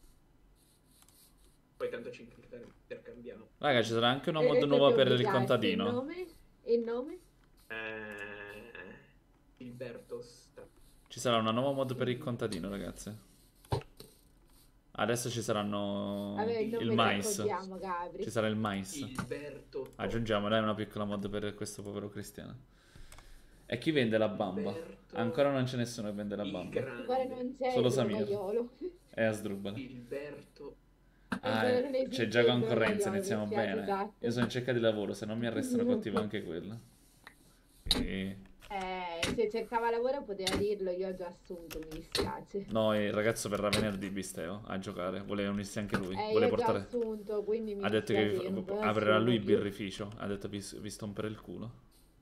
Speaker 8: Poi tanto ci intercambiamo.
Speaker 1: Raga, ci sarà anche una
Speaker 6: E-
Speaker 1: mod
Speaker 6: e
Speaker 1: nuova
Speaker 6: tu
Speaker 1: per il
Speaker 6: obbligarti,
Speaker 1: contadino.
Speaker 6: Il nome? Il nome?
Speaker 8: Eh... Gilberto sta...
Speaker 1: Ci sarà una nuova mod per il contadino, ragazzi. Adesso ci saranno
Speaker 6: Vabbè, il nome
Speaker 1: il
Speaker 6: lo
Speaker 1: mais.
Speaker 6: raccontiamo, Gabri.
Speaker 1: Ci sarà il mais.
Speaker 8: Gilberto.
Speaker 1: Aggiungiamo, dai, una piccola mod per questo povero cristiano. E chi vende la bamba? Ancora non c'è nessuno che vende la bamba.
Speaker 6: Ancora non c'è
Speaker 1: Solo
Speaker 6: il
Speaker 1: Samir.
Speaker 6: vaiolo.
Speaker 1: E Asdrubale.
Speaker 3: Gilberto.
Speaker 1: Ah,
Speaker 6: Eh, non
Speaker 1: eh,
Speaker 6: esiste
Speaker 1: c'è già
Speaker 6: il
Speaker 1: concorrenza,
Speaker 6: nome,
Speaker 1: iniziamo
Speaker 6: sì,
Speaker 1: bene.
Speaker 6: esatto.
Speaker 1: Io sono in cerca di lavoro, se non mi arrestano cattivo anche quello. E...
Speaker 6: Eh, se cercava lavoro poteva dirlo, io ho già assunto, mi dispiace.
Speaker 1: No, il ragazzo verrà venerdì, Bisteo, a giocare. Vuole unirsi anche lui.
Speaker 6: Eh,
Speaker 1: Vuole
Speaker 6: io ho già
Speaker 1: portare...
Speaker 6: assunto, quindi mi
Speaker 1: Ha detto che
Speaker 6: dispiace, io non posso
Speaker 1: aprirà lui il
Speaker 6: assumere più.
Speaker 1: birrificio. Ha detto vi, vi stompere il culo.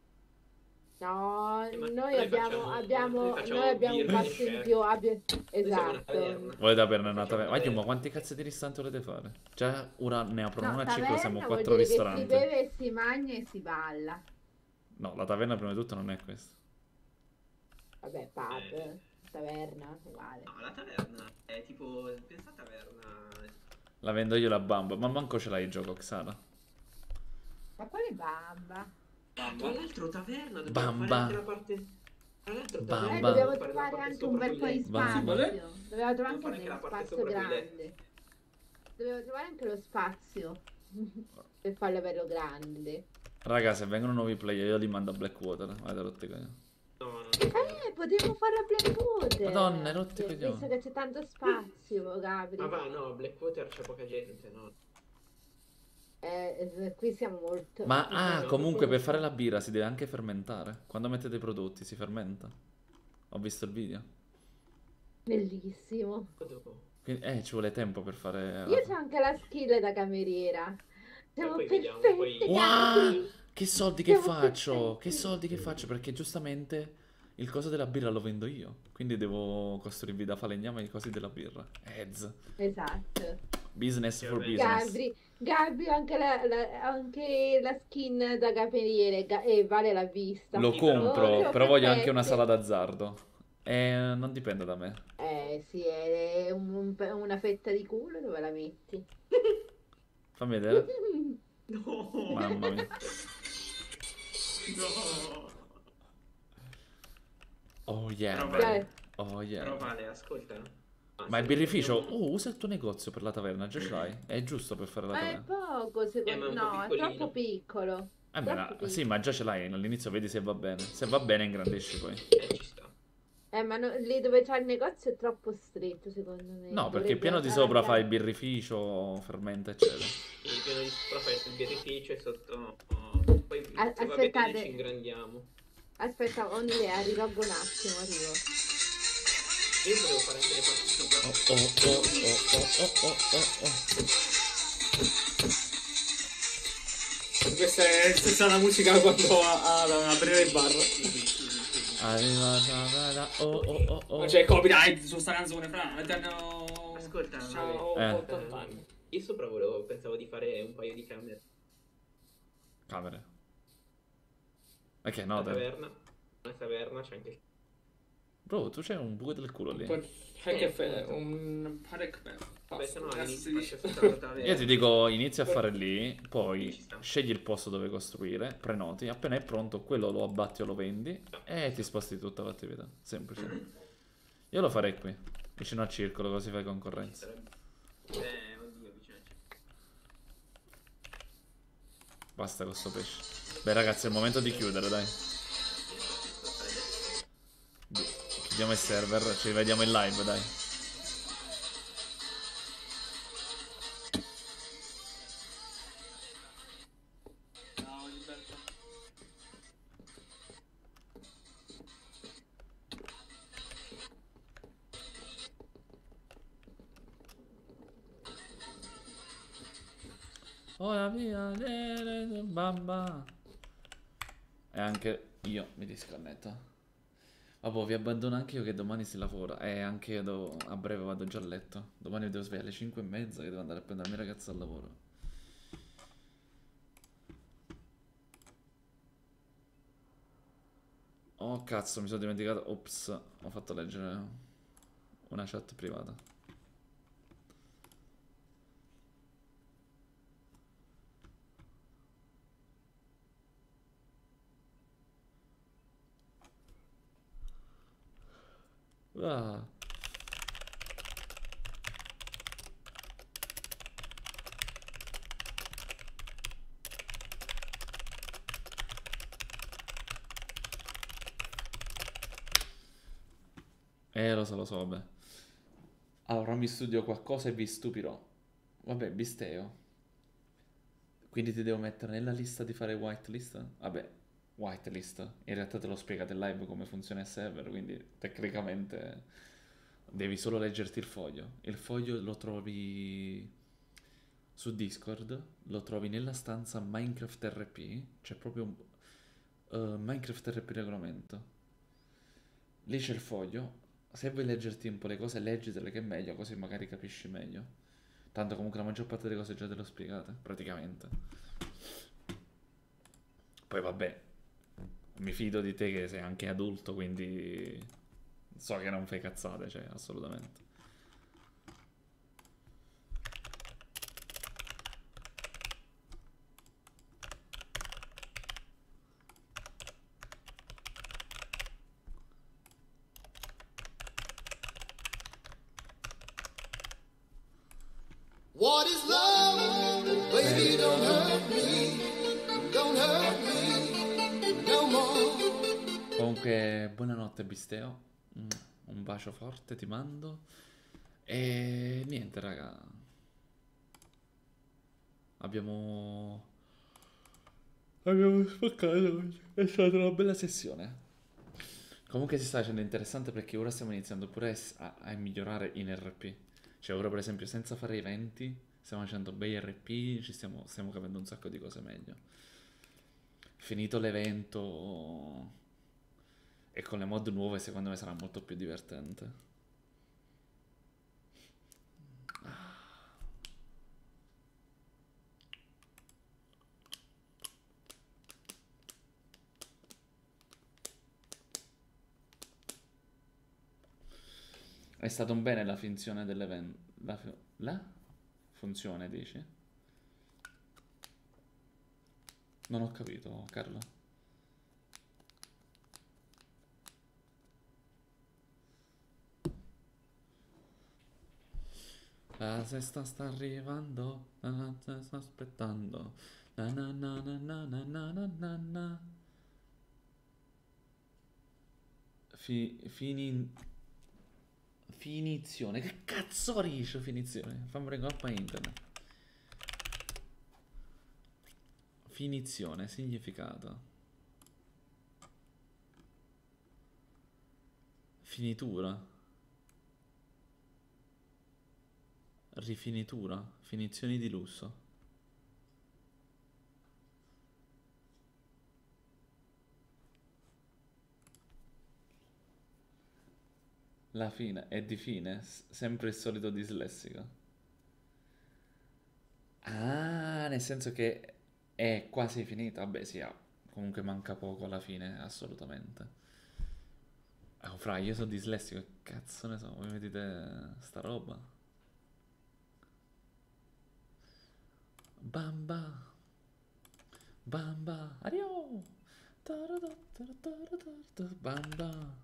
Speaker 6: No, noi
Speaker 3: noi
Speaker 6: abbiamo,
Speaker 3: facciamo-
Speaker 6: abbiamo,
Speaker 3: noi facciamo
Speaker 6: noi abbiamo un
Speaker 3: birra e
Speaker 6: passo in
Speaker 3: chef.
Speaker 6: più. abbia-
Speaker 3: siamo una
Speaker 6: Esatto.
Speaker 3: taverna.
Speaker 1: Volete aprirne una taverna? Ma, ma quanti cazzo di ristoranti volete fare? Già ora ne aprono
Speaker 6: No,
Speaker 1: una a ciclo, siamo
Speaker 6: taverna vuol
Speaker 1: quattro
Speaker 6: dire che si
Speaker 1: ristoranti.
Speaker 6: beve e si mangia e si balla.
Speaker 1: No, la taverna prima di tutto non è questa.
Speaker 6: Vabbè, pub, taverna, uguale.
Speaker 3: No, la taverna è tipo. Pensa a taverna.
Speaker 1: La vendo io la bamba, ma manco ce l'hai il gioco, Xana.
Speaker 6: Ma quale bamba?
Speaker 3: Tra l'altro, taverna dobbiamo
Speaker 1: Bamba.
Speaker 3: fare anche la parte. Tra l'altro,
Speaker 6: Eh,
Speaker 1: Bamba.
Speaker 3: taverna
Speaker 6: dobbiamo
Speaker 3: dobbiamo fare la
Speaker 6: trovare
Speaker 3: parte
Speaker 6: anche un bel po' di
Speaker 3: sopra
Speaker 1: Bamba.
Speaker 6: spazio. Dobbiamo trovare
Speaker 3: Dobbiamo
Speaker 6: anche
Speaker 3: fare anche la
Speaker 6: uno
Speaker 3: parte
Speaker 6: spazio
Speaker 3: sopra quei
Speaker 6: grande. Dobbiamo trovare anche lo spazio per farlo bello grande.
Speaker 1: Raga, se vengono nuovi player io li mando a Blackwater. Vai da rotte coglioni.
Speaker 3: No, no,
Speaker 6: Eh, potremmo farlo a Blackwater.
Speaker 1: Madonna, hai rotto i
Speaker 6: Visto
Speaker 1: coglioni.
Speaker 6: che c'è tanto spazio, Gabri.
Speaker 3: Ma va, no, a Blackwater c'è poca gente, no.
Speaker 6: Eh, eh, qui siamo molto...
Speaker 1: Ma ah,
Speaker 6: molto-
Speaker 1: comunque per fare la birra si deve anche fermentare. Quando mettete i prodotti si fermenta. Ho visto il video.
Speaker 6: Bellissimo.
Speaker 1: Quindi, eh, ci vuole tempo per fare...
Speaker 6: Io c'ho anche la skill da cameriera. Siamo
Speaker 3: poi vediamo,
Speaker 6: perfette,
Speaker 3: poi-
Speaker 1: Wow!
Speaker 6: Gabri.
Speaker 1: Che soldi che
Speaker 6: Siamo
Speaker 1: faccio?
Speaker 6: perfetti.
Speaker 1: Che soldi che faccio? Perché giustamente il coso della birra lo vendo io. Quindi devo costruirvi da falegname i cosi della birra. Ez.
Speaker 6: Esatto.
Speaker 1: Business for business.
Speaker 6: Gabri, Gabri ho anche la, la- anche la skin da cameriere Ga- e Vale l'ha vista.
Speaker 1: Lo compro,
Speaker 6: Oh,
Speaker 1: però voglio anche una
Speaker 6: perfette.
Speaker 1: sala d'azzardo. E non dipende da me.
Speaker 6: Eh sì, è un- un pe- una fetta di culo dove la metti?
Speaker 1: Fammi vedere.
Speaker 3: No.
Speaker 1: Mamma mia.
Speaker 3: No.
Speaker 1: Oh yeah.
Speaker 3: Però
Speaker 1: man.
Speaker 3: vale,
Speaker 1: Oh yeah.
Speaker 3: però vale, ascolta. Ah,
Speaker 1: Ma il
Speaker 3: sì,
Speaker 1: birrificio,
Speaker 3: abbiamo-
Speaker 1: oh, usa il tuo negozio per la taverna, già ce l'hai. È giusto per fare la
Speaker 6: Ma è
Speaker 1: taverna.
Speaker 6: poco,
Speaker 3: Eh,
Speaker 6: secondo
Speaker 3: ma è un po'
Speaker 6: no, è
Speaker 3: piccolino.
Speaker 6: troppo piccolo.
Speaker 1: Eh beh,
Speaker 6: Troppo
Speaker 1: ma- sì,
Speaker 6: piccolo.
Speaker 1: ma già ce l'hai, all'inizio vedi se va bene. Se va bene ingrandisci poi.
Speaker 3: Eh, ci sta.
Speaker 6: Eh, ma no- lì dove c'è il negozio è troppo stretto, secondo me.
Speaker 1: No, perché
Speaker 6: Dovrebbe
Speaker 1: piano di
Speaker 6: allargare.
Speaker 1: sopra fai il birrificio, fermenta, eccetera.
Speaker 3: Il piano di sopra fai sul birrificio e sotto. oh, Poi se
Speaker 6: A-
Speaker 3: va bene
Speaker 6: aspettate.
Speaker 3: ci ingrandiamo.
Speaker 6: Aspetta, ho un'idea, riloggo un attimo, arrivo.
Speaker 3: Io volevo fare anche le parti sopra.
Speaker 1: Oh, oh, oh, oh, oh, oh, oh, oh.
Speaker 9: Questa è stessa la musica quando a, a, a aprire il bar.
Speaker 1: Arriva, va, va, oh, oh, oh, oh.
Speaker 9: Non c'è copyright su sta canzone, fra. Mettano...
Speaker 3: Ascolta,
Speaker 9: Ciao,
Speaker 3: vale.
Speaker 1: Eh.
Speaker 9: ottanta anni.
Speaker 3: Io sopra volevo, pensavo di fare un paio di camere.
Speaker 1: Camere. Ok, no,
Speaker 3: Una
Speaker 1: dai.
Speaker 3: taverna. Una taverna c'è anche.
Speaker 1: Bro, tu c'hai un buco del culo lì.
Speaker 9: Poi fai che fai un parec
Speaker 3: Beh, se no
Speaker 9: Cazzo
Speaker 3: all'inizio
Speaker 9: si dice.
Speaker 3: faccio soltanto taverna.
Speaker 1: Io ti dico, inizia a fare lì, poi scegli il posto dove costruire, prenoti, appena è pronto quello lo abbatti o lo vendi e ti sposti tutta l'attività. Semplice. Io lo farei qui, vicino al circolo, così fai concorrenza.
Speaker 3: Eh, oddio, vicino al circolo.
Speaker 1: Basta con sto pesce. Beh ragazzi, è il momento di chiudere, dai. Chiudiamo il server, ci rivediamo in live, dai.
Speaker 9: Ciao, Gilberto.
Speaker 1: Ora via, le- le- bamba. E anche io mi disconnetto. Vabbè, vi abbandono anche io che domani si lavora. E anche io devo- a breve vado già a letto. Domani mi devo svegliare alle cinque e mezza che devo andare a prendere la mia ragazza al lavoro. Oh cazzo, mi sono dimenticato. Ops, ho fatto leggere una chat privata. Ah. Eh, lo so, lo so, vabbè. Allora mi studio qualcosa e vi stupirò. Vabbè, Bisteo. Quindi ti devo mettere nella lista di fare whitelist? Vabbè, whitelist. In realtà te l'ho spiegato in live come funziona il server, quindi tecnicamente devi solo leggerti il foglio. Il foglio lo trovi su Discord, lo trovi nella stanza Minecraft R P, c'è proprio un uh, Minecraft R P regolamento. Lì c'è il foglio. Se vuoi leggerti un po' le cose, leggitele che è meglio, così magari capisci meglio. Tanto comunque la maggior parte delle cose già te le ho spiegate, praticamente. Poi vabbè, mi fido di te che sei anche adulto, quindi so che non fai cazzate, cioè, assolutamente.
Speaker 15: What is love? Baby, don't hurt me. Don't hurt me no more.
Speaker 1: Comunque, buonanotte Bisteo. Mm, Un bacio forte ti mando. E niente, raga. Abbiamo... Abbiamo spaccato. È stata una bella sessione. Comunque si sta facendo interessante perché ora stiamo iniziando pure a, a migliorare in R P. Cioè ora per esempio senza fare eventi stiamo facendo bei R P, ci stiamo, stiamo capendo un sacco di cose meglio. Finito l'evento e con le mod nuove secondo me sarà molto più divertente. È stato un bene la finzione dell'evento. La, fi- la funzione, dici? Non ho capito, Carlo. La sesta sta arrivando, la notte sta aspettando. Na na na na na na na na na na. Fi- fini... Finizione. Che cazzo dice finizione? Fammi un colpo a internet. Finizione, significato. Finitura. Rifinitura. Finizioni di lusso. La fine è di fine, s- sempre il solito dislessico. Ah, nel senso che è quasi finita. Vabbè, sì, ah, comunque manca poco alla fine, assolutamente. Oh, fra, io sono dislessico, che cazzo ne so, voi mi dite sta roba? Bamba, bamba, adio, bamba.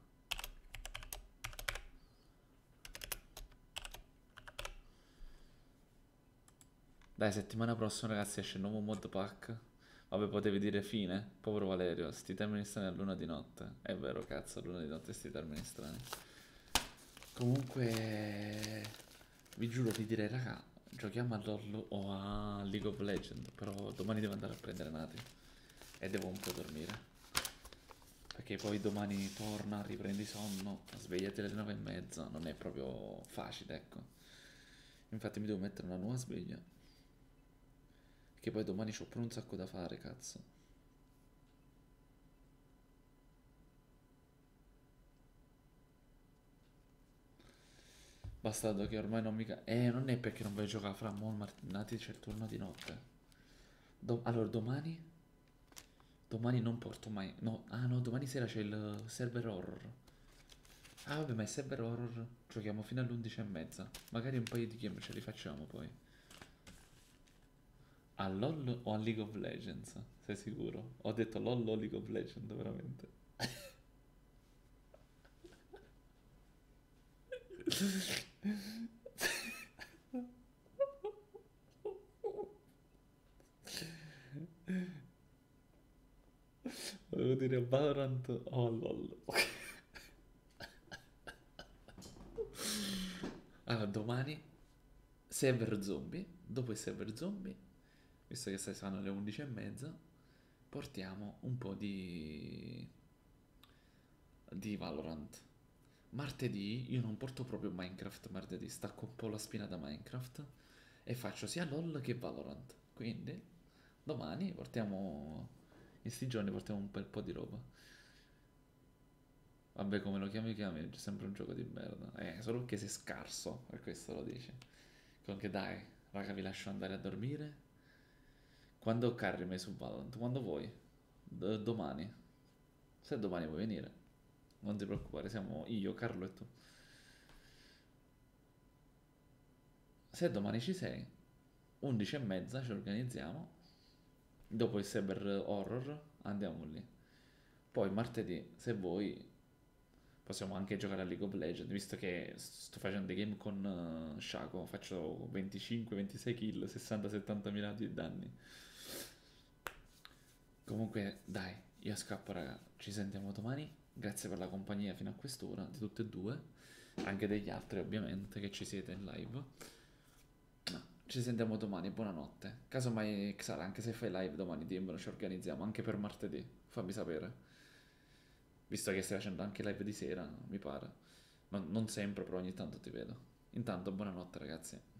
Speaker 1: Dai, settimana prossima ragazzi esce il nuovo mod pack. Vabbè, potevi dire fine. Povero Valerio, sti termini strani a luna di notte. È vero, cazzo, a luna di notte sti termini strani. Comunque, vi giuro, vi direi, raga, giochiamo a LoL o a League of Legends. Però domani devo andare a prendere Nati. E devo un po' dormire. Perché poi domani torna, riprendi sonno, svegliati alle nove e mezza. Non è proprio facile, ecco. Infatti mi devo mettere una nuova sveglia. Che poi domani c'ho pure un sacco da fare, cazzo. Bastardo che ormai non mica... Eh, non è perché non vai a giocare fra mo' Martinati, c'è il turno di notte. Do- allora, domani... Domani non porto mai... No, ah no, domani sera c'è il server horror. Ah vabbè, ma il server horror giochiamo fino alle undici e mezza. Magari un paio di game ce li facciamo poi. A LoL o a League of Legends? Sei sicuro? Ho detto LoL o League of Legends, veramente. Volevo dire Valorant o LoL. Allora, domani server zombie. Dopo il server zombie, visto che stai saranno le undici e mezza, portiamo un po' di di Valorant. Martedì io non porto proprio Minecraft, martedì stacco un po' la spina da Minecraft e faccio sia LOL che Valorant. Quindi domani portiamo, in sti giorni portiamo un bel po' di roba. Vabbè, come lo chiami chiami, è sempre un gioco di merda. Eh, solo che sei scarso, per questo lo dici. Comunque dai, raga, vi lascio andare a dormire. Quando carri me su Valorant? Quando vuoi. D- domani. Se domani vuoi venire. Non ti preoccupare, siamo io, Carlo e tu. Se domani ci sei, undici e mezza ci organizziamo. Dopo il cyber horror andiamo lì. Poi martedì, se vuoi, possiamo anche giocare a League of Legends, visto che sto facendo dei game con uh, Shaco, faccio venticinque ventisei kill, sessanta settanta mila di danni. Comunque, dai, io scappo, raga. Ci sentiamo domani. Grazie per la compagnia fino a quest'ora, di tutte e due, anche degli altri ovviamente, che ci siete in live. No, ci sentiamo domani, buonanotte. Casomai, Xara, anche se fai live domani, dimmelo, ci organizziamo, anche per martedì, fammi sapere. Visto che stai facendo anche live di sera, mi pare. Non, non sempre, però ogni tanto ti vedo. Intanto, buonanotte ragazzi.